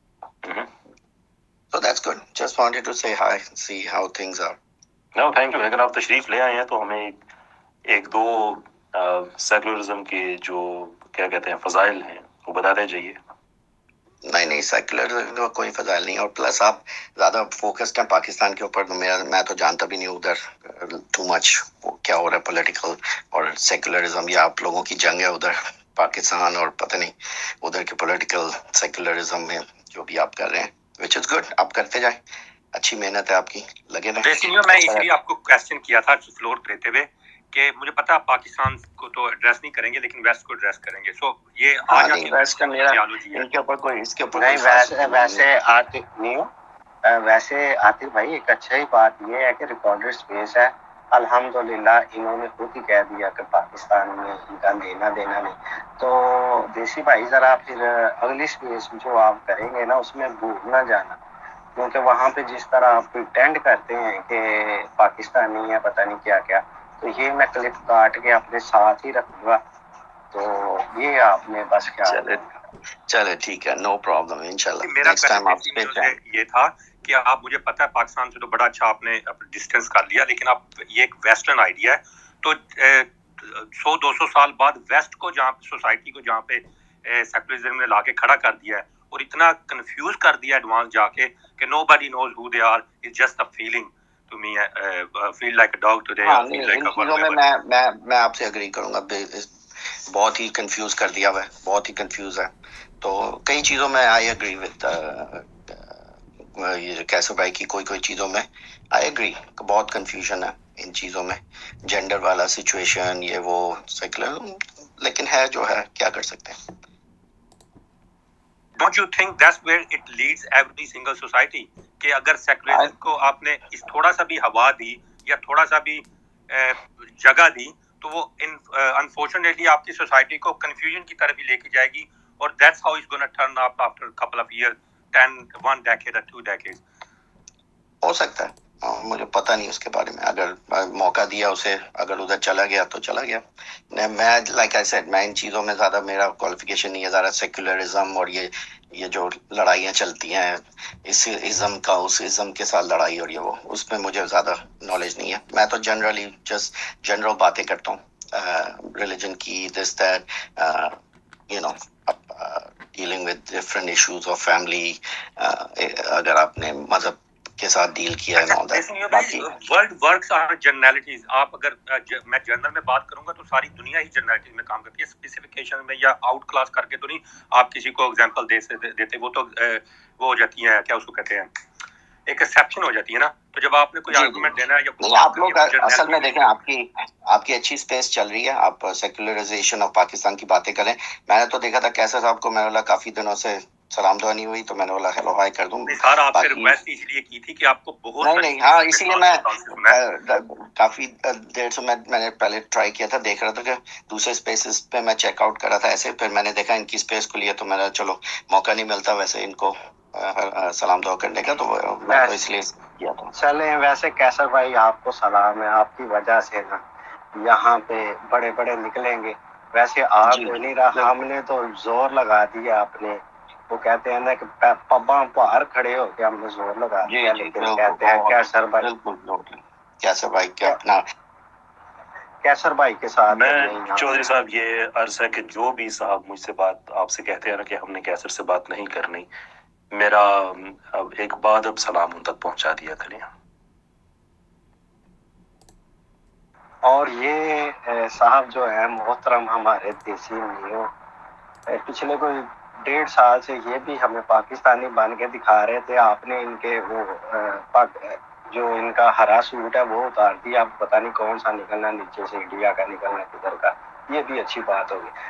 So that's good, just wanted to say hi, see how things are। No thank you। अगर आप तशरीफ ले आए हैं तो हमें एक दो सेकुलरिज्म के जो क्या कहते हैं फजाइल हैं वो बताते जाइए। नहीं सेकुलर तो कोई फजाइल नहीं, और प्लस आप ज़्यादा फोकस्ड हैं पाकिस्तान के ऊपर, तो मैं तो जानता भी नहीं उधर टू मच क्या हो रहा है पॉलिटिकल और सेकुलरिज्म, या आप लोगों की जंग है उधर पाकिस्तान, और पता नहीं उधर के पॉलिटिकल सेकुलरिज्म में जो भी आप कर रहे हैं, विच इज़ गुड, आप करते जाएं, अच्छी मेहनत है आपकी, लगे रहें। मैं इसलिए आपको क्वेश्चन किया था फ्लोर पे देते हुए कि मुझे पता है पाकिस्तान को तो एड्रेस नहीं करेंगे लेकिन वेस्ट को एड्रेस करेंगे, सो ये आज नहीं वेस्ट का मेरा इनके ऊपर कोई, इसके ऊपर नहीं, वैसे आतिफ नहीं, वैसे आतिफ भाई एक अच्छा ही बात ये है कि रिकॉर्डेड स्पेस है, अल्हम्दुलिल्लाह इन्होंने खुद ही कह दिया कि पाकिस्तान में इनका लेना देना नहीं, तो देसी भाई जरा फिर अगली स्पेस जो आप करेंगे ना उसमें भूल ना जाना, क्योंकि वहाँ पे जिस तरह आप प्रिटेंड करते हैं कि पाकिस्तानी है पता नहीं क्या क्या, तो ये मैं क्लिप काट के अपने साथ ही रखूंगा, तो ये आपने बस ख्याल चले ठीक है, नो प्रॉब्लम, इंशाल्लाह नेक्स्ट टाइम आप ये था कि आप, मुझे पता है पाकिस्तान से तो बड़ा अच्छा आपने डिस्टेंस कर लिया, लेकिन आप ये एक वेस्टर्न आइडिया है, तो 100-200 साल बाद वेस्ट को जहाँ सोसाइटी को जहाँ पे सेकुलरिज्म ने लाके खड़ा कर दिया है और इतना कंफ्यूज कर दिया एडवांस जाके कि nobody knows who they are, it's just a feeling to me, feel like a dog today, feel like a bird। मैं आपसे एग्री करूंगा, बहुत ही कंफ्यूज कर दिया हुआ है, बहुत ही कंफ्यूज है, तो कई चीज़ों में आई एग्री विद कैसर भाई की, कोई चीज़ों में आई एग्री, बहुत कंफ्यूजन है इन चीज़ों में, जेंडर वाला सिचुएशन ये वो सेकुलर, लेकिन है जो है, क्या कर सकते हैं। Don't you think that's where it leads every single society? कि अगर सेकुलरिज्म को आपने इस थोड़ा सा भी हवा दी या थोड़ा सा भी जगह दी, तो वो अनफॉर्चुनेटली आपकी सोसाइटी को कंफ्यूजन की तरफ ही लेके जाएगी, और that's how it's gonna turn up after a couple of years, 1 decade or 2 decades। हो सकता है, मुझे पता नहीं उसके बारे में, अगर मौका दिया उसे, अगर उधर चला गया तो चला गया। मैं लाइक आई सेड, मैं इन चीज़ों में ज़्यादा, मेरा क्वालिफिकेशन नहीं है ज़्यादा, सेकुलरिज्म और ये जो लड़ाइयाँ चलती हैं, इस इज़म का उस इज़म के साथ लड़ाई और ये वो, उसमें मुझे ज़्यादा नॉलेज नहीं है, मैं तो जनरली जस्ट जनरल बातें करता हूँ रिलीजन की, this that you know, dealing with different issues of family, अगर आपने मज़हब के साथ डील किया है, ऑल दैट। बाकी वर्ल्ड वर्क्स आर जनरलिटीज, आप अगर मैं जनरल में बात करूंगा तो सारी दुनिया ही जनरलिटीज में काम करती है, स्पेसिफिकेशन में या आउट क्लास करके तो नहीं। आप किसी को एग्जांपल देते, वो तो वो हो जाती है, क्या उसको कहते हैं, एक एक्सेप्शन हो जाती है ना, तो जब आपने कोई आर्गुमेंट देना है या नहीं, आप लोग असल में देखें, आपकी अच्छी स्पेस चल रही है, आप सेक्युलराइजेशन ऑफ पाकिस्तान की बातें करें। मैंने तो देखा था कैसर साहब को, मैंने बोला काफी दिनों से सलाम दुआ नहीं हुई, तो मैंने बोला हेलो हाय कर दूं। सर आपसे रिक्वेस्ट इसलिए की थी कि आपको बहुत नहीं, हाँ, इसीलिए मैं काफी देर से मैंने पहले ट्राई किया था, देख रहा था कि दूसरे स्पेसेस पे मैं चेकआउट कर रहा था ऐसे, फिर मैंने देखा इनकी स्पेस को लिया, तो मेरा चलो मौका नहीं मिलता वैसे इनको सलाम दुआ करने का, तो मैं तो इसलिए किया था। चले, वैसे कैसर भाई आपको सलाम है, आपकी वजह से ना यहाँ पे बड़े बड़े निकलेंगे। वैसे आ कोई नहीं रहा, हमने तो जोर लगा दिया आपने, वो कहते हैं ना कि पब्बा बाहर खड़े हो के हमने जोर लगा दिया, लेकिन कहते हैं कैसर भाई, कैसर भाई क्या अपना कैसर भाई के साथ। मैं चौधरी साहब ये अर्ज है कि जो भी साहब मुझसे बात आपसे कहते हैं ना कि हमने कैसर से बात नहीं करनी, मेरा अब एक बात अब सलाम उन तक पहुंचा दिया करें। और ये साहब जो है मोहतरम हमारे देसी मियों, पिछले कोई 1.5 साल से ये भी हमें पाकिस्तानी बन के दिखा रहे थे, आपने इनके वो जो इनका हरा सूट है वो उतार दिया, अब पता नहीं कौन सा निकलना नीचे से, इंडिया का निकलना किधर का, ये भी अच्छी बात होगी।